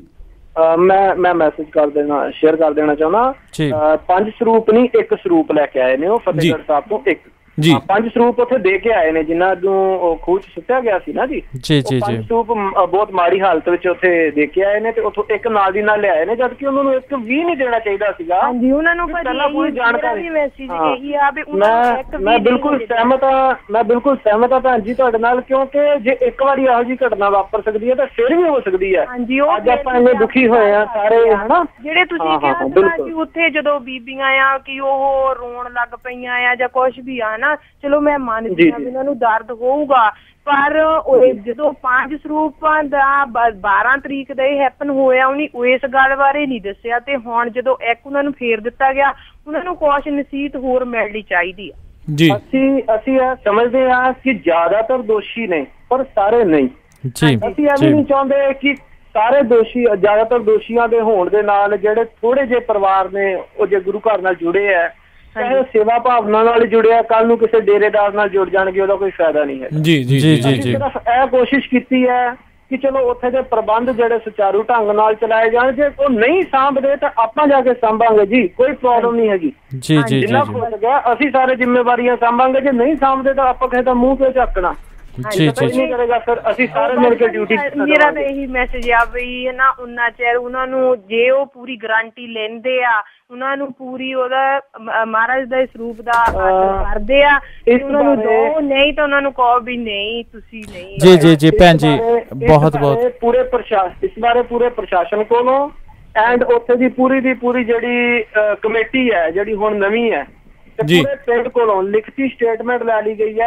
ਮੈਂ ਮੈਂ ਮੈਸੇਜ ਕਰ ਦੇਣਾ ਸ਼ੇਅਰ ਕਰ ਦੇਣਾ ਚਾਹੁੰਦਾ ਪੰਜ ਸਰੂਪ ਨਹੀਂ ਇੱਕ ਸਰੂਪ ਲੈ ਕੇ ਆਏ ਨੇ ਉਹ ਫਤਿਹਗੜ੍ਹ ਸਾਹਿਬ ਤੋਂ ਇੱਕ ਜੀ ਪੰਜ ਸਰੂਪ ਉੱਥੇ ਦੇ ਕੇ ਆਏ ਨੇ ਜਿਨ੍ਹਾਂ ਨੂੰ ਖੂਹ 'ਚ ਸੁੱਟਿਆ ਗਿਆ ਸੀ ਨਾ ਜੀ ਜੀ ਜੀ ਪੰਜ ਸਰੂਪ ਬਹੁਤ ਮਾੜੀ ਹਾਲਤ ਵਿੱਚ ਉੱਥੇ ਦੇ ਕੇ ਆਏ ਨੇ ਤੇ ਉੱਥੋਂ ਇੱਕ ਨਾਲ ਦੀ ਨਾਲ ਲਿਆਏ ਨੇ ਜਦਕਿ ਉਹਨਾਂ ਨੂੰ ਇੱਕ ਵੀ ਨਹੀਂ ਦੇਣਾ ਚਾਹੀਦਾ ਸੀਗਾ ਹਾਂਜੀ ਉਹਨਾਂ ਨੂੰ ਪਹਿਲਾਂ ਪੂਰੀ ਜਾਣਕਾਰੀ ਮੈਸੇਜ ਇਹੀ ਆ ਵੀ ਮੈਂ ਮੈਂ ਬਿਲਕੁਲ ਸਹਿਮਤ ਹਾਂ ਮੈਂ ਬਿਲਕੁਲ ਸਹਿਮਤ ਹਾਂ ਭੈਣ ਜੀ ਤੁਹਾਡੇ ਨਾਲ ਕਿਉਂਕਿ ਜੇ ਇੱਕ ਵਾਰੀ ਇਹੋ ਜਿਹੀ ਘਟਨਾ ਵਾਪਰ ਸਕਦੀ ਹੈ ਤਾਂ ਫਿਰ ਵੀ ਹੋ ਸਕਦੀ ਹੈ ਅੱਜ ਆਪਾਂ ਇੰਨੇ ਦੁਖੀ ਹੋਏ ਆ ਸਾਰੇ ਹਨਾ ਜਿਹੜੇ ਤੁਸੀਂ ਕਿਹਾ ਕਿ ਉੱਥੇ ਜਦੋਂ ਬੀਬੀਆਂ ਆ ਕਿ ਉਹ ਰੋਣ ਲੱਗ ਪਈਆਂ ਆ ਜਾਂ ਕੁਛ ਵੀ ਆ ਚਲੋ ਮੈਂ ਮੰਨਦੀ ਹਾਂ ਇਹਨਾਂ ਨੂੰ ਦਰਦ ਹੋਊਗਾ ਪਰ ਜਦੋਂ ਪੰਜ ਸਰੂਪਾਂ ਦਾ ਬਾਰਾਂ ਤਰੀਕ ਦਾ ਇਹ ਹੈਪਨ ਹੋਇਆ ਉਹਨੇ ਇਸ ਗੱਲ ਬਾਰੇ ਨਹੀਂ ਦੱਸਿਆ ਤੇ ਹੁਣ ਜਦੋਂ ਇੱਕ ਉਹਨਾਂ ਨੂੰ ਫੇਰ ਦਿੱਤਾ ਗਿਆ ਉਹਨਾਂ ਨੂੰ ਕੁਛ ਨਸੀਹਤ ਹੋਰ ਮਿਲਣੀ ਚਾਹੀਦੀ ਆ ਜੀ ਅਸੀਂ ਅਸੀਂ ਇਹ ਸਮਝਦੇ ਹਾਂ ਕਿ ਜ਼ਿਆਦਾਤਰ ਦੋਸ਼ੀ ਨੇ ਪਰ ਸਾਰੇ ਨਹੀਂ ਜੀ ਅਸੀਂ ਇਹ ਵੀ ਨਹੀਂ ਚਾਹੁੰਦੇ ਕਿ ਸਾਰੇ ਦੋਸ਼ੀ ਜ਼ਿਆਦਾਤਰ ਦੋਸ਼ੀਆਂ ਦੇ ਹੋਣ ਦੇ ਨਾਲ ਜਿਹੜੇ ਥੋੜੇ ਜਿਹੇ ਪਰਿਵਾਰ ਨੇ ਉਹ ਜੇ ਗੁਰੂ ਘਰ ਨਾਲ ਜੁੜੇ ਆ ਸੇਵਾ ਭਾਵਨਾ ਨਾਲ ਜੁੜਿਆ ਕੱਲ ਨੂੰ ਕਿਸੇ ਡੇਰੇਦਾਰ ਨਾਲ ਜੁੜ ਜਾਣਗੇ ਉਹਦਾ ਕੋਈ ਫਾਇਦਾ ਨਹੀਂ ਹੈ ਜੀ ਜੀ ਜੀ ਜੀ ਸਿਰਫ ਇਹ ਕੋਸ਼ਿਸ਼ ਕੀਤੀ ਹੈ ਕਿ ਚਲੋ ਉੱਥੇ ਦੇ ਪ੍ਰਬੰਧ ਜਿਹੜੇ ਸੁਚਾਰੂ ਢੰਗ ਨਾਲ ਚਲਾਏ ਜਾਣ ਜੇ ਉਹ ਨਹੀਂ ਸਾਂਭਦੇ ਤਾਂ ਆਪਾਂ ਜਾ ਕੇ ਸਾਂਭਾਂਗੇ ਜੀ ਕੋਈ ਪ੍ਰੋਬਲਮ ਨਹੀਂ ਹੈਗੀ ਜੀ ਜੀ ਜਿੰਨਾ ਹੋ ਗਿਆ ਅਸੀਂ ਸਾਰੇ ਜ਼ਿੰਮੇਵਾਰੀਆਂ ਸਾਂਭਾਂਗੇ ਜੇ ਨਹੀਂ ਸਾਂਭਦੇ ਤਾਂ ਆਪਾਂ ਕਿਸੇ ਦਾ ਮੂੰਹ ਤੇ ਝੱਕਣਾ ਜੀ ਜੀ ਜੀ ਕਰੇਗਾ ਸਰ ਅਸੀਂ ਸਾਰੇ ਮਿਲ ਕੇ ਡਿਊਟੀ ਮੇਰਾ ਤਾਂ ਇਹੀ ਮੈਸੇਜ ਆ ਬਈ ਨਾ ਉਹਨਾਂ ਚਿਰ ਉਹਨਾਂ ਨੂੰ ਜੇ ਉਹ ਪੂਰੀ ਗਾਰੰਟੀ ਲੈਂਦੇ ਆ ਉਹਨਾਂ ਨੂੰ ਪੂਰੀ ਉਹਦਾ ਮਹਾਰਾਜ ਦਾ ਸਰੂਪ ਦਾ ਕਰਦੇ ਆ ਉਹਨਾਂ ਨੂੰ ਦੋ ਨਹੀਂ ਤਾਂ ਉਹਨਾਂ ਨੂੰ ਕਹੋ ਵੀ ਨਹੀਂ ਤੁਸੀਂ ਨਹੀਂ ਜੀ ਜੀ ਜੀ ਭੈਣ ਜੀ ਬਹੁਤ ਬਹੁਤ ਪੂਰੇ ਪ੍ਰਸ਼ਾਸਨ ਇਸ ਬਾਰੇ ਪੂਰੇ ਪ੍ਰਸ਼ਾਸਨ ਕੋਲੋਂ ਐਂਡ ਉੱਥੇ ਦੀ ਪੂਰੀ ਦੀ ਪੂਰੀ ਜਿਹੜੀ ਕਮੇਟੀ ਹੈ ਜਿਹੜੀ ਹੁਣ ਨਵੀਂ ਹੈ ਤੇ ਪੂਰੇ ਪਿੰਡ ਕੋਲੋਂ ਲਿਖਤੀ ਸਟੇਟਮੈਂਟ ਲੈ ਲਈ ਗਈ ਹੈ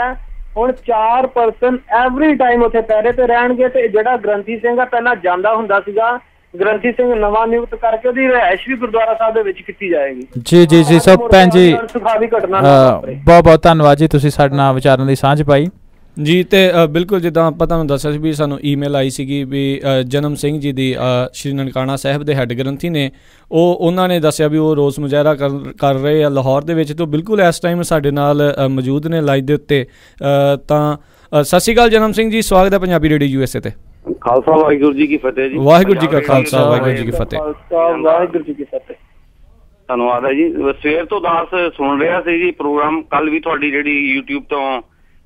ਹੁਣ ਚਾਰ ਪਰਸਨ ਐਵਰੀ ਟਾਈਮ ਉੱਥੇ ਪਹਿਰੇ ਤੇ ਰਹਿਣਗੇ। ਤੇ ਜਿਹੜਾ ਗ੍ਰੰਥੀ ਸਿੰਘ ਆ ਪਹਿਲਾਂ ਜਾਂਦਾ ਹੁੰਦਾ ਸੀਗਾ, ਗ੍ਰੰਥੀ ਸਿੰਘ ਨਵਾਂ ਨਿਯੁਕਤ ਕਰਕੇ ਉਹਦੀ ਰਿਹਾਇਸ਼ ਵੀ ਗੁਰਦੁਆਰਾ ਸਾਹਿਬ ਦੇ ਵਿੱਚ ਕੀਤੀ ਜਾਏਗੀ। ਜੀ ਜੀ ਜੀ ਸਭ ਭੈਣ ਜੀ ਬਹੁਤ ਬਹੁਤ ਧੰਨਵਾਦ ਜੀ, ਤੁਸੀਂ ਸਾਡੇ ਨਾਲ ਵਿਚਾਰਾਂ ਦੀ ਸਾਂਝ ਪਾਈ ਜੀ। ਤੇ ਬਿਲਕੁਲ ਜਿੱਦਾਂ ਆਪਾਂ ਤੁਹਾਨੂੰ ਦੱਸਿਆ ਸੀ ਵੀ ਸਾਨੂੰ ਈਮੇਲ ਆਈ ਸੀਗੀ ਵੀ ਜਨਮ ਸਿੰਘ ਜੀ ਦੀ ਸ਼੍ਰੀ ਨਨਕਾਣਾ ਸਾਹਿਬ ਦੇ ਹੈੱਡ ਗ੍ਰੰਥੀ ਨੇ, ਉਹ ਉਹਨਾਂ ਨੇ ਦੱਸਿਆ ਵੀ ਉਹ ਰੋਸ ਮੁਜ਼ਾਹਰਾ ਕਰ ਕਰ ਰਹੇ ਆ ਲਾਹੌਰ ਦੇ ਵਿੱਚ। ਤੋਂ ਬਿਲਕੁਲ ਇਸ ਟਾਈਮ ਸਾਡੇ ਨਾਲ ਮੌਜੂਦ ਨੇ ਲਾਈਵ ਦੇ ਉੱਤੇ। ਤਾਂ ਸਤਿ ਸ਼੍ਰੀ ਅਕਾਲ ਜਨਮ ਸਿੰਘ ਜੀ, ਸਵਾਗਤ ਹੈ Punjabi radio U S A ਤੇ। ਖਾਲਸਾ ਵਾਹਿਗੁਰੂ ਜੀ ਕੀ ਫਤਿਹ ਜੀ। ਵਾਹਿਗੁਰੂ ਜੀ ਕਾ ਖਾਲਸਾ ਵਾਹਿਗੁਰੂ ਜੀ ਕੀ ਫਤਿਹ। ਵਾਹਿਗੁਰੂ ਜੀ ਕੀ ਫਤਿਹ। ਧੰਨਵਾਦ ਹੈ ਜੀ। ਸਵੇਰ ਤੋਂ ਦਾਸ ਸੁਣ ਰਿਹਾ ਸੀ ਜੀ ਪ੍ਰੋਗਰਾਮ, ਕੱਲ ਵੀ ਤੁਹਾਡੀ ਜਿਹੜੀ ਯੂਟਿਊਬ ਤੋਂ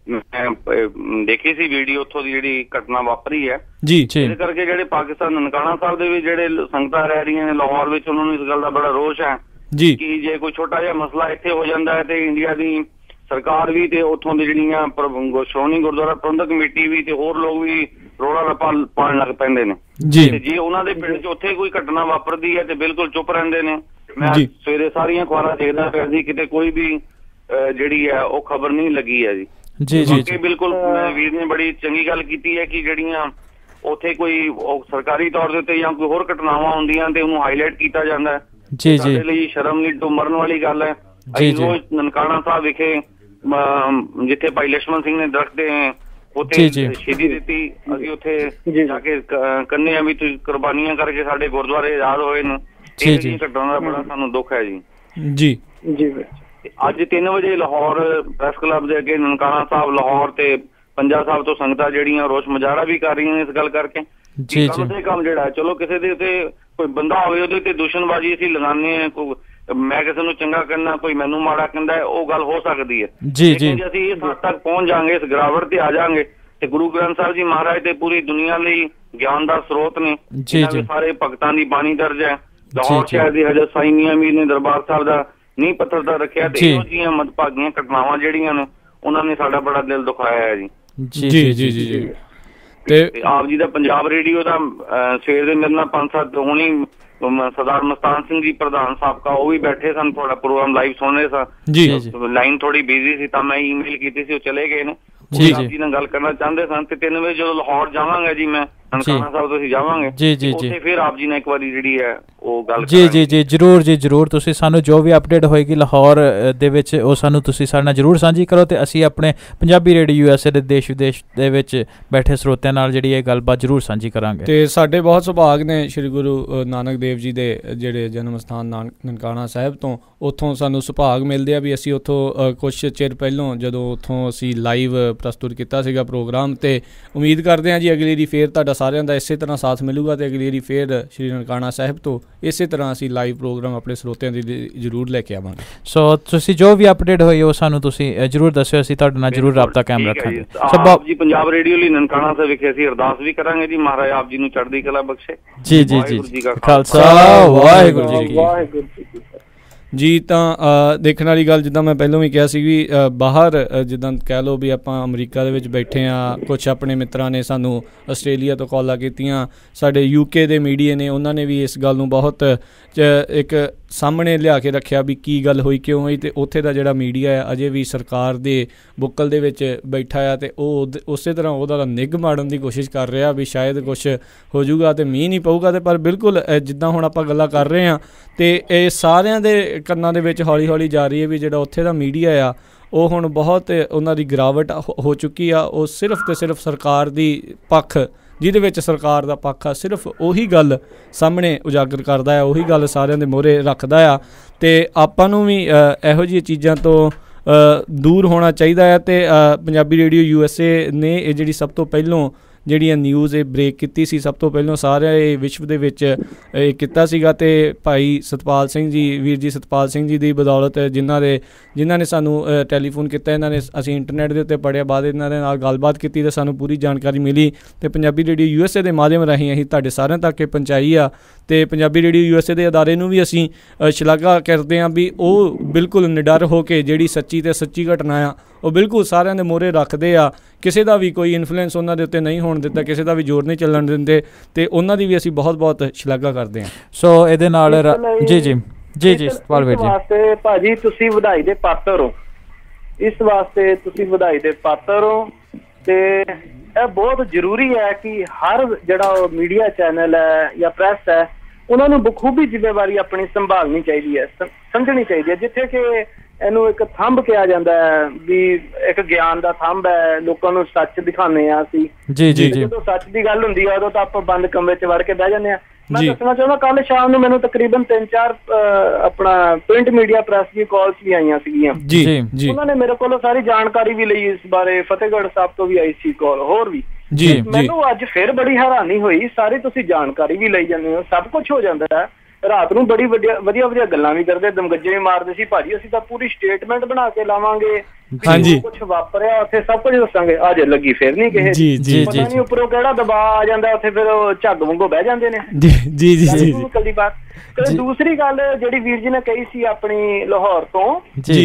ਦੇਖੀ ਸੀ ਵੀਡੀਓ, ਉੱਥੋਂ ਦੀ ਜਿਹੜੀ ਘਟਨਾ ਵਾਪਰੀ ਹੈ ਜੀ। ਇਸ ਕਰਕੇ ਜਿਹੜੇ ਪਾਕਿਸਤਾਨ ਨਨਕਾਣਾ ਸਾਹਿਬ ਦੇ ਵਿੱਚ ਜਿਹੜੇ ਸੰਗਤਾਂ ਰਹਿ ਰਹੀਆਂ ਨੇ ਲਾਹੌਰ ਵਿੱਚ, ਉਹਨਾਂ ਨੂੰ ਇਸ ਗੱਲ ਦਾ ਬੜਾ ਰੋਸ਼ ਹੈ ਜੀ ਕਿ ਜੇ ਕੋਈ ਛੋਟਾ ਜਿਹਾ ਮਸਲਾ ਇੱਥੇ ਹੋ ਜਾਂਦਾ ਹੈ ਤੇ ਇੰਡੀਆ ਦੀ ਸਰਕਾਰ ਵੀ ਤੇ ਉੱਥੋਂ ਦੀ ਜਿਹੜੀਆਂ ਸ਼੍ਰੋਮਣੀ ਗੁਰਦੁਆਰਾ ਪ੍ਰਬੰਧਕ ਕਮੇਟੀ ਵੀ ਤੇ ਹੋਰ ਲੋਕ ਵੀ ਰੋਲਾ ਰੱਪਾ ਪਾਉਣ ਲੱਗ ਪੈਂਦੇ ਨੇ ਜੀ। ਤੇ ਜੇ ਉਹਨਾਂ ਦੇ ਪਿੰਡ 'ਚ ਉੱਥੇ ਕੋਈ ਘਟਨਾ ਵਾਪਰਦੀ ਹੈ ਤੇ ਬਿਲਕੁਲ ਚੁੱਪ ਰਹਿੰਦੇ ਨੇ। ਮੈਂ ਸਵੇਰੇ ਸਾਰੀਆਂ ਅਖਬਾਰਾਂ ਦੇਖਦਾ ਪਿਆ ਸੀ, ਕਿਤੇ ਕੋਈ ਵੀ ਜਿਹੜੀ ਹੈ ਉਹ ਖਬਰ ਨਹੀਂ ਲੱਗੀ ਹੈ ਜੀ। ਜੀ ਜੀ ਬਿਲਕੁਲ ਵੀਰ ਨੇ ਬੜੀ ਚੰਗੀ ਗੱਲ ਕੀਤੀ ਹੈ ਕਿ ਜਿਹੜੀਆਂ ਉੱਥੇ ਕੋਈ ਸਰਕਾਰੀ ਤੌਰ ਦੇ ਉੱਤੇ ਜਾਂ ਕੋਈ ਹੋਰ ਘਟਨਾਵਾਂ ਹੁੰਦੀਆਂ ਤੇ ਉਹਨੂੰ ਹਾਈਲਾਈਟ ਕੀਤਾ ਜਾਂਦਾ। ਜੀ ਜੀ ਲਈ ਸ਼ਰਮ ਨਹੀਂ ਤੋਂ ਮਰਨ ਵਾਲੀ ਗੱਲ ਹੈ। ਅਸੀਂ ਰੋਜ਼ ਨਨਕਾਣਾ ਸਾਹਿਬ ਵਿਖੇ ਜਿੱਥੇ ਭਾਈ ਲక్ష్మణ ਸਿੰਘ ਨੇ ਦਰਖਤ ਦੇ ਉੱਥੇ ਸ਼ਹੀਦੀ ਦਿੱਤੀ, ਅਸੀਂ ਉੱਥੇ ਜਾ ਕੇ ਕੰਨੇ ਆ ਵੀ ਤੁਸੀਂ ਕੁਰਬਾਨੀਆਂ ਕਰਕੇ ਸਾਡੇ ਗੁਰਦੁਆਰੇ ਆਜ਼ਾਦ ਹੋਏ ਨੇ। ਇਹ ਜੀ ਘਟਨਾ ਦਾ ਬੜਾ ਸਾਨੂੰ ਦੁੱਖ ਹੈ ਜੀ। ਜੀ ਜੀ ਅੱਜ ਤਿੰਨ ਵਜੇ ਲਾਹੌਰ ਪ੍ਰੈਸ ਕਲੱਬ ਦੇ ਅੱਗੇ ਨਨਕਾਣਾ ਸਾਹਿਬ ਲਾਹੌਰ ਤੇ ਪੰਜਾ ਸਾਹਿਬ ਤੋਂ ਸੰਗਤਾਂ ਜਿਹੜੀਆਂ ਰੋਸ ਮੁਜ਼ਾਹਰਾ ਵੀ ਕਰ ਰਹੀਆਂ ਨੇ ਇਸ ਗੱਲ ਕਰਕੇ। ਜੀ ਕਮ ਸੇ ਕਮ ਜਿਹੜਾ ਚਲੋ ਕਿਸੇ ਦੇ ਉੱਤੇ ਕੋਈ ਬੰਦਾ ਹੋਵੇ ਉਹਦੇ ਤੇ ਦੁਸ਼ਮਣਬਾਜ਼ੀ ਅਸੀਂ ਲਗਾਉਂਦੇ ਹਾਂ, ਕੋਈ ਮੈਂ ਕਿਸੇ ਨੂੰ ਚੰਗਾ ਕਹਿੰਦਾ, ਕੋਈ ਮੈਨੂੰ ਮਾੜਾ ਕਹਿੰਦਾ, ਉਹ ਗੱਲ ਹੋ ਸਕਦੀ ਹੈ। ਜੀ ਜੀ ਅਸੀਂ ਇਸ ਹੱਦ ਤੱਕ ਪਹੁੰਚ ਜਾਵਾਂਗੇ, ਇਸ ਗਿਰਾਵਟ ਤੇ ਆ ਜਾਵਾਂਗੇ ਤੇ ਗੁਰੂ ਗ੍ਰੰਥ ਸਾਹਿਬ ਜੀ ਮਹਾਰਾਜ ਤੇ ਪੂਰੀ ਦੁਨੀਆ ਲਈ ਗਿਆਨ ਦਾ ਸਰੋਤ ਨੇ। ਸਾਰੇ ਭਗਤਾਂ ਦੀ ਬਾਣੀ ਦਰਜ ਹੈ। ਲਾਹੌਰ ਸ਼ਹਿਰ ਦੀ ਹਜ਼ਰਤ ਸਾਈਂ ਮੀਆਂ ਮੀਰ ਨੇ ਦਰਬਾਰ ਸਾਹਿਬ ਦਾ ਨੀਂਹ ਪੱਥਰ ਦਾ ਰੱਖਿਆ ਤੇ ਇਹੋ ਜਿਹੀਆਂ ਮੰਦਭਾਗੀਆਂ ਘਟਨਾਵਾਂ ਜਿਹੜੀਆਂ ਨੇ ਉਹਨਾਂ ਨੇ ਸਾਡਾ ਬੜਾ ਦਿਲ ਦੁਖਾਇਆ ਹੈ ਜੀ। ਜੀ ਜੀ ਜੀ ਜੀ ਤੇ ਆਪ ਜੀ ਦਾ ਪੰਜਾਬ ਰੇਡੀਓ ਦਾ ਸਵੇਰ ਦੇ ਮੇਰੇ ਨਾਲ ਪੰਜ ਸੱਤ ਹੋਣੀ ਸਰਦਾਰ ਮਸਤਾਨ ਸਿੰਘ ਜੀ ਪ੍ਰਧਾਨ ਸਾਬਕਾ, ਉਹ ਵੀ ਬੈਠੇ ਸਨ, ਤੁਹਾਡਾ ਪ੍ਰੋਗਰਾਮ ਲਾਈਵ ਸੁਣ ਰਹੇ ਸਨ। ਲਾਈਨ ਥੋੜੀ ਬਿਜ਼ੀ ਸੀ ਤਾਂ ਮੈਂ ਈਮੇਲ ਕੀਤੀ ਸੀ, ਉਹ ਚਲੇ ਗਏ ਨੇ। ਆਪ ਜੀ ਨਾਲ ਗੱਲ ਕਰਨਾ ਚਾਹੁੰਦੇ ਸਨ ਤੇ ਤਿੰਨ ਵਜੇ ਜਦੋਂ ਲਾਹੌਰ ਜਾਵਾਂਗਾ ਜੀ ਮੈਂ ਨਨਕਾਣਾ ਸਾਹਿਬ ਤੋਂ ਅਸੀਂ ਜਾਵਾਂਗੇ ਜੀ ਜੀ ਜੀ ਉੱਥੇ ਫਿਰ ਆਪ ਜੀ ਨੇ ਇੱਕ ਵਾਰੀ ਜਿਹੜੀ ਹੈ ਉਹ ਗੱਲ ਜੀ ਜੀ ਜੀ ਜ਼ਰੂਰ ਜੀ ਜ਼ਰੂਰ। ਤੁਸੀਂ ਸਾਨੂੰ ਜੋ ਵੀ ਅਪਡੇਟ ਹੋਏਗੀ ਲਾਹੌਰ ਦੇ ਵਿੱਚ ਉਹ ਸਾਨੂੰ ਤੁਸੀਂ ਸਾਡੇ ਨਾਲ ਜ਼ਰੂਰ ਸਾਂਝੀ ਕਰੋ ਤੇ ਅਸੀਂ ਆਪਣੇ Punjabi radio U S A ਦੇ ਦੇਸ਼ ਵਿਦੇਸ਼ ਦੇ ਵਿੱਚ ਬੈਠੇ ਸਰੋਤਿਆਂ ਨਾਲ ਜਿਹੜੀ ਇਹ ਗੱਲਬਾਤ ਜ਼ਰੂਰ ਸਾਂਝੀ ਕਰਾਂਗੇ। ਤੇ ਸਾਡੇ ਬਹੁਤ ਸੁਭਾਗ ਨੇ ਸ਼੍ਰੀ ਗੁਰੂ ਨਾਨਕ ਦੇਵ ਜੀ ਦੇ ਜਿਹੜੇ ਜਨਮ ਸਥਾਨ ਨਨਕਾਣਾ ਸਾਹਿਬ ਤੋਂ, ਉੱਥੋਂ ਸਾਨੂੰ ਸੁਭਾਗ ਮਿਲਦੇ ਆ ਵੀ ਅਸੀਂ ਉੱਥੋਂ ਕੁਛ ਚਿਰ ਪਹਿਲੋਂ ਜਦੋਂ ਉੱਥੋਂ ਅਸੀਂ ਲਾਈਵ ਪ੍ਰਸਤੁਤ ਕੀਤਾ ਸੀਗਾ ਪ੍ਰੋਗਰਾਮ, ਤੇ ਉਮੀਦ ਕਰਦੇ ਹਾਂ ਜੀ ਅਗਲੀ ਵਾਰੀ ਫੇਰ ਤੁਹਾਡਾ ਸਾਰਿਆਂ ਦਾ ਇਸੇ ਤਰ੍ਹਾਂ ਸਾਥ ਮਿਲੂਗਾ ਤੇ ਅਗਲੀ ਵਾਰੀ ਫੇਰ ਸ਼੍ਰੀ ਨਨਕਾਣਾ ਸਾਹਿਬ ਤੋਂ ਇਸੇ ਤਰ੍ਹਾਂ ਅਸੀਂ ਲਾਈਵ ਪ੍ਰੋਗਰਾਮ ਆਪਣੇ ਸਰੋਤਿਆਂ ਦੀ ਜ਼ਰੂਰ ਲੈ ਕੇ ਆਵਾਂਗੇ। ਸੋ ਤੁਸੀਂ ਜੋ ਵੀ ਅਪਡੇਟ ਹੋਈ ਉਹ ਸਾਨੂੰ ਤੁਸੀਂ ਜ਼ਰੂਰ ਦੱਸਿਓ, ਅਸੀਂ ਤੁਹਾਡੇ ਨਾਲ ਜ਼ਰੂਰ ਰਾਬਤਾ ਕਾਇਮ ਰੱਖਾਂਗੇ। ਆਪ ਜੀ ਪੰਜਾਬ ਰੇਡੀਓ ਲਈ ਨਨਕਾਣਾ ਸਾਹਿਬ ਵਿਖੇ ਅਸੀਂ ਅਰਦਾਸ ਵੀ ਕਰਾਂਗੇ ਜੀ, ਮਹਾਰਾਜ ਆਪ ਜੀ ਨੂੰ ਚੜ੍ਹਦੀ ਕਲਾ ਬਖਸ਼ੇ। ਜੀ ਜੀ ਜੀ ਖਾਲਸਾ ਵਾਹਿਗੁਰੂ ਜੀ ਕੀ ਫਤਿਹ। ਜੀ ਤਾਂ ਦੇਖਣ ਵਾਲੀ ਗੱਲ ਜਿੱਦਾਂ ਮੈਂ ਪਹਿਲਾਂ ਵੀ ਕਿਹਾ ਸੀ ਵੀ ਬਾਹਰ ਜਿੱਦਾਂ ਕਹਿ ਲਓ ਵੀ ਆਪਾਂ ਅਮਰੀਕਾ ਦੇ ਵਿੱਚ ਬੈਠੇ ਹਾਂ, ਕੁਛ ਆਪਣੇ ਮਿੱਤਰਾਂ ਨੇ ਸਾਨੂੰ ਆਸਟ੍ਰੇਲੀਆ ਤੋਂ ਕਾਲਾਂ ਕੀਤੀਆਂ, ਸਾਡੇ ਯੂਕੇ ਦੇ ਮੀਡੀਆ ਨੇ ਉਹਨਾਂ ਨੇ ਵੀ ਇਸ ਗੱਲ ਨੂੰ ਬਹੁਤ ਇੱਕ ਸਾਹਮਣੇ ਲਿਆ ਕੇ ਰੱਖਿਆ ਵੀ ਕੀ ਗੱਲ ਹੋਈ ਕਿਉਂ ਹੋਈ, ਅਤੇ ਉੱਥੇ ਦਾ ਜਿਹੜਾ ਮੀਡੀਆ ਹੈ ਅਜੇ ਵੀ ਸਰਕਾਰ ਦੇ ਬੁੱਕਲ ਦੇ ਵਿੱਚ ਬੈਠਾ ਆ ਅਤੇ ਉਹ ਉਸੇ ਤਰ੍ਹਾਂ ਉਹਦਾ ਨਿੱਘ ਮਾਰਨ ਦੀ ਕੋਸ਼ਿਸ਼ ਕਰ ਰਿਹਾ ਵੀ ਸ਼ਾਇਦ ਕੁਛ ਹੋ ਜਾਊਗਾ ਅਤੇ ਮੀਂਹ ਨਹੀਂ ਪਊਗਾ। ਅਤੇ ਪਰ ਬਿਲਕੁਲ ਜਿੱਦਾਂ ਹੁਣ ਆਪਾਂ ਗੱਲਾਂ ਕਰ ਰਹੇ ਹਾਂ ਅਤੇ ਇਹ ਸਾਰਿਆਂ ਦੇ ਕੰਨਾਂ ਦੇ ਵਿੱਚ ਹੌਲੀ ਹੌਲੀ ਜਾ ਰਹੀ ਹੈ ਵੀ ਜਿਹੜਾ ਉੱਥੇ ਦਾ ਮੀਡੀਆ ਆ ਉਹ ਹੁਣ ਬਹੁਤ ਉਹਨਾਂ ਦੀ ਗਿਰਾਵਟ ਹੋ ਚੁੱਕੀ ਆ। ਉਹ ਸਿਰਫ ਅਤੇ ਸਿਰਫ ਸਰਕਾਰ ਦੀ ਪੱਖ, ਜਿਹਦੇ ਵਿੱਚ ਸਰਕਾਰ ਦਾ ਪੱਖ ਆ, ਸਿਰਫ ਉਹੀ ਗੱਲ ਸਾਹਮਣੇ ਉਜਾਗਰ ਕਰਦਾ ਆ, ਉਹੀ ਗੱਲ ਸਾਰਿਆਂ ਦੇ ਮੂਹਰੇ ਰੱਖਦਾ ਆ। ਅਤੇ ਆਪਾਂ ਨੂੰ ਵੀ ਇਹੋ ਜਿਹੀਆਂ ਚੀਜ਼ਾਂ ਤੋਂ ਦੂਰ ਹੋਣਾ ਚਾਹੀਦਾ ਹੈ। ਅਤੇ Punjabi radio U S A ਨੇ ਇਹ ਜਿਹੜੀ ਸਭ ਤੋਂ ਪਹਿਲੋਂ ਜਿਹੜੀਆਂ ਨਿਊਜ਼ ਇਹ ਬ੍ਰੇਕ ਕੀਤੀ ਸੀ, ਸਭ ਤੋਂ ਪਹਿਲਾਂ ਸਾਰੇ ਵਿਸ਼ਵ ਦੇ ਵਿੱਚ ਇਹ ਕੀਤਾ ਸੀਗਾ। ਅਤੇ ਭਾਈ ਸਤਪਾਲ ਸਿੰਘ ਜੀ, ਵੀਰ ਜੀ ਸਤਪਾਲ ਸਿੰਘ ਜੀ ਦੀ ਬਦੌਲਤ, ਜਿਨ੍ਹਾਂ ਦੇ ਜਿਨ੍ਹਾਂ ਨੇ ਸਾਨੂੰ ਟੈਲੀਫੋਨ ਕੀਤਾ, ਇਹਨਾਂ ਨੇ ਅਸੀਂ ਇੰਟਰਨੈਟ ਦੇ ਉੱਤੇ ਪੜ੍ਹਿਆ, ਬਾਅਦ ਇਹਨਾਂ ਦੇ ਨਾਲ ਗੱਲਬਾਤ ਕੀਤੀ ਅਤੇ ਸਾਨੂੰ ਪੂਰੀ ਜਾਣਕਾਰੀ ਮਿਲੀ ਅਤੇ Punjabi radio U S A ਦੇ ਮਾਧਿਅਮ ਰਾਹੀਂ ਅਸੀਂ ਤੁਹਾਡੇ ਸਾਰਿਆਂ ਤੱਕ ਇਹ ਪਹੁੰਚਾਈ ਆ। ਅਤੇ Punjabi radio U S A ਦੇ ਅਦਾਰੇ ਨੂੰ ਵੀ ਅਸੀਂ ਸ਼ਲਾਘਾ ਕਰਦੇ ਹਾਂ ਵੀ ਉਹ ਬਿਲਕੁਲ ਨਿਡਰ ਹੋ ਕੇ ਜਿਹੜੀ ਸੱਚੀ ਅਤੇ ਸੱਚੀ ਘਟਨਾ ਆ ਉਹ ਬਿਲਕੁਲ ਸਾਰਿਆਂ ਦੇ ਮੂਹਰੇ ਰੱਖਦੇ ਆ। ਕਿਸੇ ਦਾ ਵੀ ਕੋਈ ਇਨਫਲੂਐਂਸ ਉਹਨਾਂ ਦੇ ਉੱਤੇ ਨਹੀਂ ਹੋਣ ਦਿੱਤਾ, ਕਿਸੇ ਦਾ ਵੀ ਜ਼ੋਰ ਨਹੀਂ ਚੱਲਣ ਦਿੰਦੇ, ਅਤੇ ਉਹਨਾਂ ਦੀ ਵੀ ਅਸੀਂ ਬਹੁਤ ਬਹੁਤ ਸ਼ਲਾਘਾ ਕਰਦੇ ਹਾਂ। ਸੋ ਇਹਦੇ ਨਾਲ ਜੀ ਜੀ ਜੀ ਜੀ ਸਤਪਾਲ ਵੀਰ ਜੀ ਭਾਜੀ ਤੁਸੀਂ ਵਧਾਈ ਦੇ ਪਾਤਰ ਹੋ ਇਸ ਵਾਸਤੇ ਤੁਸੀਂ ਵਧਾਈ ਦੇ ਪਾਤਰ ਹੋ। ਤੇ ਇਹ ਬਹੁਤ ਜ਼ਰੂਰੀ ਹੈ ਕਿ ਹਰ ਜਿਹੜਾ ਮੀਡੀਆ ਚੈਨਲ ਹੈ ਜਾਂ ਪ੍ਰੈਸ ਹੈ ਉਹਨਾਂ ਨੂੰ ਬਖੂਬੀ ਜ਼ਿੰਮੇਵਾਰੀ ਆਪਣੀ ਸੰਭਾਲਣੀ ਚਾਹੀਦੀ ਹੈ, ਸਮਝਣੀ ਚਾਹੀਦੀ ਹੈ। ਜਿੱਥੇ ਕਿ ਇਹਨੂੰ ਇੱਕ ਥੰਬ ਕਿਹਾ ਜਾਂਦਾ ਹੈ ਵੀ ਇੱਕ ਗਿਆਨ ਦਾ ਥੰਬ ਹੈ, ਲੋਕਾਂ ਨੂੰ ਸੱਚ ਦਿਖਾਉਂਦੇ ਆ ਅਸੀਂ। ਜੀ ਜੀ ਜਦੋਂ ਸੱਚ ਦੀ ਗੱਲ ਹੁੰਦੀ ਆ ਉਦੋਂ ਤਾਂ ਆਪਾਂ ਬੰਦ ਕਮਰੇ 'ਚ ਵੜ ਕੇ ਬਹਿ ਜਾਂਦੇ ਆ। ਮੈਂ ਦੱਸਣਾ ਚਾਹੁੰਦਾ ਕੱਲ ਸ਼ਾਮ ਨੂੰ ਮੈਨੂੰ ਤਕਰੀਬਨ ਤਿੰਨ ਚਾਰ ਆਪਣਾ ਪ੍ਰਿੰਟ ਮੀਡੀਆ ਪ੍ਰੈਸ ਦੀ ਕਾਲਸ ਵੀ ਆਈਆਂ ਸੀਗੀਆਂ। ਜੀ ਉਹਨਾਂ ਨੇ ਮੇਰੇ ਕੋਲੋਂ ਸਾਰੀ ਜਾਣਕਾਰੀ ਵੀ ਲਈ ਇਸ ਬਾਰੇ। ਫਤਿਹਗੜ੍ਹ ਸਾਹਿਬ ਤੋਂ ਵੀ ਆਈ ਸੀ ਕਾਲ, ਹੋਰ ਵੀ। ਜੀ ਮੈਨੂੰ ਅੱਜ ਫਿਰ ਬੜੀ ਹੈਰਾਨੀ ਹੋਈ, ਸਾਰੀ ਤੁਸੀਂ ਜਾਣਕਾਰੀ ਵੀ ਲਈ ਜਾਂਦੇ ਹੋ, ਸਭ ਕੁਝ ਹੋ ਜਾਂਦਾ ਹੈ। ਰਾਤ ਨੂੰ ਬੜੀ ਵਧੀਆ ਵਧੀਆ ਵਧੀਆ ਗੱਲਾਂ ਵੀ ਕਰਦੇ, ਦਮਗੱਜੇ ਵੀ ਮਾਰਦੇ ਸੀ, ਭਾਜੀ ਅਸੀਂ ਤਾਂ ਪੂਰੀ ਸਟੇਟਮੈਂਟ ਬਣਾ ਕੇ ਲਾਵਾਂਗੇ, ਕੁਛ ਵਾਪਰਿਆ ਉੱਥੇ ਸਭ ਕੁਝ ਦੱਸਾਂਗੇ। ਅੱਜ ਲੱਗੀ ਫਿਰ ਨਹੀਂ ਕਿਸੇ ਪਤਾ ਨਹੀਂ ਉੱਪਰੋਂ ਕਿਹੜਾ ਦਬਾਅ ਆ ਜਾਂਦਾ, ਉੱਥੇ ਫਿਰ ਉਹ ਝੱਗ ਵਾਂਗੂ ਬਹਿ ਜਾਂਦੇ ਨੇ। ਜੀ ਜੀ ਜੀ ਕੱਲੀ ਬਾਤ। ਤੇ ਦੂਸਰੀ ਗੱਲ ਜਿਹੜੀ ਵੀਰ ਜੀ ਨੇ ਕਹੀ ਸੀ ਆਪਣੀ ਲਾਹੌਰ ਤੋਂ,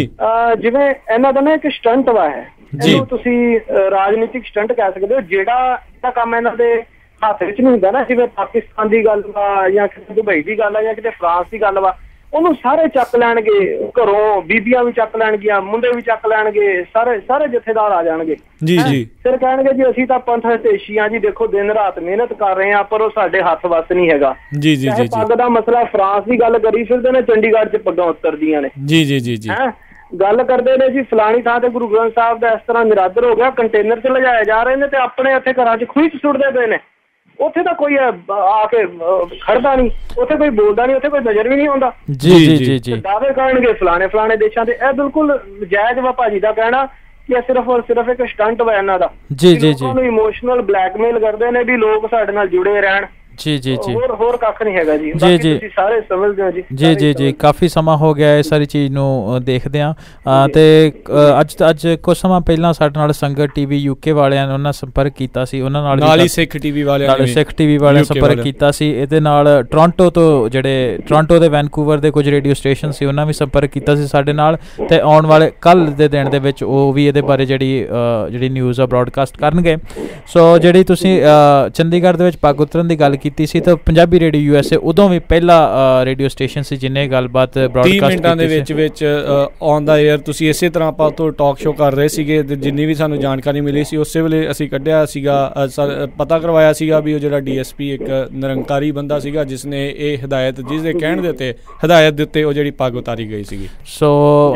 ਜਿਵੇਂ ਇਹਨਾਂ ਦਾ ਨਾ ਇੱਕ ਸਟੰਟ ਵਾ ਹੈ, ਇਹਨੂੰ ਤੁਸੀਂ ਰਾਜਨੀਤਿਕ ਸਟੰਟ ਕਹਿ ਸਕਦੇ ਹੋ। ਜਿਹੜਾ ਕੰਮ ਇਹਨਾਂ ਦੇ ਹੱਥ ਵਿੱਚ ਨਹੀਂ ਹੁੰਦਾ ਨਾ, ਜਿਵੇਂ ਪਾਕਿਸਤਾਨ ਦੀ ਗੱਲ ਵਾ ਜਾਂ ਕਿਤੇ ਦੁਬਈ ਦੀ ਗੱਲ ਆ ਜਾਂ ਕਿਤੇ ਫਰਾਂਸ ਦੀ ਗੱਲ ਵਾ, ਉਹਨੂੰ ਸਾਰੇ ਚੱਕ ਲੈਣਗੇ ਘਰੋਂ, ਬੀਬੀਆਂ ਵੀ ਚੱਕ ਲੈਣਗੀਆਂ, ਮੁੰਡੇ ਵੀ ਚੱਕ ਲੈਣਗੇ, ਸਾਰੇ ਸਾਰੇ ਜਥੇਦਾਰ ਆ ਜਾਣਗੇ। ਜੀ ਜੀ ਫਿਰ ਕਹਿਣਗੇ ਜੀ ਅਸੀਂ ਤਾਂ ਪੰਥ ਹਿਤੈਸ਼ੀ ਹਾਂ ਜੀ, ਦੇਖੋ ਦਿਨ ਰਾਤ ਮਿਹਨਤ ਕਰ ਰਹੇ ਹਾਂ ਪਰ ਉਹ ਸਾਡੇ ਹੱਥ ਵੱਸ ਨਹੀਂ ਹੈਗਾ। ਜੀ ਜੀ ਜੀ ਪੱਗ ਦਾ ਮਸਲਾ ਫਰਾਂਸ ਦੀ ਗੱਲ ਕਰੀ ਫਿਰਦੇ ਨੇ, ਚੰਡੀਗੜ੍ਹ 'ਚ ਪੱਗਾਂ ਉਤਰਦੀਆਂ ਨੇ। ਜੀ ਜੀ ਜੀ ਜੀ ਹੈਂ ਗੱਲ ਕਰਦੇ ਨੇ ਜੀ ਫਲਾਣੀ ਥਾਂ ਤੇ ਗੁਰੂ ਗ੍ਰੰਥ ਸਾਹਿਬ ਦਾ ਇਸ ਤਰ੍ਹਾਂ ਨਿਰਾਦਰ ਹੋ ਗਿਆ, ਕੰਟੇਨਰ 'ਚ ਲਿਜਾਏ ਜਾ ਰਹੇ ਨੇ ਤੇ ਆਪਣੇ ਇੱਥੇ ਘਰਾਂ 'ਚ ਖੂਹ 'ਚ ਸੁੱਟਦੇ ਪਏ ਨੇ। ਉੱਥੇ ਤਾਂ ਕੋਈ ਆ ਕੇ ਖੜਦਾ ਨਹੀਂ, ਉੱਥੇ ਕੋਈ ਬੋਲਦਾ ਨਹੀਂ, ਉੱਥੇ ਕੋਈ ਨਜ਼ਰ ਵੀ ਨਹੀਂ ਆਉਂਦਾ। ਜੀ ਜੀ ਜੀ ਦਾਅਵੇ ਕਰਨਗੇ ਫਲਾਣੇ ਫਲਾਣੇ ਦੇਸ਼ਾਂ ਦੇ। ਇਹ ਬਿਲਕੁਲ ਜਾਇਜ਼ ਵਾ ਭਾਜੀ ਦਾ ਕਹਿਣਾ ਕਿ ਇਹ ਸਿਰਫ ਔਰ ਸਿਰਫ ਇੱਕ ਸਟੰਟ ਵਾ ਇਹਨਾਂ ਦਾ। ਜੀ ਜੀ ਜੀ ਉਹਨੂੰ ਇਮੋਸ਼ਨਲ ਬਲੈਕਮੇਲ ਕਰਦੇ ਨੇ ਵੀ ਲੋਕ ਸਾਡੇ ਨਾਲ ਜੁੜੇ ਰਹਿਣ। ਜੀ ਜੀ ਜੀ ਹੋਰ ਹੋਰ ਕੱਖ ਨਹੀਂ ਹੈਗਾ ਜੀ। ਜੀ ਜੀ ਤੁਸੀਂ ਸਾਰੇ ਸਮਝਦੇ ਹੋ ਜੀ। ਜੀ ਜੀ ਜੀ ਕਾਫੀ ਸਮਾਂ ਹੋ ਗਿਆ ਇਹ ਸਾਰੀ ਚੀਜ਼ ਨੂੰ ਦੇਖਦੇ ਆ। ਤੇ ਅੱਜ ਅੱਜ ਕੁਝ ਸਮਾਂ ਪਹਿਲਾਂ ਸਾਡੇ ਨਾਲ ਸੰਗਤ ਟੀਵੀ ਯੂਕੇ ਵਾਲਿਆਂ ਨੇ ਉਹਨਾਂ ਸੰਪਰਕ ਕੀਤਾ ਸੀ, ਉਹਨਾਂ ਨਾਲ ਨਾਲ ਹੀ ਸਿੱਖ ਟੀਵੀ ਵਾਲਿਆਂ ਨੇ ਸਿੱਖ ਟੀਵੀ ਵਾਲਿਆਂ ਸੰਪਰਕ ਕੀਤਾ ਸੀ। ਇਹਦੇ ਨਾਲ ਟੋਰਾਂਟੋ ਤੋਂ ਜਿਹੜੇ ਟੋਰਾਂਟੋ ਦੇ ਵੈਨਕੂਵਰ ਦੇ ਕੁਝ ਰੇਡੀਓ ਸਟੇਸ਼ਨ ਸੀ ਉਹਨਾਂ ਵੀ ਸੰਪਰਕ ਕੀਤਾ ਸੀ ਸਾਡੇ ਨਾਲ। ਤੇ ਆਉਣ ਵਾਲੇ ਕੱਲ੍ਹ ਦੇ ਦਿਨ ਦੇ ਵਿੱਚ ਉਹ ਵੀ ਇਹਦੇ ਬਾਰੇ ਜਿਹੜੀ ਜਿਹੜੀ ਨਿਊਜ਼ ਆ ਬ੍ਰੌਡਕਾਸਟ ਕਰਨਗੇ। ਸੋ ਜਿਹੜੀ ਤੁਸੀਂ ਚੰਡੀਗੜ੍ਹ ਦੇ ਵਿੱਚ ਪੱਗ ਉਤਰਨ ਦੀ ਗੱਲ ਕੀਤੀ ਸੀ ਤਾਂ Punjabi radio U S A ਉਦੋਂ ਵੀ ਪਹਿਲਾ ਰੇਡੀਓ ਸਟੇਸ਼ਨ ਸੀ ਜਿਹਨੇ ਗੱਲਬਾਤ ਬ੍ਰੌਡਕਾਸਟ ਤੀਹ ਮਿੰਟਾਂ ਦੇ ਵਿੱਚ ਵਿੱਚ ਔਨ ਦਾ ਏਅਰ ਤੁਸੀਂ ਇਸੇ ਤਰ੍ਹਾਂ ਆਪਾਂ ਤੋਂ ਟਾਕ ਸ਼ੋ ਕਰ ਰਹੇ ਸੀਗੇ। ਤੇ ਜਿੰਨੀ ਵੀ ਸਾਨੂੰ ਜਾਣਕਾਰੀ ਮਿਲੀ ਸੀ ਉਸੇ ਵੇਲੇ ਅਸੀਂ ਕੱਢਿਆ ਸੀਗਾ, ਪਤਾ ਕਰਵਾਇਆ ਸੀਗਾ ਵੀ ਉਹ ਜਿਹੜਾ ਡੀ ਐਸ ਪੀ ਇੱਕ ਨਿਰੰਕਾਰੀ ਬੰਦਾ ਸੀਗਾ ਜਿਸ ਨੇ ਇਹ ਹਦਾਇਤ ਜਿਸ ਦੇ ਕਹਿਣ ਦੇ ਉੱਤੇ ਹਦਾਇਤ ਦੇ ਉੱਤੇ ਉਹ ਜਿਹੜੀ ਪੱਗ ਉਤਾਰੀ ਗਈ ਸੀਗੀ। ਸੋ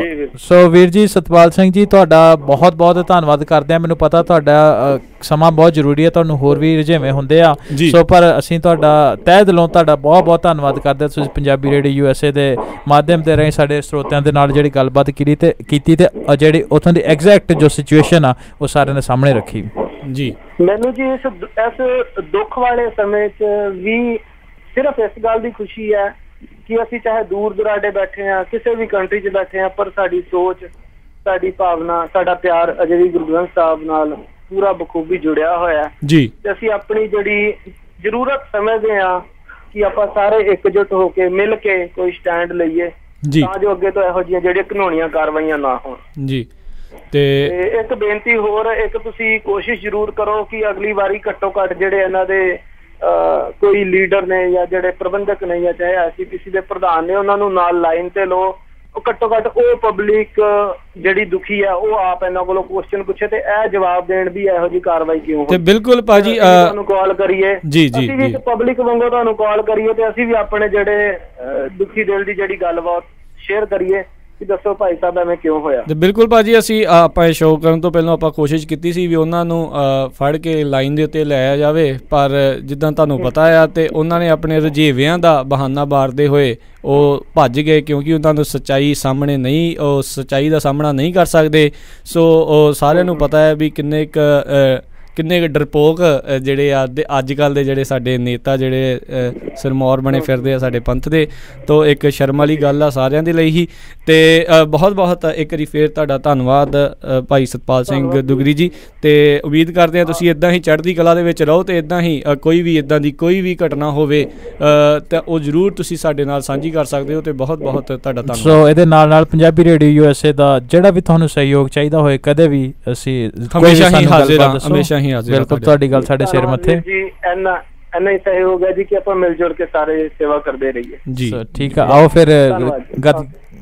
ਸੋ ਵੀਰ ਜੀ ਸਤਪਾਲ ਸਿੰਘ ਜੀ ਤੁਹਾਡਾ ਬਹੁਤ ਬਹੁਤ ਧੰਨਵਾਦ ਕਰਦੇ ਹਾਂ। ਮੈਨੂੰ ਪਤਾ ਤੁਹਾਡਾ ਸਮਾਂ ਬਹੁਤ ਜ਼ਰੂਰੀ ਹੈ, ਤੁਹਾਨੂੰ ਹੋਰ ਵੀ ਰੁਝੇਵੇਂ ਹੁੰਦੇ ਆ। ਸੋ ਪਰ ਅਸੀਂ ਤੁਹਾਡਾ ਤਹਿ ਦਿਲੋਂ ਤੁਹਾਡਾ ਬਹੁਤ ਬਹੁਤ ਧੰਨਵਾਦ ਕਰਦੇ ਹਾਂ। ਤੁਸੀਂ Punjabi radio U S A ਦੇ ਮਾਧਿਅਮ ਦੇ ਰਾਹੀਂ ਸਾਡੇ ਸਰੋਤਿਆਂ ਦੇ ਨਾਲ ਜਿਹੜੀ ਗੱਲਬਾਤ ਕੀਤੀ ਤੇ ਕੀਤੀ ਤੇ ਜਿਹੜੀ ਉੱਥੋਂ ਦੀ ਐਗਜ਼ੈਕਟ ਜੋ ਸਿਚੁਏਸ਼ਨ ਆ ਉਹ ਸਾਰਿਆਂ ਦੇ ਸਾਹਮਣੇ ਰੱਖੀ। ਜੀ ਮੈਨੂੰ ਜੀ ਇਸ ਇਸ ਦੁੱਖ ਵਾਲੇ ਸਮੇਂ 'ਚ ਵੀ ਸਿਰਫ ਇਸ ਗੱਲ ਦੀ ਖੁਸ਼ੀ ਹੈ ਕਿ ਅਸੀਂ ਚਾਹੇ ਦੂਰ ਦੁਰਾਡੇ ਬੈਠੇ ਹਾਂ, ਕਿਸੇ ਵੀ ਕੰਟਰੀ 'ਚ ਬੈਠੇ ਹਾਂ, ਪਰ ਸਾਡੀ ਸੋਚ, ਸਾਡੀ ਭਾਵਨਾ, ਸਾਡਾ ਪਿਆਰ ਅਜੇ ਵੀ ਗੁਰੂ ਗ੍ਰੰਥ ਸਾਹਿਬ ਨਾਲ ਪੂਰਾ ਬਖੂਬੀ ਜੁੜਿਆ ਹੋਇਆ ਜੀ। ਤੇ ਅਸੀਂ ਆਪਣੀ ਜਿਹੜੀ ਜ਼ਰੂਰਤ ਸਮਝਦੇ ਹਾਂ ਕਿ ਆਪਾਂ ਸਾਰੇ ਇਕਜੁੱਟ ਹੋ ਕੇ ਮਿਲ ਕੇ ਕੋਈ ਸਟੈਂਡ ਲਈਏ ਤਾਂ ਜੋ ਅੱਗੇ ਤੋਂ ਇਹੋ ਜਿਹੀਆਂ ਜਿਹੜੀਆਂ ਘਿਨੌਣੀਆਂ ਕਾਰਵਾਈਆਂ ਨਾ ਹੋਣ ਜੀ। ਤੇ ਇੱਕ ਬੇਨਤੀ ਹੋਰ, ਇੱਕ ਤੁਸੀਂ ਕੋਸ਼ਿਸ਼ ਜ਼ਰੂਰ ਕਰੋ ਕਿ ਅਗਲੀ ਵਾਰੀ ਘੱਟੋ ਘੱਟ ਜਿਹੜੇ ਇਹਨਾਂ ਦੇ ਕੋਈ ਲੀਡਰ ਨੇ ਜਾਂ ਜਿਹੜੇ ਪ੍ਰਬੰਧਕ ਨੇ ਜਾਂ ਚਾਹੇ ਐਸ ਸੀ ਪੀ ਸੀ ਦੇ ਪ੍ਰਧਾਨ ਨੇ ਉਹਨਾਂ ਨੂੰ ਨਾਲ ਲਾਈਨ ਤੇ ਲਓ। ਘੱਟੋ ਘੱਟ ਉਹ ਪਬਲਿਕ ਜਿਹੜੀ ਦੁਖੀ ਆ ਉਹ ਆਪ ਇਹਨਾਂ ਕੋਲੋਂ ਕੁਐਸਚਨ ਪੁੱਛੇ ਤੇ ਇਹ ਜਵਾਬ ਦੇਣ ਵੀ ਇਹੋ ਜਿਹੀ ਕਾਰਵਾਈ ਕਿਉਂ ਹੋਈ। ਬਿਲਕੁਲ ਭਾਜੀ ਤੁਹਾਨੂੰ ਕਾਲ ਕਰੀਏ ਜੀ ਜੀ ਅਸੀਂ ਵੀ ਪਬਲਿਕ ਵਾਂਗੂ ਤੁਹਾਨੂੰ ਕਾਲ ਕਰੀਏ ਤੇ ਅਸੀਂ ਵੀ ਆਪਣੇ ਜਿਹੜੇ ਦੁਖੀ ਦਿਲ ਦੀ ਜਿਹੜੀ ਗੱਲਬਾਤ ਸ਼ੇਅਰ ਕਰੀਏ ਕਿ ਦੱਸੋ ਭਾਈ ਸਾਹਿਬ ਐਵੇਂ ਕਿਉਂ ਹੋਇਆ। ਤੇ ਬਿਲਕੁਲ ਭਾਜੀ ਅਸੀਂ ਆਪਾਂ ਸ਼ੋਅ ਕਰਨ ਤੋਂ ਪਹਿਲਾਂ ਆਪਾਂ ਕੋਸ਼ਿਸ਼ ਕੀਤੀ ਸੀ ਵੀ ਉਹਨਾਂ ਨੂੰ ਫੜ ਕੇ ਲਾਈਨ ਦੇ ਉੱਤੇ ਲਿਆਇਆ ਜਾਵੇ, ਪਰ ਜਿੱਦਾਂ ਤੁਹਾਨੂੰ ਪਤਾ ਆ ਤੇ ਉਹਨਾਂ ਨੇ ਆਪਣੇ ਰੁਝੇਵਿਆਂ ਦਾ ਬਹਾਨਾ ਮਾਰਦੇ ਹੋਏ ਉਹ ਭੱਜ ਗਏ ਕਿਉਂਕਿ ਉਹਨਾਂ ਨੂੰ ਸੱਚਾਈ ਸਾਹਮਣੇ ਨਹੀਂ, ਉਹ ਸੱਚਾਈ ਦਾ ਸਾਹਮਣਾ ਨਹੀਂ ਕਰ ਸਕਦੇ। ਸੋ ਉਹ ਸਾਰਿਆਂ ਨੂੰ ਪਤਾ ਹੈ ਵੀ ਕਿੰਨੇ ਕੁ ਕਿੰਨੇ ਕੁ ਡਰਪੋਕ ਜਿਹੜੇ ਆ ਅੱਜ ਕੱਲ੍ਹ ਦੇ ਜਿਹੜੇ ਸਾਡੇ ਨੇਤਾ ਜਿਹੜੇ ਸਿਰਮੌਰ ਬਣੇ ਫਿਰਦੇ ਆ ਸਾਡੇ ਪੰਥ ਦੇ, ਤੋਂ ਇੱਕ ਸ਼ਰਮ ਵਾਲੀ ਗੱਲ ਆ ਸਾਰਿਆਂ ਦੇ ਲਈ ਹੀ। ਤੇ ਬਹੁਤ ਬਹੁਤ ਇੱਕ ਵਾਰੀ ਫੇਰ ਤੁਹਾਡਾ ਧੰਨਵਾਦ ਭਾਈ ਸਤਪਾਲ ਸਿੰਘ ਦੁਗਰੀ ਜੀ। ਤੇ ਉਮੀਦ ਕਰਦੇ ਹਾਂ ਤੁਸੀਂ ਇੱਦਾਂ ਹੀ ਚੜ੍ਹਦੀ ਕਲਾ ਦੇ ਵਿੱਚ ਰਹੋ ਤੇ ਇੱਦਾਂ ਹੀ ਕੋਈ ਵੀ ਇੱਦਾਂ ਦੀ ਕੋਈ ਵੀ ਘਟਨਾ ਹੋਵੇ ਤਾਂ ਉਹ ਜ਼ਰੂਰ ਤੁਸੀਂ ਸਾਡੇ ਨਾਲ ਸਾਂਝੀ ਕਰ ਸਕਦੇ ਹੋ। ਤੇ ਬਹੁਤ ਬਹੁਤ ਤੁਹਾਡਾ ਧੰਨਵਾਦ। ਸੋ ਇਹਦੇ ਨਾਲ ਨਾਲ Punjabi radio U S A ਦਾ ਜਿਹੜਾ ਵੀ ਤੁਹਾਨੂੰ ਸਹਿਯੋਗ ਚਾਹੀਦਾ ਹੋਏ ਕਦੇ ਵੀ ਅਸੀਂ ਹਮੇਸ਼ਾ ਹੀ ਹਾਜ਼ਰ ਹਾਂ, ਹਮੇਸ਼ਾ ਬਿਲਕੁਲ ਤੁਹਾਡੀ ਗੱਲ ਸਾਡੇ ਸਿਰ ਮੱਥੇ ਜੀ। ਇੰਨਾ ਇੰਨਾ ਹੀ ਸਹਿਯੋਗ ਹੈ ਜੀ ਕਿ ਆਪਾਂ ਮਿਲ ਜੁਲ ਕੇ ਸਾਰੇ ਸੇਵਾ ਕਰਦੇ ਰਹੀਏ ਜੀ। ਠੀਕ ਆ, ਆਓ ਫਿਰ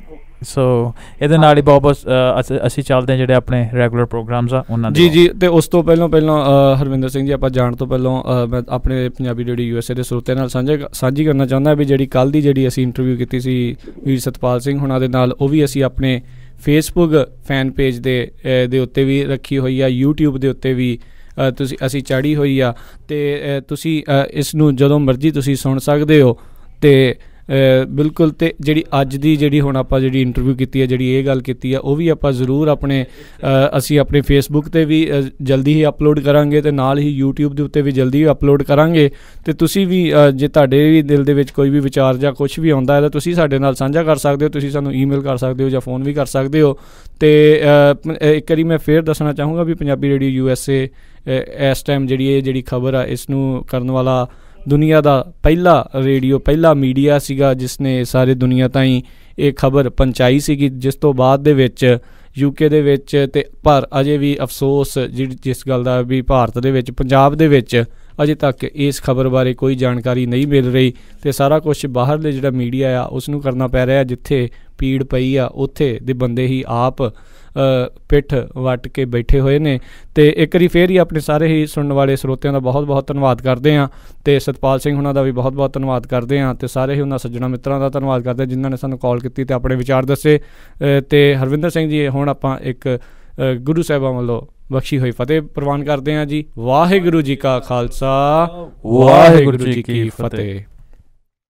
ਸੋ ਇਹਦੇ ਨਾਲ ਹੀ ਬਹੁਤ ਬਹੁਤ ਅਸੀਂ ਚੱਲਦੇ ਹਾਂ ਜਿਹੜੇ ਆਪਣੇ ਰੈਗੂਲਰ ਪ੍ਰੋਗਰਾਮਸ ਆ ਉਹਨਾਂ ਦੇ। ਜੀ ਜੀ ਅਤੇ ਉਸ ਤੋਂ ਪਹਿਲਾਂ ਪਹਿਲਾਂ ਹਰਵਿੰਦਰ ਸਿੰਘ ਜੀ ਆਪਾਂ ਜਾਣ ਤੋਂ ਪਹਿਲਾਂ ਮੈਂ ਆਪਣੇ Punjabi radio U S A ਦੇ ਸਰੋਤਿਆਂ ਨਾਲ ਸਾਂਝੇ ਸਾਂਝੀ ਕਰਨਾ ਚਾਹੁੰਦਾ ਵੀ ਜਿਹੜੀ ਕੱਲ੍ਹ ਦੀ ਜਿਹੜੀ ਅਸੀਂ ਇੰਟਰਵਿਊ ਕੀਤੀ ਸੀ ਵੀਰ ਸਤਪਾਲ ਸਿੰਘ ਹੁਣਾਂ ਦੇ ਨਾਲ, ਉਹ ਵੀ ਅਸੀਂ ਆਪਣੇ ਫੇਸਬੁੱਕ ਫੈਨ ਪੇਜ ਦੇ ਦੇ ਉੱਤੇ ਵੀ ਰੱਖੀ ਹੋਈ ਆ, ਯੂਟਿਊਬ ਦੇ ਉੱਤੇ ਵੀ ਤੁਸੀਂ ਅਸੀਂ ਚਾੜੀ ਹੋਈ ਆ, ਅਤੇ ਤੁਸੀਂ ਇਸ ਨੂੰ ਜਦੋਂ ਮਰਜ਼ੀ ਤੁਸੀਂ ਸੁਣ ਸਕਦੇ ਹੋ। ਅਤੇ ਬਿਲਕੁਲ, ਅਤੇ ਜਿਹੜੀ ਅੱਜ ਦੀ ਜਿਹੜੀ ਹੁਣ ਆਪਾਂ ਜਿਹੜੀ ਇੰਟਰਵਿਊ ਕੀਤੀ ਹੈ, ਜਿਹੜੀ ਇਹ ਗੱਲ ਕੀਤੀ ਆ, ਉਹ ਵੀ ਆਪਾਂ ਜ਼ਰੂਰ ਆਪਣੇ ਅਸੀਂ ਆਪਣੇ ਫੇਸਬੁੱਕ 'ਤੇ ਵੀ ਜਲਦੀ ਹੀ ਅਪਲੋਡ ਕਰਾਂਗੇ ਅਤੇ ਨਾਲ ਹੀ ਯੂਟਿਊਬ ਦੇ ਉੱਤੇ ਵੀ ਜਲਦੀ ਹੀ ਅਪਲੋਡ ਕਰਾਂਗੇ। ਅਤੇ ਤੁਸੀਂ ਵੀ ਜੇ ਤੁਹਾਡੇ ਵੀ ਦਿਲ ਦੇ ਵਿੱਚ ਕੋਈ ਵੀ ਵਿਚਾਰ ਜਾਂ ਕੁਛ ਵੀ ਆਉਂਦਾ ਹੈ ਤਾਂ ਤੁਸੀਂ ਸਾਡੇ ਨਾਲ ਸਾਂਝਾ ਕਰ ਸਕਦੇ ਹੋ, ਤੁਸੀਂ ਸਾਨੂੰ ਈਮੇਲ ਕਰ ਸਕਦੇ ਹੋ ਜਾਂ ਫ਼ੋਨ ਵੀ ਕਰ ਸਕਦੇ ਹੋ। ਅਤੇ ਇੱਕ ਵਾਰੀ ਮੈਂ ਫਿਰ ਦੱਸਣਾ ਚਾਹੂੰਗਾ ਵੀ Punjabi radio U S A ਇਸ ਟਾਈਮ ਜਿਹੜੀ ਇਹ ਜਿਹੜੀ ਖਬਰ ਆ, ਇਸ ਨੂੰ ਕਰਨ ਵਾਲਾ ਦੁਨੀਆ ਦਾ ਪਹਿਲਾ ਰੇਡੀਓ ਪਹਿਲਾ ਮੀਡੀਆ ਸੀਗਾ ਜਿਸ ਨੇ ਸਾਰੇ ਦੁਨੀਆ ਤਾਈਂ ਇਹ ਖਬਰ ਪਹੁੰਚਾਈ ਸੀਗੀ, ਜਿਸ ਤੋਂ ਬਾਅਦ ਦੇ ਵਿੱਚ ਯੂਕੇ ਦੇ ਵਿੱਚ ਅਤੇ ਪਰ ਅਜੇ ਵੀ ਅਫਸੋਸ ਜਿਹੜੀ ਜਿਸ ਗੱਲ ਦਾ ਵੀ ਭਾਰਤ ਦੇ ਵਿੱਚ ਪੰਜਾਬ ਦੇ ਵਿੱਚ ਅਜੇ ਤੱਕ ਇਸ ਖਬਰ ਬਾਰੇ ਕੋਈ ਜਾਣਕਾਰੀ ਨਹੀਂ ਮਿਲ ਰਹੀ, ਅਤੇ ਸਾਰਾ ਕੁਛ ਬਾਹਰਲੇ ਜਿਹੜਾ ਮੀਡੀਆ ਆ ਉਸ ਨੂੰ ਕਰਨਾ ਪੈ ਰਿਹਾ। ਜਿੱਥੇ ਪੀੜ ਪਈ ਆ ਉੱਥੇ ਦੇ ਬੰਦੇ ਹੀ ਆਪ ਪਿੱਠ ਵੱਟ ਕੇ ਬੈਠੇ ਹੋਏ ਨੇ। ਅਤੇ ਇੱਕ ਵਾਰੀ ਫਿਰ ਹੀ ਆਪਣੇ ਸਾਰੇ ਹੀ ਸੁਣਨ ਵਾਲੇ ਸਰੋਤਿਆਂ ਦਾ ਬਹੁਤ ਬਹੁਤ ਧੰਨਵਾਦ ਕਰਦੇ ਹਾਂ, ਅਤੇ ਸਤਪਾਲ ਸਿੰਘ ਉਹਨਾਂ ਦਾ ਵੀ ਬਹੁਤ ਬਹੁਤ ਧੰਨਵਾਦ ਕਰਦੇ ਹਾਂ, ਅਤੇ ਸਾਰੇ ਹੀ ਉਹਨਾਂ ਸੱਜਣਾ ਮਿੱਤਰਾਂ ਦਾ ਧੰਨਵਾਦ ਕਰਦੇ ਜਿਨ੍ਹਾਂ ਨੇ ਸਾਨੂੰ ਕਾਲ ਕੀਤੀ ਅਤੇ ਆਪਣੇ ਵਿਚਾਰ ਦੱਸੇ। ਅਤੇ ਹਰਵਿੰਦਰ ਸਿੰਘ ਜੀ, ਹੁਣ ਆਪਾਂ ਇੱਕ ਗੁਰੂ ਸਾਹਿਬਾਂ ਵੱਲੋਂ ਬਖਸ਼ੀ ਹੋਈ ਫਤਿਹ ਪ੍ਰਵਾਨ ਕਰਦੇ ਹਾਂ ਜੀ। ਵਾਹਿਗੁਰੂ ਜੀ ਕਾ ਖਾਲਸਾ, ਵਾਹਿਗੁਰੂ ਜੀ ਕੀ ਫਤਿਹ।